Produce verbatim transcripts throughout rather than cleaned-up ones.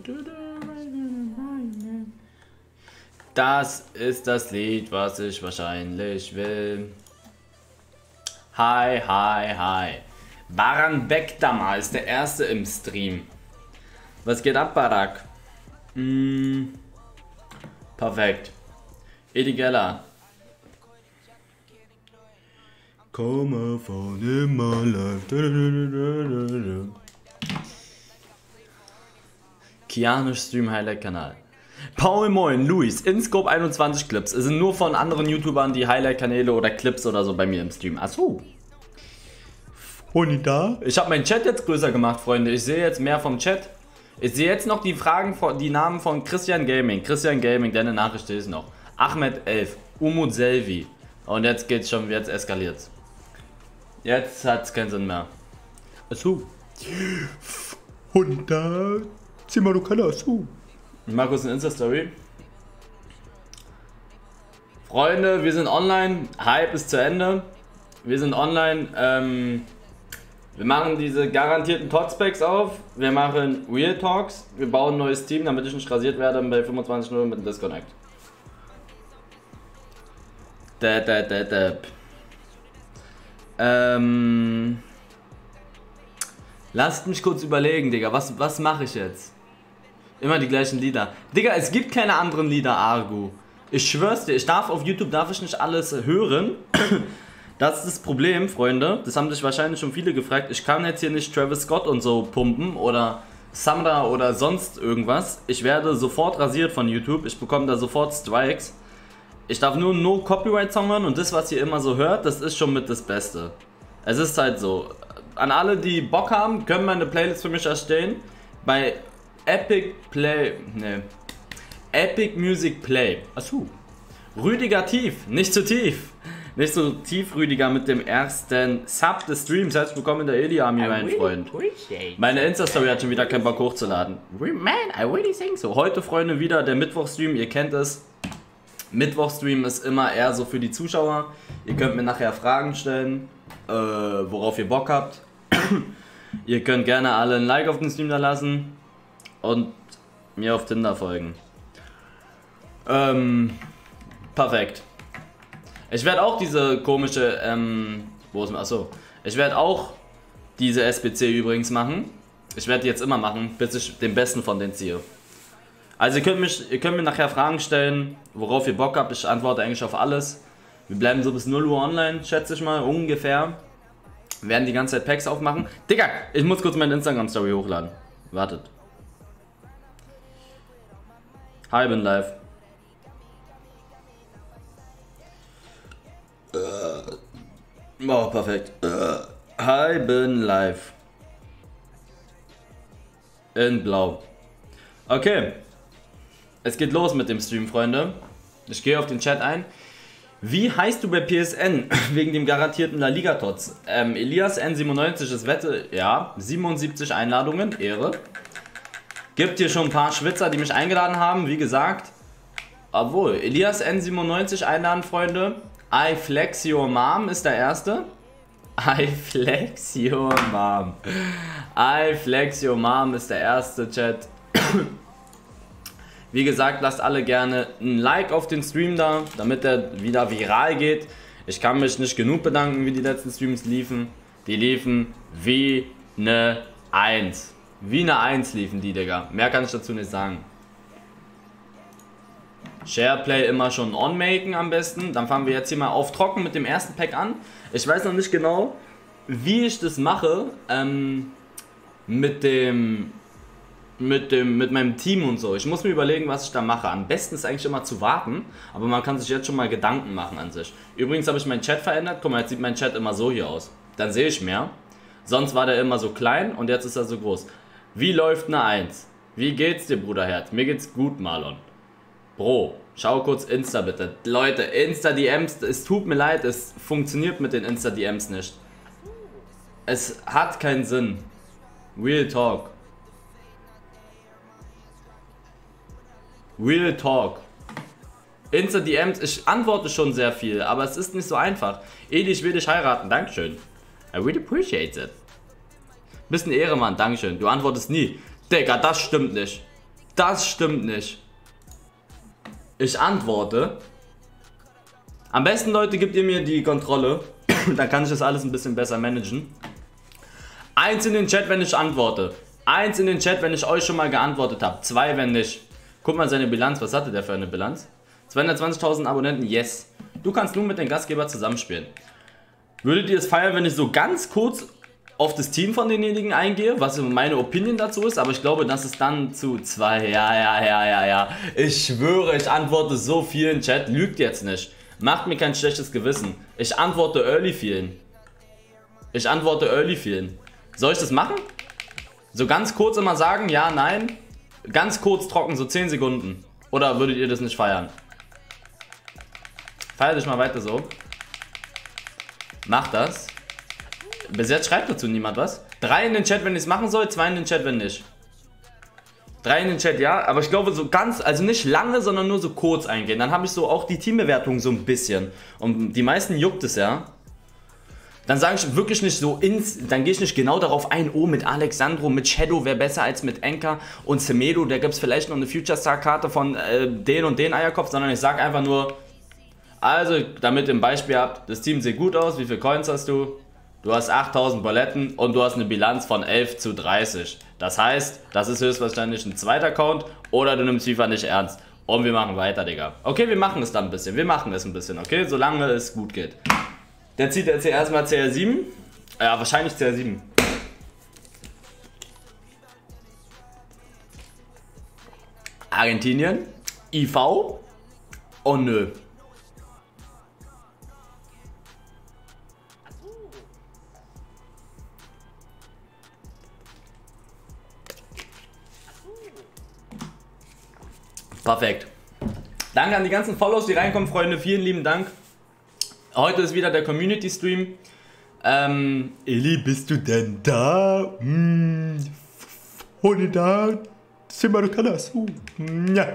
Das ist das Lied, was ich wahrscheinlich will. Hi, hi, hi. Baran Bekdama ist der Erste im Stream. Was geht ab, Barak? Mm, perfekt. Edi Geller. Come on in my life. Kianisch Stream Highlight Kanal. Paul Moin, Luis, InScope einundzwanzig Clips. Es sind nur von anderen YouTubern die Highlight-Kanäle oder Clips oder so bei mir im Stream. Achso. da? Ich habe meinen Chat jetzt größer gemacht, Freunde. Ich sehe jetzt mehr vom Chat. Ich sehe jetzt noch die Fragen, von, die Namen von Christian Gaming. Christian Gaming, deine Nachricht ist noch. Ahmed elf, Umut Selvi. Und jetzt geht's schon, jetzt eskaliert's. Jetzt hat's keinen Sinn mehr. Achso. hundert. Zieh mal du Keller, achso. Markus in Insta-Story. Freunde, wir sind online. Hype ist zu Ende. Wir sind online. Ähm, wir machen diese garantierten Totspecs auf. Wir machen Real Talks. Wir bauen ein neues Team, damit ich nicht rasiert werde bei fünfundzwanzig null mit dem Disconnect. Da, da, da, da. Ähm, lasst mich kurz überlegen, Digga. Was, was mache ich jetzt? Immer die gleichen Lieder. Digga, es gibt keine anderen Lieder, Argu. Ich schwör's dir, ich darf auf YouTube, darf ich nicht alles hören. Das ist das Problem, Freunde. Das haben sich wahrscheinlich schon viele gefragt. Ich kann jetzt hier nicht Travis Scott und so pumpen oder Samra oder sonst irgendwas. Ich werde sofort rasiert von YouTube. Ich bekomme da sofort Strikes. Ich darf nur No Copyright Song hören und das, was ihr immer so hört, das ist schon mit das Beste. Es ist halt so. An alle, die Bock haben, können meine Playlist für mich erstellen. Bei Epic Play, ne, Epic Music Play. Achso. Rüdiger Tief, nicht zu tief. Nicht so tief, Rüdiger, mit dem ersten Sub des Streams. Herzlich willkommen in der Eli-Army, mein Freund. Meine Insta-Story hat schon wieder keinen Bock hochzuladen. Man, I really think so. Heute, Freunde, wieder der Mittwoch-Stream, ihr kennt es. Mittwoch-Stream ist immer eher so für die Zuschauer. Ihr könnt mir nachher Fragen stellen, äh, worauf ihr Bock habt. Ihr könnt gerne alle ein Like auf den Stream da lassen. Und mir auf Tinder folgen. Ähm, perfekt. Ich werde auch diese komische, ähm, wo ist man? Achso. Ich werde auch diese S B C übrigens machen. Ich werde die jetzt immer machen, bis ich den besten von denen ziehe. Also ihr könnt, mich, ihr könnt mir nachher Fragen stellen, worauf ihr Bock habt. Ich antworte eigentlich auf alles. Wir bleiben so bis null Uhr online, schätze ich mal, ungefähr. Wir werden die ganze Zeit Packs aufmachen. Digga, ich muss kurz meine Instagram-Story hochladen. Wartet. Hi, bin live. Uh, oh, perfekt. Uh, hi, bin live. In blau. Okay. Es geht los mit dem Stream, Freunde. Ich gehe auf den Chat ein. Wie heißt du bei P S N? Wegen dem garantierten La Liga-Tots. Ähm, Elias N siebenundneunzig ist Wette. Ja, siebenundsiebzig Einladungen. Ehre. Gibt hier schon ein paar Schwitzer, die mich eingeladen haben, wie gesagt. Obwohl, Elias N siebenundneunzig einladen, Freunde. I flex your mom ist der Erste. I flex your mom. I flex your mom ist der Erste, Chat. Wie gesagt, lasst alle gerne ein Like auf den Stream da, damit er wieder viral geht. Ich kann mich nicht genug bedanken, wie die letzten Streams liefen. Die liefen wie eine eins. Wie eine eins liefen die, Digga. Mehr kann ich dazu nicht sagen. Shareplay immer schon on-maken am besten. Dann fangen wir jetzt hier mal auf trocken mit dem ersten Pack an. Ich weiß noch nicht genau, wie ich das mache. Ähm, mit dem... Mit, dem, mit meinem Team und so. Ich muss mir überlegen, was ich da mache. Am besten ist eigentlich immer zu warten, aber man kann sich jetzt schon mal Gedanken machen an sich. Übrigens habe ich meinen Chat verändert. Guck mal, jetzt sieht mein Chat immer so hier aus. Dann sehe ich mehr. Sonst war der immer so klein und jetzt ist er so groß. Wie läuft eine eins? Wie geht's dir, Bruderherz? Mir geht's gut, Marlon. Bro, schau kurz Insta bitte. Leute, Insta-D Ms, es tut mir leid, es funktioniert mit den Insta-D Ms nicht. Es hat keinen Sinn. Real Talk. Real Talk. Insta-D Ms, ich antworte schon sehr viel, aber es ist nicht so einfach. Eli, ich will dich heiraten, Dankeschön. I really appreciate it. Bist ein Ehrenmann, Dankeschön. Du antwortest nie. Digga, das stimmt nicht. Das stimmt nicht. Ich antworte. Am besten, Leute, gebt ihr mir die Kontrolle. Dann kann ich das alles ein bisschen besser managen. Eins in den Chat, wenn ich antworte. Eins in den Chat, wenn ich euch schon mal geantwortet habe. Zwei, wenn nicht. Guck mal seine Bilanz. Was hatte der für eine Bilanz? zweihundertzwanzigtausend Abonnenten, yes. Du kannst nun mit dem Gastgeber zusammenspielen. Würdet ihr es feiern, wenn ich so ganz kurz auf das Team von denjenigen eingehe, was meine Opinion dazu ist, aber ich glaube, das ist dann zu zwei. Ja, ja, ja, ja, ja. Ich schwöre, ich antworte so viel in Chat. Lügt jetzt nicht. Macht mir kein schlechtes Gewissen. Ich antworte early vielen. Ich antworte early vielen. Soll ich das machen? So ganz kurz immer sagen, ja, nein. Ganz kurz trocken, so zehn Sekunden. Oder würdet ihr das nicht feiern? Feiert dich mal weiter so. Macht das. Bis jetzt schreibt dazu niemand was. Drei in den Chat, wenn ich es machen soll, zwei in den Chat, wenn nicht. Drei in den Chat, ja, aber ich glaube so ganz, also nicht lange, sondern nur so kurz eingehen. Dann habe ich so auch die Teambewertung so ein bisschen. Und die meisten juckt es ja. Dann sage ich wirklich nicht so ins, dann gehe ich nicht genau darauf ein, oh, mit Alexandro, mit Shadow wäre besser als mit Enka und Semedo, da gibt es vielleicht noch eine Future Star Karte von äh, den und den Eierkopf, sondern ich sage einfach nur, also, damit ihr ein Beispiel habt, das Team sieht gut aus, wie viele Coins hast du? Du hast achttausend Paletten und du hast eine Bilanz von elf zu dreißig. Das heißt, das ist höchstwahrscheinlich ein zweiter Count oder du nimmst FIFA nicht ernst. Und wir machen weiter, Digga. Okay, wir machen es dann ein bisschen. Wir machen es ein bisschen, okay? Solange es gut geht. Der zieht jetzt hier erstmal C R sieben. Ja, wahrscheinlich C R sieben. Argentinien. I V. Oh nö. Perfekt. Danke an die ganzen Follows, die reinkommen, Freunde. Vielen lieben Dank. Heute ist wieder der Community Stream. Ähm, Eli, bist du denn da? Hm, ohne da sind wir doch anders. Ja.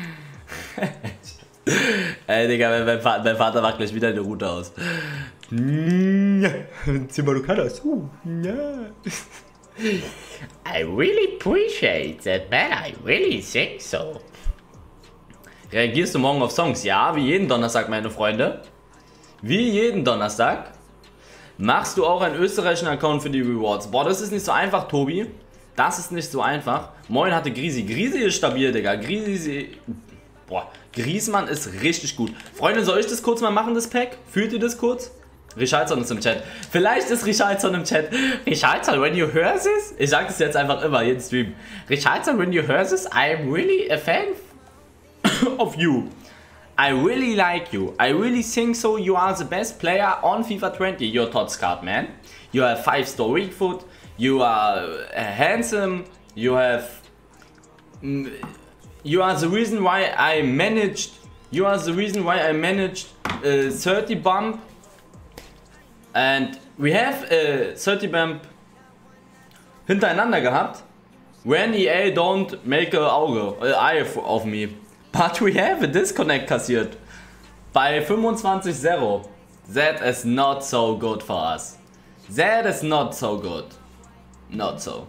Ey, Digga, mein, Vater, mein Vater macht gleich wieder eine Route aus. Ja, sind wir doch anders. Ja. I really appreciate that, man. I really think so. Reagierst du morgen auf Songs? Ja, wie jeden Donnerstag, meine Freunde. Wie jeden Donnerstag. Machst du auch einen österreichischen Account für die Rewards? Boah, das ist nicht so einfach, Tobi. Das ist nicht so einfach. Moin hatte Grisi. Grisi ist stabil, Digga. Grisi... Boah, Griesmann ist richtig gut. Freunde, soll ich das kurz mal machen, das Pack? Fühlt ihr das kurz? Richardson ist im Chat. Vielleicht ist Richardson im Chat. Richardson, when you hear this? Ich sag das jetzt einfach immer, jeden Stream. Richardson, when you hear this, I'm really a fan of you. I really like you. I really think so. You are the best player on FIFA twenty. You're Tots card, man. You have five star weak foot. You are uh, handsome. You have. Mm, you are the reason why I managed. You are the reason why I managed uh, thirty bump. And we have a thirty bump hintereinander gehabt. When E A don't make a Auge, uh, eye of me. But we have a disconnect kassiert. Bei fünfundzwanzig zero. That is not so good for us. That is not so good. Not so.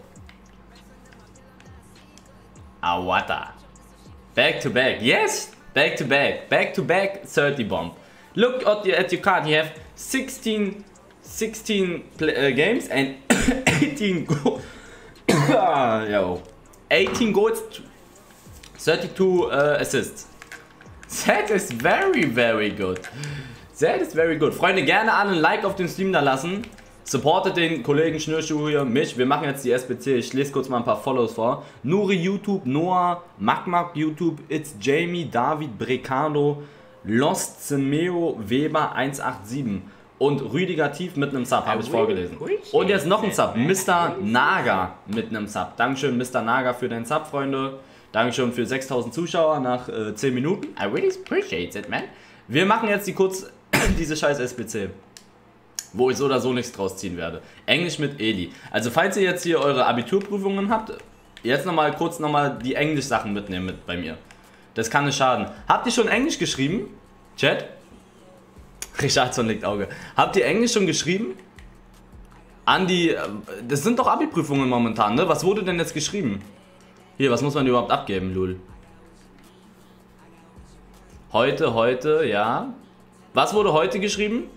Awata. Back to back. Yes! Back to back. Back to back thirty bomb. Look at your, at your card. You have sixteen, sixteen play, uh, games and eighteen goals. Yo. eighteen goals. thirty-two uh, assists. That is very, very good. That is very good. Freunde, gerne alle ein Like auf den Stream da lassen. Supportet den Kollegen Schnürschuh hier, mich. Wir machen jetzt die S B C. Ich lese kurz mal ein paar Follows vor. Nuri YouTube, Noah, Magmag YouTube, It's Jamie, David, Brecano, Lost Semeo, Weber eins acht sieben und Rüdiger Tief mit einem Sub, habe ich vorgelesen. Und jetzt noch ein Sub, Mister Naga mit einem Sub. Dankeschön, Mister Naga, für den Sub, Freunde. Dankeschön für sechstausend Zuschauer nach äh, zehn Minuten. I really appreciate it, man. Wir machen jetzt die kurz diese scheiß S B C, wo ich so oder so nichts draus ziehen werde. Englisch mit Eli. Also falls ihr jetzt hier eure Abiturprüfungen habt, jetzt nochmal kurz nochmal die Englisch-Sachen mitnehmen mit bei mir. Das kann nicht schaden. Habt ihr schon Englisch geschrieben? Chat? Richardson legt Auge. Habt ihr Englisch schon geschrieben? An die... Das sind doch Abi-Prüfungen momentan, ne? Was wurde denn jetzt geschrieben? Hier, was muss man überhaupt abgeben, Lul? Heute, heute, ja. Was wurde heute geschrieben?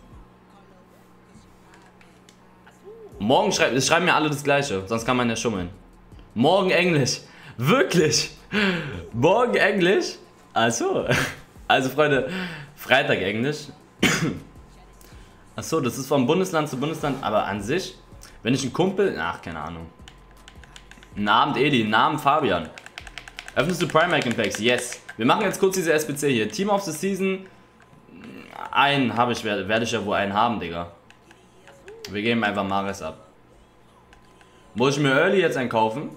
Morgen schreiben, es schreiben mir alle das Gleiche, sonst kann man ja schummeln. Morgen Englisch. Wirklich? Morgen Englisch? Achso. Also Freunde, Freitag Englisch. Achso, das ist vom Bundesland zu Bundesland, aber an sich, wenn ich einen Kumpel, ach, keine Ahnung. Guten Abend Edi, guten Abend Fabian. Öffnest du Prime Icon Packs? Yes. Wir machen jetzt kurz diese S B C hier. Team of the Season. Einen habe ich, werde, werde ich ja wohl einen haben, Digga. Wir geben einfach Mares ab. Muss ich mir Early jetzt einkaufen?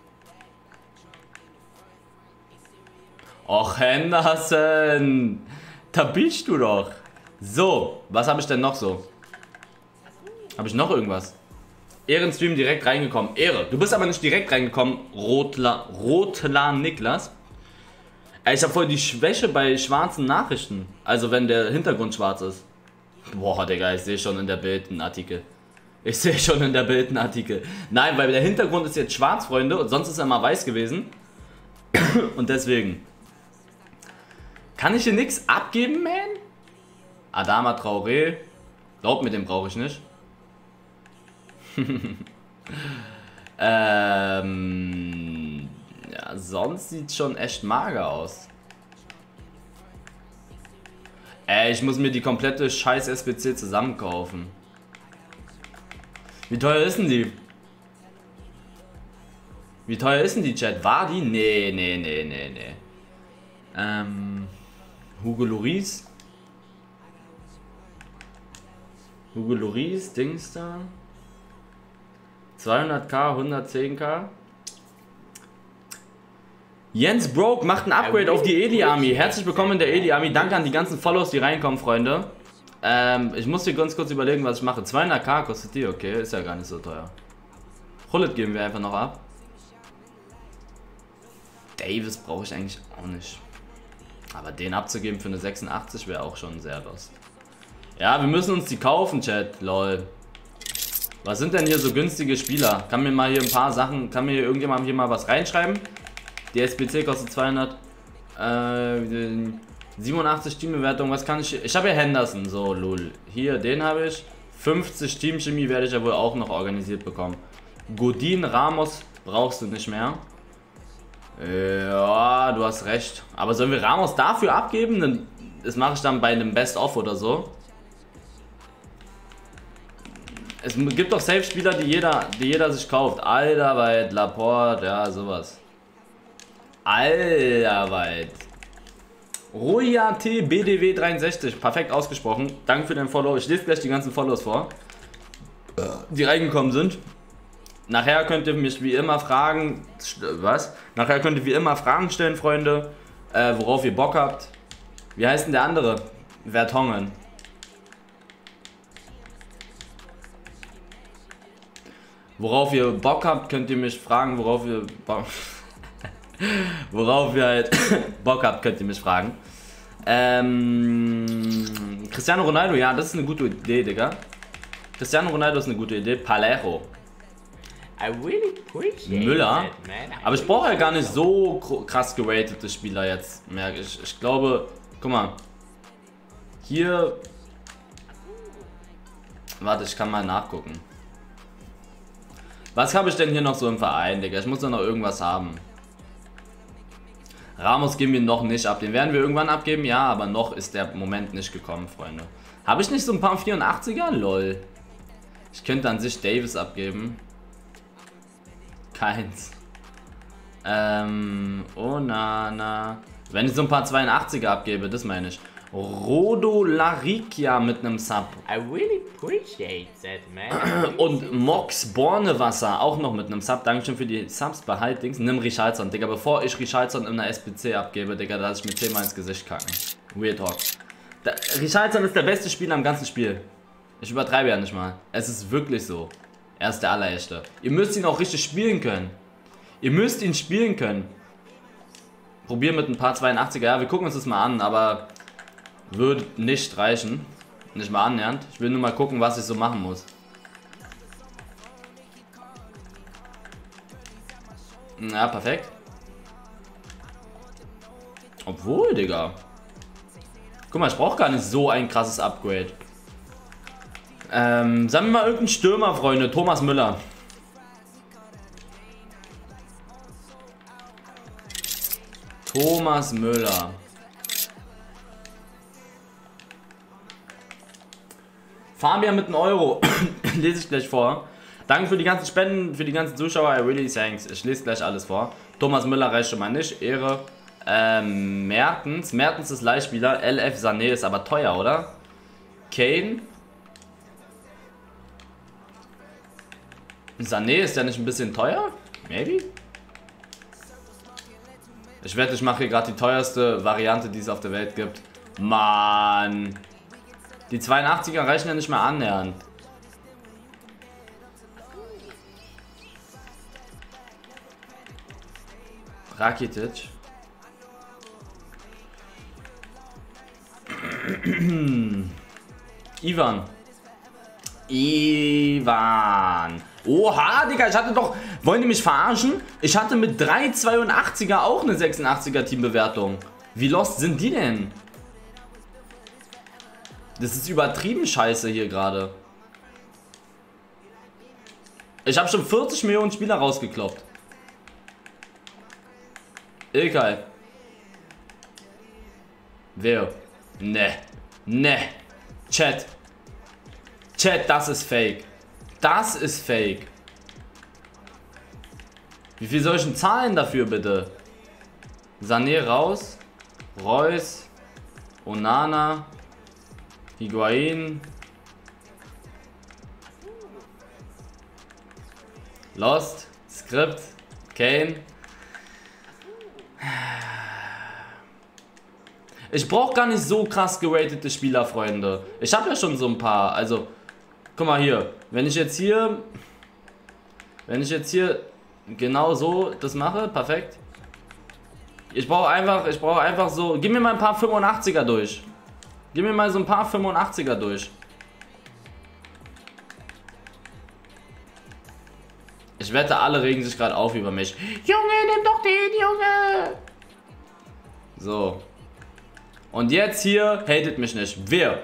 Och, Henderson. Da bist du doch. So, was habe ich denn noch so? Habe ich noch irgendwas? Ehrenstream direkt reingekommen. Ehre. Du bist aber nicht direkt reingekommen, Rotler, Rotler Niklas. Ich habe voll die Schwäche bei schwarzen Nachrichten. Also wenn der Hintergrund schwarz ist. Boah, Digga, ich sehe schon in der Bild einen Artikel. Ich sehe schon in der Bild einen Artikel. Nein, weil der Hintergrund ist jetzt schwarz, Freunde. Und sonst ist er mal weiß gewesen. Und deswegen. Kann ich hier nichts abgeben, man? Adama Traoré. Glaub mir, den brauche ich nicht. ähm, ja, sonst sieht schon echt mager aus. Ey, ich muss mir die komplette scheiß S B C zusammenkaufen. Wie teuer ist denn die? Wie teuer ist denn die, Chat? War die? Nee, nee, nee, nee, nee. Ähm, Hugo Lloris. Hugo Lloris, Dings da. zweihunderttausend, hundertzehntausend. Jens Broke macht ein Upgrade auf die Eli Army. Herzlich willkommen in der Eli Army. Danke an die ganzen Follows, die reinkommen, Freunde. Ähm, ich muss hier ganz kurz überlegen, was ich mache. zweihunderttausend kostet die, okay, ist ja gar nicht so teuer. Hullet geben wir einfach noch ab. Davis brauche ich eigentlich auch nicht. Aber den abzugeben für eine sechsundachtzig wäre auch schon sehr lost. Ja, wir müssen uns die kaufen, Chat, lol. Was sind denn hier so günstige Spieler? Kann mir mal hier ein paar Sachen, kann mir hier irgendjemand hier mal was reinschreiben? Die S B C kostet zweihundert. Äh, siebenundachtzig Teambewertung, was kann ich hier? Ich habe ja Henderson, so, lul. Hier, den habe ich. fünfzig Teamchemie werde ich ja wohl auch noch organisiert bekommen. Godin, Ramos brauchst du nicht mehr. Ja, du hast recht. Aber sollen wir Ramos dafür abgeben? Das mache ich dann bei einem Best-of oder so. Es gibt doch Safe-Spieler, die jeder, die jeder sich kauft. Alderweid, Laporte, ja, sowas. Alderweid. Royat B D W dreiundsechzig, perfekt ausgesprochen. Danke für den Follow. Ich lese gleich die ganzen Follows vor, die reingekommen sind. Nachher könnt ihr mich wie immer fragen, was? Nachher könnt ihr wie immer Fragen stellen, Freunde, äh, worauf ihr Bock habt. Wie heißt denn der andere? Vertongen. Worauf ihr Bock habt, könnt ihr mich fragen, worauf ihr Bock worauf ihr halt Bock habt, könnt ihr mich fragen. Ähm, Cristiano Ronaldo, ja, das ist eine gute Idee, Digga. Cristiano Ronaldo ist eine gute Idee. Palejo. I really appreciate Müller. That, man. Aber ich brauche ja gar nicht so krass geratete Spieler jetzt, merke ich. Ich glaube, guck mal. Hier. Warte, ich kann mal nachgucken. Was habe ich denn hier noch so im Verein, Digga? Ich muss doch noch irgendwas haben. Ramos geben wir noch nicht ab. Den werden wir irgendwann abgeben, ja, aber noch ist der Moment nicht gekommen, Freunde. Habe ich nicht so ein paar vierundachtziger? Lol. Ich könnte an sich Davis abgeben. Keins. Ähm, oh na na. Wenn ich so ein paar zweiundachtziger abgebe, das meine ich. Rodo Larikia mit einem Sub. I really appreciate that, man. Und Mox Bornewasser auch noch mit einem Sub. Dankeschön für die Subs. Behalt Dings. Nimm Richarlison, Digga. Bevor ich Richarlison in der S B C abgebe, Digga, da lasse ich mir zehnmal ins Gesicht kacken. Weird Talk. Da, Richarlison ist der beste Spieler im ganzen Spiel. Ich übertreibe ja nicht mal. Es ist wirklich so. Er ist der Allerechte. Ihr müsst ihn auch richtig spielen können. Ihr müsst ihn spielen können. Probieren mit ein paar zweiundachtziger. Ja, wir gucken uns das mal an, aber würde nicht reichen. Nicht mal annähernd. Ich will nur mal gucken, was ich so machen muss. Ja, perfekt. Obwohl, Digga. Guck mal, ich brauche gar nicht so ein krasses Upgrade. Ähm, sagen wir mal irgendein Stürmer, Freunde. Thomas Müller. Thomas Müller. Fabian mit einem Euro. Lese ich gleich vor. Danke für die ganzen Spenden, für die ganzen Zuschauer. I really thanks. Ich lese gleich alles vor. Thomas Müller reicht schon mal nicht. Ehre. Ähm, Mertens. Mertens ist Leihspieler. L F Sané ist aber teuer, oder? Kane. Sané ist ja nicht ein bisschen teuer? Maybe? Ich wette, ich mache hier gerade die teuerste Variante, die es auf der Welt gibt. Mann. Die zweiundachtziger reichen ja nicht mehr annähernd. Rakitic. Ivan. Ivan. Oha, Digga, ich hatte doch... Wollen die mich verarschen? Ich hatte mit drei zweiundachtziger auch eine sechsundachtziger Teambewertung. Wie lost sind die denn? Das ist übertrieben scheiße hier gerade. Ich habe schon vierzig Millionen Spieler rausgekloppt. Ilkay. Wer? Ne. Ne. Chat. Chat, das ist fake. Das ist fake. Wie viel soll ich denn zahlen dafür, bitte? Sané raus. Reus. Onana. Higuain. Lost. Skript. Kane. Ich brauche gar nicht so krass geratete Spieler, Freunde. Ich habe ja schon so ein paar. Also, guck mal hier. Wenn ich jetzt hier... Wenn ich jetzt hier genau so das mache, perfekt. Ich brauche einfach, ich brauche einfach so... Gib mir mal ein paar fünfundachtziger durch. Gib mir mal so ein paar fünfundachtziger durch. Ich wette, alle regen sich gerade auf über mich. Junge, nimm doch den, Junge! So. Und jetzt hier, hatet mich nicht. Wer?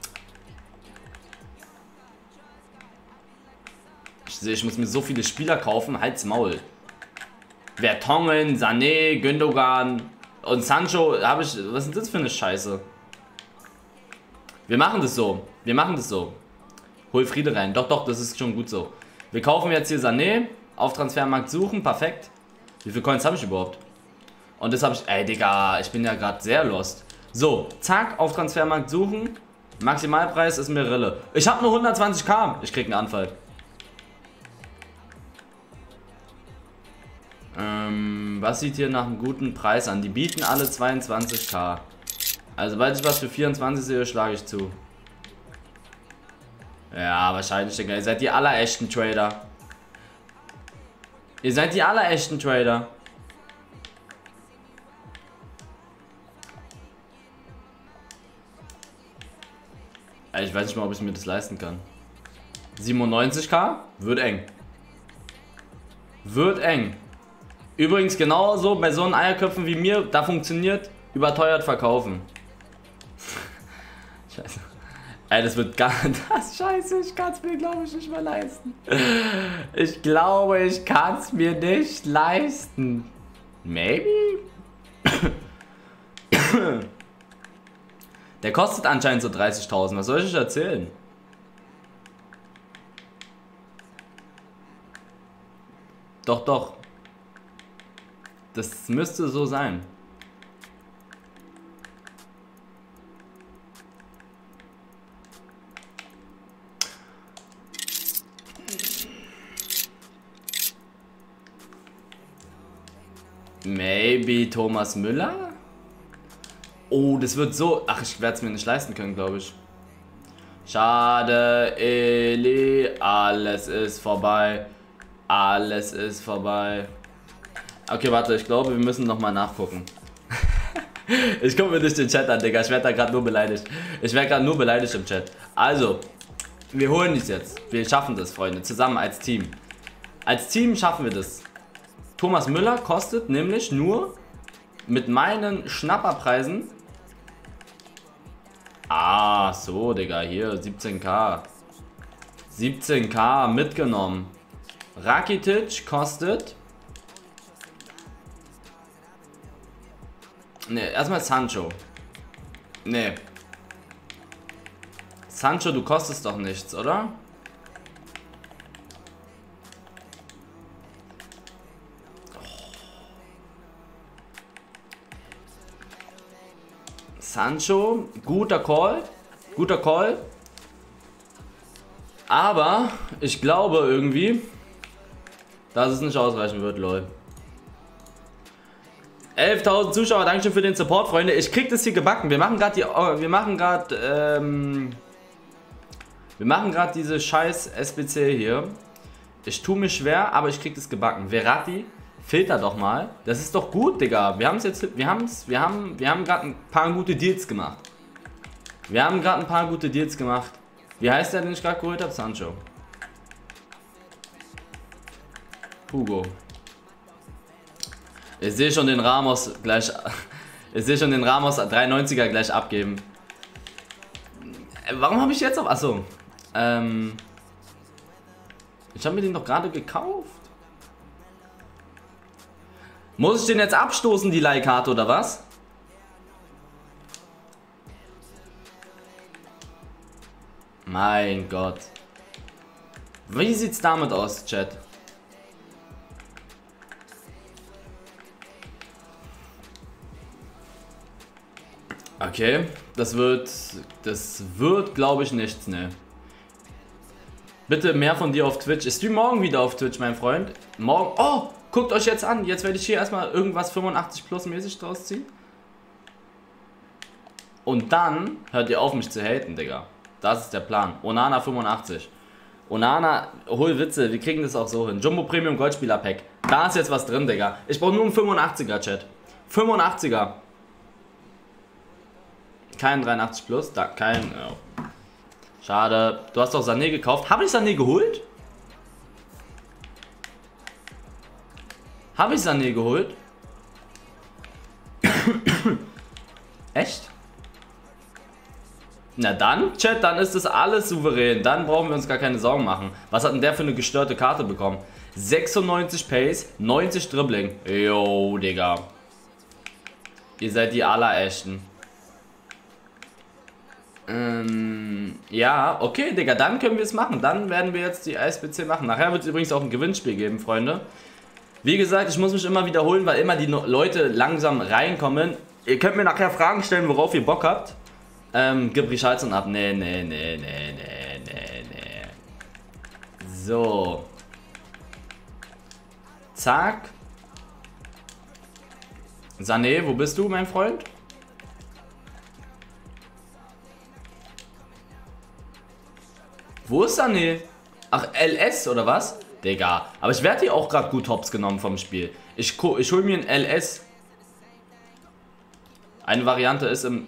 Ich sehe, ich muss mir so viele Spieler kaufen. Halt's Maul. Vertonghen, Sané, Gündogan und Sancho. Habe ich. Was ist das für eine Scheiße? Wir machen das so. Wir machen das so. Hol Friede rein. Doch, doch, das ist schon gut so. Wir kaufen jetzt hier Sané. Auf Transfermarkt suchen. Perfekt. Wie viele Coins habe ich überhaupt? Und das habe ich. Ey, Digga, ich bin ja gerade sehr lost. So, zack, auf Transfermarkt suchen. Maximalpreis ist mir Rille. Ich habe nur hundertzwanzigtausend. Ich krieg einen Anfall. Ähm, was sieht hier nach einem guten Preis an? Die bieten alle zweiundzwanzigtausend. Also, sobald ich was für vierundzwanzig sehe, schlage ich zu. Ja, wahrscheinlich, Digga. Ihr seid die allerechten Trader. Ihr seid die allerechten Trader. Ich weiß nicht mal, ob ich mir das leisten kann. siebenundneunzigtausend? Wird eng. Wird eng. Übrigens genauso bei so einen Eierköpfen wie mir, da funktioniert überteuert verkaufen. Scheiße. Ey, das wird gar das Scheiße, ich kann es mir glaube ich nicht mehr leisten. Ich glaube, ich kann es mir nicht leisten. Maybe? Der kostet anscheinend so dreißigtausend. Was soll ich euch erzählen? Doch, doch. Das müsste so sein. Maybe Thomas Müller? Oh, das wird so... Ach, ich werde es mir nicht leisten können, glaube ich. Schade, Eli, alles ist vorbei. Alles ist vorbei. Okay, warte, ich glaube, wir müssen nochmal nachgucken. Ich gucke mir nicht den Chat an, Digga. Ich werde da gerade nur beleidigt. Ich werde gerade nur beleidigt im Chat. Also, wir holen dies jetzt. Wir schaffen das, Freunde. Zusammen als Team. Als Team schaffen wir das. Thomas Müller kostet nämlich nur mit meinen Schnapperpreisen. Ah, so, Digga, hier, siebzehntausend. siebzehntausend mitgenommen. Rakitic kostet... Ne, erstmal Sancho. Ne. Sancho, du kostest doch nichts, oder? Sancho, guter Call. Guter Call. Aber ich glaube irgendwie, dass es nicht ausreichen wird, lol. elftausend Zuschauer, Dankeschön für den Support, Freunde. Ich krieg das hier gebacken. Wir machen gerade die, wir machen gerade, ähm, wir machen gerade diese scheiß S B C hier. Ich tue mir schwer, aber ich krieg das gebacken. Verratti, filter doch mal. Das ist doch gut, Digga. Wir haben es jetzt, wir haben es, wir haben, wir haben gerade ein paar gute Deals gemacht. Wir haben gerade ein paar gute Deals gemacht. Wie heißt der, den ich gerade geholt habe? Sancho. Hugo. Ich sehe schon den Ramos gleich. Ich sehe schon den Ramos dreiundneunziger gleich abgeben. Warum habe ich jetzt auf. Achso. Ähm. Ich habe mir den doch gerade gekauft. Muss ich den jetzt abstoßen, die Leihkarte, oder was? Mein Gott. Wie sieht's damit aus, Chat? Okay, das wird, das wird, glaube ich, nichts, ne. Bitte mehr von dir auf Twitch. Ich stream morgen wieder auf Twitch, mein Freund. Morgen, oh, guckt euch jetzt an. Jetzt werde ich hier erstmal irgendwas fünfundachtzig plus mäßig draus ziehen. Und dann hört ihr auf, mich zu haten, Digga. Das ist der Plan. Onana fünfundachtzig. Onana, hol Witze, wir kriegen das auch so hin. Jumbo Premium Goldspieler Pack. Da ist jetzt was drin, Digga. Ich brauche nur einen fünfundachtziger, Chat. fünfundachtziger. Kein dreiundachtzig plus, da kein. Ja. Schade. Du hast doch Sané gekauft. Habe ich Sané geholt? Habe ich Sané geholt? Echt? Na dann, Chat, dann ist das alles souverän. Dann brauchen wir uns gar keine Sorgen machen. Was hat denn der für eine gestörte Karte bekommen? sechsundneunzig Pace, neunzig Dribbling. Yo, Digga. Ihr seid die allerersten. Ähm, ja, okay, Digga, dann können wir es machen. Dann werden wir jetzt die S B C machen. Nachher wird es übrigens auch ein Gewinnspiel geben, Freunde. Wie gesagt, ich muss mich immer wiederholen, weil immer die Leute langsam reinkommen. Ihr könnt mir nachher Fragen stellen, worauf ihr Bock habt. Ähm, gib Richarlison ab. Nee, nee, nee, nee, nee, nee, nee. So. Zack. Sané, wo bist du, mein Freund? Wo ist Sané? Ach, L S oder was? Digga. Aber ich werde hier auch gerade gut hops genommen vom Spiel. Ich, ich hole mir ein L S. Eine Variante ist im...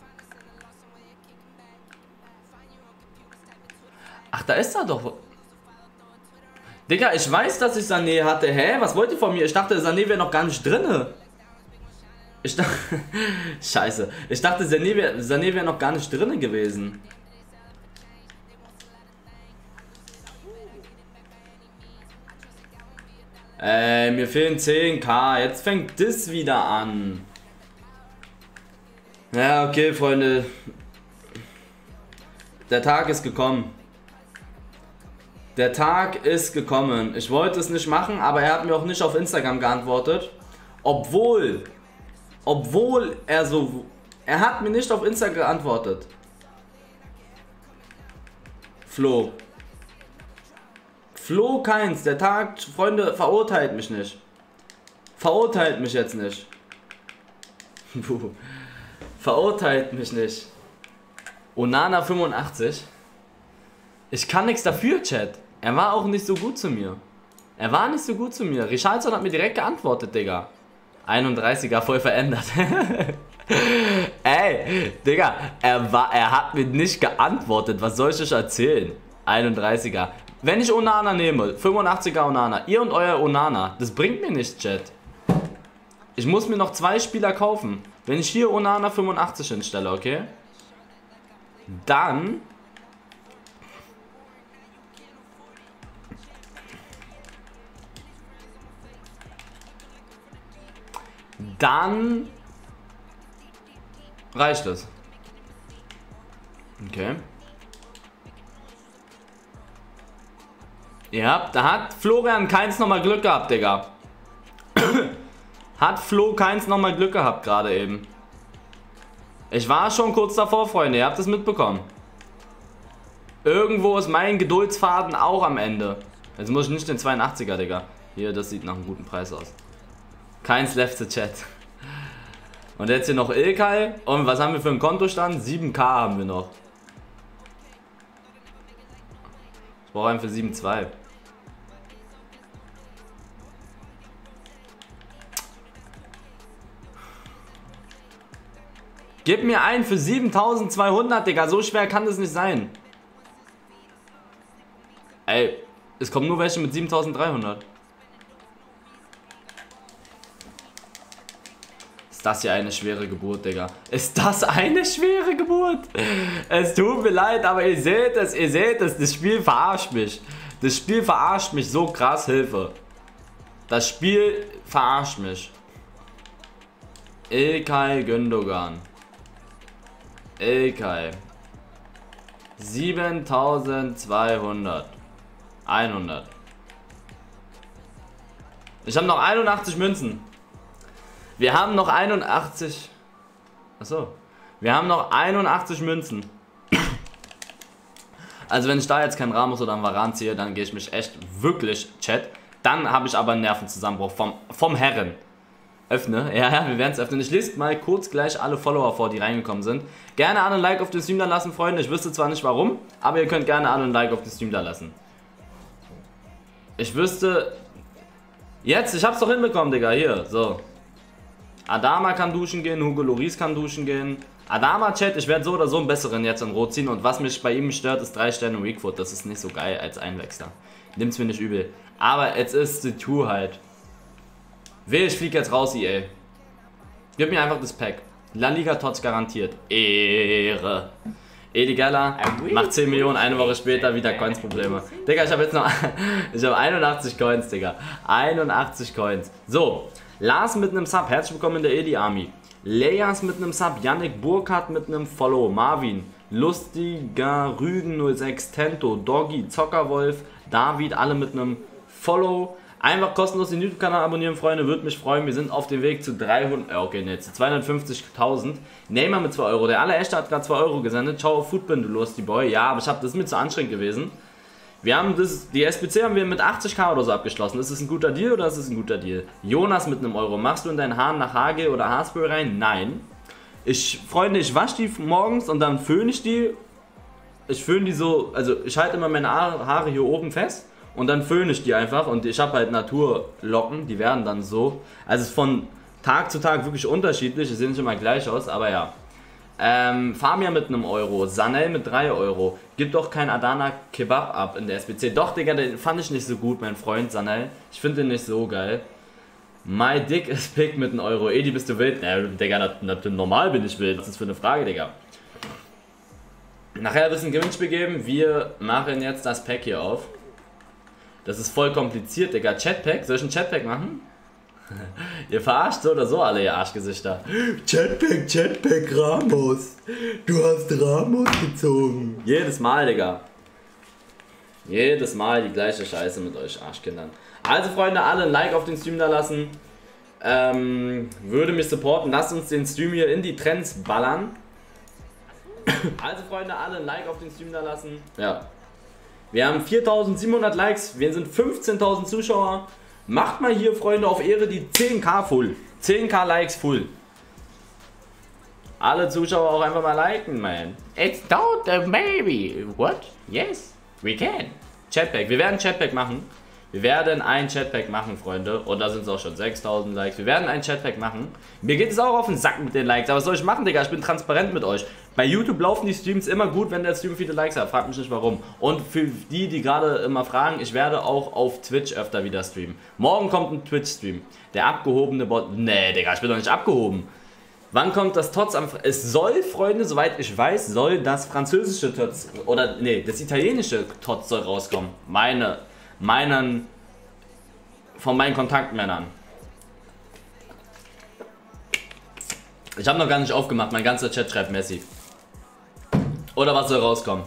Ach, da ist er doch. Digga, ich weiß, dass ich Sané hatte. Hä? Was wollt ihr von mir? Ich dachte, Sané wäre noch gar nicht drinne. Ich dachte... Scheiße. Ich dachte, Sané wäre Sané wär noch gar nicht drinne gewesen. Ey, mir fehlen zehntausend. Jetzt fängt das wieder an. Ja, okay, Freunde. Der Tag ist gekommen. Der Tag ist gekommen. Ich wollte es nicht machen, aber er hat mir auch nicht auf Instagram geantwortet. Obwohl, obwohl er so... Er hat mir nicht auf Instagram geantwortet. Flo. Flo Keins, der Tag, Freunde, verurteilt mich nicht. Verurteilt mich jetzt nicht. Verurteilt mich nicht. Onana fünfundachtzig. Ich kann nichts dafür, Chat. Er war auch nicht so gut zu mir. Er war nicht so gut zu mir. Richarlison hat mir direkt geantwortet, Digga. einunddreißiger voll verändert. Ey, Digga, er, war, er hat mir nicht geantwortet. Was soll ich euch erzählen? einunddreißiger. Wenn ich Onana nehme, fünfundachtziger Onana, ihr und euer Onana, das bringt mir nichts, Chat. Ich muss mir noch zwei Spieler kaufen. Wenn ich hier Onana fünfundachtzig hinstelle, okay? Dann... Dann... reicht es. Okay. Ja, da hat Florian Kainz nochmal Glück gehabt, Digga. Hat Flo Kainz nochmal Glück gehabt gerade eben. Ich war schon kurz davor, Freunde. Ihr habt es mitbekommen. Irgendwo ist mein Geduldsfaden auch am Ende. Jetzt muss ich nicht den zweiundachtziger, Digga. Hier, das sieht nach einem guten Preis aus. Keins left the chat. Und jetzt hier noch Ilkay. Und was haben wir für einen Kontostand? sieben K haben wir noch. Ich brauche einen für sieben Komma zwei. Gib mir einen für siebentausendzweihundert, Digga. So schwer kann das nicht sein. Ey, es kommen nur welche mit siebentausenddreihundert. Ist das hier eine schwere Geburt, Digga? Ist das eine schwere Geburt? Es tut mir leid, aber ihr seht es, ihr seht es. Das Spiel verarscht mich. Das Spiel verarscht mich so krass, Hilfe. Das Spiel verarscht mich. Ilkay Gündogan. Ilkay. siebentausendzweihundert. hundert. Ich habe noch einundachtzig Münzen. Wir haben noch einundachtzig. Achso. Wir haben noch einundachtzig Münzen. Also wenn ich da jetzt keinen Ramos oder einen Varane ziehe, dann gehe ich mich echt wirklich, Chat. Dann habe ich aber einen Nervenzusammenbruch vom, vom Herren. Öffne, ja, ja, wir werden es öffnen. Ich lese mal kurz gleich alle Follower vor, die reingekommen sind. Gerne an ein Like auf den Stream da lassen, Freunde. Ich wüsste zwar nicht warum, aber ihr könnt gerne an ein Like auf den Stream da lassen. Ich wüsste... Jetzt, ich hab's doch hinbekommen, Digga, hier, so. Adama kann duschen gehen, Hugo Lloris kann duschen gehen. Adama, Chat, ich werde so oder so einen besseren jetzt in Rot ziehen. Und was mich bei ihm stört, ist drei Sterne Weakfoot. Das ist nicht so geil als Einwechsler. Nimm's mir nicht übel. Aber jetzt ist die Tour halt. Weh, ich flieg jetzt raus, E A. Gib mir einfach das Pack. La Liga Tots garantiert. Ehre. Edi Geller macht zehn Millionen, eine Woche später wieder Coins-Probleme. Digga, ich habe jetzt noch... ich habe einundachtzig Coins, Digga. einundachtzig Coins. So, Lars mit einem Sub. Herzlich willkommen in der Edi Army. Leas mit einem Sub. Yannick Burkhardt mit einem Follow. Marvin. Lustiger Rügen null sechs. Tento. Doggy. Zockerwolf. David. Alle mit einem Follow. Einfach kostenlos den YouTube-Kanal abonnieren, Freunde, würde mich freuen. Wir sind auf dem Weg zu dreihundert, ja okay, ne, zu zweihundertfünfzigtausend. Neymar mit zwei Euro. Der allerechte hat gerade zwei Euro gesendet. Ciao, Footbin, du Lusty Boy. Ja, aber ich habe das ist mir zu anstrengend gewesen. Wir haben das, die S B C haben wir mit achtzig K oder so abgeschlossen. Ist das ein guter Deal oder ist das ein guter Deal? Jonas mit einem Euro. Machst du in deinen Haaren nach Haargel oder Haarspray rein? Nein. Ich, Freunde, ich wasche die morgens und dann föhne ich die. Ich föhne die so, also ich halte immer meine Haare hier oben fest. Und dann föhne ich die einfach und ich habe halt Naturlocken, die werden dann so. Also es ist von Tag zu Tag wirklich unterschiedlich, die sehen nicht immer gleich aus, aber ja. Ähm, Fabian mit einem Euro, Sanel mit drei Euro. Gib doch kein Adana Kebab ab in der S B C. Doch, Digga, den fand ich nicht so gut, mein Freund Sanel. Ich finde den nicht so geil. My Dick is big mit einem Euro. Edi, bist du wild? Naja, Digga, das, das, normal bin ich wild. Was ist das für eine Frage, Digga? Nachher wird es ein Gewinnspiel geben. Wir machen jetzt das Pack hier auf. Das ist voll kompliziert, Digga. Chatpack? Soll ich ein Chatpack machen? Ihr verarscht so oder so alle, ihr Arschgesichter. Chatpack, Chatpack, Ramos. Du hast Ramos gezogen. Jedes Mal, Digga. Jedes Mal die gleiche Scheiße mit euch Arschkindern. Also, Freunde, alle ein Like auf den Stream da lassen. Ähm, würde mich supporten. Lasst uns den Stream hier in die Trends ballern. Also, Freunde, alle ein Like auf den Stream da lassen. Ja. Wir haben viertausendsiebenhundert Likes, wir sind fünfzehntausend Zuschauer. Macht mal hier, Freunde, auf Ehre die zehn K full. zehn K Likes full. Alle Zuschauer auch einfach mal liken, man. It's not a baby. What? Yes, we can. Chatpack, wir werden Chatpack machen. Wir werden ein Chatpack machen, Freunde. Und da sind es auch schon sechstausend Likes. Wir werden ein Chatpack machen. Mir geht es auch auf den Sack mit den Likes. Aber was soll ich machen, Digga? Ich bin transparent mit euch. Bei YouTube laufen die Streams immer gut, wenn der Stream viele Likes hat. Fragt mich nicht warum. Und für die, die gerade immer fragen, ich werde auch auf Twitch öfter wieder streamen. Morgen kommt ein Twitch-Stream. Der abgehobene Bot... Nee, Digga, ich bin doch nicht abgehoben. Wann kommt das Tots am... Fr es soll, Freunde, soweit ich weiß, soll das französische Tots... Oder, nee, das italienische Tots soll rauskommen. Meine... meinen... von meinen Kontaktmännern. Ich habe noch gar nicht aufgemacht, mein ganzer Chat schreibt Messi. Oder was soll rauskommen?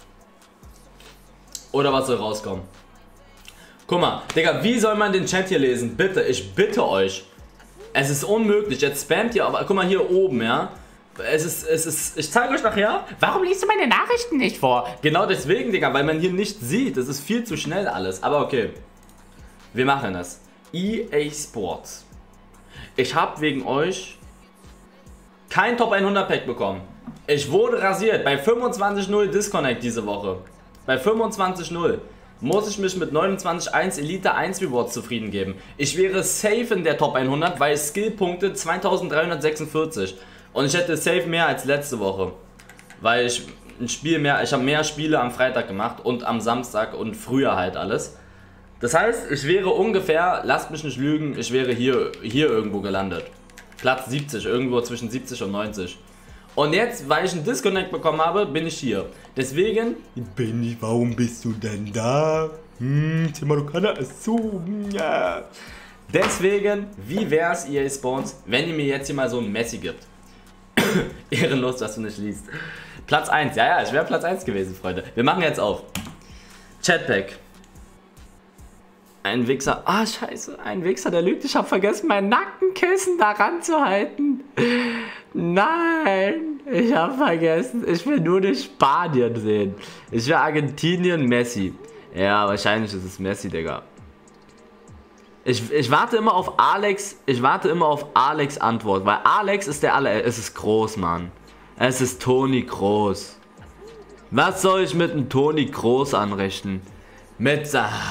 Oder was soll rauskommen? Guck mal, Digga, wie soll man den Chat hier lesen? Bitte, ich bitte euch. Es ist unmöglich, jetzt spammt ihr, aber guck mal hier oben, ja. Es ist, es ist, ich zeige euch nachher. Warum liest du meine Nachrichten nicht vor? Genau deswegen, Digga, weil man hier nicht sieht. Es ist viel zu schnell alles, aber okay. Wir machen es. E A Sports. Ich habe wegen euch kein Top hundert Pack bekommen. Ich wurde rasiert bei fünfundzwanzig null Disconnect diese Woche. Bei fünfundzwanzig null muss ich mich mit neunundzwanzig eins Elite eins Rewards zufrieden geben. Ich wäre safe in der Top hundert, weil Skillpunkte zweitausenddreihundertsechsundvierzig. Und ich hätte safe mehr als letzte Woche. Weil ich ein Spiel mehr, ich habe mehr Spiele am Freitag gemacht und am Samstag und früher halt alles. Das heißt, ich wäre ungefähr, lasst mich nicht lügen, ich wäre hier, hier irgendwo gelandet. Platz siebzig, irgendwo zwischen siebzig und neunzig. Und jetzt, weil ich einen Disconnect bekommen habe, bin ich hier. Deswegen... Benny, warum bist du denn da? Hm, Timarukana ist zu. Ja. Deswegen, wie wär's, E A Sports, wenn ihr mir jetzt hier mal so ein Messi gibt? Ehrenlos, dass du nicht liest. Platz eins, ja, ja, ich wäre Platz eins gewesen, Freunde. Wir machen jetzt auf. Chatpack. Ein Wichser. Ah, scheiße. Ein Wichser, der lügt. Ich habe vergessen, mein Nackenkissen da ranzuhalten. Nein. Ich habe vergessen. Ich will nur den Spanien sehen. Ich will Argentinien, Messi. Ja, wahrscheinlich ist es Messi, Digga. Ich, ich warte immer auf Alex. Ich warte immer auf Alex Antwort. Weil Alex ist der aller... Es ist groß, Mann. Es ist Toni Kroos. Was soll ich mit einem Toni Kroos anrichten? Mit...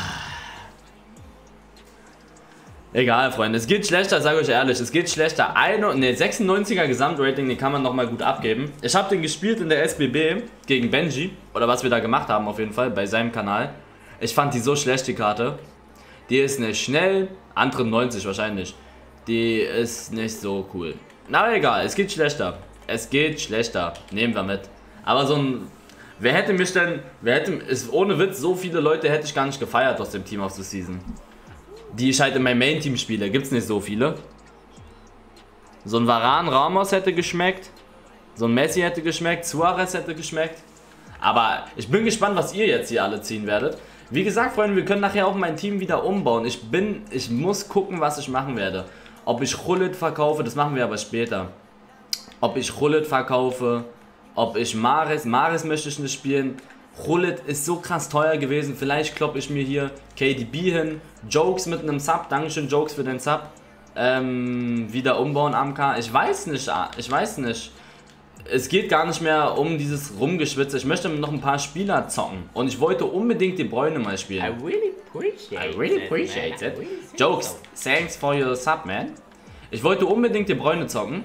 Egal, Freunde, es geht schlechter, sage ich euch ehrlich, es geht schlechter. Eine, ne, sechsundneunziger Gesamtrating, den kann man nochmal gut abgeben. Ich habe den gespielt in der S B B gegen Benji, oder was wir da gemacht haben auf jeden Fall, bei seinem Kanal. Ich fand die so schlecht, die Karte. Die ist nicht schnell, andere neunzig wahrscheinlich. Die ist nicht so cool. Na egal, es geht schlechter. Es geht schlechter, nehmen wir mit. Aber so ein... Wer hätte mich denn... Wer hätte... Ist, ohne Witz, so viele Leute hätte ich gar nicht gefeiert aus dem Team of the Season. Die ich halt in meinem Main-Team spiele. Gibt's nicht so viele. So ein Varane Ramos hätte geschmeckt. So ein Messi hätte geschmeckt. Suarez hätte geschmeckt. Aber ich bin gespannt, was ihr jetzt hier alle ziehen werdet. Wie gesagt, Freunde, wir können nachher auch mein Team wieder umbauen. Ich bin... Ich muss gucken, was ich machen werde. Ob ich Rullet verkaufe, das machen wir aber später. Ob ich Rullet verkaufe. Ob ich Maris... Maris möchte ich nicht spielen. Rullet ist so krass teuer gewesen. Vielleicht kloppe ich mir hier K D B hin. Jokes mit einem Sub. Dankeschön, Jokes für den Sub. Ähm, wieder umbauen, A M K. Ich weiß nicht. Ich weiß nicht. Es geht gar nicht mehr um dieses Rumgeschwitze. Ich möchte noch ein paar Spieler zocken. Und ich wollte unbedingt die Bräune mal spielen. I really appreciate I really appreciate it. Jokes, thanks for your sub, man. Ich wollte unbedingt die Bräune zocken.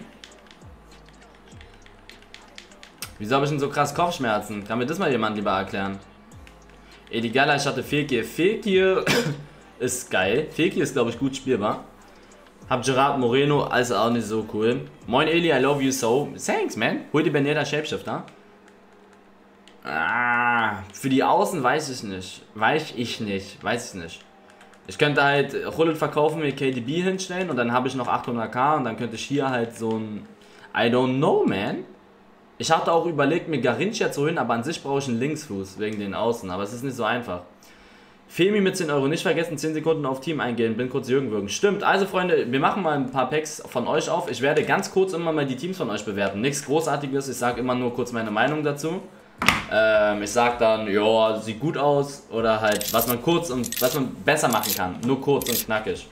Wieso habe ich denn so krass Kopfschmerzen? Kann mir das mal jemand lieber erklären? Eligala, ich hatte Fekir. Fekir ist geil. Fekir ist, glaube ich, gut spielbar. Hab Gerard Moreno, also auch nicht so cool. Moin Eli, I love you so. Thanks, man. Hol die Beneda Shapeshifter. Ah, für die Außen weiß ich nicht. Weiß ich nicht. Weiß ich nicht. Ich könnte halt Rullet verkaufen, mir K D B hinstellen und dann habe ich noch achthunderttausend und dann könnte ich hier halt so ein... I don't know, man. Ich hatte auch überlegt, mir Garincha zu holen, aber an sich brauche ich einen Linksfuß wegen den Außen, aber es ist nicht so einfach. Femi mit zehn Euro, nicht vergessen, zehn Sekunden auf Team eingehen, bin kurz Jürgen würgen. Stimmt, also Freunde, wir machen mal ein paar Packs von euch auf. Ich werde ganz kurz immer mal die Teams von euch bewerten. Nichts Großartiges, ich sage immer nur kurz meine Meinung dazu. Ähm, ich sage dann, ja, sieht gut aus oder halt, was man kurz und was man besser machen kann. Nur kurz und knackig.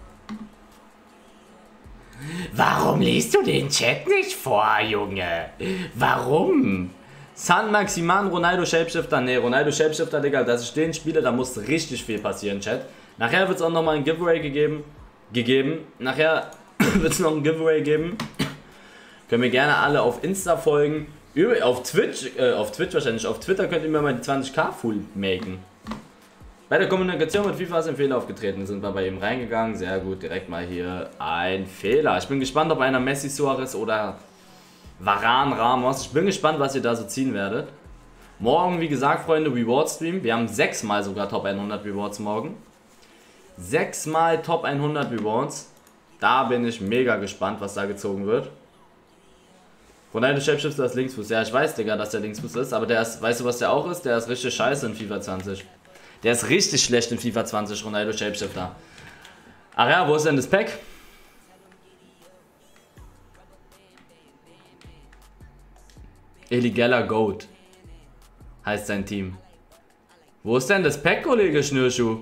Warum liest du den Chat nicht vor, Junge? Warum? San Maximan, Ronaldo Shapeshifter. Ne, Ronaldo Shapeshifter, Digga, dass ich den spiele, da muss richtig viel passieren, Chat. Nachher wird es auch nochmal ein Giveaway gegeben. gegeben. Nachher wird es noch ein Giveaway geben. Können wir gerne alle auf Insta folgen. Auf Twitch, äh, auf Twitch wahrscheinlich. Auf Twitter könnt ihr mir mal die zwanzig K full maken. Bei der Kommunikation mit FIFA ist ein Fehler aufgetreten. Sind wir bei ihm reingegangen. Sehr gut, direkt mal hier ein Fehler. Ich bin gespannt, ob einer Messi, Suarez oder Varane, Ramos. Ich bin gespannt, was ihr da so ziehen werdet. Morgen, wie gesagt, Freunde, Reward Stream. Wir haben sechsmal sogar Top hundert Rewards morgen. Sechsmal Top hundert Rewards. Da bin ich mega gespannt, was da gezogen wird. Ronaldo Shapeshifter ist Linksfuß. Ja, ich weiß, Digga, dass der Linksfuß ist, aber der ist, weißt du, was der auch ist? Der ist richtig scheiße in FIFA zwanzig. Der ist richtig schlecht in FIFA zwanzig, Ronaldo Shapeshifter. Ach ja, wo ist denn das Pack? Illegaler Goat heißt sein Team. Wo ist denn das Pack, Kollege Schnürschuh?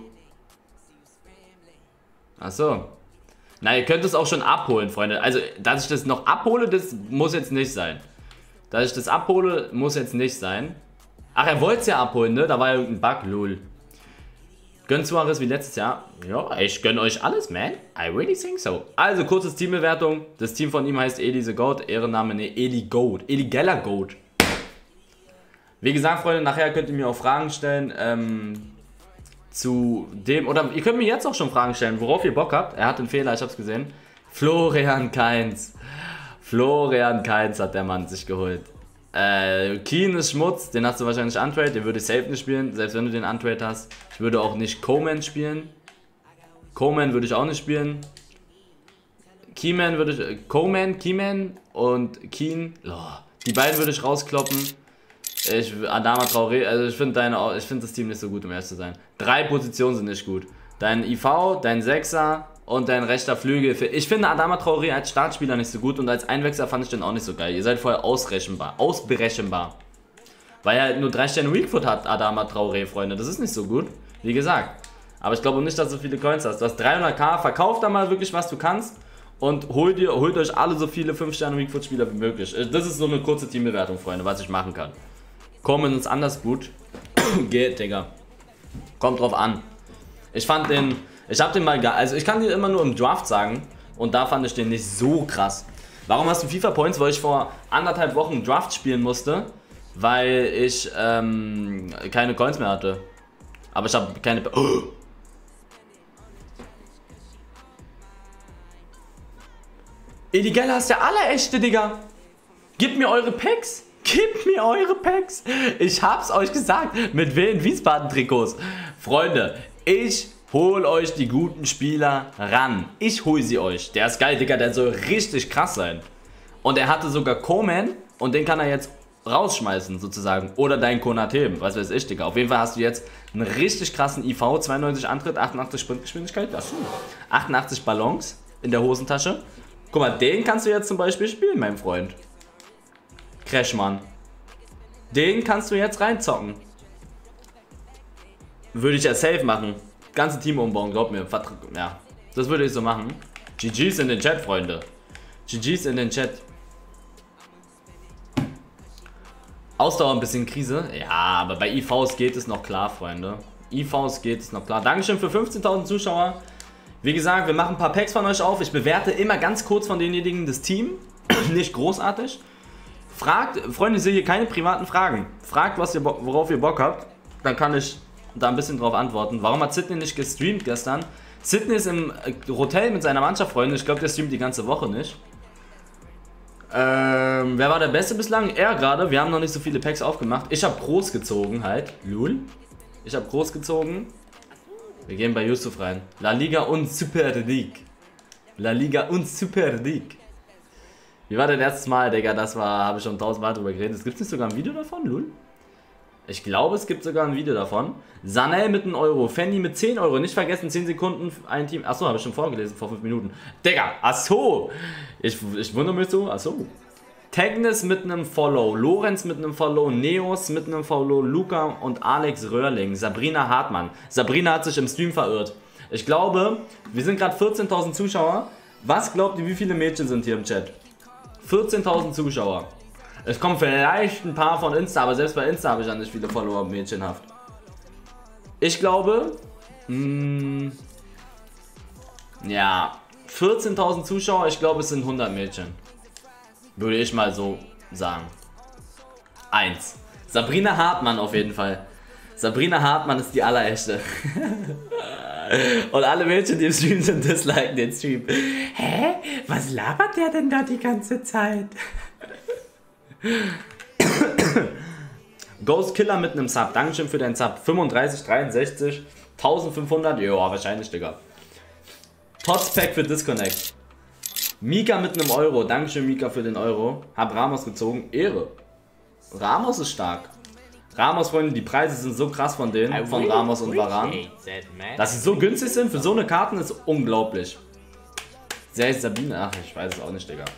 Achso. Na, ihr könnt es auch schon abholen, Freunde. Also, dass ich das noch abhole, das muss jetzt nicht sein. Dass ich das abhole, muss jetzt nicht sein. Ach, er wollte es ja abholen, ne? Da war ja irgendein Bug, lol. Gönnt Suarez wie letztes Jahr? Ja, ich gönn euch alles, man. I really think so. Also, kurzes Teambewertung. Das Team von ihm heißt Eli the Goat. Ehrenname, ne, Eli Goat. Illegaler Goat. Wie gesagt, Freunde, nachher könnt ihr mir auch Fragen stellen, ähm, zu dem, oder ihr könnt mir jetzt auch schon Fragen stellen, worauf ihr Bock habt. Er hat einen Fehler, ich hab's gesehen. Florian Kainz. Florian Kainz hat der Mann sich geholt. Äh, Keen ist Schmutz, den hast du wahrscheinlich untrade, den würde ich safe nicht spielen, selbst wenn du den untrade hast. Ich würde auch nicht Coman spielen. Coman würde ich auch nicht spielen. Keyman würde ich, Coman, Keyman und Keen, oh, die beiden würde ich rauskloppen. Ich, Adama Traoré, also ich finde deine, ich finde das Team nicht so gut, um ehrlich zu sein. Drei Positionen sind nicht gut. Dein I V, dein Sechser und dein rechter Flügel. Ich finde Adama Traoré als Startspieler nicht so gut und als Einwechsler fand ich den auch nicht so geil. Ihr seid vorher ausrechenbar, ausberechenbar. Weil er nur drei Sterne Weakfoot hat, Adama Traoré, Freunde. Das ist nicht so gut, wie gesagt. Aber ich glaube nicht, dass du so viele Coins hast. Du hast dreihunderttausend, verkauf da mal wirklich, was du kannst. Und holt, dir, holt euch alle so viele fünf Sterne Weakfoot Spieler wie möglich. Das ist so eine kurze Teambewertung, Freunde, was ich machen kann. Kommen uns anders gut. Geht, Digga. Kommt drauf an. Ich fand den, ich hab den mal, also ich kann dir immer nur im Draft sagen und da fand ich den nicht so krass. Warum hast du FIFA Points? Weil ich vor anderthalb Wochen Draft spielen musste, weil ich ähm, keine Coins mehr hatte. Aber ich habe keine... Oh. Illegal hast der allerechte, Digga. Gib mir eure Packs. Gib mir eure Packs. Ich hab's euch gesagt. Mit Wien Wiesbaden Trikots. Freunde, ich hol euch die guten Spieler ran. Ich hol sie euch. Der ist geil, Digga. Der soll richtig krass sein. Und er hatte sogar Coman. Und den kann er jetzt rausschmeißen, sozusagen. Oder dein Konate. Was weiß ich, Digga. Auf jeden Fall hast du jetzt einen richtig krassen I V. zweiundneunzig Antritt, achtundachtzig Sprintgeschwindigkeit. Das sind achtundachtzig Ballons in der Hosentasche. Guck mal, den kannst du jetzt zum Beispiel spielen, mein Freund. Crashman. Den kannst du jetzt reinzocken. Würde ich ja safe machen. Ganze Team umbauen, glaub mir. Ja, das würde ich so machen. G Gs in den Chat, Freunde. G Gs in den Chat. Ausdauer ein bisschen Krise. Ja, aber bei I Vs geht es noch klar, Freunde. I Vs geht es noch klar. Dankeschön für fünfzehntausend Zuschauer. Wie gesagt, wir machen ein paar Packs von euch auf. Ich bewerte immer ganz kurz von denjenigen das Team. Nicht großartig. Fragt, Freunde, ich sehe hier keine privaten Fragen. Fragt, was ihr, worauf ihr Bock habt. Dann kann ich da ein bisschen drauf antworten. Warum hat Sydney nicht gestreamt gestern? Sydney ist im Hotel mit seiner Mannschaft, Freunde. Ich glaube, der streamt die ganze Woche nicht. Ähm, wer war der Beste bislang? Er gerade. Wir haben noch nicht so viele Packs aufgemacht. Ich habe groß gezogen halt. Lul. Ich habe groß gezogen. Wir gehen bei Yusuf rein. La Liga und Super League. La Liga und Super League. Wie war denn erstes Mal, Digga? Das war, habe ich schon tausendmal drüber geredet. Es gibt nicht sogar ein Video davon, Lul? Ich glaube, es gibt sogar ein Video davon. Sanel mit einem Euro, Fanny mit zehn Euro. Nicht vergessen, zehn Sekunden ein Team. Achso, habe ich schon vorgelesen, vor fünf Minuten. Digga, achso. Ich, ich wundere mich so, achso. Tagnes mit einem Follow, Lorenz mit einem Follow, Neos mit einem Follow, Luca und Alex Röhrling, Sabrina Hartmann. Sabrina hat sich im Stream verirrt. Ich glaube, wir sind gerade vierzehntausend Zuschauer. Was glaubt ihr, wie viele Mädchen sind hier im Chat? vierzehntausend Zuschauer. Es kommen vielleicht ein paar von Insta, aber selbst bei Insta habe ich ja nicht viele Follower mädchenhaft. Ich glaube, mh, Ja, vierzehntausend Zuschauer, ich glaube es sind hundert Mädchen. Würde ich mal so sagen. Eins. Sabrina Hartmann auf jeden Fall. Sabrina Hartmann ist die allerechte. Und alle Mädchen, die im Stream sind, disliken den Stream. Hä? Was labert der denn da die ganze Zeit? Ghost Killer mit einem Sub. Dankeschön für deinen Sub. fünfunddreißig, dreiundsechzig, eintausendfünfhundert. Ja, wahrscheinlich, Digga. Totspack für Disconnect. Mika mit einem Euro. Dankeschön, Mika, für den Euro. Hab Ramos gezogen. Ehre. Ramos ist stark. Ramos, Freunde, die Preise sind so krass von denen, von Ramos und Varane. Dass sie so günstig sind für so eine Karten ist unglaublich. Sehr ist Sabine? Ach, ich weiß es auch nicht, Digga.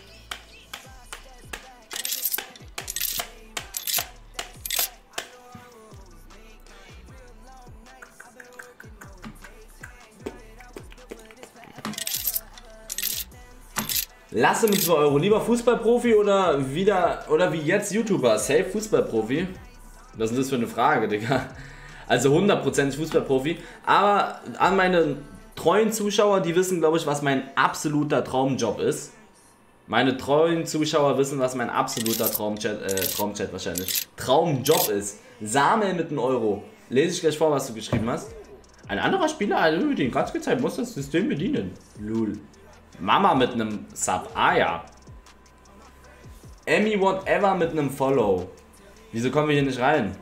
Lasse mit zwei Euro. Lieber Fußballprofi oder wieder oder wie jetzt YouTuber? Safe Fußballprofi? Was ist das für eine Frage, Digga? Also hundertprozentig Fußballprofi. Aber an meine treuen Zuschauer, die wissen, glaube ich, was mein absoluter Traumjob ist. Meine treuen Zuschauer wissen, was mein absoluter Traumchat, äh, Traumchat wahrscheinlich, Traumjob ist. Samuel mit einem Euro. Lese ich gleich vor, was du geschrieben hast. Ein anderer Spieler, also den ganz gezeigt, muss das System bedienen. Lul. Mama mit einem Sub. Ah ja. Emmy Whatever mit einem Follow. Wieso kommen wir hier nicht rein?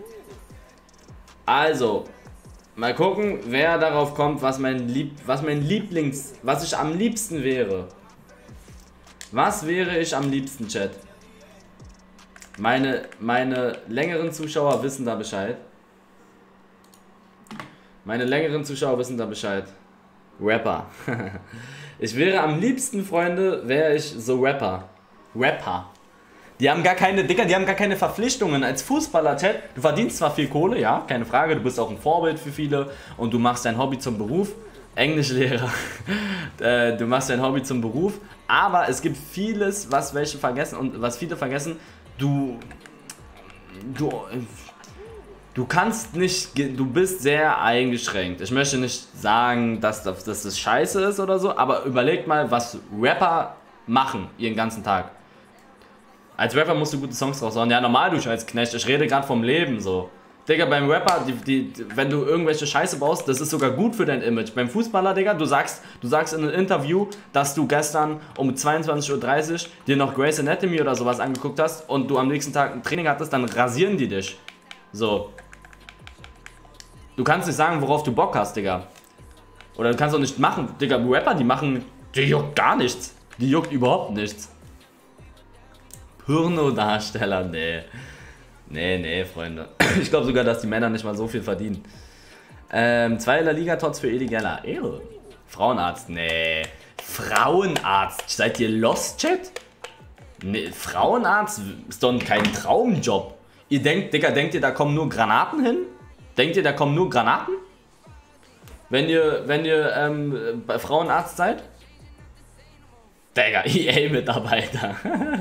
Also, mal gucken, wer darauf kommt, was mein, Lieb was mein Lieblings... Was ich am liebsten wäre. Was wäre ich am liebsten, Chat? Meine, meine längeren Zuschauer wissen da Bescheid. Meine längeren Zuschauer wissen da Bescheid. Rapper. Ich wäre am liebsten, Freunde, wäre ich so Rapper. Rapper. Die haben gar keine, Dicker, die haben gar keine Verpflichtungen als Fußballer, Chat. Du verdienst zwar viel Kohle, ja, keine Frage, du bist auch ein Vorbild für viele und du machst dein Hobby zum Beruf. Englischlehrer. Du machst dein Hobby zum Beruf, aber es gibt vieles, was welche vergessen und was viele vergessen. Du, du, du kannst nicht, du bist sehr eingeschränkt. Ich möchte nicht sagen, dass das, dass das scheiße ist oder so, aber überleg mal, was Rapper machen ihren ganzen Tag. Als Rapper musst du gute Songs raushauen. Ja, normal, du Scheißknecht. Ich rede gerade vom Leben so. Digga, beim Rapper, die, die, wenn du irgendwelche Scheiße baust, das ist sogar gut für dein Image. Beim Fußballer, Digga, du sagst, du sagst in einem Interview, dass du gestern um zweiundzwanzig Uhr dreißig dir noch Grey's Anatomy oder sowas angeguckt hast und du am nächsten Tag ein Training hattest, dann rasieren die dich. So. Du kannst nicht sagen, worauf du Bock hast, Digga. Oder du kannst auch nicht machen. Digga, Rapper, die machen, die juckt gar nichts. Die juckt überhaupt nichts. Pornodarsteller, nee. Nee, nee, Freunde. Ich glaube sogar, dass die Männer nicht mal so viel verdienen. Ähm, zwei La Liga-Tots für Edi Geller. Ehre. Frauenarzt, nee. Frauenarzt. Seid ihr lost, Chat? Nee, Frauenarzt ist doch kein Traumjob. Ihr denkt, Digga, denkt ihr, da kommen nur Granaten hin? Denkt ihr, da kommen nur Granaten? Wenn ihr, wenn ihr ähm, bei Frauenarzt seid? Digga, E A-Mitarbeiter.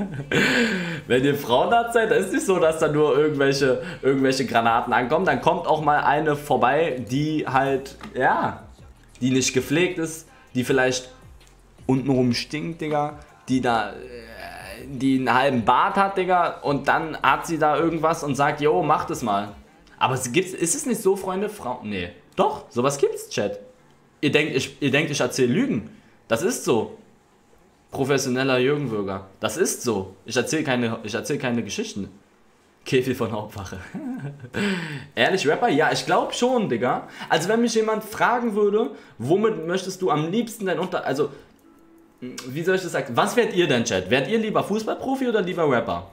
Wenn ihr Frauenarzt seid, dann ist es nicht so, dass da nur irgendwelche, irgendwelche Granaten ankommen. Dann kommt auch mal eine vorbei, die halt, ja, die nicht gepflegt ist, die vielleicht untenrum stinkt, Digga, die da, die einen halben Bart hat, Digga, und dann hat sie da irgendwas und sagt, jo, mach das mal. Aber es gibt's, ist es nicht so, Freunde? Frauen, nee. Doch, sowas gibt's, Chat. Ihr denkt, ich, ihr denkt, ich erzähle Lügen. Das ist so. Professioneller Jürgen-Bürger. Das ist so. Ich erzähle keine, ich erzähl keine Geschichten. Käfig von Hauptwache. Ehrlich, Rapper? Ja, ich glaube schon, Digga. Also wenn mich jemand fragen würde, womit möchtest du am liebsten dein Unter... Also, wie soll ich das sagen? Was wärt ihr denn, Chat? Wärt ihr lieber Fußballprofi oder lieber Rapper?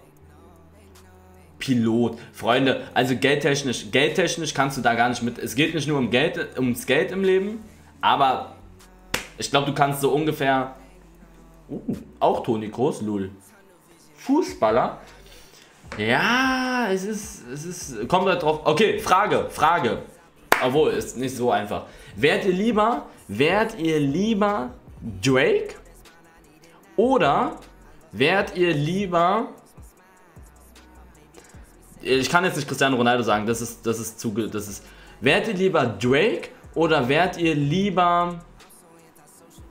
Pilot. Freunde, also geldtechnisch, geldtechnisch kannst du da gar nicht mit... Es geht nicht nur um Geld, ums Geld im Leben, aber ich glaube, du kannst so ungefähr... Uh, auch Toni Kroos, lul. Fußballer? Ja, es ist, es ist, kommt halt drauf. Okay, Frage, Frage. Obwohl, ist nicht so einfach. Wärt ihr lieber, wärt ihr lieber Drake? Oder wärt ihr lieber, ich kann jetzt nicht Cristiano Ronaldo sagen, das ist, das ist zu, das ist, wärt ihr lieber Drake oder wärt ihr lieber,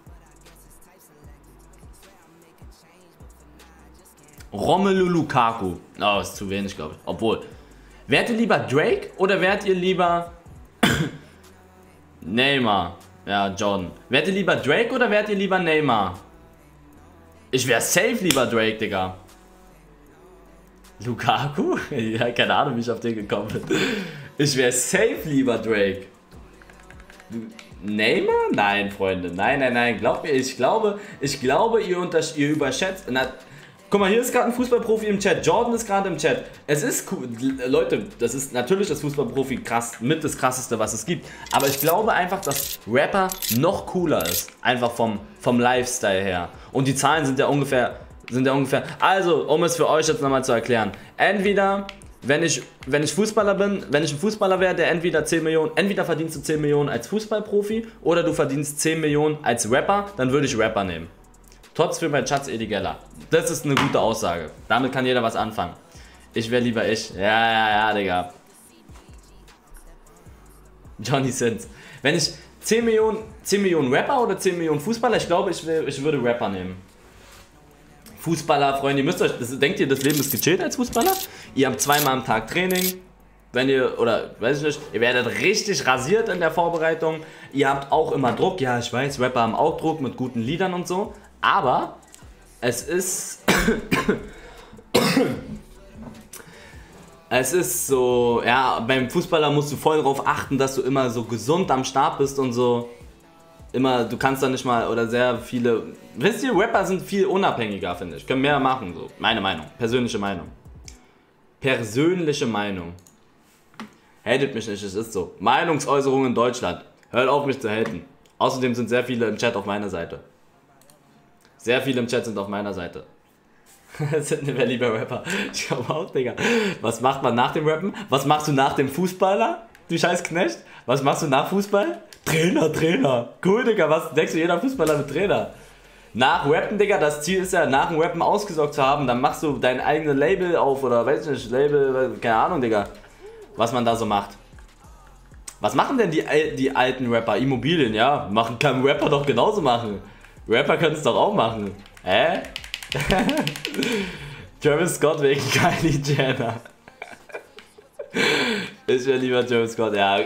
Romelu Lukaku. Oh, ist zu wenig, glaube ich. Obwohl. Wärt ihr lieber Drake oder wärt ihr lieber Neymar? Ja, Jordan. Wärt ihr lieber Drake oder wärt ihr lieber Neymar? Ich wär safe lieber Drake, Digga. Lukaku? Ja, keine Ahnung, wie ich auf den gekommen bin. Ich wär safe lieber Drake. Neymar? Nein, Freunde. Nein, nein, nein. Glaubt mir, ich glaube, ich glaube, ihr, untersch ihr überschätzt. Na, guck mal, hier ist gerade ein Fußballprofi im Chat. Jordan ist gerade im Chat. Es ist cool. Leute, das ist natürlich das Fußballprofi krass, mit das krasseste, was es gibt. Aber ich glaube einfach, dass Rapper noch cooler ist. Einfach vom, vom Lifestyle her. Und die Zahlen sind ja ungefähr, sind ja ungefähr. Also, um es für euch jetzt nochmal zu erklären. Entweder, wenn ich, wenn ich Fußballer bin, wenn ich ein Fußballer wäre, der entweder zehn Millionen, entweder verdienst du zehn Millionen als Fußballprofi oder du verdienst zehn Millionen als Rapper, dann würde ich Rapper nehmen. Trotz für mein Schatz Edi Geller. Das ist eine gute Aussage. Damit kann jeder was anfangen. Ich wäre lieber ich. Ja, ja, ja, Digga. Johnny Sins. Wenn ich zehn Millionen, zehn Millionen Rapper oder zehn Millionen Fußballer, ich glaube, ich, will, ich würde Rapper nehmen. Fußballer, Freunde, ihr müsst euch, das, denkt ihr, das Leben ist gechillt als Fußballer? Ihr habt zweimal am Tag Training. Wenn ihr, oder weiß ich nicht, ihr werdet richtig rasiert in der Vorbereitung. Ihr habt auch immer Druck. Ja, ich weiß, Rapper haben auch Druck mit guten Liedern und so. Aber es ist es ist so, ja, beim Fußballer musst du voll darauf achten, dass du immer so gesund am Start bist und so. Immer, du kannst da nicht mal, oder sehr viele, wisst ihr, Rapper sind viel unabhängiger, finde ich. Können mehr machen, so. Meine Meinung, persönliche Meinung. Persönliche Meinung. Hatet mich nicht, es ist so. Meinungsäußerung in Deutschland. Hört auf, mich zu haten. Außerdem sind sehr viele im Chat auf meiner Seite. Sehr viele im Chat sind auf meiner Seite. Sind wer lieber Rapper. Ich glaube auch, Digga. Was macht man nach dem Rappen? Was machst du nach dem Fußballer? Du scheiß Knecht. Was machst du nach Fußball? Trainer, Trainer. Cool, Digga. Was denkst du, jeder Fußballer mit Trainer? Nach Rappen, Digga, das Ziel ist ja, nach dem Rappen ausgesorgt zu haben. Dann machst du dein eigenes Label auf oder weiß ich nicht, Label, keine Ahnung, Digga. Was man da so macht. Was machen denn die, die alten Rapper? Immobilien, ja? Machen, kann ein Rapper doch genauso machen. Rapper können es doch auch machen. Hä? Travis Scott wegen Kylie Jenner. Ich wäre lieber Travis Scott, ja.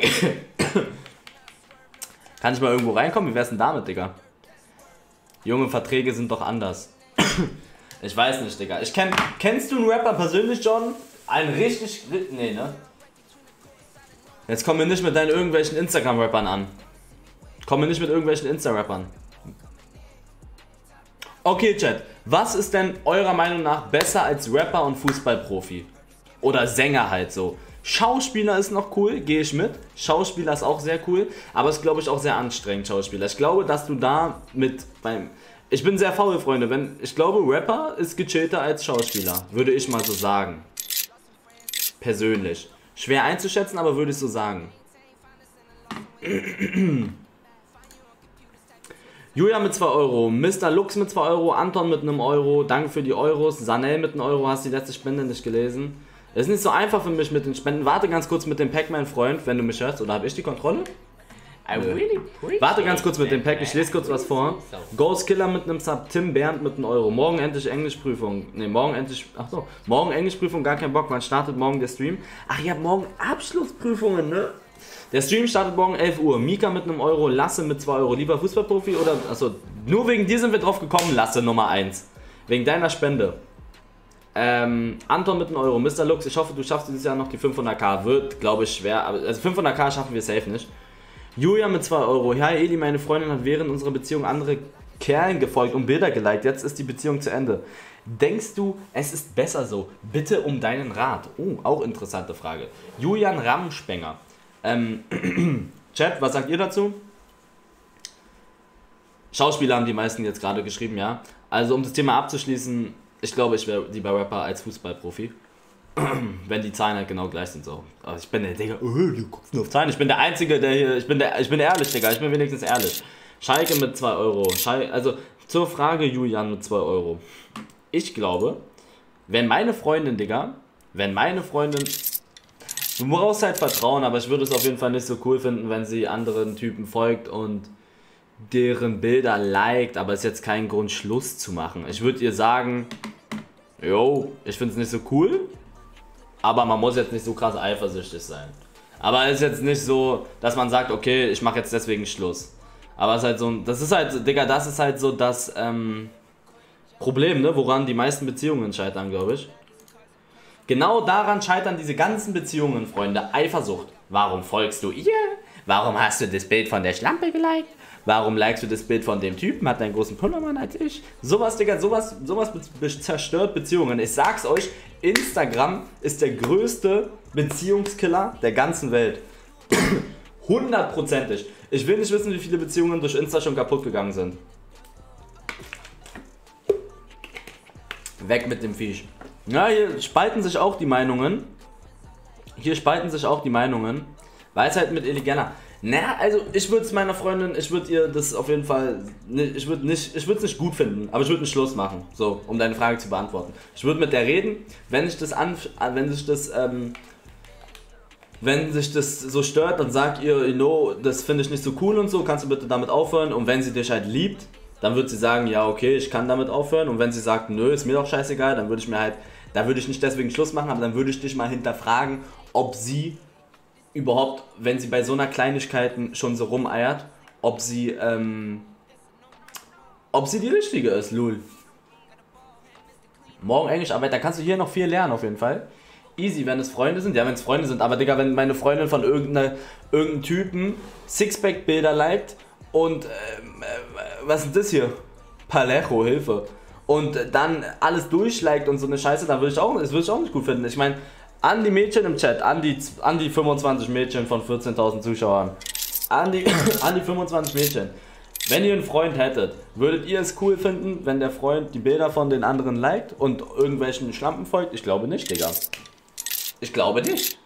Kann ich mal irgendwo reinkommen? Wie wär's denn damit, Digga? Junge, Verträge sind doch anders. Ich weiß nicht, Digga. Ich kenn, kennst du einen Rapper persönlich, John? Einen richtig... Nee, ne? Jetzt komm mir nicht mit deinen irgendwelchen Instagram-Rappern an. Komm mir nicht mit irgendwelchen Insta-Rappern. Okay, Chat. Was ist denn eurer Meinung nach besser als Rapper und Fußballprofi? Oder Sänger halt so. Schauspieler ist noch cool, gehe ich mit. Schauspieler ist auch sehr cool. Aber ist, glaube ich, auch sehr anstrengend, Schauspieler. Ich glaube, dass du da mit beim... Ich bin sehr faul, Freunde. Wenn, ich glaube, Rapper ist gechillter als Schauspieler. Würde ich mal so sagen. Persönlich. Schwer einzuschätzen, aber würde ich so sagen. Julia mit zwei Euro, Mister Lux mit zwei Euro, Anton mit einem Euro, danke für die Euros, Sanel mit einem Euro, hast die letzte Spende nicht gelesen. Es ist nicht so einfach für mich mit den Spenden. Warte ganz kurz mit dem Pac-Man-Freund, wenn du mich hörst, oder habe ich die Kontrolle? Really Warte ganz kurz mit dem Pack, ich lese kurz was vor. Ghost Killer mit einem Sub, Tim Bernd mit einem Euro. Morgen endlich Englischprüfung. Ne, morgen endlich. Ach so, morgen Englischprüfung, gar kein Bock. Wann startet morgen der Stream? Ach ja, morgen Abschlussprüfungen, ne? Der Stream startet morgen elf Uhr. Mika mit einem Euro, Lasse mit zwei Euro. Lieber Fußballprofi oder. Achso, nur wegen dir sind wir drauf gekommen, Lasse Nummer eins. Wegen deiner Spende. Ähm, Anton mit einem Euro. Mister Lux, ich hoffe, du schaffst dieses Jahr noch die fünfhunderttausend. Wird, glaube ich, schwer. Aber, also fünfhunderttausend schaffen wir safe nicht. Julia mit zwei Euro. Ja, Eli, meine Freundin hat während unserer Beziehung andere Kerlen gefolgt und Bilder geliked. Jetzt ist die Beziehung zu Ende. Denkst du, es ist besser so? Bitte um deinen Rat. Oh, auch interessante Frage. Julian Ramspenger. Ähm, Chat, was sagt ihr dazu? Schauspieler haben die meisten jetzt gerade geschrieben, ja. Also um das Thema abzuschließen, ich glaube, ich wäre lieber Rapper als Fußballprofi. Wenn die Zahlen halt genau gleich sind, so. Aber ich bin der, Digga, oh, du guckst nur auf Zahlen. Ich bin der Einzige, der hier, ich bin der, ich bin ehrlich, Digga, ich bin wenigstens ehrlich. Schalke mit zwei Euro. Schalke, also zur Frage Julian mit zwei Euro. Ich glaube, wenn meine Freundin, Digga, wenn meine Freundin, du brauchst halt Vertrauen, aber ich würde es auf jeden Fall nicht so cool finden, wenn sie anderen Typen folgt und deren Bilder liked, aber es ist jetzt kein Grund, Schluss zu machen. Ich würde ihr sagen, jo, ich find's nicht so cool, aber man muss jetzt nicht so krass eifersüchtig sein. Aber es ist jetzt nicht so, dass man sagt, okay, ich mache jetzt deswegen Schluss. Aber es ist halt so, das ist halt, Digga, das ist halt so das ähm, Problem, ne, woran die meisten Beziehungen scheitern, glaube ich. Genau daran scheitern diese ganzen Beziehungen, Freunde. Eifersucht. Warum folgst du ihr? Warum hast du das Bild von der Schlampe geliked? Warum likest du das Bild von dem Typen? Hat einen großen Pullermann als ich? Sowas, Digga, sowas, sowas be be zerstört Beziehungen. Ich sag's euch, Instagram ist der größte Beziehungskiller der ganzen Welt. Hundertprozentig. Ich will nicht wissen, wie viele Beziehungen durch Insta schon kaputt gegangen sind. Weg mit dem Viech. Ja, hier spalten sich auch die Meinungen. Hier spalten sich auch die Meinungen. Weil es halt mit Illegaler. Na, also ich würde es meiner Freundin, ich würde ihr das auf jeden Fall, ich würde nicht, ich würde es nicht gut finden, aber ich würde einen Schluss machen, so, um deine Frage zu beantworten. Ich würde mit der reden, wenn sich das an, wenn sich das, ähm, wenn sich das so stört, dann sag ihr, you know, das finde ich nicht so cool und so, kannst du bitte damit aufhören? Und wenn sie dich halt liebt, dann wird sie sagen, ja okay, ich kann damit aufhören. Und wenn sie sagt, nö, ist mir doch scheißegal, dann würde ich mir halt, da würde ich nicht deswegen Schluss machen, aber dann würde ich dich mal hinterfragen, ob sie überhaupt, wenn sie bei so einer Kleinigkeit schon so rumeiert, ob sie, ähm, ob sie die richtige ist, lul. Morgen Englischarbeit, da kannst du hier noch viel lernen auf jeden Fall. Easy, wenn es Freunde sind, ja wenn es Freunde sind, aber Digga, wenn meine Freundin von irgendeiner, irgendeinem Typen Sixpack-Bilder liked und, äh, äh, was ist das hier? Palejo, Hilfe. Und dann alles durchliked und so eine Scheiße, dann würde ich auch, das würde ich auch nicht gut finden. Ich meine, an die Mädchen im Chat, an die, an die fünfundzwanzig Mädchen von vierzehntausend Zuschauern, an die, an die fünfundzwanzig Mädchen. Wenn ihr einen Freund hättet, würdet ihr es cool finden, wenn der Freund die Bilder von den anderen liked und irgendwelchen Schlampen folgt? Ich glaube nicht, Digga. Ich glaube nicht.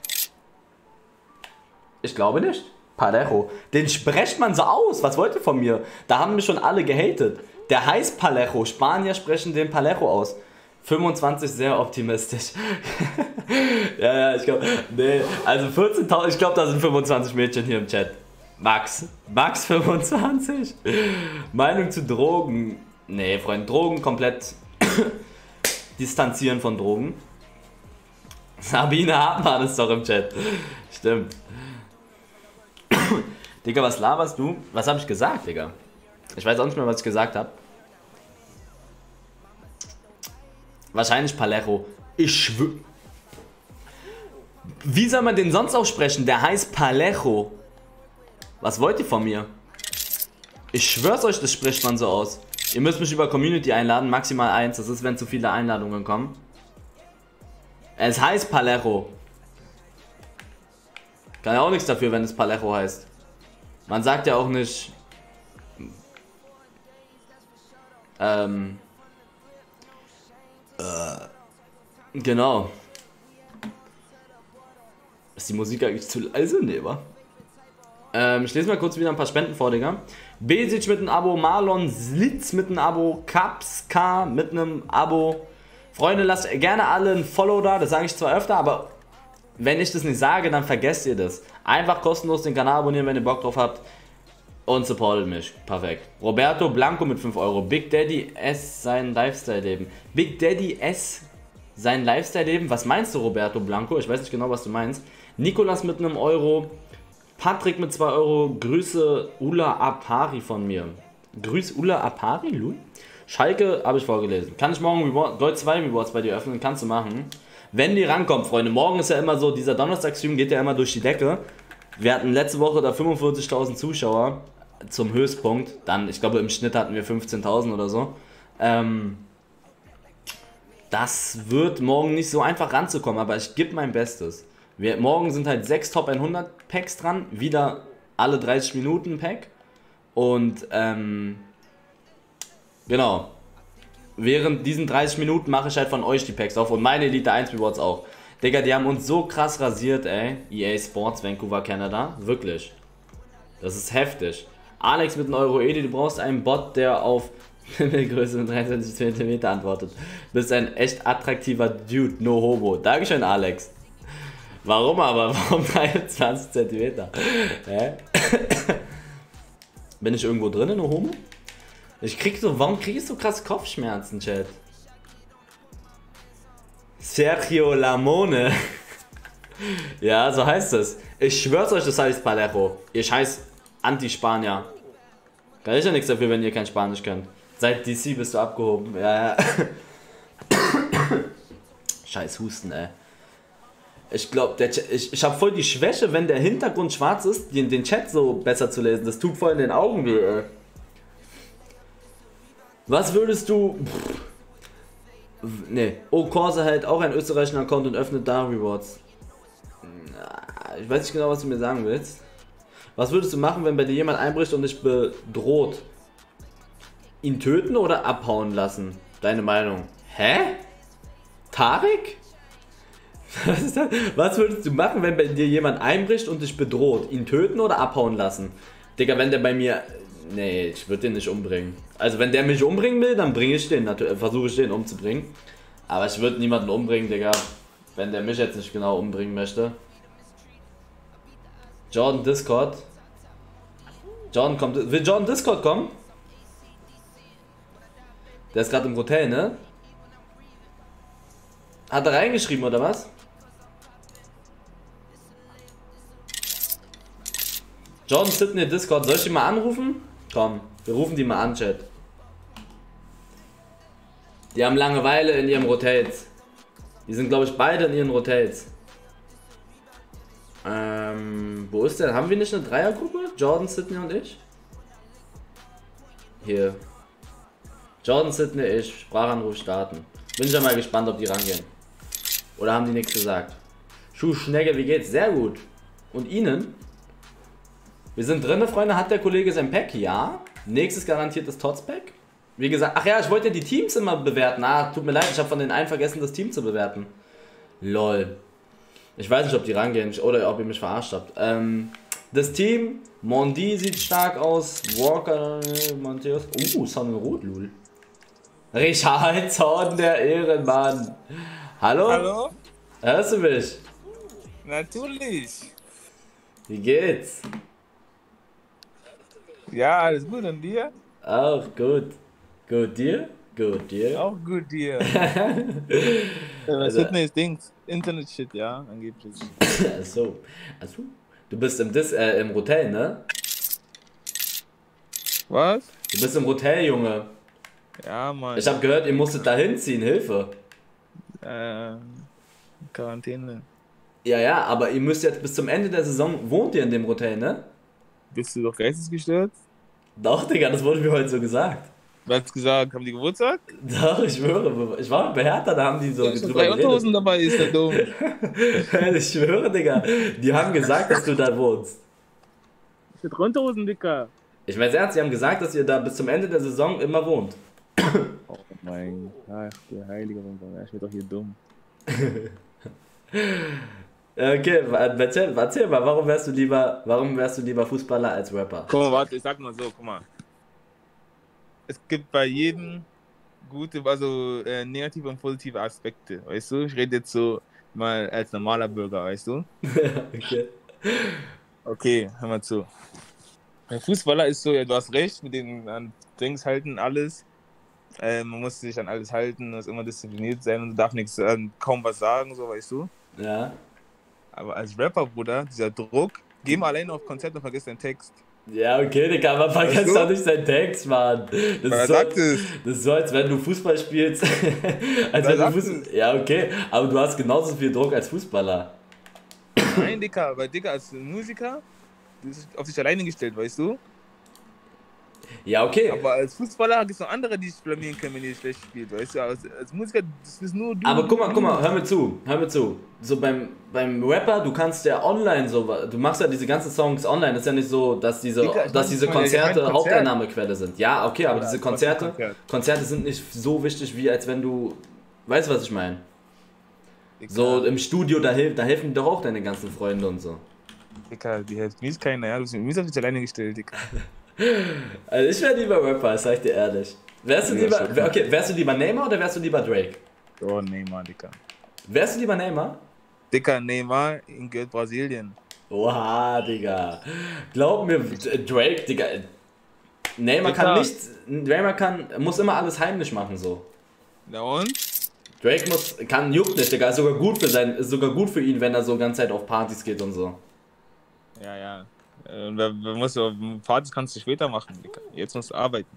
Ich glaube nicht. Palejo. Den sprecht man so aus. Was wollt ihr von mir? Da haben mich schon alle gehatet. Der heißt Palejo. Spanier sprechen den Palejo aus. fünfundzwanzig sehr optimistisch. ja, ja, ich glaube, nee, also vierzehntausend, ich glaube, da sind fünfundzwanzig Mädchen hier im Chat. Max, Max fünfundzwanzig. Meinung zu Drogen. Nee, Freund, Drogen komplett distanzieren von Drogen. Sabine Hartmann ist doch im Chat. Stimmt. Digga, was laberst du? Was habe ich gesagt, Digga? Ich weiß auch nicht mehr, was ich gesagt habe. Wahrscheinlich Palejo. Ich schwör. Wie soll man den sonst aussprechen? Der heißt Palejo. Was wollt ihr von mir? Ich schwör's euch, das spricht man so aus. Ihr müsst mich über Community einladen, maximal eins. Das ist, wenn zu viele Einladungen kommen. Es heißt Palejo. Kann ja auch nichts dafür, wenn es Palejo heißt. Man sagt ja auch nicht... Ähm... Äh, genau. Ist die Musik eigentlich zu leise? Nee, wa? Ähm, ich lese mal kurz wieder ein paar Spenden vor, Digga. Besic mit einem Abo, Marlon Slitz mit einem Abo, Caps K mit einem Abo. Freunde, lasst gerne alle ein Follow da, das sage ich zwar öfter, aber wenn ich das nicht sage, dann vergesst ihr das. Einfach kostenlos den Kanal abonnieren, wenn ihr Bock drauf habt. Und supportet mich. Perfekt. Roberto Blanco mit fünf Euro. Big Daddy S. sein Lifestyle-Leben. Big Daddy S. sein Lifestyle-Leben. Was meinst du, Roberto Blanco? Ich weiß nicht genau, was du meinst. Nikolas mit einem Euro. Patrick mit zwei Euro. Grüße Ula Apari von mir. Grüße Ula Apari, Lul? Schalke habe ich vorgelesen. Kann ich morgen Reward, Gold zwei Rewards bei dir öffnen? Kannst du machen. Wenn die rankommt, Freunde. Morgen ist ja immer so, dieser Donnerstagsstream geht ja immer durch die Decke. Wir hatten letzte Woche da fünfundvierzigtausend Zuschauer zum Höchstpunkt. Dann, ich glaube, im Schnitt hatten wir fünfzehntausend oder so. Ähm, das wird morgen nicht so einfach ranzukommen, aber ich gebe mein Bestes. Wir, morgen sind halt sechs Top hundert Packs dran. Wieder alle dreißig Minuten ein Pack. Und, ähm, genau. Während diesen dreißig Minuten mache ich halt von euch die Packs auf und meine Elite eins Rewards auch. Digga, die haben uns so krass rasiert, ey. E A Sports, Vancouver, Canada. Wirklich. Das ist heftig. Alex mit einem Euro Edi, du brauchst einen Bot, der auf Größe mit dreiundzwanzig Zentimeter antwortet. Bist ein echt attraktiver Dude, no homo. Dankeschön, Alex. Warum aber? Warum dreiundzwanzig Zentimeter? Hä? Bin ich irgendwo drin, no homo? Ich krieg so, warum krieg ich so krass Kopfschmerzen, Chat? Sergio Lamone. Ja, so heißt es. Ich schwör's euch, das heißt Palejo. Ihr scheiß Anti-Spanier. Kann ich ja nichts dafür, wenn ihr kein Spanisch könnt. Seit D C bist du abgehoben. Ja, ja. Scheiß Husten, ey. Ich glaube, ich, ich habe voll die Schwäche, wenn der Hintergrund schwarz ist, den, den Chat so besser zu lesen. Das tut voll in den Augen weh, ey. Was würdest du... Pff, nee. Oh, Corsa hält auch einen österreichischen Account und öffnet da Rewards. Ich weiß nicht genau, was du mir sagen willst. Was würdest du machen, wenn bei dir jemand einbricht und dich bedroht? Ihn töten oder abhauen lassen? Deine Meinung. Hä? Tarek? Was ist das? Was würdest du machen, wenn bei dir jemand einbricht und dich bedroht? Ihn töten oder abhauen lassen? Digga, wenn der bei mir... Nee, ich würde den nicht umbringen. Also wenn der mich umbringen will, dann bringe ich den. Natürlich versuche ich den umzubringen. Aber ich würde niemanden umbringen, Digga. Wenn der mich jetzt nicht genau umbringen möchte. Jordan Discord. Jordan kommt... Will Jordan Discord kommen? Der ist gerade im Hotel, ne? Hat er reingeschrieben, oder was? Jordan Sydney Discord, soll ich ihn mal anrufen? Komm, wir rufen die mal an, Chat. Die haben Langeweile in ihrem Hotels. Die sind, glaube ich, beide in ihren Hotels. Ähm, wo ist der? Haben wir nicht eine Dreiergruppe? Jordan, Sydney und ich? Hier. Jordan, Sydney, ich. Sprachanruf starten. Bin schon mal gespannt, ob die rangehen. Oder haben die nichts gesagt? Schuh Schnegge, wie geht's? Sehr gut. Und Ihnen? Wir sind drinne, Freunde. Hat der Kollege sein Pack? Ja. Nächstes garantiertes Tots-Pack. Wie gesagt, ach ja, ich wollte ja die Teams immer bewerten. Ah, tut mir leid, ich habe von den einen vergessen, das Team zu bewerten. Lol. Ich weiß nicht, ob die rangehen oder ob ihr mich verarscht habt. Ähm, das Team, Mondi sieht stark aus. Walker, Matthäus. Uh, Sonne Rot, Lul. Richard Zorn, der Ehrenmann. Hallo? Hallo? Hörst du mich? Natürlich. Wie geht's? Ja, alles gut und dir? Auch gut. Gut dir? Gut dir? Auch gut dir. Was Also- Sydney ist Dings? Internet-Shit, ja, angeblich. Achso. Achso. Du bist im, Dis äh, im Hotel, ne? Was? Du bist im Hotel, Junge. Ja, Mann. Ich hab gehört, ihr musstet da hinziehen. Hilfe. Äh, Quarantäne. Ja, ja, aber ihr müsst jetzt bis zum Ende der Saison, wohnt ihr in dem Hotel, ne? Bist du doch geistesgestört? Doch, Digga, das wurde mir heute so gesagt. Wer hat's gesagt? Haben die Geburtstag? Doch, ich schwöre, ich war bei Hertha, da haben die so Da ist drüber drei geredet. Unterhosen dabei, ist der dumm. Ich schwöre, Digga, die haben gesagt, dass du da wohnst. Ich hab Unterhosen, Dicker. Ich meine ernst, die haben gesagt, dass ihr da bis zum Ende der Saison immer wohnt. Oh mein, ach der heilige Wunder, ich bin doch hier dumm. Okay, erzähl, erzähl mal, warum wärst du lieber, warum wärst du lieber Fußballer als Rapper? Guck mal, warte, ich sag mal so, guck mal. Es gibt bei jedem gute, also äh, negative und positive Aspekte, weißt du? Ich rede jetzt so mal als normaler Bürger, weißt du? Okay. Okay, hör mal zu. Ein Fußballer ist so, ja, du hast recht, mit den an Dings halten, alles. Äh, man muss sich an alles halten, muss immer diszipliniert sein und darf nichts, äh, kaum was sagen, so, weißt du? Ja. Aber als Rapper, Bruder, dieser Druck, geh mal alleine auf Konzert und vergiss den Text. Ja, okay, Digga, aber vergiss du? doch nicht seinen Text, Mann. Das Wer ist, so, sagt es? das ist so, als wenn du Fußball spielst. als Wer wenn du sagt Fußball, ja, okay, aber du hast genauso viel Druck als Fußballer. Nein, Dicker, weil Dicker als Musiker, du bist auf dich alleine gestellt, weißt du? Ja, okay. Aber als Fußballer gibt es noch andere, die sich blamieren können, wenn ihr schlecht spielt, weißt du? Als, als Musiker, das ist nur du. Aber guck mal, du. guck mal, hör mir zu, hör mir zu. So beim, beim Rapper, du kannst ja online so, du machst ja diese ganzen Songs online. Das ist ja nicht so, dass diese, Digga, ich dass mein, diese ich mein, ich mein Konzerte Konzert. Haupteinnahmequelle sind. Ja, okay, aber Ja, diese was Konzerte, für Konzert? Konzerte sind nicht so wichtig, wie als wenn du, weißt du, was ich meine? Dicker, So im Studio, da, hilf, da helfen dir doch auch deine ganzen Freunde und so. Dicker, die hilft mir ist keiner, ja? Du bist mir ist auf dich alleine gestellt, Dicker. Also ich wäre lieber Rapper, sag ich dir ehrlich. Wärst du Ja, lieber, schon. okay, wärst du lieber Neymar oder wärst du lieber Drake? Oh, Neymar, Dicker. Wärst du lieber Neymar? Dicker, Neymar, in gehört Brasilien. Oha, Digga. Glaub mir, Drake, Digga. Neymar Digga. kann nichts, Neymar kann, muss immer alles heimlich machen, so. Na und? Drake muss, kann, juckt nicht, Digga. Ist sogar gut für sein, ist sogar gut für ihn, wenn er so ganze Zeit auf Partys geht und so. Ja, ja. Äh, wer, wer muss, Partys kannst du später machen, Digga. Jetzt musst du arbeiten.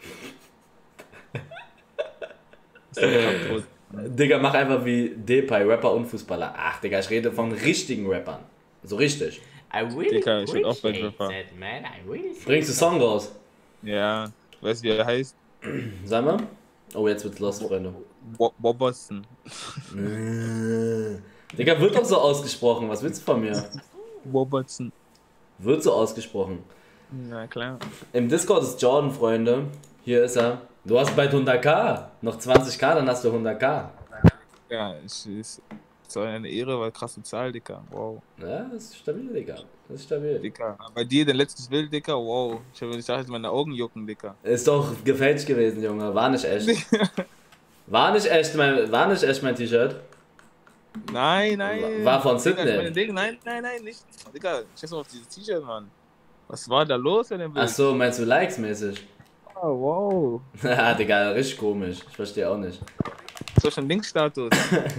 Ist doch kaputt. Digga, mach einfach wie Depay, Rapper und Fußballer. Ach, Digga, ich rede von richtigen Rappern. So richtig. I really Digga, ich bin auch bei appreciate Rapper. that, man. I really think Bringst du Song raus? Ja, weißt du, wie er heißt? Sag mal. Oh, jetzt wird's los, Freunde. Bo- Bobberson. Äh. Digga, wird doch so ausgesprochen. Was willst du von mir? Bobberson. Wird so ausgesprochen. Na klar. Im Discord ist Jordan, Freunde. Hier ist er. Du hast bald hunderttausend. Noch zwanzigtausend, dann hast du hunderttausend. Ja, es ist so eine Ehre, weil krasse Zahl, Dicker. Wow. Ja, das ist stabil, Digga. Das ist stabil. Dicker. Bei dir, dein letztes Bild, Dicker, wow. Ich habe gesagt, meine Augen jucken, Dicker. Ist doch gefälscht gewesen, Junge. War nicht echt. War nicht echt mein, war nicht echt mein T-Shirt. Nein, nein. War von Digga, Sydney. ich meine, Ding, nein, nein, nein, nicht. Dicker, scheiß mal auf dieses T-Shirt, Mann. Was war da los in dem Bild? Ach so, meinst du Likes-mäßig? Oh, wow. Haha, Digga, richtig komisch. Ich verstehe auch nicht. So schon Linksstatus.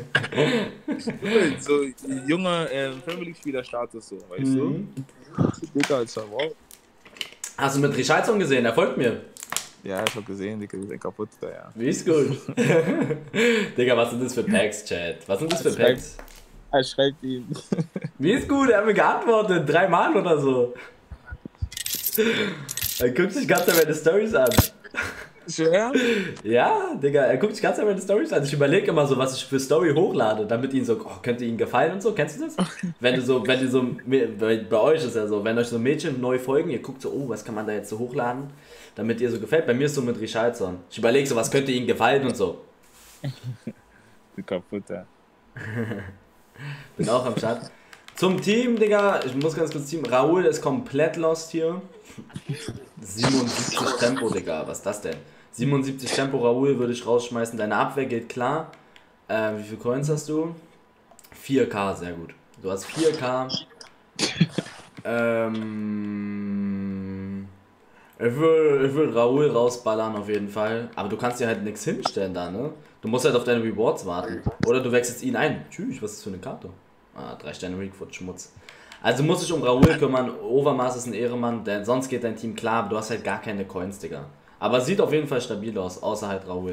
So junger ähm, Premier League-Spieler-Status, so, weißt Mhm. du? Dicker, Alter, wow. Hast du mit Richardson gesehen? Er folgt mir. Ja, ich hab gesehen, Dicker, die sind kaputt da, ja. Wie ist gut. Digga, was sind das für Packs, Chat? Was sind das für Packs? Er schreibt ihm. Wie ist gut? Er hat mir geantwortet. Dreimal oder so. Er guckt sich ganz meine Stories an. Schwer? Ja, Digga, er guckt sich ganz meine Stories an. Ich überlege immer so, was ich für Story hochlade, damit ihn so, oh, könnte ihm gefallen und so. Kennst du das? Wenn du so, wenn du so, bei, bei euch ist ja so, wenn euch so Mädchen neu folgen, ihr guckt so, oh, was kann man da jetzt so hochladen, damit ihr so gefällt. Bei mir ist so mit Richardson. Ich überlege so, was könnte ihm gefallen und so. Du kaputt, ja. Bin auch am Start. Zum Team, Digga, ich muss ganz kurz Team. Raoul ist komplett lost hier. siebenundsiebzig Tempo, Digga, was ist das denn? siebenundsiebzig Tempo, Raoul würde ich rausschmeißen. Deine Abwehr geht klar. Äh, wie viele Coins hast du? vier K, sehr gut. Du hast vier K. ähm, ich will, ich will Raoul rausballern auf jeden Fall. Aber du kannst dir halt nichts hinstellen da, ne? Du musst halt auf deine Rewards warten. Oder du wechselst ihn ein. Tschüss, was ist das für eine Karte? Ah, drei Sterne Reekfoot, Schmutz. Also musst dich um Raoul kümmern. Overmars ist ein Ehrenmann, denn sonst geht dein Team klar, aber du hast halt gar keine Coins, Digga. Aber sieht auf jeden Fall stabil aus, außer halt Raoul.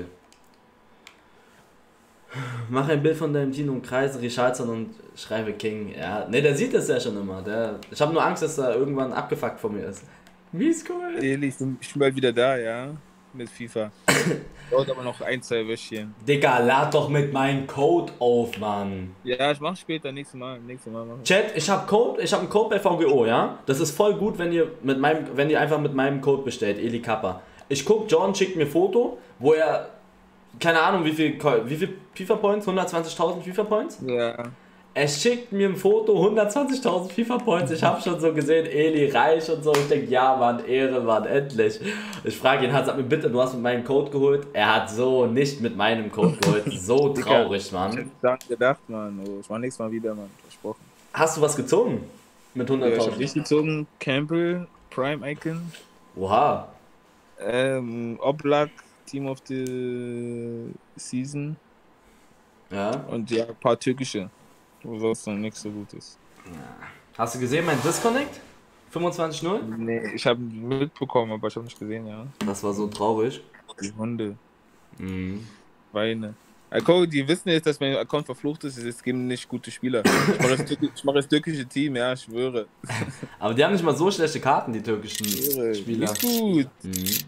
Mach ein Bild von deinem Team und kreise Richardson und schreibe King. Ja, ne, der sieht das ja schon immer. Der, ich habe nur Angst, dass er irgendwann abgefuckt von mir ist. Wie ist cool. Ehrlich, ich bin bald wieder da, ja. Mit FIFA. Dauert aber noch ein, zwei Wöchchen. Digga, lad doch mit meinem Code auf, Mann. Ja, ich mach später, nächstes Mal. Nächstes Mal machen. Chat, ich hab Code, ich hab einen Code bei V G O, ja? Das ist voll gut, wenn ihr mit meinem, wenn ihr einfach mit meinem Code bestellt, Eli Kappa. Ich guck, John schickt mir Foto, wo er, keine Ahnung, wie viel, wie viel FIFA Points, hundertzwanzigtausend FIFA Points? Ja. Er schickt mir ein Foto, hundertzwanzigtausend FIFA Points. Ich habe schon so gesehen, Eli reich und so. Ich denke, ja, Mann, Ehre, Mann, endlich. Ich frage ihn, sag mir bitte, du hast mit meinem Code geholt. Er hat so nicht mit meinem Code geholt. So traurig, Mann. Ich hab daran gedacht, Mann. Oh, ich mach nächstes Mal wieder, Mann. Versprochen. Hast du was gezogen? Mit Ja, ich hab hunderttausend? dich gezogen. Campbell, Prime Icon. Oha. Ähm, Oblak, Team of the Season. Ja. Und ja, ein paar türkische. Wo sonst noch nichts so gut ist. Hast du gesehen, mein Disconnect? fünfundzwanzig null? Nee, ich habe mitbekommen, aber ich habe nicht gesehen, ja. Das war so traurig. Die Hunde, Mhm. Weine. Ja, guck, die wissen jetzt, dass mein Account verflucht ist, es geben nicht gute Spieler. Ich mache das, Türki- ich mach das türkische Team, ja, ich schwöre. Aber die haben nicht mal so schlechte Karten, die türkischen Ich schwöre. Spieler. Ist gut. Mhm.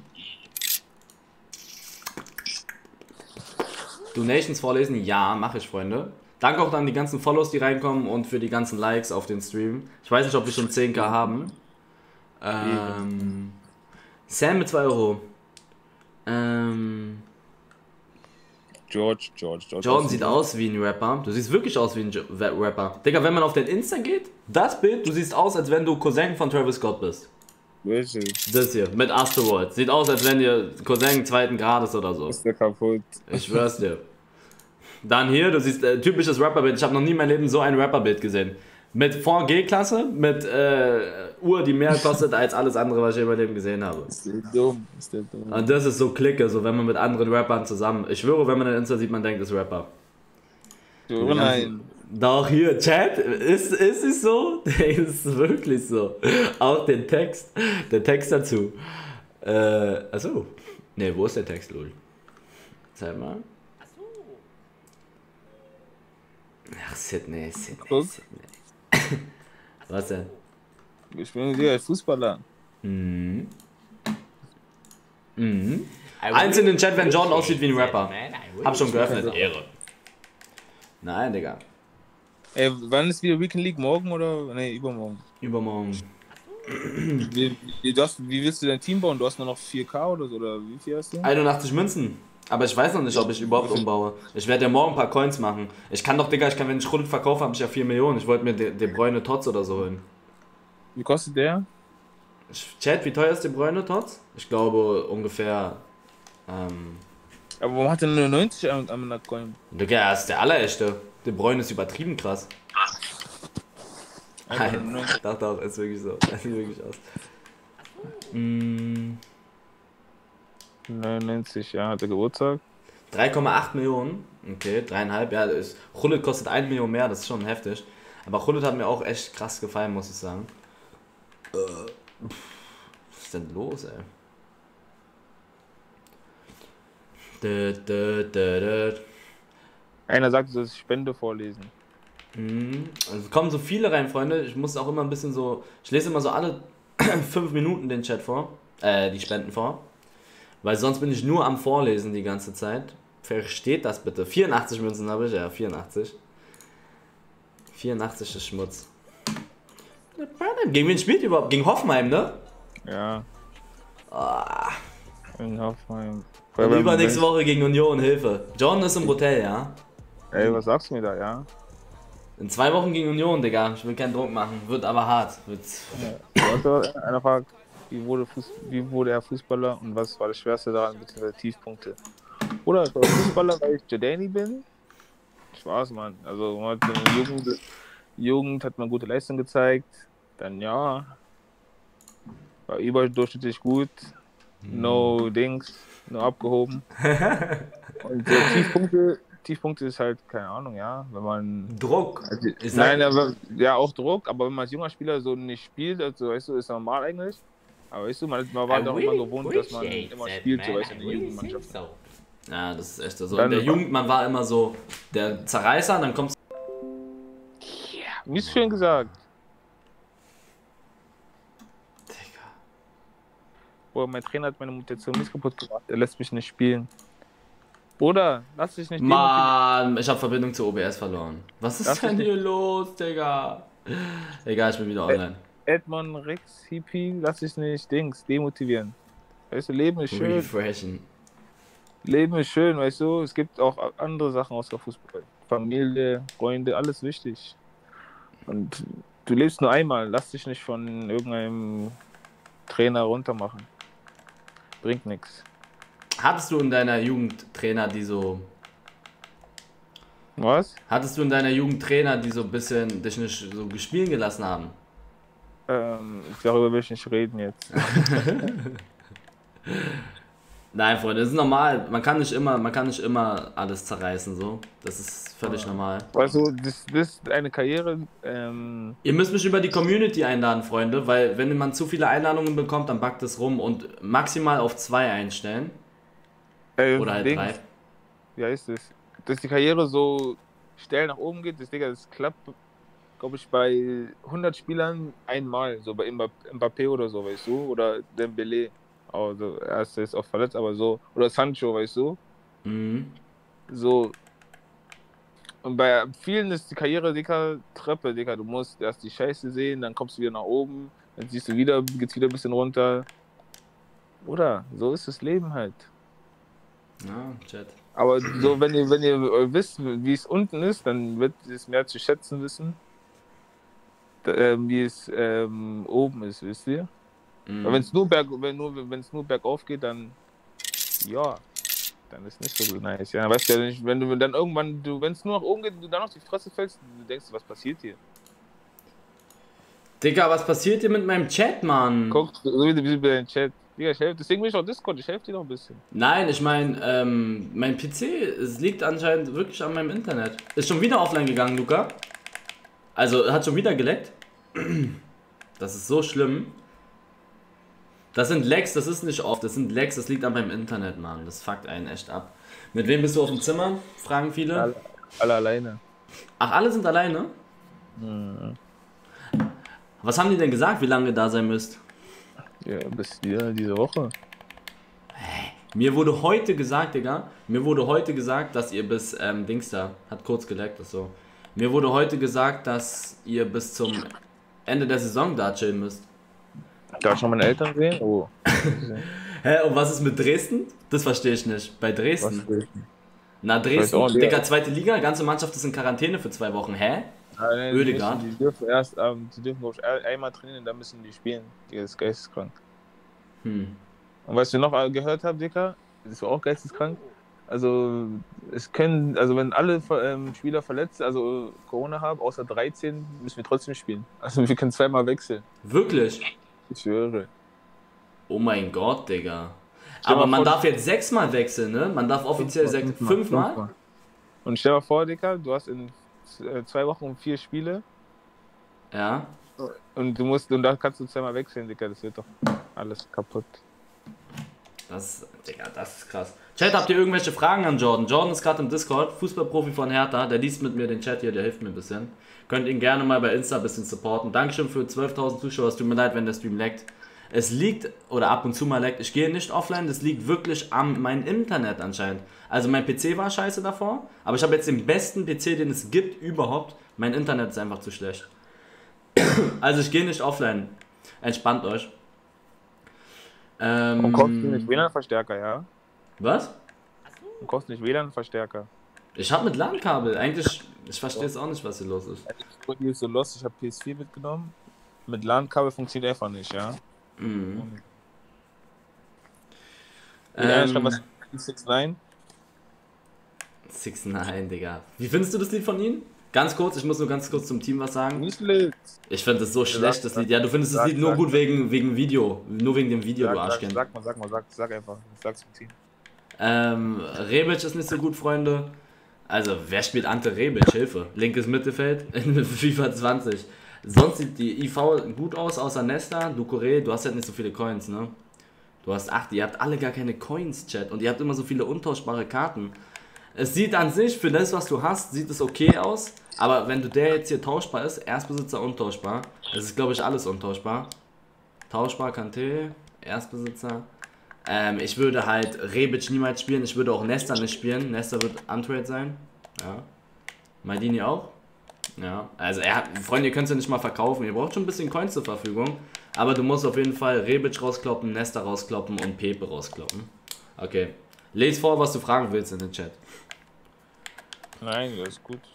Donations vorlesen? Ja, mache ich, Freunde. Danke auch an die ganzen Follows, die reinkommen und für die ganzen Likes auf den Stream. Ich weiß nicht, ob wir schon zehn K haben. Ähm, Sam mit zwei Euro. Ähm, George, George, George. Jordan sieht aus wie ein Rapper. Du siehst wirklich aus wie ein Jo- Rapper. Digga, wenn man auf dein Insta geht, das Bild, du siehst aus, als wenn du Cousin von Travis Scott bist. Wirklich? Das hier, mit Astroworld. Sieht aus, als wenn ihr Cousin zweiten Grades oder so. Ist der kaputt? Ich schwör's dir. Dann hier, du siehst äh, typisches Rapperbild. Ich habe noch nie in meinem Leben so ein Rapperbild gesehen. Mit vier G-Klasse, mit äh, Uhr, die mehr kostet als alles andere, was ich in meinem Leben gesehen habe. Ist der dumm, ist der dumm. Und das ist so Clique, so wenn man mit anderen Rappern zusammen. Ich schwöre, wenn man den Insta sieht, man denkt, das ist Rapper. Oh nein. Doch, hier, Chat, ist, ist es so? Ist wirklich so. Auch den Text, der Text dazu. Äh, achso. Ne, wo ist der Text, Lul? Zeig mal. Ach, Sydney, Sydney, Guck. Sydney. Was denn? Ich bin hier als Fußballer. Mhm. Mhm. Eins in den Chat, wenn John aussieht wie ein Rapper. Hab schon geöffnet. Ehre. Nein, Digga. Ey, wann ist wieder Weekend League? Morgen oder? Ne, übermorgen. Übermorgen. Wie, wie, du hast, wie willst du dein Team bauen? Du hast nur noch vier K oder so? Oder wie viel hast du? einundachtzig Münzen. Aber ich weiß noch nicht, ob ich überhaupt umbaue. Ich werde ja morgen ein paar Coins machen. Ich kann doch, Digga, ich kann, wenn ich Rund verkaufe, habe ich ja vier Millionen. Ich wollte mir De, De Bruyne Tots oder so holen. Wie kostet der? Ich, Chat, wie teuer ist De Bruyne Tots? Ich glaube ungefähr. Ähm. Aber warum hat er nur neunzig am, am Coin? Digga, er ist der allerechte. De Bruyne ist übertrieben krass. Nein, doch, doch, ist wirklich so. Das sieht wirklich aus. Mm, neunundneunzig, ja, hat er Geburtstag. drei Komma acht Millionen. Okay, dreieinhalb. Ja, ist, Hullet kostet eine Million mehr, das ist schon heftig. Aber Hullet hat mir auch echt krass gefallen, muss ich sagen. Äh, was ist denn los, ey? Dö, dö, dö, dö. Einer sagt, du sollst Spende vorlesen. Mhm. Also es kommen so viele rein, Freunde. Ich muss auch immer ein bisschen so. Ich lese immer so alle fünf Minuten den Chat vor. Äh, die Spenden vor. Weil sonst bin ich nur am Vorlesen die ganze Zeit. Versteht das bitte. vierundachtzig Münzen habe ich, ja, vierundachtzig. vierundachtzig ist Schmutz. Gegen wen spielt ihr überhaupt? Gegen Hoffenheim, ne? Ja. Ah. In Hoffenheim. Und übernächste Woche gegen Union, Hilfe. John ist im Hotel, ja? Ey, was sagst du mir da, ja? In zwei Wochen gegen Union, Digga. Ich will keinen Druck machen. Wird aber hart. Wird. Ja. Einer fragt, wie wurde, Fuß, wie wurde er Fußballer und was war das Schwerste daran, beziehungsweise Tiefpunkte? Oder ich war Fußballer, weil ich Jordani bin? Spaß, Mann. Also man hat in der Jugend, Jugend hat man gute Leistung gezeigt. Dann ja. War überdurchschnittlich gut. No Dings. Nur abgehoben. Und so Tiefpunkte, Tiefpunkte ist halt, keine Ahnung, ja, wenn man... Druck. Also, Ich nein, sag- aber, ja, auch Druck, aber wenn man als junger Spieler so nicht spielt, also, weißt du, ist normal eigentlich. Aber weißt du, man, man war I doch really immer gewohnt, dass man appreciate immer that, spielt, so man. weißt du, in I der really Jugendmannschaft. think so. Ja, das ist echt so. Dann- In der Jugend, man war immer so der Zerreißer, dann kommst Wie ist schön gesagt. Digga. Boah, mein Trainer hat meine Mutation nicht kaputt gemacht, er lässt mich nicht spielen. Oder, lass dich nicht demotivieren. Mann, ich hab Verbindung zu O B S verloren. Was ist Das denn ist hier los, Digga? Egal, ich bin wieder online. Edmond Rex, Hippie, lass dich nicht Dings demotivieren. Weißt du, Leben ist schön. Refreshen. Leben ist schön, weißt du, es gibt auch andere Sachen außer Fußball. Familie, Freunde, alles wichtig. Und du lebst nur einmal, lass dich nicht von irgendeinem Trainer runtermachen. Bringt nichts. Hattest du in deiner Jugend Trainer, die so. Was? Hattest du in deiner Jugend Trainer, die so ein bisschen dich nicht so gespielen gelassen haben? Ähm, darüber will ich nicht reden jetzt. Nein, Freunde, das ist normal. Man kann nicht immer, man kann nicht immer alles zerreißen, so. Das ist völlig normal. Also, das, das ist eine Karriere, ähm, Ihr müsst mich über die Community einladen, Freunde, weil wenn man zu viele Einladungen bekommt, dann backt es rum und maximal auf zwei einstellen. äh, Oder halt Dings, drei. wie heißt es? Dass die Karriere so steil nach oben geht, das, Digga, das klappt, glaube ich, bei hundert Spielern einmal, so bei Mbapp- Mbappé oder so, weißt du, oder Dembélé, also er ist jetzt auch verletzt, aber so, oder Sancho, weißt du, Mhm. so. Und bei vielen ist die Karriere, Digga, Treppe, Digga, du musst erst die Scheiße sehen, dann kommst du wieder nach oben, dann siehst du wieder, geht's wieder ein bisschen runter. Oder, so ist das Leben halt. Ja, Chat. Aber so, wenn ihr, wenn ihr wisst, wie es unten ist, dann wird ihr es mehr zu schätzen wissen, da, ähm, wie es ähm, oben ist, wisst ihr? Mhm. Wenn es nur, berg, wenn nur, wenn's nur bergauf geht, dann ja, dann ist nicht so nice. Ja, weißt du ja nicht, wenn du dann irgendwann, du, wenn es nur nach oben geht, du dann auf die Fresse fällst, du denkst, was passiert hier? Digga, was passiert hier mit meinem Chat, Mann? Guck, so wie wie bei deinem Chat. Digga, ich helfe, deswegen bin ich auch Discord, ich helfe dir noch ein bisschen. Nein, ich meine, ähm, mein P C, es liegt anscheinend wirklich an meinem Internet. Ist schon wieder offline gegangen, Luca. Also, hat schon wieder geleckt. Das ist so schlimm. Das sind Lags, das ist nicht oft, das sind Lags, das liegt an meinem Internet, Mann. Das fuckt einen echt ab. Mit wem bist du auf dem Zimmer? Fragen viele. Alle, alle alleine. Ach, alle sind alleine? Mhm. Was haben die denn gesagt, wie lange ihr da sein müsst? Ja, bis ja, diese Woche. Mir wurde heute gesagt, Digga, mir wurde heute gesagt, dass ihr bis, ähm, Dings da, hat kurz geleckt, das so. Mir wurde heute gesagt, dass ihr bis zum Ende der Saison da chillen müsst. Darf ich schon meine Eltern sehen? Oh. Hä, und was ist mit Dresden? Das verstehe ich nicht. Bei Dresden? Was Na, Weiß Dresden, auch nicht. Digga, zweite Liga, ganze Mannschaft ist in Quarantäne für zwei Wochen, hä? Nein, nein, die, Ödegaard. müssen, die dürfen erst, ähm, die dürfen, glaub ich, ein- einmal trainieren, dann müssen die spielen. Digga, das ist geisteskrank. Hm. Und was ich noch äh, gehört habe, Dicker, das ist auch geisteskrank. Also, es können, also wenn alle ähm, Spieler verletzt, also Corona haben, außer dreizehn, müssen wir trotzdem spielen. Also wir können zweimal wechseln. Wirklich? Ich schwöre. Oh mein Gott, Digga. Stell Aber mal man vor, darf jetzt sechsmal wechseln, ne? Man darf offiziell sechs, Fünfmal, fünfmal? fünfmal. Und stell dir mal vor, Dicker, du hast in äh, zwei Wochen vier Spiele Ja. und du musst, und da kannst du zweimal wechseln, Dicker, das wird doch alles kaputt. Das, Digga, das ist krass. Chat, habt ihr irgendwelche Fragen an Jordan? Jordan ist gerade im Discord, Fußballprofi von Hertha, der liest mit mir den Chat hier, der hilft mir ein bisschen. Könnt ihn gerne mal bei Insta ein bisschen supporten. Dankeschön für zwölftausend Zuschauer, es tut mir leid, wenn der Stream leckt. Es liegt, oder ab und zu mal leckt, ich gehe nicht offline, das liegt wirklich an meinem Internet anscheinend. Also mein P C war scheiße davor, aber ich habe jetzt den besten P C, den es gibt überhaupt. Mein Internet ist einfach zu schlecht. Also ich gehe nicht offline. Entspannt euch. Ähm, Und kostet nicht W L A N-Verstärker, ja? Was? Und kostet nicht W L A N-Verstärker. Ich habe mit LAN-Kabel. Eigentlich, ich verstehe jetzt auch nicht, was hier los ist. Ich bin so lost, ich habe P S vier mitgenommen. Mit LAN-Kabel funktioniert einfach nicht, ja? Mhm. Ähm, Ähm, was sechs neun? six neun, Digga. Wie findest du das Lied von ihnen? Ganz kurz, ich muss nur ganz kurz zum Team was sagen. Nicht lit. Ich finde das so schlecht, das Lied. Ja, du findest das sag, Lied nur sag. gut wegen, wegen Video. Nur wegen dem Video, Sag, du sag, Arschkind. sag mal, sag mal, sag, sag einfach. Sag's zum Team. Ähm, Rebic ist nicht so gut, Freunde. Also, wer spielt Ante Rebic? Hilfe. Linkes Mittelfeld in FIFA zwanzig. Sonst sieht die I V gut aus, außer Nesta. Ducouré, du hast halt nicht so viele Coins, ne? Du hast acht, ihr habt alle gar keine Coins, Chat. Und ihr habt immer so viele untauschbare Karten. Es sieht an sich, für das, was du hast, sieht es okay aus. Aber wenn du der jetzt hier tauschbar ist, Erstbesitzer untauschbar. Das ist, glaube ich, alles untauschbar. Tauschbar, Kanté, Erstbesitzer. Ähm, ich würde halt Rebic niemals spielen. Ich würde auch Nesta nicht spielen. Nesta wird Untrade sein. Ja. Maldini auch. Ja. Also, er hat, Freunde, ihr könnt es ja nicht mal verkaufen. Ihr braucht schon ein bisschen Coins zur Verfügung. Aber du musst auf jeden Fall Rebic rauskloppen, Nesta rauskloppen und Pepe rauskloppen. Okay. Les vor, was du fragen willst in den Chat. Nein, das ist gut.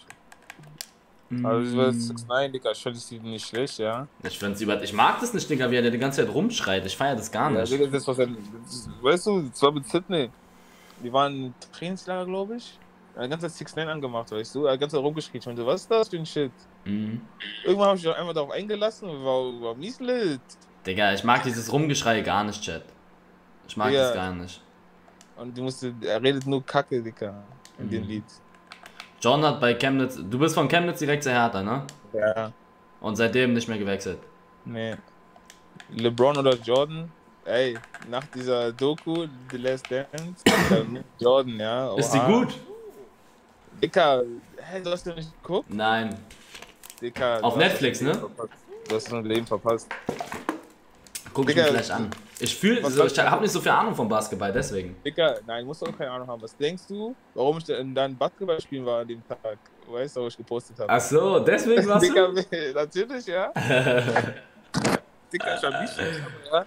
Also, das ist sechs neun, Digga, ich finde das Lied nicht schlecht, ja? Ich find's über. Ich mag das nicht, Digga, wie er die ganze Zeit rumschreit. Ich feier das gar Ja, nicht. Digga, das ist was er. Das ist, weißt du, das war mit Sydney. Die waren im Trainingslager, glaube ich. Er hat die ganze Zeit sechs neun angemacht, weißt du? Er hat die ganze Zeit rumgeschrien. Ich meinte, was ist das für ein Shit? Mhm. Irgendwann habe ich mich einfach darauf eingelassen und war, war mies lit. Digga, ich mag dieses Rumgeschrei gar nicht, Chat. Ich mag Ja. das gar nicht. Und du musst, er redet nur Kacke, Digga, in dem Mhm. Lied. John hat bei Chemnitz. Du bist von Chemnitz direkt zu Hertha, ne? Ja, Und seitdem nicht mehr gewechselt. nee. LeBron oder Jordan, ey, nach dieser Doku, The Last Dance, dann Jordan, ja. Ist die oha. gut? Dicker, hä, du hast ja nicht geguckt? Nein. Dicker, Auf du hast Netflix, dein ne? Leben verpasst. Du hast dein Leben verpasst. Guck ich mir Digga, gleich an. Ich fühle, was so, sagst ich du? habe nicht so viel Ahnung vom Basketball, deswegen. Dicker, nein, musst du auch keine Ahnung haben. Was denkst du, warum ich in deinem Basketball spielen war an dem Tag? Weißt du, was ich gepostet habe? Ach so, deswegen warst Dicker, du? natürlich, ja. Dicker, ich hab nicht, ja.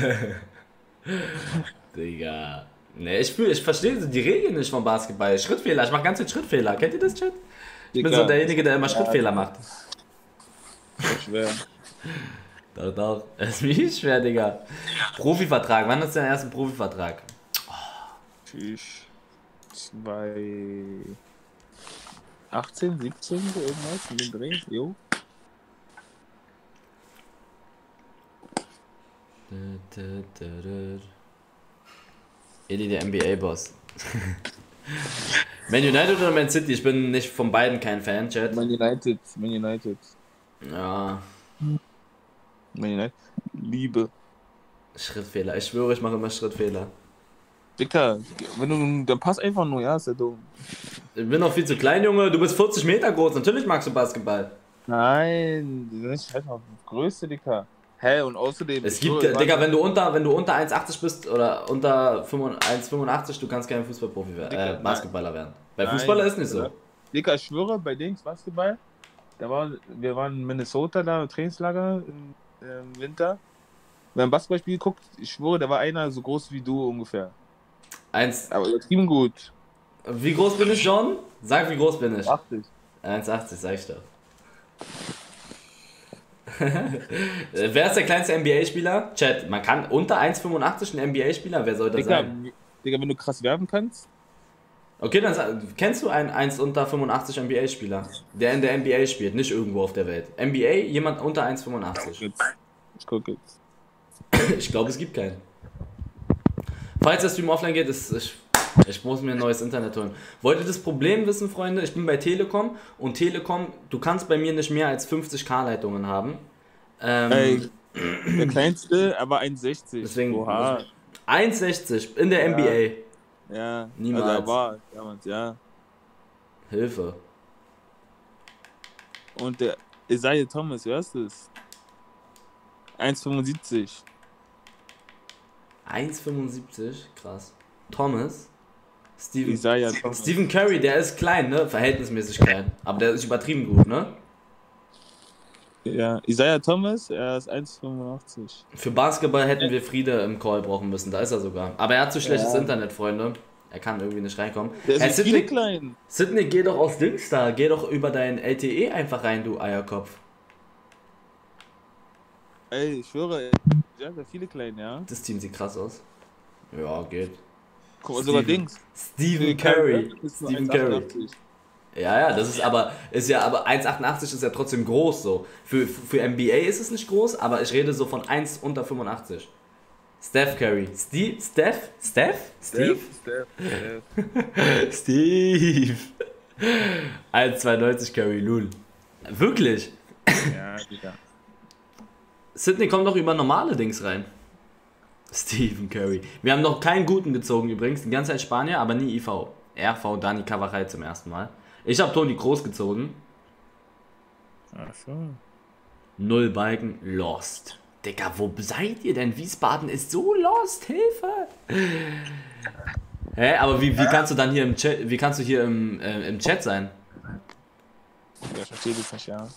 Digga. Ne, ich fühle, ich verstehe die Regeln nicht vom Basketball. Schrittfehler, ich mache ganz viel Schrittfehler. Kennt ihr das, Chat? Ich bin Digga. so derjenige, der immer Schrittfehler macht. Schwer. Doch, doch. Es ist mies schwer, Digga. Profivertrag, wann ist dein erster Profivertrag? Tschüss. Zwei. achtzehn, siebzehn, so irgendwas in dem Dreh, jo. Edi, der N B A-Boss. Man United oder Man City? Ich bin nicht von beiden kein Fan, Chat. Man United, Man United. Ja. Man United. Liebe. Schrittfehler. Ich schwöre, ich mache immer Schrittfehler. Dicker, wenn du, dann pass einfach nur, ja, ist ja dumm. Ich bin noch viel zu klein, Junge. Du bist vierzig Meter groß. Natürlich magst du Basketball. Nein, du bist halt noch Größe, Dicker. Hä, und außerdem... Es gibt, Digga, wenn du unter, wenn du unter eins Achtzig bist oder unter eins fünfundachtzig, du kannst kein Fußballprofi werden, äh, Basketballer werden. Bei Nein, Fußballer ist nicht so. Dicker, ich schwöre, bei Dings Basketball, da war, wir waren in Minnesota da im Trainingslager im, im Winter. Wir haben ein Basketballspiel geguckt, ich schwöre, da war einer so groß wie du ungefähr. Eins. Aber übertrieben gut. Wie groß bin ich, John? Sag, wie groß bin ich? achtzig. eins achtzig, sag ich doch. Wer ist der kleinste N B A-Spieler? Chat, man kann unter eins fünfundachtzig ein N B A-Spieler, wer soll das Digga, sein? Digga, wenn du krass werben kannst. Okay, dann sag, kennst du einen eins unter fünfundachtzig N B A-Spieler, der in der N B A spielt, nicht irgendwo auf der Welt. N B A, jemand unter eins fünfundachtzig. Ich guck jetzt. Ich glaube, es gibt keinen. Falls der Stream offline geht, ist, ich, ich muss mir ein neues Internet holen. Wollt ihr das Problem wissen, Freunde? Ich bin bei Telekom und Telekom, du kannst bei mir nicht mehr als fünfzig K-Leitungen haben. Ähm, Ey, der kleinste, aber eins sechzig. Deswegen Oha. eins sechzig in der Ja. N B A. Ja, Niemals. Also, war damals, ja. Hilfe. Und der Isaiah Thomas, hörst du es? eins fünfundsiebzig. eins fünfundsiebzig, krass. Thomas. Steven, Isaiah Thomas. Stephen Curry, der ist klein, ne? Verhältnismäßig klein. Aber der ist übertrieben gut, ne? Ja, Isaiah Thomas, er ist eins fünfundachtzig. Für Basketball hätten wir Friede im Call brauchen müssen, da ist er sogar. Aber er hat zu schlechtes Ja. Internet, Freunde. Er kann irgendwie nicht reinkommen. Der ist Hey, hey, Sydney, viele klein. Sydney, geh doch aus Dings da. Geh doch über dein L T E einfach rein, du Eierkopf. Ey, ich schwöre, ja, da viele klein, ja. Das Team sieht krass aus. Ja, geht. Guck mal, sogar Steven- Dings. Stephen Curry. Ist nur Stephen eins Curry. achtundachtzig. Ja, ja, das ist aber, ist ja, aber eins achtundachtzig ist ja trotzdem groß so. Für, für N B A ist es nicht groß, aber ich rede so von eins unter fünfundachtzig. Steph Curry. Steve? Steph? Steph? Steve? Steph, Steph. Steve. eins zweiundneunzig Curry, lul. Wirklich? Ja, Digga. Sydney kommt doch über normale Dings rein. Stephen Curry. Wir haben noch keinen guten gezogen übrigens, die ganze Zeit Spanier, aber nie I V. R V Dani Cavaray zum ersten Mal. Ich habe Toni Kroos gezogen. Ach so. Null Balken, lost. Digga, wo seid ihr denn? Wiesbaden ist so lost, Hilfe! Hä, aber wie, wie kannst du dann hier im Chat, wie kannst du hier im, äh, im Chat sein? Ja, ich verstehe das nicht, ja.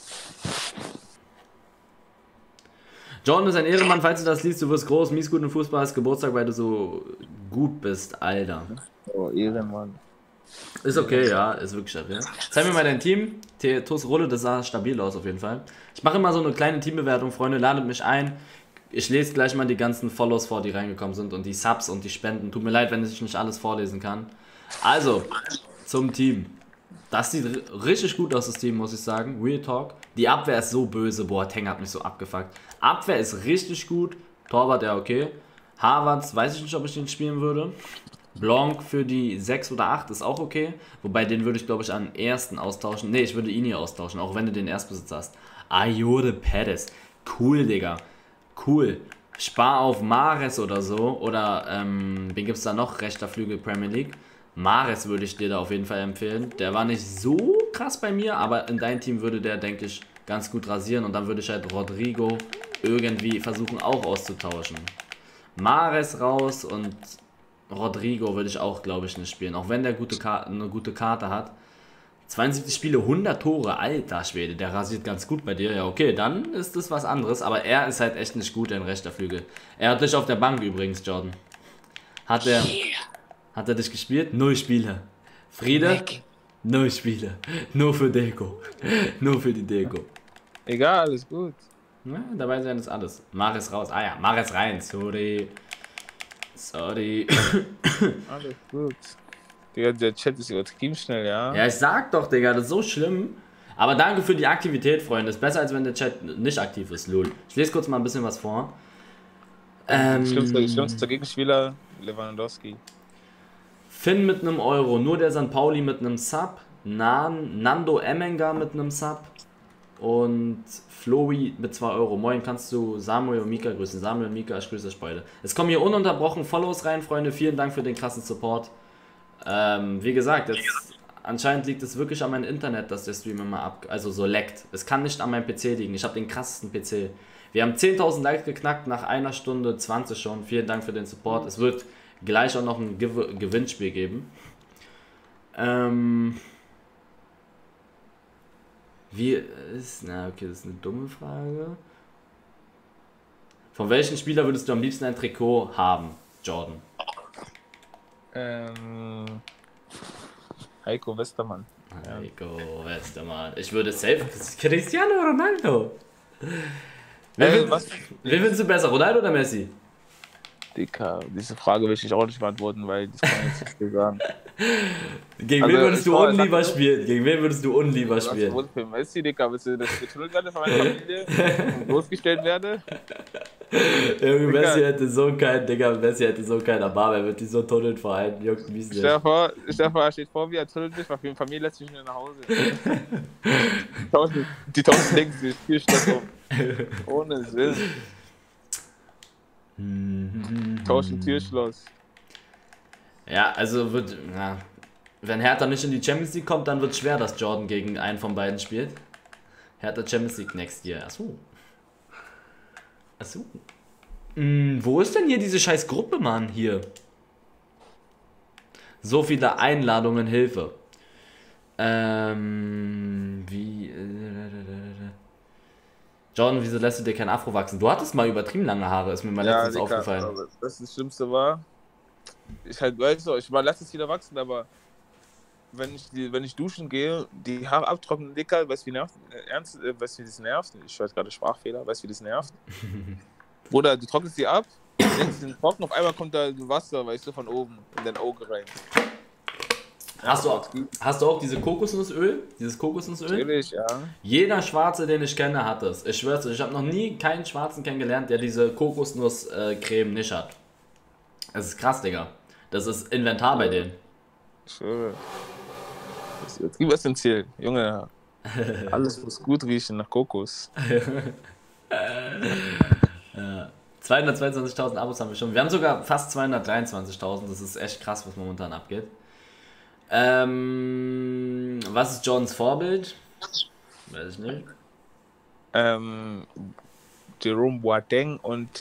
Jordan ist ein Ehrenmann, falls du das liest, du wirst groß, mies gut im Fußball, hast Geburtstag, weil du so gut bist, Alter. Oh, Ehrenmann. Ist okay, ja, ist wirklich stabil. Zeig mir mal dein Team. T T U S Rolle, das sah stabil aus auf jeden Fall. Ich mache immer so eine kleine Teambewertung, Freunde, ladet mich ein. Ich lese gleich mal die ganzen Follows vor, die reingekommen sind und die Subs und die Spenden. Tut mir leid, wenn ich nicht alles vorlesen kann. Also, zum Team. Das sieht ri- richtig gut aus, das Team, muss ich sagen. Real Talk. Die Abwehr ist so böse. Boah, Teng hat mich so abgefuckt. Abwehr ist richtig gut. Torwart, ja, okay. Harvards, weiß ich nicht, ob ich den spielen würde. Blanc für die sechs oder acht ist auch okay. Wobei, den würde ich, glaube ich, an ersten austauschen. Ne, ich würde ihn hier austauschen, auch wenn du den Erstbesitz hast. Ayode Perez. Cool, Digga. Cool. Spar auf Mahrez oder so. Oder, ähm, wen gibt es da noch? Rechter Flügel Premier League. Mahrez würde ich dir da auf jeden Fall empfehlen. Der war nicht so krass bei mir, aber in dein Team würde der, denke ich, ganz gut rasieren. Und dann würde ich halt Rodrigo irgendwie versuchen auch auszutauschen. Mahrez raus und Rodrigo würde ich auch, glaube ich, nicht spielen. Auch wenn der gute Karte, eine gute Karte hat. zweiundsiebzig Spiele, hundert Tore. Alter Schwede, der rasiert ganz gut bei dir. Ja, okay, dann ist das was anderes. Aber er ist halt echt nicht gut, ein rechter Flügel. Er hat dich auf der Bank übrigens, Jordan. Hat er, hat er dich gespielt? Null Spiele. Friede? Null Spiele. Nur für Deko. Nur für die Deko. Egal, alles gut. Ja, dabei sein ist alles. Maris raus. Ah ja, Maris rein. Sorry. Sorry. Alles gut. Digga, der Chat ist übertrieben schnell, ja? Ja, ich sag doch, Digga, das ist so schlimm. Aber danke für die Aktivität, Freunde. Ist besser, als wenn der Chat nicht aktiv ist, lol. Ich lese kurz mal ein bisschen was vor. Ähm, Schlimmster, schlimmster Gegenspieler, Lewandowski. Finn mit einem Euro, nur der Sankt Pauli mit einem Sub, Nan, Nando Emmenga mit einem Sub und Floi mit zwei Euro. Moin, kannst du Samuel und Mika grüßen. Samuel und Mika, ich grüße euch beide. Es kommen hier ununterbrochen Follows rein, Freunde. Vielen Dank für den krassen Support. Ähm, wie gesagt, jetzt, anscheinend liegt es wirklich an meinem Internet, dass der Stream immer ab, also so leckt. Es kann nicht an meinem P C liegen. Ich habe den krassesten P C. Wir haben zehntausend Likes geknackt nach einer Stunde zwanzig schon. Vielen Dank für den Support. Es wird gleich auch noch ein Gew Gewinnspiel geben. Ähm, wie ist... Na, okay, das ist eine dumme Frage. Von welchem Spieler würdest du am liebsten ein Trikot haben, Jordan? Ähm, Heiko Westermann. Heiko Westermann. Ich würde safe... Cristiano Ronaldo. Wer, Ey, find, was? wer findest du besser, Ronaldo oder Messi? Dicker, diese Frage will ich auch nicht beantworten, weil das kann ich jetzt nicht so sagen. Gegen Also, wen würdest ich du war- unlieber sag- spielen? Gegen wen würdest du unlieber Was spielen? wurde für Messi, Dicker? Willst du, dass ich getunnelt werde von meiner Familie und bloßgestellt werde? Irgendwie Digga. Messi hätte so keinen, Digga, Messi hätte so keinen Erbarmen, er wird die so tunneln vor allem, juckt mies Stell dir nicht. vor, stell dir vor, er steht vor mir, er tunnelt mich, meine Familie lässt mich nicht nach Hause. Die tauschen, die tauschen links, die vier Stadt um. Ohne Sinn. Tauschen Türschloss. Ja, also wird, ja, wenn Hertha nicht in die Champions League kommt, dann wird es schwer, dass Jordan gegen einen von beiden spielt. Hertha Champions League next year, achso. Achso. Hm, wo ist denn hier diese scheiß Gruppe, Mann, hier? So viele Einladungen, Hilfe. Ähm, wie... Äh, Jordan, wieso lässt du dir kein Afro wachsen? Du hattest mal übertrieben lange Haare, ist mir mal letztens Dicker, aufgefallen. aber das, das Schlimmste war, ich halt, weißt du, ich war letztes wieder wachsen, aber wenn ich, die, wenn ich duschen gehe, die Haare abtrocknen, Dicker, weißt du, wie nervt, äh, ernst, äh, weißt du, wie das nervt? Ich weiß gerade Sprachfehler, weißt du, wie das nervt? Bruder, du trocknest die ab, denkst, die sind trocken, auf einmal kommt da Wasser, weißt du, von oben in dein Auge rein. Hast du, auch, hast du auch diese Kokosnussöl? Dieses Kokosnussöl? Natürlich, ja. Jeder Schwarze, den ich kenne, hat das. Ich schwör's dir, ich habe noch nie keinen Schwarzen kennengelernt, der diese Kokosnusscreme nicht hat. Das ist krass, Digga. Das ist Inventar bei denen. Ich schwöre. Das ist essentiell. Junge, alles muss gut riechen nach Kokos. zweihundertzweiundzwanzigtausend Abos haben wir schon. Wir haben sogar fast zweihundertdreiundzwanzigtausend. Das ist echt krass, was momentan abgeht. Ähm, was ist Jordans Vorbild? Weiß ich nicht. Ähm, Jerome Boateng und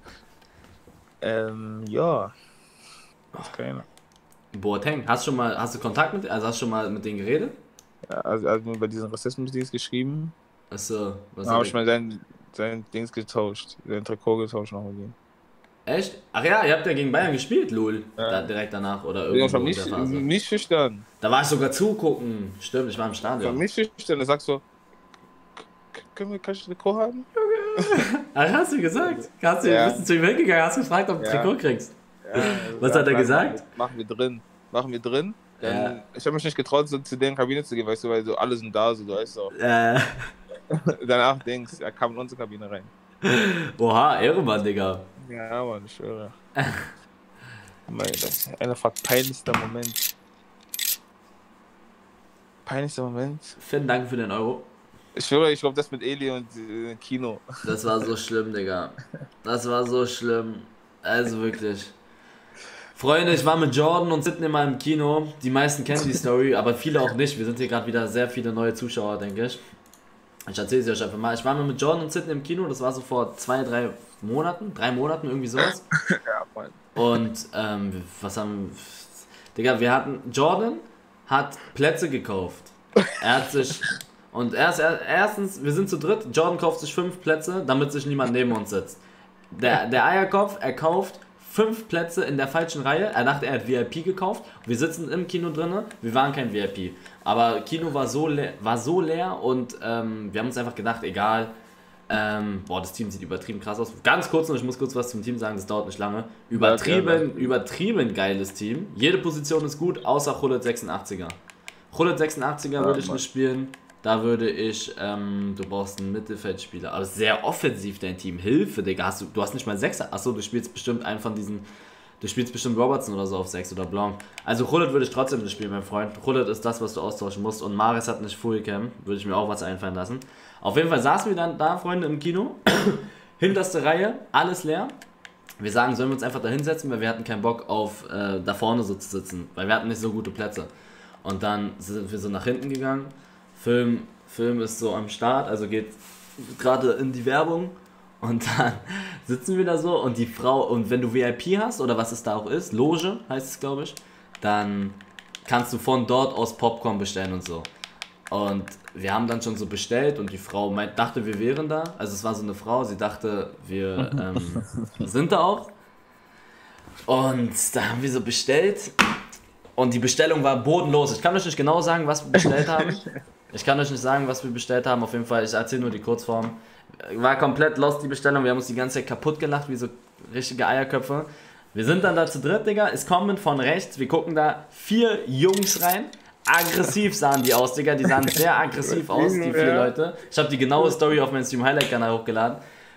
ähm, ja. Das keiner. Boateng, hast du schon mal, hast du Kontakt mit, also hast du schon mal mit denen geredet? Ja, also er hat mir bei diesen Rassismus-Dings geschrieben. Achso, was Da habe hat ich er- mal sein, sein Dings getauscht, sein Trikot getauscht noch mit ihm. Echt? Ach ja, ihr habt ja gegen Bayern gespielt, Lul. Ja. Da, direkt danach oder Ja, irgendwo ich war in nicht, der Phase. nicht schüchtern. Da war ich sogar zugucken. Stimmt, ich war im Ich war Stadion. nicht schüchtern. Er sagt so, "K- können wir kein Trikot haben? Ach, hast du gesagt? Hast du, Ja. bist du zu ihm hingegangen, hast gefragt, ob du ein Ja. Trikot kriegst? Ja, Was ja, hat er machen gesagt? wir- Machen wir drin. Machen wir drin. Dann, Ja. Ich habe mich nicht getraut, so zu deren Kabine zu gehen, weißt du, weil so alle sind da, so, du weißt doch. Äh, Danach Dings, er kam in unsere Kabine rein. oha, Ehrenmann, Digga. Ja, Mann, ich schwöre. Mein, das ist einer fragt, peinlichster Moment. Peinlichster Moment? Finn, danke für den Euro. Ich schwöre, ich glaube, das mit Eli und äh, Kino. Das war so schlimm, Digga. Das war so schlimm. Also wirklich. Freunde, ich war mit Jordan und Sidney mal im Kino. Die meisten kennen die Story, aber viele auch nicht. Wir sind hier gerade wieder sehr viele neue Zuschauer, denke ich. Ich erzähle sie euch einfach mal. Ich war mal mit Jordan und Sidney im Kino. Das war so vor zwei, drei Monaten. Drei Monaten, irgendwie sowas. Ja, Mann. Und, ähm, was haben... Digga, wir hatten... Jordan hat Plätze gekauft. Er hat sich... Und erst, er, erstens, wir sind zu dritt. Jordan kauft sich fünf Plätze, damit sich niemand neben uns sitzt. Der, der Eierkopf, er kauft fünf Plätze in der falschen Reihe. Er dachte, er hat V I P gekauft. Wir sitzen im Kino drinne. Wir waren kein V I P. Aber Kino war so leer, war so leer und ähm, wir haben uns einfach gedacht, egal. Ähm, boah, das Team sieht übertrieben krass aus. Ganz kurz noch, ich muss kurz was zum Team sagen, das dauert nicht lange. Übertrieben, übertrieben geiles Team. Jede Position ist gut, außer hundertsechsundachtziger. hundertsechsundachtziger Ja, würde ich Mann. nicht spielen. Da würde ich, ähm, du brauchst einen Mittelfeldspieler, aber sehr offensiv dein Team. Hilfe, Digga, hast du, du hast nicht mal Sechser. Achso, du spielst bestimmt einen von diesen, du spielst bestimmt Robertson oder so auf sechs oder Blanc. Also Rullet würde ich trotzdem nicht spielen, mein Freund. Rullet ist das, was du austauschen musst und Maris hat nicht Fullcam, würde ich mir auch was einfallen lassen. Auf jeden Fall saßen wir dann da, Freunde, im Kino, hinterste Reihe, alles leer. Wir sagen, sollen wir uns einfach da hinsetzen, weil wir hatten keinen Bock auf äh, da vorne so zu sitzen, weil wir hatten nicht so gute Plätze. Und dann sind wir so nach hinten gegangen. Film, Film ist so am Start, also geht gerade in die Werbung und dann sitzen wir da so und die Frau, und wenn du V I P hast oder was es da auch ist, Loge heißt es glaube ich, dann kannst du von dort aus Popcorn bestellen und so. Und wir haben dann schon so bestellt und die Frau meint, dachte wir wären da, also es war so eine Frau, sie dachte wir ähm, sind da auch. Und da haben wir so bestellt und die Bestellung war bodenlos. Ich kann euch nicht genau sagen, was wir bestellt haben. Ich kann euch nicht sagen, was wir bestellt haben, auf jeden Fall, ich erzähle nur die Kurzform. War komplett lost die Bestellung, wir haben uns die ganze Zeit kaputt gelacht, wie so richtige Eierköpfe. Wir sind dann da zu dritt, Digga, es kommen von rechts, wir gucken da vier Jungs rein. Aggressiv sahen die aus, Digga, die sahen sehr aggressiv aus, die vier Leute. Ich habe die genaue Story auf meinen Stream Highlight Kanal hochgeladen.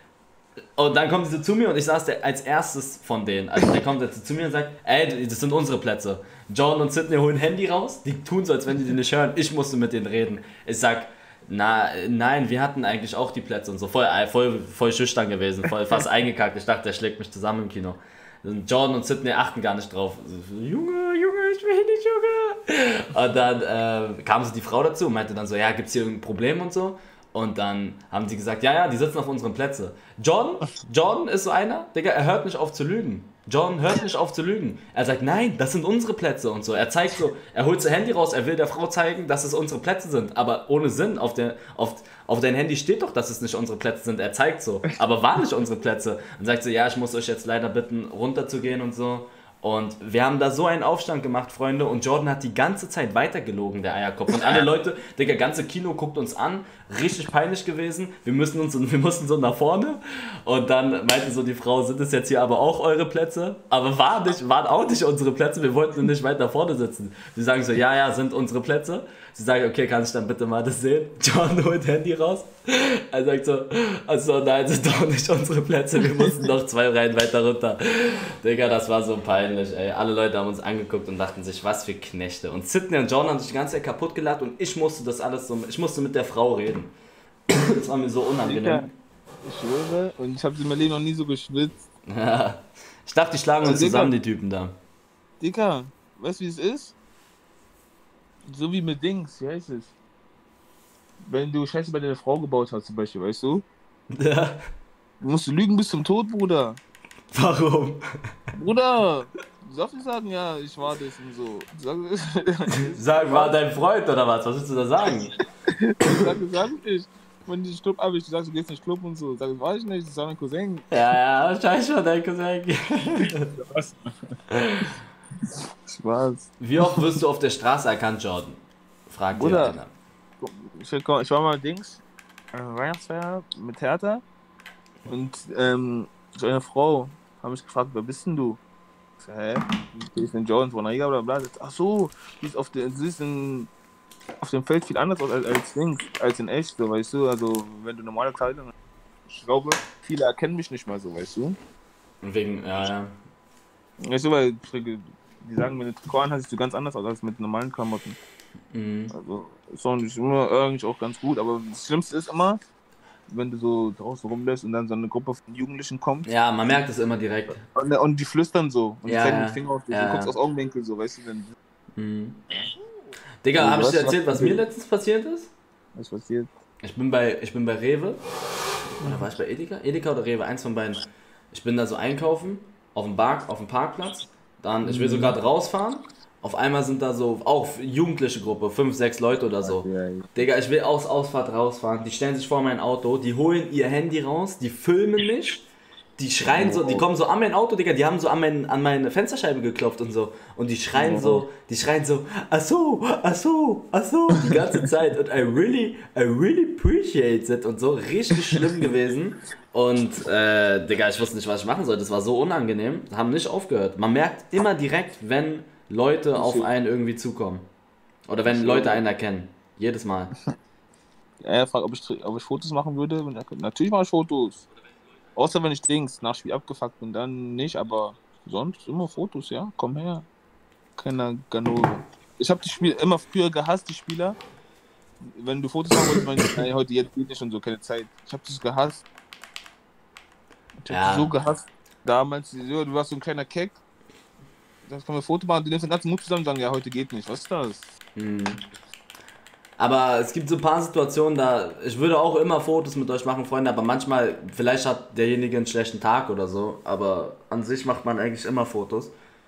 Und dann kommen sie so zu mir und ich saß der als erstes von denen. Also der kommt jetzt zu mir und sagt, ey, das sind unsere Plätze. John und Sydney holen Handy raus, die tun so, als wenn die die nicht hören. Ich musste mit denen reden. Ich sag, na, nein, wir hatten eigentlich auch die Plätze und so. Voll, voll, voll schüchtern gewesen, voll fast eingekackt. Ich dachte, der schlägt mich zusammen im Kino. Jordan und Sydney achten gar nicht drauf. Junge, Junge, ich will nicht, Junge. Und dann äh, kam so die Frau dazu und meinte dann so, ja, gibt's hier irgendein Problem und so. Und dann haben die gesagt, ja, ja, die sitzen auf unseren Plätzen. Jordan, Jordan ist so einer, Digga, er hört nicht auf zu lügen. Jordan hört nicht auf zu lügen. Er sagt, nein, das sind unsere Plätze und so. Er zeigt so, er holt sein Handy raus, er will der Frau zeigen, dass es unsere Plätze sind. Aber ohne Sinn, auf, der, auf, auf dein Handy steht doch, dass es nicht unsere Plätze sind. Er zeigt so, aber waren nicht unsere Plätze. Und sagt so, ja, ich muss euch jetzt leider bitten, runterzugehen und so. Und wir haben da so einen Aufstand gemacht, Freunde, und Jordan hat die ganze Zeit weitergelogen, der Eierkopf. Und alle Leute, Digga, ganze Kino guckt uns an, richtig peinlich gewesen. Wir, müssen uns, wir mussten so nach vorne. Und dann meinte so die Frau, sind es jetzt hier aber auch eure Plätze? Aber war nicht, waren auch nicht unsere Plätze, wir wollten nicht weiter vorne sitzen. Sie sagen so, ja, ja, sind unsere Plätze. Sie sagen, okay, kann ich dann bitte mal das sehen? John holt Handy raus. Er sagt so, also nein, sind doch nicht unsere Plätze, wir mussten noch zwei Reihen weiter runter. Digga, das war so peinlich, ey. Alle Leute haben uns angeguckt und dachten sich, was für Knechte. Und Sydney und John haben sich die ganze Zeit kaputt gelacht und ich musste das alles so, ich musste mit der Frau reden. Das war mir so unangenehm. Ich schwöre, und ich habe in meinem Leben noch nie so geschwitzt. Ja. Ich dachte, die schlagen uns Also, zusammen, Digga, die Typen da. Digga, weißt du, wie es ist? So wie mit Dings, wie heißt es? Wenn du Scheiße bei deiner Frau gebaut hast, zum Beispiel, weißt du? Ja. Du musst lügen bis zum Tod, Bruder. Warum? Bruder, du darfst nicht sagen, ja, ich war das und so. Sag, Sag, war dein Freund oder was? Was willst du da sagen? sag, sag nicht. Wenn ich Club habe, ich sag, du gehst nicht Club und so. Sag, das war ich nicht, das war mein Cousin. Ja, ja, scheiße, dein Cousin. Was? Spaß. Wie oft wirst du auf der Straße erkannt, Jordan? Fragt dir Bruder. einer. Ich, ich war mal Dings, äh, Weihnachtsfeier mit Hertha und ähm, so eine Frau haben mich gefragt, wer bist denn du? Ich sag, hä? Ich bin Jordan von Riga, bla bla. Ach so, die ist auf der, sie ist in, auf dem Feld viel anders aus als, als Dings, als in echt, so, weißt du? Also, wenn du normale Kleidung hast. Ich glaube, viele erkennen mich nicht mal so, weißt du? Wegen, ja, ja. Weißt du, weil die sagen, wenn du Trikot an hast, siehst du ganz anders aus als mit normalen Klamotten. Mhm. Also, ist auch nicht immer eigentlich auch ganz gut, aber das Schlimmste ist immer, wenn du so draußen rumlässt und dann so eine Gruppe von Jugendlichen kommt. Ja, man merkt es immer direkt. Und, und die flüstern so und Ja, zeigen ja. den Finger auf dich, Ja, du guckst ja. aus Augenwinkel so, weißt du, dann Mhm. Digga, Also, hab ich weißt dir du, erzählt, was was mir letztens passiert ist? was passiert. Ich bin bei, ich bin bei Rewe. Oder war ich bei Edeka? Edeka oder Rewe? Eins von beiden. Ich bin da so einkaufen, auf dem, Bar, auf dem Parkplatz. Dann, ich will so gerade rausfahren. Auf einmal sind da so, auch jugendliche Gruppe, fünf, sechs Leute oder so. Ja, ja. Digga, ich will aus Ausfahrt rausfahren. Die stellen sich vor mein Auto, die holen ihr Handy raus, die filmen mich. Die schreien so, die kommen so an mein Auto, Digga, die haben so an, mein, an meine Fensterscheibe geklopft und so. Und die schreien so, die schreien so, ach so, ach so, ach so, die ganze Zeit. Und I really, I really appreciate it und so. Richtig schlimm gewesen. Und, äh, Digga, ich wusste nicht, was ich machen soll. Das war so unangenehm. Haben nicht aufgehört. Man merkt immer direkt, wenn Leute auf einen irgendwie zukommen. Oder wenn Leute einen erkennen. Jedes Mal. Er fragt, ob ich, ob ich Fotos machen würde. Und er, natürlich mache ich Fotos. Außer wenn ich Dings nach Spiel abgefuckt bin, dann nicht, aber sonst immer Fotos, ja? Komm her. Keiner Ganove. Ich habe die Spiele immer früher gehasst, die Spieler. Wenn du Fotos machen wolltest, meinst du, nein, heute jetzt geht nicht und so, keine Zeit. Ich habe das gehasst. Ich habe Ja. das so gehasst. Damals, so, du warst so ein kleiner Keck. Da kann man ein Foto machen, du nimmst den ganzen Mut zusammen und sagen, ja, heute geht nicht. Was ist das? Hm. Aber es gibt so ein paar Situationen, da ich würde auch immer Fotos mit euch machen, Freunde, aber manchmal, vielleicht hat derjenige einen schlechten Tag oder so, aber an sich macht man eigentlich immer Fotos.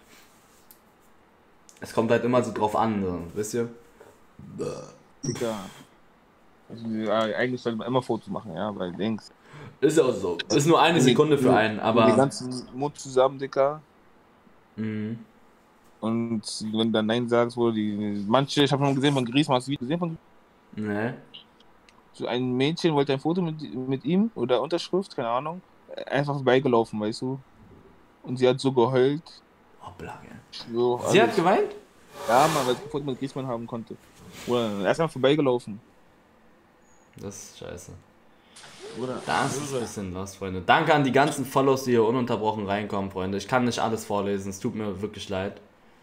Es kommt halt immer so drauf an, so, wisst ihr? Ja. Also, ja, eigentlich sollte man immer Fotos machen, ja, weil Dings. Ist ja auch so. Ist nur eine Sekunde für einen, Die aber. ganzen Mut zusammen, Dicker. Mhm. Und wenn du dann Nein sagst, wo die. Manche, ich habe schon gesehen von Griezmann, hast du gesehen von Ne. so ein Mädchen wollte ein Foto mit, mit ihm oder Unterschrift, keine Ahnung. Einfach vorbeigelaufen, weißt du. Und sie hat so geheult. Hoppla, ja. So, Sie alles. hat geweint? Ja, man, weil sie ein Foto mit Griezmann haben konnte. Oder er ist einfach vorbeigelaufen. Das ist scheiße. Oder? Das ist ein bisschen lost, Freunde. Danke an die ganzen Follows, die hier ununterbrochen reinkommen, Freunde. Ich kann nicht alles vorlesen, es tut mir wirklich leid.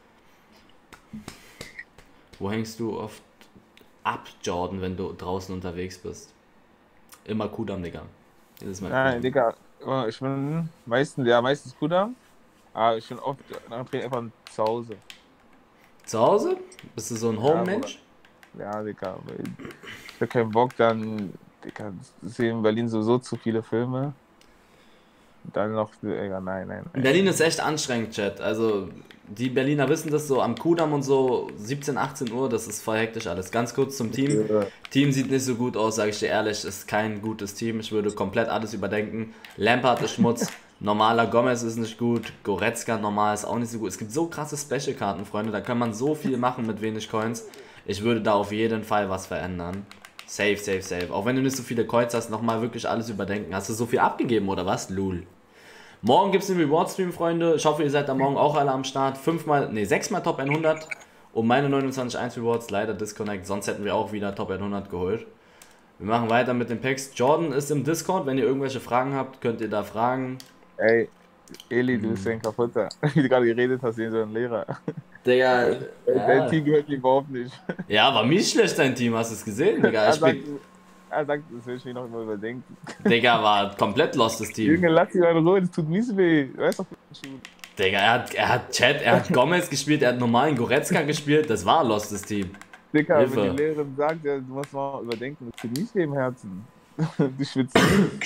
Wo hängst du oft ab, Jordan, wenn du draußen unterwegs bist? Immer Kudam, Digga. Jedes Mal Nein, Kudam. Digga, oh, ich bin meistens, ja, meistens Kudam. Aber ich bin oft nach dem Training einfach zu Hause. Zu Hause? Bist du so ein Home-Mensch? Ja, Digga, weil ich hab keinen Bock, dann, Digga, ich sehe in Berlin sowieso zu viele Filme. Und dann noch, Digga, nein, nein, nein. Berlin ist echt anstrengend, Chat. Also, die Berliner wissen das so am Kudamm und so, siebzehn, achtzehn Uhr, das ist voll hektisch alles. Ganz kurz zum Team. Ja. Team sieht nicht so gut aus, sage ich dir ehrlich, ist kein gutes Team. Ich würde komplett alles überdenken. Lampard ist Schmutz, normaler Gomez ist nicht gut, Goretzka normal ist auch nicht so gut. Es gibt so krasse Special-Karten, Freunde, da kann man so viel machen mit wenig Coins. Ich würde da auf jeden Fall was verändern. Safe, safe, safe. Auch wenn du nicht so viele Coins hast, nochmal wirklich alles überdenken. Hast du so viel abgegeben oder was? Lul. Morgen gibt es den Reward-Stream, Freunde. Ich hoffe, ihr seid da morgen auch alle am Start. Fünfmal, nee, sechsmal Top hundert und meine neunundzwanzig eins Rewards. Leider Disconnect, sonst hätten wir auch wieder Top hundert geholt. Wir machen weiter mit den Packs. Jordan ist im Discord. Wenn ihr irgendwelche Fragen habt, könnt ihr da fragen. Ey, Eli, du bist ja ein Kaputter. Wie du gerade geredet hast, wie so ein Lehrer. Digga, Dein ja. Team gehört mir überhaupt nicht. Ja, war mies schlecht dein Team, hast du es gesehen, Digga? Er Ich sagt, spiel, er sagt, das will ich mir noch mal überdenken. Digga, war komplett lost das Team. Junge, lass dich mal in Ruhe, das tut mies weh. Du weißt doch, Digga, er hat, er hat Chat, er hat Gomez gespielt, er hat normalen Goretzka gespielt, das war lost das Team. Dicker, Hilfe. wenn die Lehrerin sagt, ja, du musst mal überdenken, das tut mies weh im Herzen. Du schwitzt.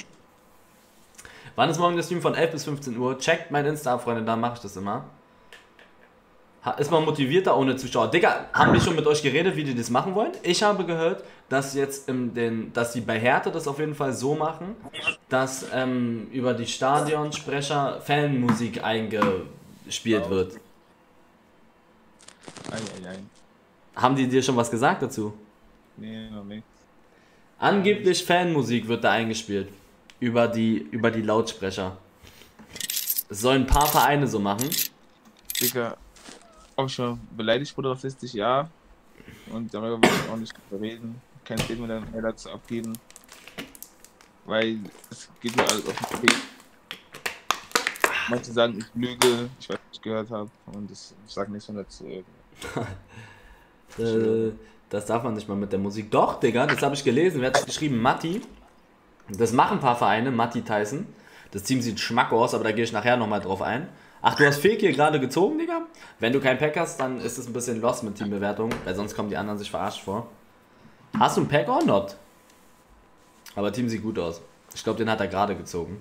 Wann ist morgen der Stream von elf bis fünfzehn Uhr? Checkt mein Insta ab, Freunde, da mache ich das immer. Ha- Ist man motivierter ohne Zuschauer? Digga, haben wir schon mit euch geredet, wie die das machen wollen? Ich habe gehört, dass jetzt im den, dass sie bei Hertha das auf jeden Fall so machen, dass ähm, über die Stadionsprecher Fanmusik eingespielt wird. Ei, ei, ei. Haben die dir schon was gesagt dazu? Nee, noch nicht. Angeblich Fanmusik wird da eingespielt. Über die, über die Lautsprecher. Es sollen ein paar Vereine so machen. Digga, ob ich schon beleidigt wurde rassistisch, ja. Und darüber will ich auch nicht reden. Kein Statement mehr dazu abgeben. Weil es geht mir alles auf den Weg. Manche sagen, ich lüge, ich weiß, was ich gehört habe. Und das, ich sage nichts von dazu. Äh, das darf man nicht mal mit der Musik. Doch, Digga, das habe ich gelesen. Wer hat das geschrieben? Matti. Das machen ein paar Vereine, Matti Tyson. Das Team sieht schmack aus, aber da gehe ich nachher nochmal drauf ein. Ach, du hast Fake hier gerade gezogen, Digga? Wenn du kein Pack hast, dann ist es ein bisschen lost mit Teambewertung, weil sonst kommen die anderen sich verarscht vor. Hast du ein Pack or not? Aber Team sieht gut aus. Ich glaube, den hat er gerade gezogen.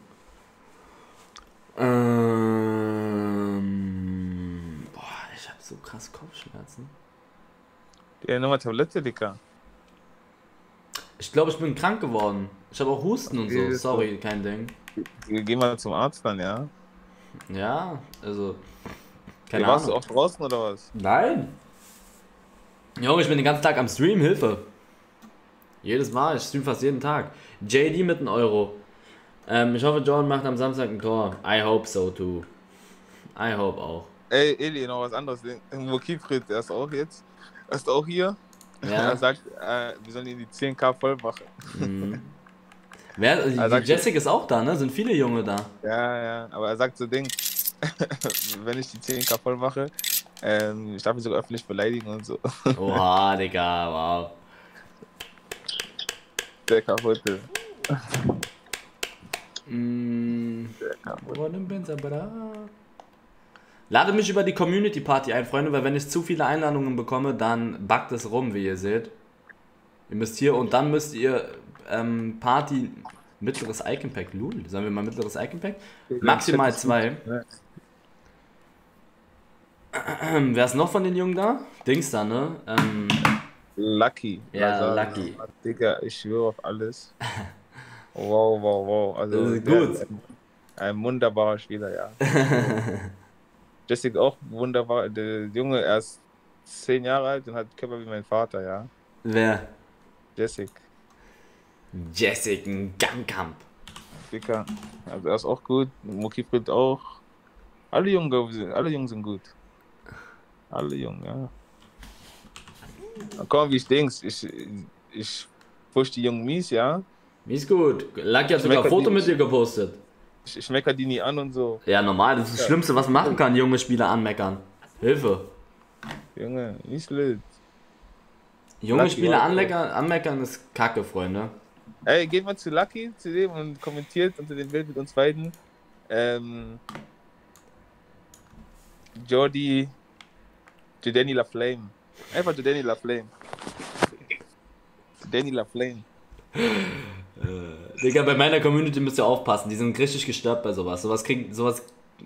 Ähm, boah, ich habe so krass Kopfschmerzen. Ja, nochmal Tablette, Dicker. Ich glaube, ich bin krank geworden. Ich habe auch Husten und so. Okay, Sorry, kein Ding. Geh mal zum Arzt dann, ja? Ja, also. Keine Ja, warst du Ahnung. auch draußen oder was? Nein. Junge, ich bin den ganzen Tag am Stream. Hilfe. Jedes Mal. Ich stream fast jeden Tag. J D mit einem Euro. Ähm, ich hoffe, Jordan macht am Samstag ein Tor. I hope so too. I hope auch. Ey, Eli, noch was anderes. Wo Kiefrit, der ist auch jetzt. Er ist auch hier. Ja. Er sagt, äh, wir sollen ihn die zehn K voll machen. Mhm. Wer, die Er sagt- Jessica ist auch da, ne? Sind viele Junge da. Ja, ja, aber er sagt so Ding, wenn ich die zehn K voll mache, ähm, ich darf mich sogar öffentlich beleidigen und so. Oha, Digga, wow. Der kaputte. Mm. Lade mich über die Community Party ein, Freunde, weil wenn ich zu viele Einladungen bekomme, dann backt es rum, wie ihr seht. Ihr müsst hier und dann müsst ihr ähm, Party mittleres Icon Pack, lul, sagen wir mal mittleres Icon Pack, maximal zwei. Ja. Ähm, wer ist noch von den Jungen da? Dings da, ne? Ähm, Lucky. Ja, Also, Lucky. Digga, ich schwöre auf alles. Wow, wow, wow. Also, Das ist der gut. Ein, ein wunderbarer Spieler, ja. Jessica auch wunderbar. Der Junge, er ist zehn Jahre alt und hat Körper wie mein Vater, ja. wer? Jessica. Jessica Gangkamp. Dicker. Also, er ist auch gut. Muki Frit auch. Alle Jungen, sind- alle Jungen sind gut. Alle Jungen, ja. Komm, wie ich denk's. Ich, ich push die Jungen mies, ja. Ist gut. Lucky hat sogar ein Schmeckt Foto die- mit dir gepostet. Ich, ich mecker die nie an und so. Ja, normal, das ist das Schlimmste, was man machen kann, junge Spieler anmeckern. Hilfe. Junge, nicht lit. Junge Lucky Spieler auch. anmeckern, anmeckern ist Kacke, Freunde. Ey, geht mal zu Lucky, zu dem und kommentiert unter dem Bild mit uns beiden. Ähm. Jordi. Jordani La Flame. Einfach Jordani La Flame. Jordani La Flame. Digga, bei meiner Community müsst ihr aufpassen, die sind richtig gestört bei sowas. Sowas kriegt, sowas...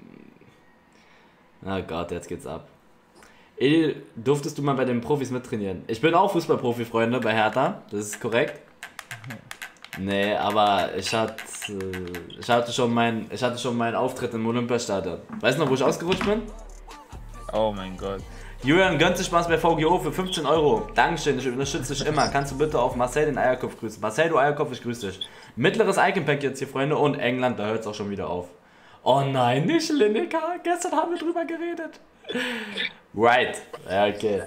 Ah Gott, jetzt geht's ab. Ey, durftest du mal bei den Profis mittrainieren? Ich bin auch Fußballprofi, Freunde, bei Hertha, das ist korrekt. Nee, aber ich hatte, ich hatte schon mein, ich hatte schon meinen Auftritt im Olympiastadion. Weißt du noch, wo ich ausgerutscht bin? Oh mein Gott. Julian gönnt sich Spaß bei V G O für fünfzehn Euro. Dankeschön, ich unterstütze dich immer. Kannst du bitte auf Marcel den Eierkopf grüßen? Marcel, du Eierkopf, ich grüße dich. Mittleres Icon Pack jetzt hier, Freunde. Und England, da hört es auch schon wieder auf. Oh nein, nicht Lineker. Gestern haben wir drüber geredet. Right. Ja, okay.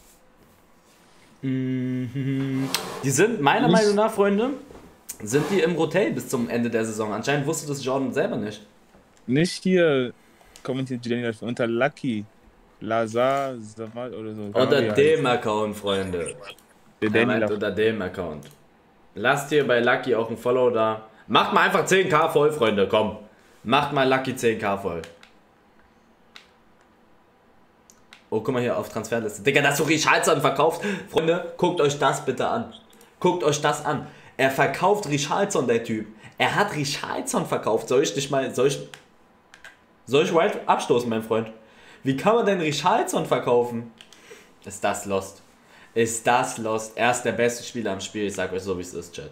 Mhm. Die sind, meiner Meinung nach, Freunde, sind die im Hotel bis zum Ende der Saison. Anscheinend wusste das Jordan selber nicht. Nicht hier kommentiert Jordani La Flame, unter Lucky. Lazar, Samal oder so. Unter dem Account, Freunde. Er Jordani meint La unter dem Account. Lasst hier bei Lucky auch ein Follow da. Macht mal einfach zehn K voll, Freunde, komm. Macht mal Lucky zehn K voll. Oh, guck mal hier auf Transferliste. Digga, das ist so Richarlison verkauft. Freunde, guckt euch das bitte an. Guckt euch das an. Er verkauft Richarlison, der Typ. Er hat Richarlison verkauft. Soll ich dich mal, soll ich, soll ich Wild abstoßen, mein Freund? Wie kann man denn Richarlison verkaufen? Ist das lost? Ist das lost? Er ist der beste Spieler am Spiel. Ich sag euch so, wie es ist, Chat.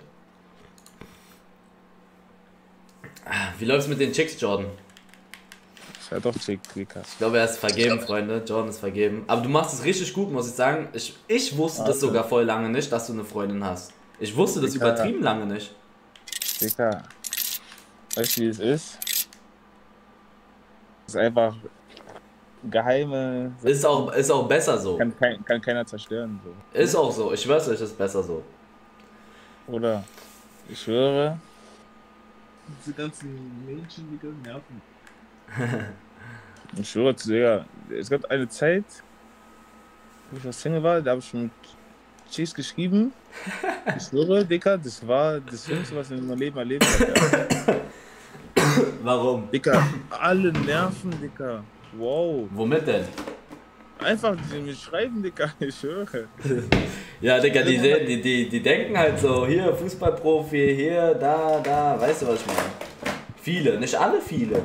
Wie läuft's mit den Chicks, Jordan? Ich war doch Chick, Rikas. Ich glaube, er ist vergeben, Freunde. Jordan ist vergeben. Aber du machst es richtig gut, muss ich sagen. Ich, ich wusste das sogar voll lange nicht, dass du eine Freundin hast. Ich wusste das Dicker. übertrieben lange nicht. Dicker. Weißt du, wie es ist? Es ist einfach geheime. Ist auch, ist auch besser so. Kann, kein, kann keiner zerstören. So. Ist auch so. Ich schwör's euch, ist besser so. Oder? Ich schwöre. Diese ganzen Mädchen, die können nerven. Ich schwöre zu dir, es gab eine Zeit, wo ich noch Single war, da habe ich mit Chicks geschrieben. Ich schwöre, Dicker, das war das Schlimmste, was ich in meinem Leben erlebt habe. Warum? Dicker, alle Nerven, Dicker. Wow. Womit denn? Einfach die mir schreiben, Dicker, ich schwöre. Ja, Digga, die, sehen- die, die, die denken halt so, hier Fußballprofi, hier, da, da, weißt du, was ich meine? Viele, nicht alle, viele.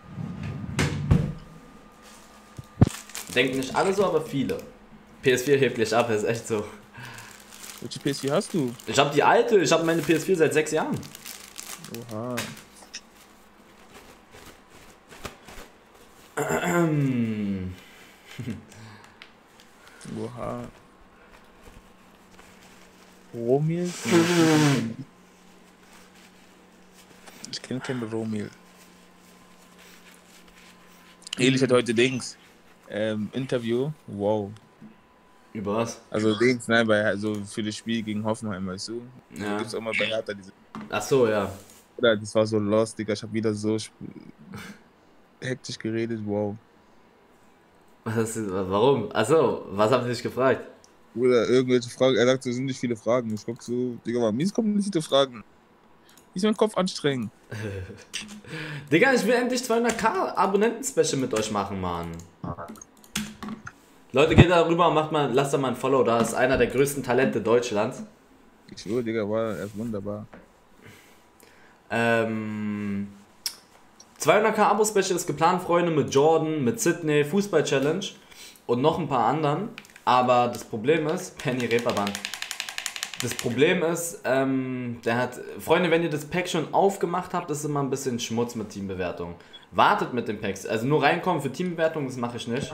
Denken nicht alle so, aber viele. P S vier hebt nicht ab, ist echt so. Welche P S vier hast du? Ich hab die alte, ich hab meine P S vier seit sechs Jahren. Oha. Oha. Romil? Ich kenne keinen Romil. Ehrlich hat heute Dings. Ähm, Interview. Wow. Über was? Also Dings, nein, bei also für das Spiel gegen Hoffenheim, weißt du? Ja. Da gibt's auch mal bei Hertha diese. Ach so, ja. Oder das war so lost, Digga. Ich hab wieder so sp- hektisch geredet, wow. Was ist, warum? Ach so, was haben Sie dich gefragt? Oder irgendwelche Fragen. Er sagt, so sind nicht viele Fragen. Ich guck so, Digga, war mies komplizierte Fragen. Ich meinen Kopf anstrengen. Digga, ich will endlich zweihunderttausend Abonnenten-Special mit euch machen, Mann. Leute, geht da rüber und macht mal, lasst da mal ein Follow da. Ist einer der größten Talente Deutschlands. Ich schwöre, Digga, war er ist wunderbar. Ähm, zweihunderttausend Abo-Special ist geplant, Freunde, mit Jordan, mit Sydney, Fußball-Challenge und noch ein paar anderen. Aber das Problem ist, Penny Reeperbahn. Das Problem ist, ähm, der hat, Freunde, wenn ihr das Pack schon aufgemacht habt, ist immer ein bisschen Schmutz mit Teambewertung. Wartet mit den Packs, also nur reinkommen für Teambewertung, das mache ich nicht.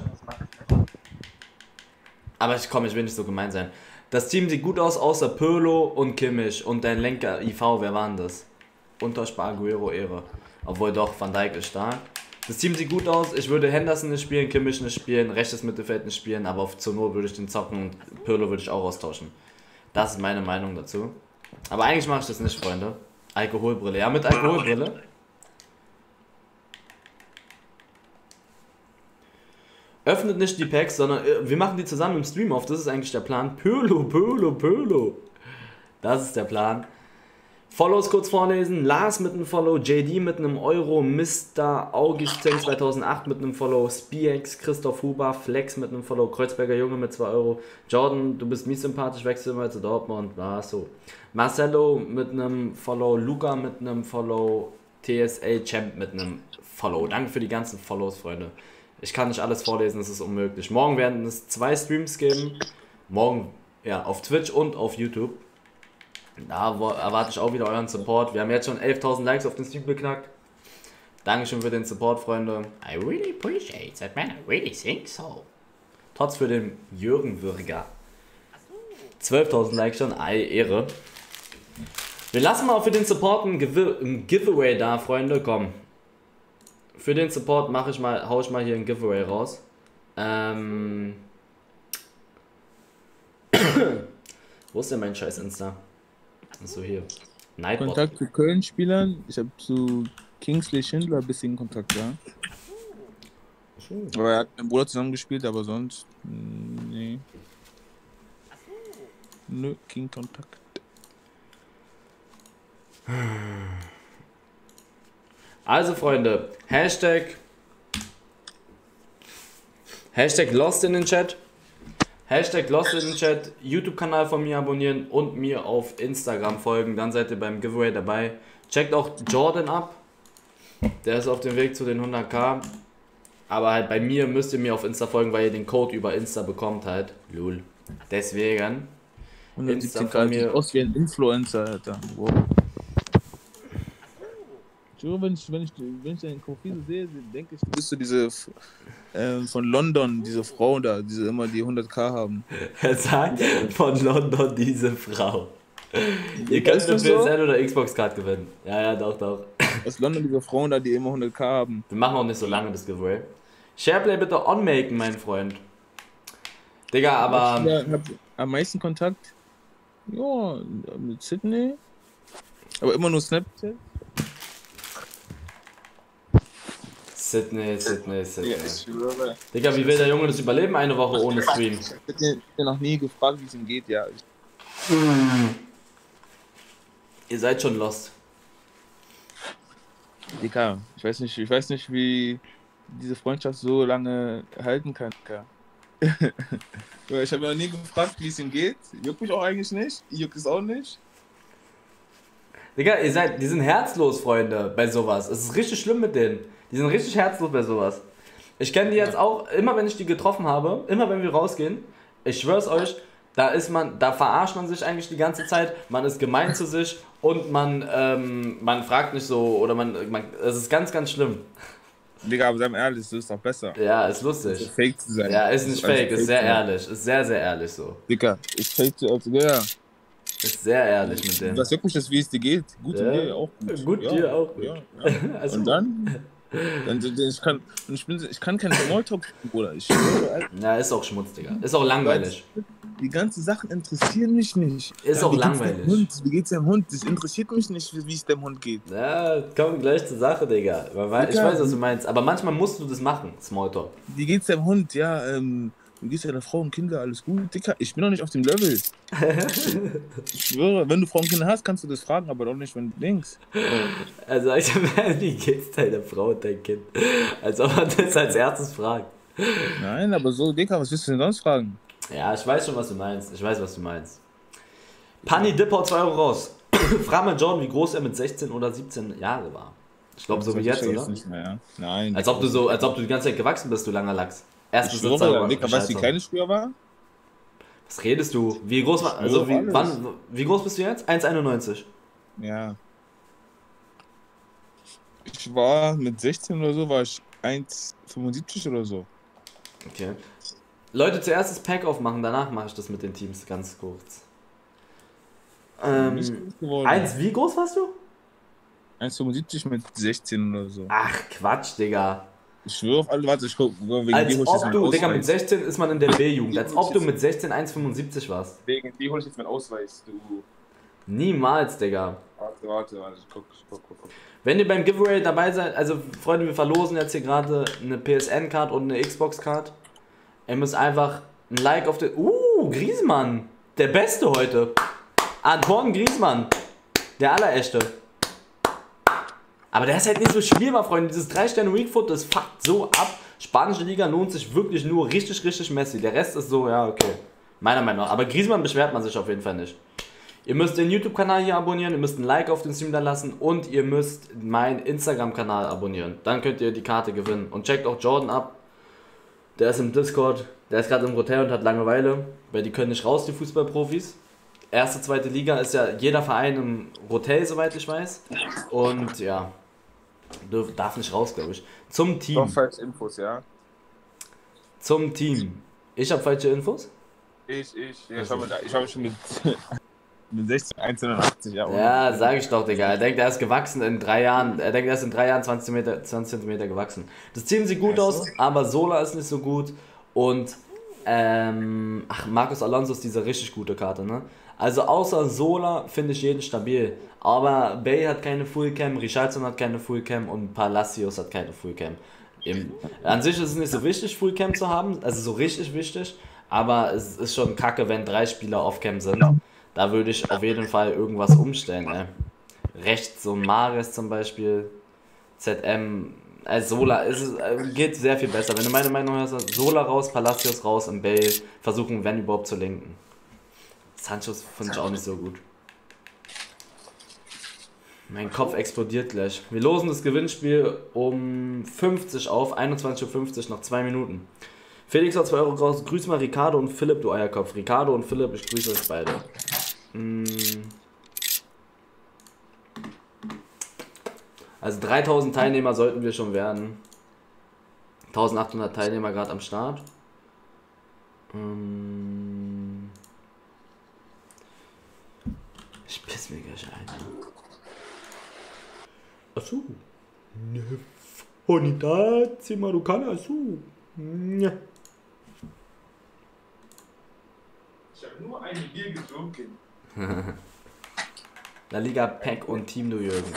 Aber ich komme, ich will nicht so gemein sein. Das Team sieht gut aus, außer Pirlo und Kimmich und dein Lenker I V, wer war denn das? Unterspar Aguero Ehre. Obwohl doch, Van Dijk ist stark. Das Team sieht gut aus, ich würde Henderson nicht spielen, Kimmich nicht spielen, rechtes Mittelfeld nicht spielen, aber auf zur Not würde ich den zocken und Pirlo würde ich auch austauschen. Das ist meine Meinung dazu. Aber eigentlich mache ich das nicht, Freunde. Alkoholbrille, ja, mit Alkoholbrille. Öffnet nicht die Packs, sondern äh, wir machen die zusammen im Stream auf. Das ist eigentlich der Plan. Pirlo, Pirlo, Pirlo. Das ist der Plan. Follows kurz vorlesen. Lars mit einem Follow, J D mit einem Euro, Mister Augustin zweitausendacht mit einem Follow, Spiex, Christoph Huber, Flex mit einem Follow, Kreuzberger Junge mit zwei Euro, Jordan, du bist mies sympathisch, wechsel mal zu Dortmund, war so. Marcelo mit einem Follow, Luca mit einem Follow, T S A Champ mit einem Follow. Danke für die ganzen Follows, Freunde. Ich kann nicht alles vorlesen, das ist unmöglich. Morgen werden es zwei Streams geben. Morgen ja, auf Twitch und auf YouTube. Da erwarte ich auch wieder euren Support. Wir haben jetzt schon elftausend Likes auf den Stream geknackt. Dankeschön für den Support, Freunde. I really appreciate that, man. I really think so. Trotz für den Jürgen Würger. zwölftausend Likes schon, ei, Ehre. Wir lassen mal für den Support ein, Give ein Giveaway da, Freunde. Komm. Für den Support mache ich mal, hau ich mal hier ein Giveaway raus. Ähm. Wo ist denn mein scheiß Insta? Achso, hier. Nightbot. Kontakt zu Köln-Spielern. Ich habe zu Kingsley Schindler ein bisschen Kontakt, ja. Aber er hat mit meinem Bruder zusammen gespielt, aber sonst. mh, Nee. Nö, kein Kontakt. Also, Freunde, Hashtag. Hashtag Lost in den Chat. Hashtag Lost in den Chat. YouTube-Kanal von mir abonnieren und mir auf Instagram folgen. Dann seid ihr beim Giveaway dabei. Checkt auch Jordan ab. Der ist auf dem Weg zu den hunderttausend. Aber halt bei mir müsst ihr mir auf Insta folgen, weil ihr den Code über Insta bekommt halt. Lul. Deswegen. hundertsiebzehn von K mir- sieht aus wie ein Influencer, Alter. Wow. Ich höre, wenn ich, wenn ich, wenn ich dein Profil so sehe, denke ich, du bist so diese ähm, von London, diese Frau da, diese immer die hunderttausend haben. Er sagt von London diese Frau. Ihr könnt Ist eine das P S so? N oder Xbox-Card gewinnen. Ja, ja, doch, doch. Aus London diese Frauen da, die immer hunderttausend haben. Wir machen auch nicht so lange das Giveaway. Shareplay bitte onmaken, mein Freund. Digga, aber. Ja, hab am meisten Kontakt. Ja, mit Sydney. Aber immer nur Snapchat. Sydney, Sydney, Sydney. ich schwöre. Digga, wie will der Junge das überleben, eine Woche ohne Stream? Ich hab den noch nie gefragt, wie es ihm geht, ja. Ihr seid schon lost. Digga, ich weiß nicht, ich weiß nicht, wie diese Freundschaft so lange halten kann. Digga. Ja, ich habe noch nie gefragt, wie es ihm geht. Juckt mich auch eigentlich nicht. Juckt es auch nicht. Digga, ihr seid, die sind herzlos, Freunde, bei sowas. Es ist richtig schlimm mit denen. Die sind richtig herzlos bei sowas. Ich kenne die jetzt auch, immer wenn ich die getroffen habe, immer wenn wir rausgehen, ich schwör's euch, da ist man, da verarscht man sich eigentlich die ganze Zeit, man ist gemein zu sich und man, ähm, man fragt nicht so, oder man, man, es ist ganz, ganz schlimm. Digga, aber seien wir ehrlich, das ist doch besser. Ja, ist lustig. So fake zu sein. Ja, ist nicht Also fake, ist sehr zu sein. ehrlich, ist sehr, sehr ehrlich so. Digga, ist fake zu, also, ja. Ist sehr ehrlich mit denen. Was juckt mich das, wie es dir geht? Gut Ja. dir auch gut. Gut ja. dir auch gut. Ja, ja. Also, Und dann? Dann, ich, kann, ich, bin, ich kann keinen Smalltalk, Bruder. Ich schwöre, Alter. Ja, ist auch Schmutz, Digga. Ist auch langweilig. Die ganzen Sachen interessieren mich nicht. Ist ja, auch wie langweilig. Geht's dem Hund? Wie geht's dem Hund? Das interessiert mich nicht, wie es dem Hund geht. Ja, komm gleich zur Sache, Digga. Ich weiß, was du meinst. Aber manchmal musst du das machen, Smalltalk. Wie geht's dem Hund? Ja, ähm, wie geht's deiner Frau und Kinder? Alles gut, Dicker? Ich bin noch nicht auf dem Level. Ich schwöre, wenn du Frau und Kinder hast, kannst du das fragen, aber doch nicht, wenn du denkst. Also, ich meine, wie geht's deiner Frau und dein Kind? Als ob man das als erstes fragt. Nein, aber so, Dicker, was willst du denn sonst fragen? Ja, ich weiß schon, was du meinst. Ich weiß, was du meinst. Panny Dipper zwei Euro raus. Frag mal Jordan, wie groß er mit sechzehn oder siebzehn Jahre war. Ich glaube, so wie jetzt, oder? Nicht mehr, ja. Nein. Als ob du so, als ob du die ganze Zeit gewachsen bist, du langer Lachs. Erst Ich Besitzer, schwöre, aber Dicker, weißt du, wie klein ich früher war? Was redest du? Wie groß war, also wie, wann, wie groß bist du jetzt? eins Komma einundneunzig. Ja. Ich war mit sechzehn oder so, war ich eins Komma fünfundsiebzig oder so. Okay. Leute, zuerst das Pack aufmachen, danach mache ich das mit den Teams ganz kurz. Ähm, eins, wie groß warst du? eins Komma fünfundsiebzig mit sechzehn oder so. Ach, Quatsch, Digga. Ich schwöre auf alle, warte, ich guck, wegen Als dir hol ich ob jetzt meinen du, Digga, mit Ausweis. sechzehn ist man in der B-Jugend. Als ob du mit sechzehn eins Komma fünfundsiebzig warst. Wegen dir hol ich jetzt meinen Ausweis, du. Niemals, Digga. Warte, warte, warte, ich guck, ich guck, guck, guck. Wenn ihr beim Giveaway dabei seid, also Freunde, wir verlosen jetzt hier gerade eine P S N-Card und eine Xbox-Card. Ihr müsst einfach ein Like auf den... Uh, Griezmann. Der Beste heute. Antoine Griezmann. Der Allerechte. Aber der ist halt nicht so spielbar, Freunde. Dieses drei Sterne Weakfoot, das fuckt so ab. Spanische Liga lohnt sich wirklich nur richtig, richtig Messi. Der Rest ist so, ja, okay. Meiner Meinung nach. Aber Griezmann beschwert man sich auf jeden Fall nicht. Ihr müsst den YouTube-Kanal hier abonnieren, ihr müsst ein Like auf den Stream da lassen und ihr müsst meinen Instagram-Kanal abonnieren. Dann könnt ihr die Karte gewinnen. Und checkt auch Jordan ab. Der ist im Discord, der ist gerade im Hotel und hat Langeweile, weil die können nicht raus, die Fußballprofis. Erste, zweite Liga ist ja jeder Verein im Hotel, soweit ich weiß. Und ja, darf, darf nicht raus, glaube ich. Zum Team. Doch, falsche Infos, ja? Zum Team. Ich habe falsche Infos? Ich, ich, ja, ich habe hab schon mit, mit sechzehn, eins Komma einundachtzig, ja. Ja, sag ich doch, Digga. Er denkt, er ist gewachsen in drei Jahren. Er denkt, er ist in drei Jahren zwanzig Zentimeter gewachsen. Das Team sieht gut aus, aber Sola ist nicht so gut. Und, ähm, ach, Marcos Alonso ist diese richtig gute Karte, ne? Also außer Sola finde ich jeden stabil. Aber Bay hat keine Fullcam, Richarlison hat keine Fullcam und Palacios hat keine Fullcam. Im, an sich ist es nicht so wichtig, Fullcam zu haben, also so richtig wichtig. Aber es ist schon kacke, wenn drei Spieler Offcam sind. Da würde ich auf jeden Fall irgendwas umstellen, ey. Rechts so Mares zum Beispiel, Z M, äh, Sola, es ist, äh, geht sehr viel besser. Wenn du meine Meinung hast, Sola raus, Palacios raus und Bale versuchen, wenn überhaupt, zu lenken. Sancho finde ich auch nicht so gut. Mein Kopf explodiert gleich. Wir losen das Gewinnspiel um fünfzig auf, einundzwanzig Uhr fünfzig, noch zwei Minuten. Felix hat zwei Euro raus. Grüß mal Ricardo und Philipp, du Eierkopf. Ricardo und Philipp, ich grüße euch beide. Also dreitausend Teilnehmer sollten wir schon werden. eintausendachthundert Teilnehmer gerade am Start. Ich piss mir gleich ein. Achso. Honitazi Marokkaner, achso. Ja. Ich habe nur ein Bier getrunken. La Liga Pack und Team du Jürgen.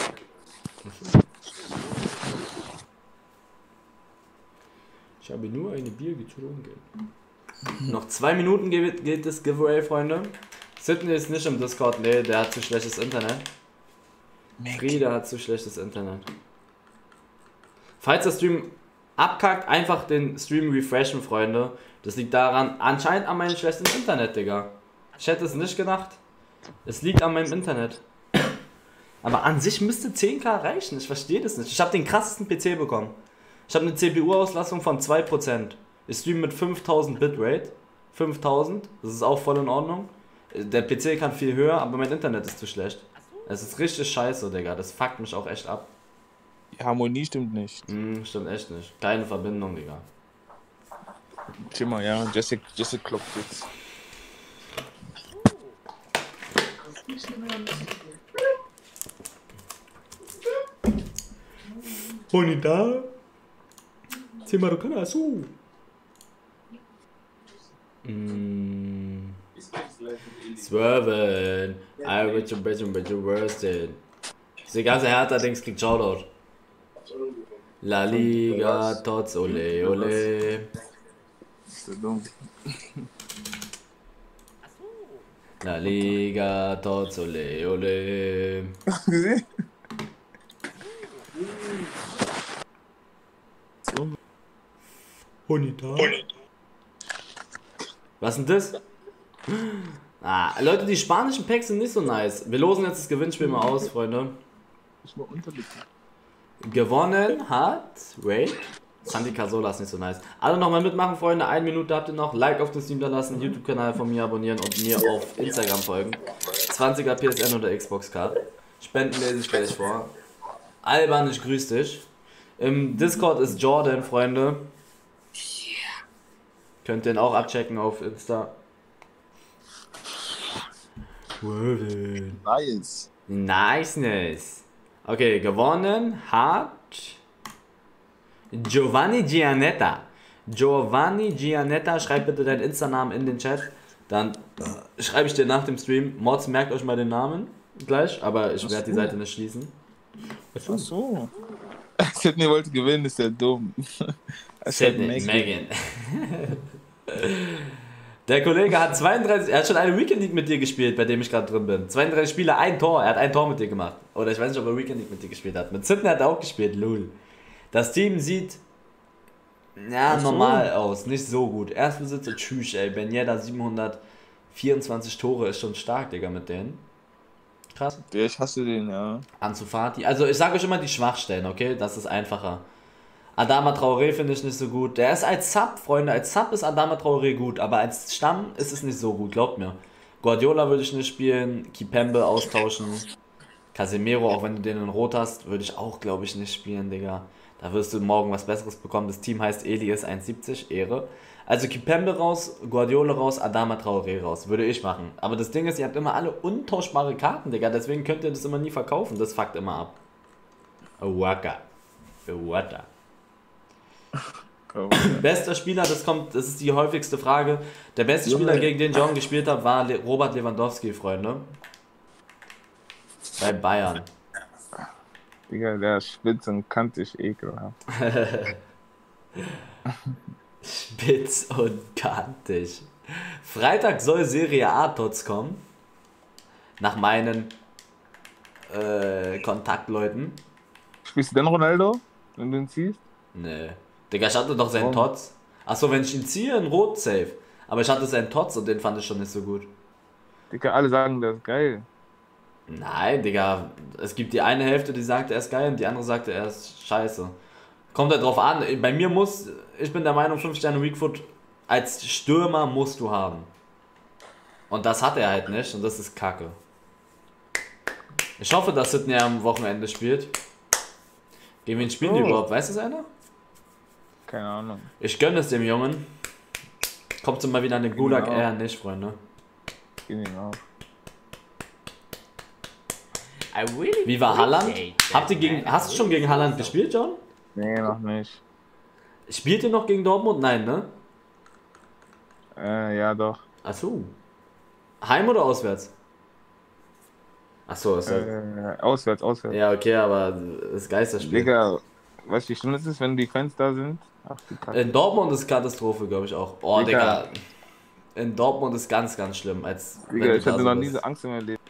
Ich habe nur ein Bier getrunken. Noch zwei Minuten geht, geht das Giveaway, Freunde. Sydney ist nicht im Discord, nee, der hat zu schlechtes Internet. Frieda hat zu schlechtes Internet. Falls der Stream abkackt, einfach den Stream refreshen, Freunde. Das liegt daran, anscheinend an meinem schlechten Internet, Digga. Ich hätte es nicht gedacht. Es liegt an meinem Internet. Aber an sich müsste zehn K reichen, ich verstehe das nicht. Ich habe den krassesten P C bekommen. Ich habe eine C P U-Auslastung von zwei Prozent. Ich streame mit fünftausend Bitrate. fünftausend, das ist auch voll in Ordnung. Der P C kann viel höher, aber mein Internet ist zu schlecht. Es ist richtig scheiße, Digga. Das fuckt mich auch echt ab. Die Harmonie stimmt nicht. Hm, stimmt echt nicht. Keine Verbindung, Digga. Schimmer, ja. Jessica, Jessica klopft jetzt. Honita. Zehn Marokkaner, so. Mm. Swerven. I will you bet you bet you worsted. Die ganze Hertha-Dings kriegt Shoutout. La Liga, Tots, ole, ole. So dumm. La Liga, Tots, ole, ole. Gesehen? Honita. Was denn das? Ah, Leute, die spanischen Packs sind nicht so nice. Wir losen jetzt das Gewinnspiel mal aus, Freunde. Ich war unterbezahlt. Gewonnen hat. Wait. Sandy Casola ist nicht so nice. Alle nochmal mitmachen, Freunde. Eine Minute habt ihr noch. Like auf den Stream da lassen, YouTube-Kanal von mir abonnieren und mir auf Instagram folgen. zwanziger P S N oder Xbox-Card. Spenden lese ich gleich vor. Alban, ich grüß dich. Im Discord ist Jordan, Freunde. Könnt ihr ihn auch abchecken auf Insta. Nice. Niceness. Okay, gewonnen hat Giovanni Gianetta. Giovanni Gianetta, schreib bitte deinen Insta-Namen in den Chat. Dann äh, schreibe ich dir nach dem Stream. Mods, merkt euch mal den Namen gleich, aber ich werde die Seite nicht schließen. Ach so. Sydney wollte gewinnen, ist ja dumm. Sydney, Megan. Der Kollege hat zweiunddreißig, er hat schon eine Weekend League mit dir gespielt, bei dem ich gerade drin bin. zweiunddreißig Spiele, ein Tor, er hat ein Tor mit dir gemacht. Oder ich weiß nicht, ob er Weekend League mit dir gespielt hat. Mit Sydney hat er auch gespielt, lol. Das Team sieht ja so. normal aus, nicht so gut. Erstbesitzer, tschüss, ey. Ben Yedda siebenhundertvierundzwanzig Tore ist schon stark, Digga, mit denen. Krass. Ja, ich hasse den, ja. Ansu Fati. Also ich sage euch immer die Schwachstellen, okay? Das ist einfacher. Adama Traoré finde ich nicht so gut. Der ist als Sub, Freunde, als Sub ist Adama Traoré gut, aber als Stamm ist es nicht so gut, glaubt mir. Guardiola würde ich nicht spielen, Kipembe austauschen. Casemiro, auch wenn du den in Rot hast, würde ich auch, glaube ich, nicht spielen, Digga. Da wirst du morgen was Besseres bekommen. Das Team heißt Elias eins siebzig, Ehre. Also Kipembe raus, Guardiola raus, Adama Traoré raus. Würde ich machen. Aber das Ding ist, ihr habt immer alle untauschbare Karten, Digga. Deswegen könnt ihr das immer nie verkaufen. Das fuckt immer ab. Waka. Waka. Bester Spieler, das kommt, das ist die häufigste Frage. Der beste Spieler, gegen den John gespielt hat, war Le- Robert Lewandowski, Freunde. Bei Bayern. Digga, der ist spitz und kantig ekelhaft. Spitz und kantig. Freitag soll Serie A Tots kommen. Nach meinen äh, Kontaktleuten. Spielst du denn Ronaldo, wenn du ihn ziehst? Nee. Digga, ich hatte doch seinen Oh. Tots. Achso, wenn ich ihn ziehe, in Rot safe. Aber ich hatte seinen Tots und den fand ich schon nicht so gut. Digga, alle sagen, der ist geil. Nein, Digga, es gibt die eine Hälfte, die sagt, er ist geil und die andere sagt, er ist scheiße. Kommt halt drauf an. Bei mir muss, ich bin der Meinung, fünf Sterne Weakfoot als Stürmer musst du haben. Und das hat er halt nicht und das ist kacke. Ich hoffe, dass Sydney am Wochenende spielt. Gegen wen spielen die Oh. überhaupt? Weiß es einer? Keine Ahnung. Ich gönne es dem Jungen. Kommt mal wieder an den Gulag? Genau. Eher nicht, Freunde. Genau. I really Wie war Haaland? appreciate that, Habt ihr gegen, man. hast du schon gegen Haaland gespielt, John? Nee, noch nicht. Spielt ihr noch gegen Dortmund? Nein, ne? Äh, ja doch. Achso. Heim oder auswärts? Achso, ist ja. Äh, auswärts, auswärts. Ja, okay, aber das Geisterspiel. Digga, weißt du, wie schlimm es ist, wenn die Fans da sind? Ach, die Kacke. In Dortmund ist Katastrophe, glaube ich auch. Oh, Digga. Digga. In Dortmund ist ganz, ganz schlimm. Als wenn Digga, du ich da hatte so noch nie bist. so Angst in meinem Leben.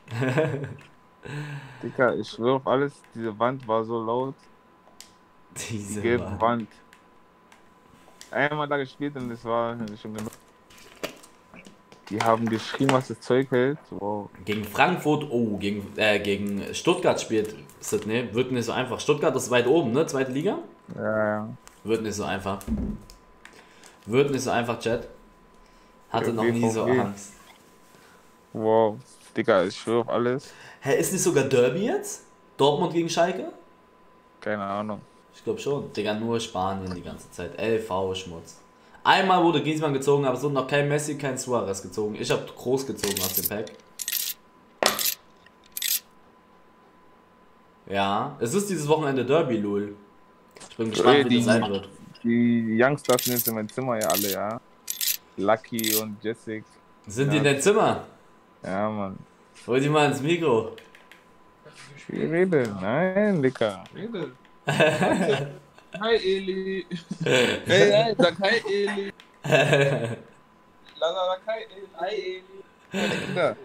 Digga, ich schwör auf alles, diese Wand war so laut. Die Diese gelbe Mann. Wand. Einmal da gespielt und das war schon genug. Die haben geschrien, was das Zeug hält. Wow. Gegen Frankfurt, oh, gegen, äh, gegen Stuttgart spielt Sydney. Wird nicht so einfach. Stuttgart ist weit oben, ne? Zweite Liga? Ja, ja. Wird nicht so einfach. Wird nicht so einfach, Chat. Hatte Der noch nie so B V B. Angst. Wow. Digga, ich schwör auf alles. Hä, ist nicht sogar Derby jetzt? Dortmund gegen Schalke? Keine Ahnung. Ich glaube schon. Digga, nur Spanien die ganze Zeit. L V Schmutz. Einmal wurde Griezmann gezogen, aber es wurde noch kein Messi, kein Suarez gezogen. Ich habe groß gezogen aus dem Pack. Ja, es ist dieses Wochenende Derby, Lul. Ich bin gespannt, Ey, wie die- das sein wird. Die Youngstars sind jetzt in meinem Zimmer ja alle, ja. Lucky und Jessic. Sind Ja. die in dein Zimmer? Ja, Mann. Hol die mal ins Mikro. Ich rede. Nein, Dicker. Rede. Hi Eli. Hey, hey, sag hi Eli. Lala, sag hi Eli. Hi Eli. Kinder.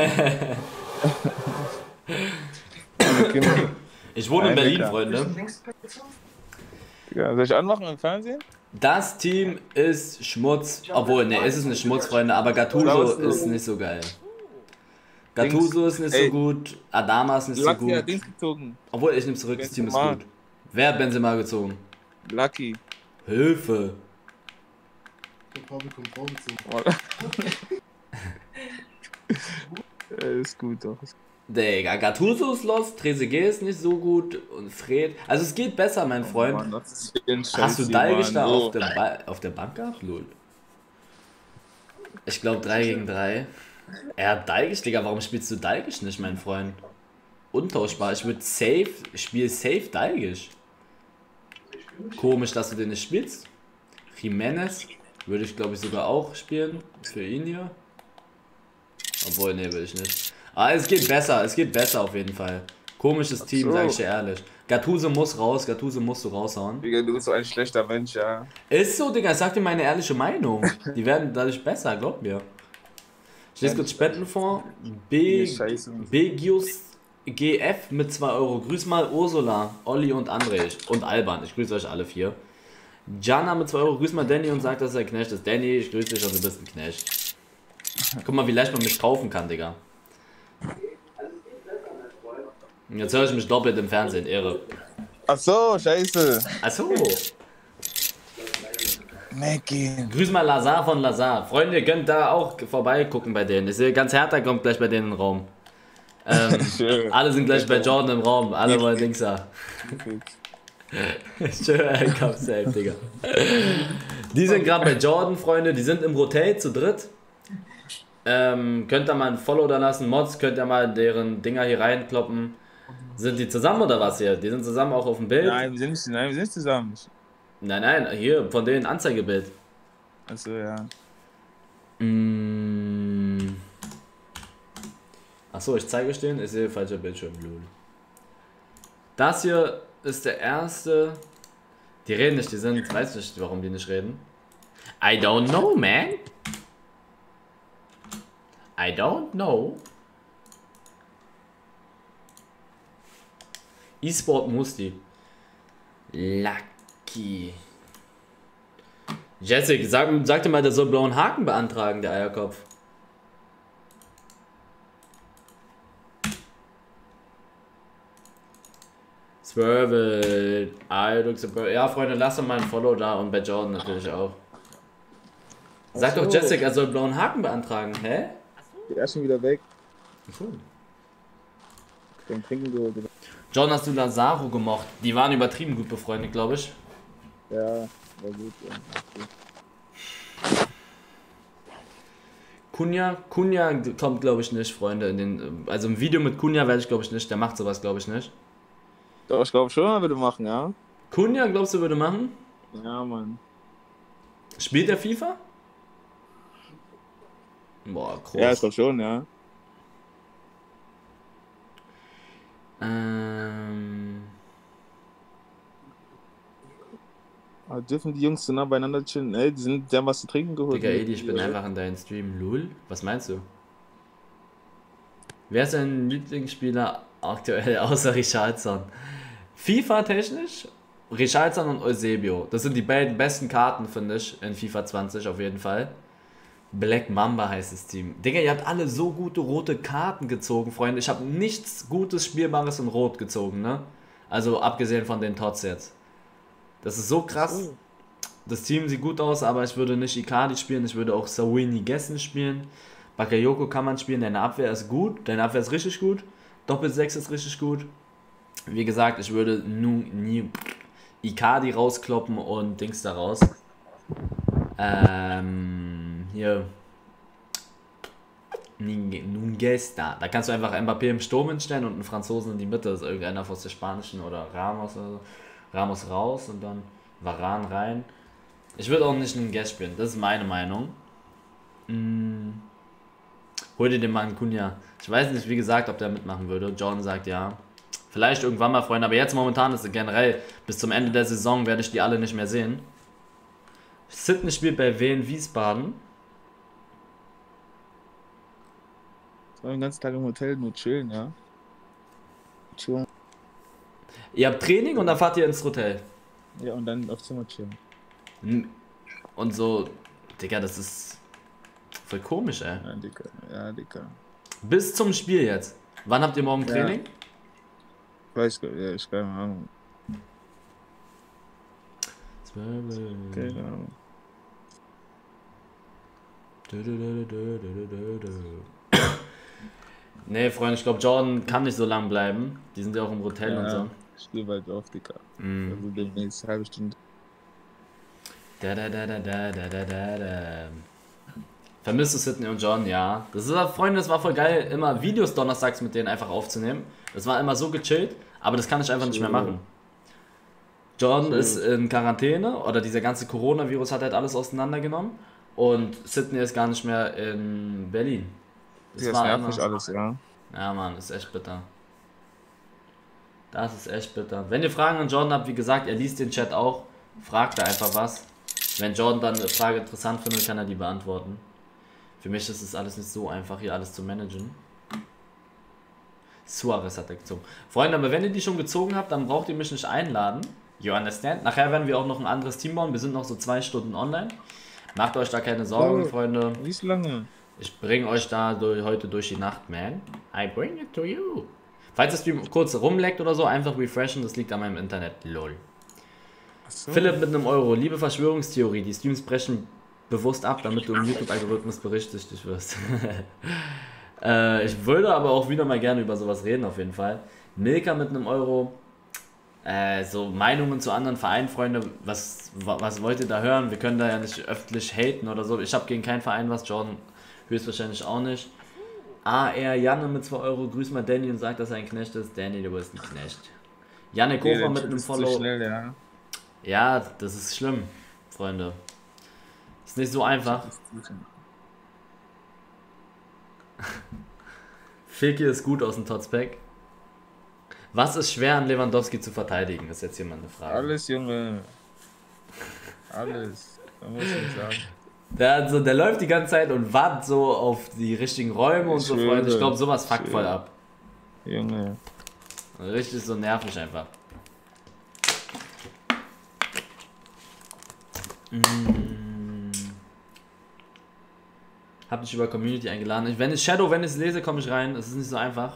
Kinder. Ich wohne in Nein, Berlin, lecker. Freunde. Digga, soll ich anmachen im Fernsehen? Das Team ist Schmutz. Obwohl, ne, es ist nicht Schmutz, Freunde, aber Gattuso Oder was? ist nicht so geil. Gattuso ist nicht so Ey. gut, Adama ist nicht so Lucky hat gut. Dings gezogen. Obwohl, ich nehme zurück, das Team ist Benzema. gut. Wer hat Benzema gezogen? Lucky. Hilfe. Ja, ist gut doch. Digga, Gattuso ist lost, Trezeguet ist nicht so gut und Fred. Also es geht besser, mein Freund. Mann, das ist hier ein Hast Scheiß du hier, Dalgisch Mann. da So. auf der, ba auf der Bank gehabt? Lol. Ich glaube drei gegen drei. Er hat Dalgisch, Digga, warum spielst du Dalgisch nicht, mein Freund? Untauschbar, ich würde safe, ich spiele safe Dalgisch. Komisch, dass du den nicht spielst. Jimenez würde ich glaube ich sogar auch spielen, für ihn hier. Obwohl, ne, will ich nicht. Aber es geht besser, es geht besser auf jeden Fall. Komisches Team, so. sag ich dir ehrlich. Gattuso muss raus, Gattuso musst du raushauen. Digga, du bist so ein schlechter Mensch, ja. Ist so, Digga, ich sag dir meine ehrliche Meinung. Die werden dadurch besser, glaub mir. Ich lese kurz Spendenfonds. B Scheiße. Begius G F mit zwei Euro. Grüß mal Ursula, Olli und André und Alban. Ich grüße euch alle vier. Jana mit zwei Euro. Grüß mal Danny und sagt, dass er Knecht ist. Danny, ich grüße dich und du bist ein Knecht. Guck mal, wie leicht man mich kaufen kann, Digga. Jetzt höre ich mich doppelt im Fernsehen, Ehre. Ach so, scheiße. Achso. Mackie. Grüß mal Lazar von Lazar. Freunde, ihr könnt da auch vorbeigucken bei denen. Ich sehe, ganz Hertha kommt gleich bei denen in den Raum. Ähm, Schön. alle sind gleich bei Jordan im Raum. Alle wollen Dings da. Schön, ich komm safe, Digga. Die sind gerade bei Jordan, Freunde. Die sind im Rotate zu dritt. Ähm, könnt ihr mal ein Follow da lassen. Mods, könnt ihr mal deren Dinger hier reinkloppen. Sind die zusammen oder was hier? Die sind zusammen auch auf dem Bild? Nein, wir sind nicht, nein, wir sind nicht zusammen. Nein, nein, hier, von denen Anzeigebild. Achso, ja. Mm. Achso, ich zeige euch den. Ich sehe falscher Bildschirm. Lul. Das hier ist der erste. Die reden nicht, die sind. Weiß nicht, warum die nicht reden. I don't know, man. I don't know. E-Sport Musti. Lucky. Jessica, sag, sag dir mal, der soll blauen Haken beantragen, der Eierkopf. Swerve. Ja, Freunde, lasst doch mal ein Follow da und bei Jordan natürlich auch. Sag doch Jessica, er soll blauen Haken beantragen, hä? Er ist schon wieder weg. Achso. Den trinken wir. John, hast du Lazaro gemocht? Die waren übertrieben gut befreundet, glaube ich. Ja, war gut. Ja. Kunja, Kunja kommt, glaube ich, nicht, Freunde. In den, also im Video mit Kunja werde ich, glaube ich, nicht. Der macht sowas, glaube ich, nicht. Doch, ich glaube schon, er würde machen, ja. Kunja, glaubst du, würde machen? Ja, Mann. Spielt er FIFA? Boah, groß. Ja, ich glaube schon, ja. Ähm, Aber dürfen die Jungs so nah beieinander chillen? Ey, die, sind, die haben was zu trinken geholt. Digga, Edi, ich bin einfach in deinem Stream. Lul? Was meinst du? Wer ist dein Lieblingsspieler aktuell außer Richarlison? FIFA-technisch? Richarlison und Eusebio. Das sind die beiden besten Karten, finde ich, in FIFA zwanzig auf jeden Fall. Black Mamba heißt das Team. Digga, ihr habt alle so gute rote Karten gezogen, Freunde. Ich habe nichts Gutes, Spielbares in Rot gezogen, ne? Also abgesehen von den Tots jetzt. Das ist so krass. Das Team sieht gut aus, aber ich würde nicht Icardi spielen. Ich würde auch Sawini Gessen spielen. Bakayoko kann man spielen. Deine Abwehr ist gut. Deine Abwehr ist richtig gut. Doppel sechs ist richtig gut. Wie gesagt, ich würde nu, nie Icardi rauskloppen und Dings da raus. Ähm, hier. Nunez da. Da kannst du einfach Mbappé im Sturm hinstellen und einen Franzosen in die Mitte. Das ist irgendeiner aus der Spanischen oder Ramos oder so. Ramos raus und dann Varane rein. Ich würde auch nicht einen Guest spielen, das ist meine Meinung. Hm. Hol dir den Mann Cunha. Ich weiß nicht, wie gesagt, ob der mitmachen würde. Jordan sagt ja. Vielleicht irgendwann mal, Freunde, aber jetzt momentan ist es generell, bis zum Ende der Saison werde ich die alle nicht mehr sehen. Sydney spielt bei Wien Wiesbaden. Ich war den ganzen Tag im Hotel nur chillen, ja. Chillen. Ihr habt Training und dann fahrt ihr ins Hotel. Ja, und dann auf Zimmer chillen. Und so, Digga, das ist voll komisch, ey. Ja, Dicker. Ja, Dicker. Bis zum Spiel jetzt. Wann habt ihr morgen Ja. Training? Weiß ich, ja, ich keine Ahnung. Keine Ahnung. Nee, Freunde, ich glaube, Jordan kann nicht so lang bleiben. Die sind ja auch im Hotel und so. Ja, ich gehe bald auf, Dicker. Mm. Also demnächst halbe Stunde. Da, da, da, da, da, da, da, da, da. Vermisst du Sydney und John? Ja. Das ist, Freunde, das war voll geil, immer Videos donnerstags mit denen einfach aufzunehmen. Das war immer so gechillt, aber das kann ich einfach nicht mehr machen. John ist in Quarantäne oder dieser ganze Coronavirus hat halt alles auseinandergenommen und Sydney ist gar nicht mehr in Berlin. Das ist nervig alles, ja. Ja, Mann, ist echt bitter. Das ist echt bitter. Wenn ihr Fragen an Jordan habt, wie gesagt, er liest den Chat auch, fragt da einfach was. Wenn Jordan dann eine Frage interessant findet, kann er die beantworten. Für mich ist es alles nicht so einfach, hier alles zu managen. Suarez hat er gezogen. Freunde, aber wenn ihr die schon gezogen habt, dann braucht ihr mich nicht einladen. You understand? Nachher werden wir auch noch ein anderes Team bauen. Wir sind noch so zwei Stunden online. Macht euch da keine Sorgen, Oh. Freunde. Wie ist lange? Ich bringe euch da durch, heute durch die Nacht, man. I bring it to you. Falls das Stream kurz rumleckt oder so, einfach refreshen. Das liegt an meinem Internet. Lol. Achso. Philipp mit einem Euro. Liebe Verschwörungstheorie, die Streams brechen bewusst ab, damit du im YouTube-Algorithmus berücksichtigt wirst. äh, ich würde aber auch wieder mal gerne über sowas reden, auf jeden Fall. Milka mit einem Euro. Äh, so Meinungen zu anderen Vereinen, Freunde. Was, was wollt ihr da hören? Wir können da ja nicht öffentlich haten oder so. Ich habe gegen keinen Verein was. Jordan höchstwahrscheinlich auch nicht. A R Janne mit zwei Euro. Grüß mal Danny und sagt, dass er ein Knecht ist. Danny, du bist ein Knecht. Janik Hofer mit einem Follow. Schnell, ja. Ja, das ist schlimm, Freunde. Ist nicht so einfach. Filki ist gut aus dem Totzpack. Was ist schwer an Lewandowski zu verteidigen, ist jetzt hier mal eine Frage. Alles, Junge. Alles. Man muss nicht sagen. Der, hat so, der läuft die ganze Zeit und wartet so auf die richtigen Räume und Ich so, schwöre. Freunde. Ich glaube, sowas fuckt Ich voll schwöre. ab. Junge. Richtig so nervig einfach. Mm. Hab dich über Community eingeladen. Ich, wenn ich Shadow, wenn ich es lese, komme ich rein. Es ist nicht so einfach.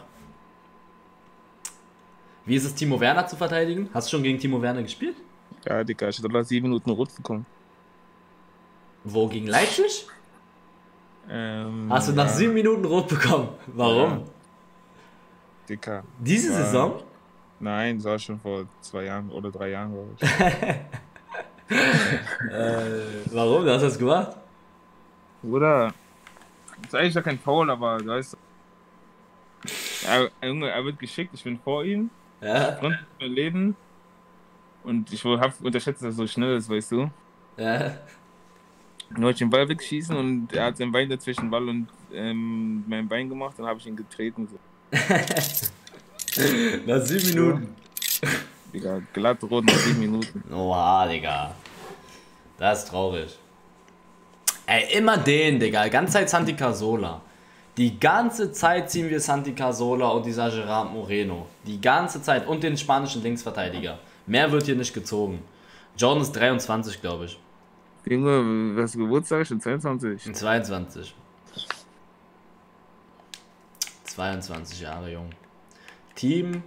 Wie ist es, Timo Werner zu verteidigen? Hast du schon gegen Timo Werner gespielt? Ja, Digga, ich hätte nach sieben Minuten rot bekommen. Wo, gegen Leipzig? Ähm, Hast du nach ja, sieben Minuten rot bekommen? Warum? Ja. Dicker. Diese Ja. Saison? Nein, das war schon vor zwei Jahren oder drei Jahren, glaube ich. Äh, warum? Du hast das gemacht? Bruder, das ist eigentlich ja kein Foul, aber du weißt. Er, Junge, er wird geschickt, ich bin vor ihm, Ja. und mein Leben. Und ich habe unterschätzt, dass er so schnell ist, weißt du. Ja. Dann wollte ich den Ball wegschießen und er hat sein Bein dazwischen Ball und ähm, mein Bein gemacht, dann habe ich ihn getreten. So. Nach sieben Minuten. Digga, glatt rot nach sieben Minuten. Oha, Digga. Das ist traurig. Ey, immer den, Digga. Ganze Zeit Santi Cazorla. Die ganze Zeit ziehen wir Santi Cazorla und dieser Gerard Moreno. Die ganze Zeit. Und den spanischen Linksverteidiger. Mehr wird hier nicht gezogen. Jordan ist dreiundzwanzig, glaube ich. Junge, was Geburtstag ist? Schon zweiundzwanzig. zweiundzwanzig. zweiundzwanzig Jahre jung. Team.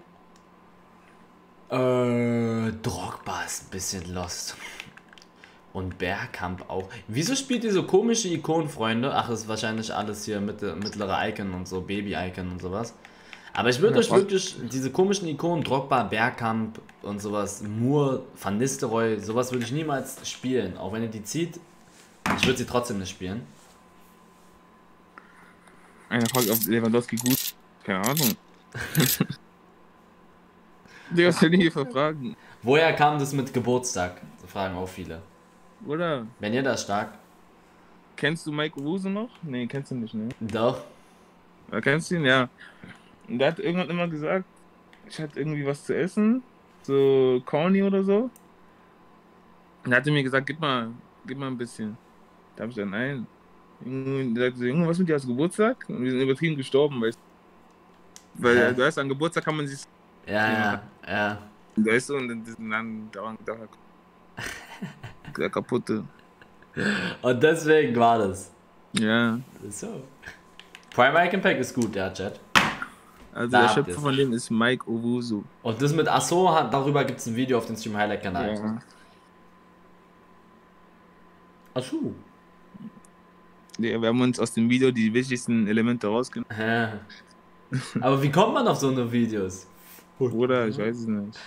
Äh, Drogba ist ein bisschen lost. Und Bergkamp auch. Wieso spielt ihr so komische Ikonen, Freunde? Ach, ist wahrscheinlich alles hier mit, mittlere Icon und so, Baby-Icon und sowas. Aber ich würde Ja, euch was? wirklich diese komischen Ikonen, Drogba, Bergkamp und sowas, Moore, Van Nistelrooy, sowas würde ich niemals spielen. Auch wenn ihr die zieht, ich würde sie trotzdem nicht spielen. Einer fragt, ob Lewandowski gut. Keine Ahnung. Digga, was soll ich hier für Fragen? Woher kam das mit Geburtstag? So fragen auch viele. Oder? Wenn ihr das stark. Kennst du Mike Owusu noch? Nee, kennst du nicht, ne? Doch. Ja, kennst du ihn? Ja. Und der hat irgendwann immer gesagt, ich hatte irgendwie was zu essen, so Corny oder so. Und er hatte mir gesagt, gib mal, gib mal ein bisschen. Da hab ich gesagt, nein. Und der sagte, Junge, was mit dir aus Geburtstag? Und wir sind übertrieben gestorben, weißt du. Weil, Hä? du weißt, an Geburtstag kann man sich, Ja, ja, ja. weißt du, und dann, dann daran, daran der kaputte. Und deswegen war das. Ja. So. Prime Icon Pack ist gut, ja, Chat. Also Da der habt Schöpfer ihr's. von dem ist Mike Owusu. Und das mit Asso, hat- darüber gibt es ein Video auf dem Stream Highlight Kanal. Ja. Asso. Ja, wir haben uns aus dem Video die wichtigsten Elemente rausgenommen. Hä? Aber wie kommt man auf so eine Videos? Oder? Ich weiß es nicht.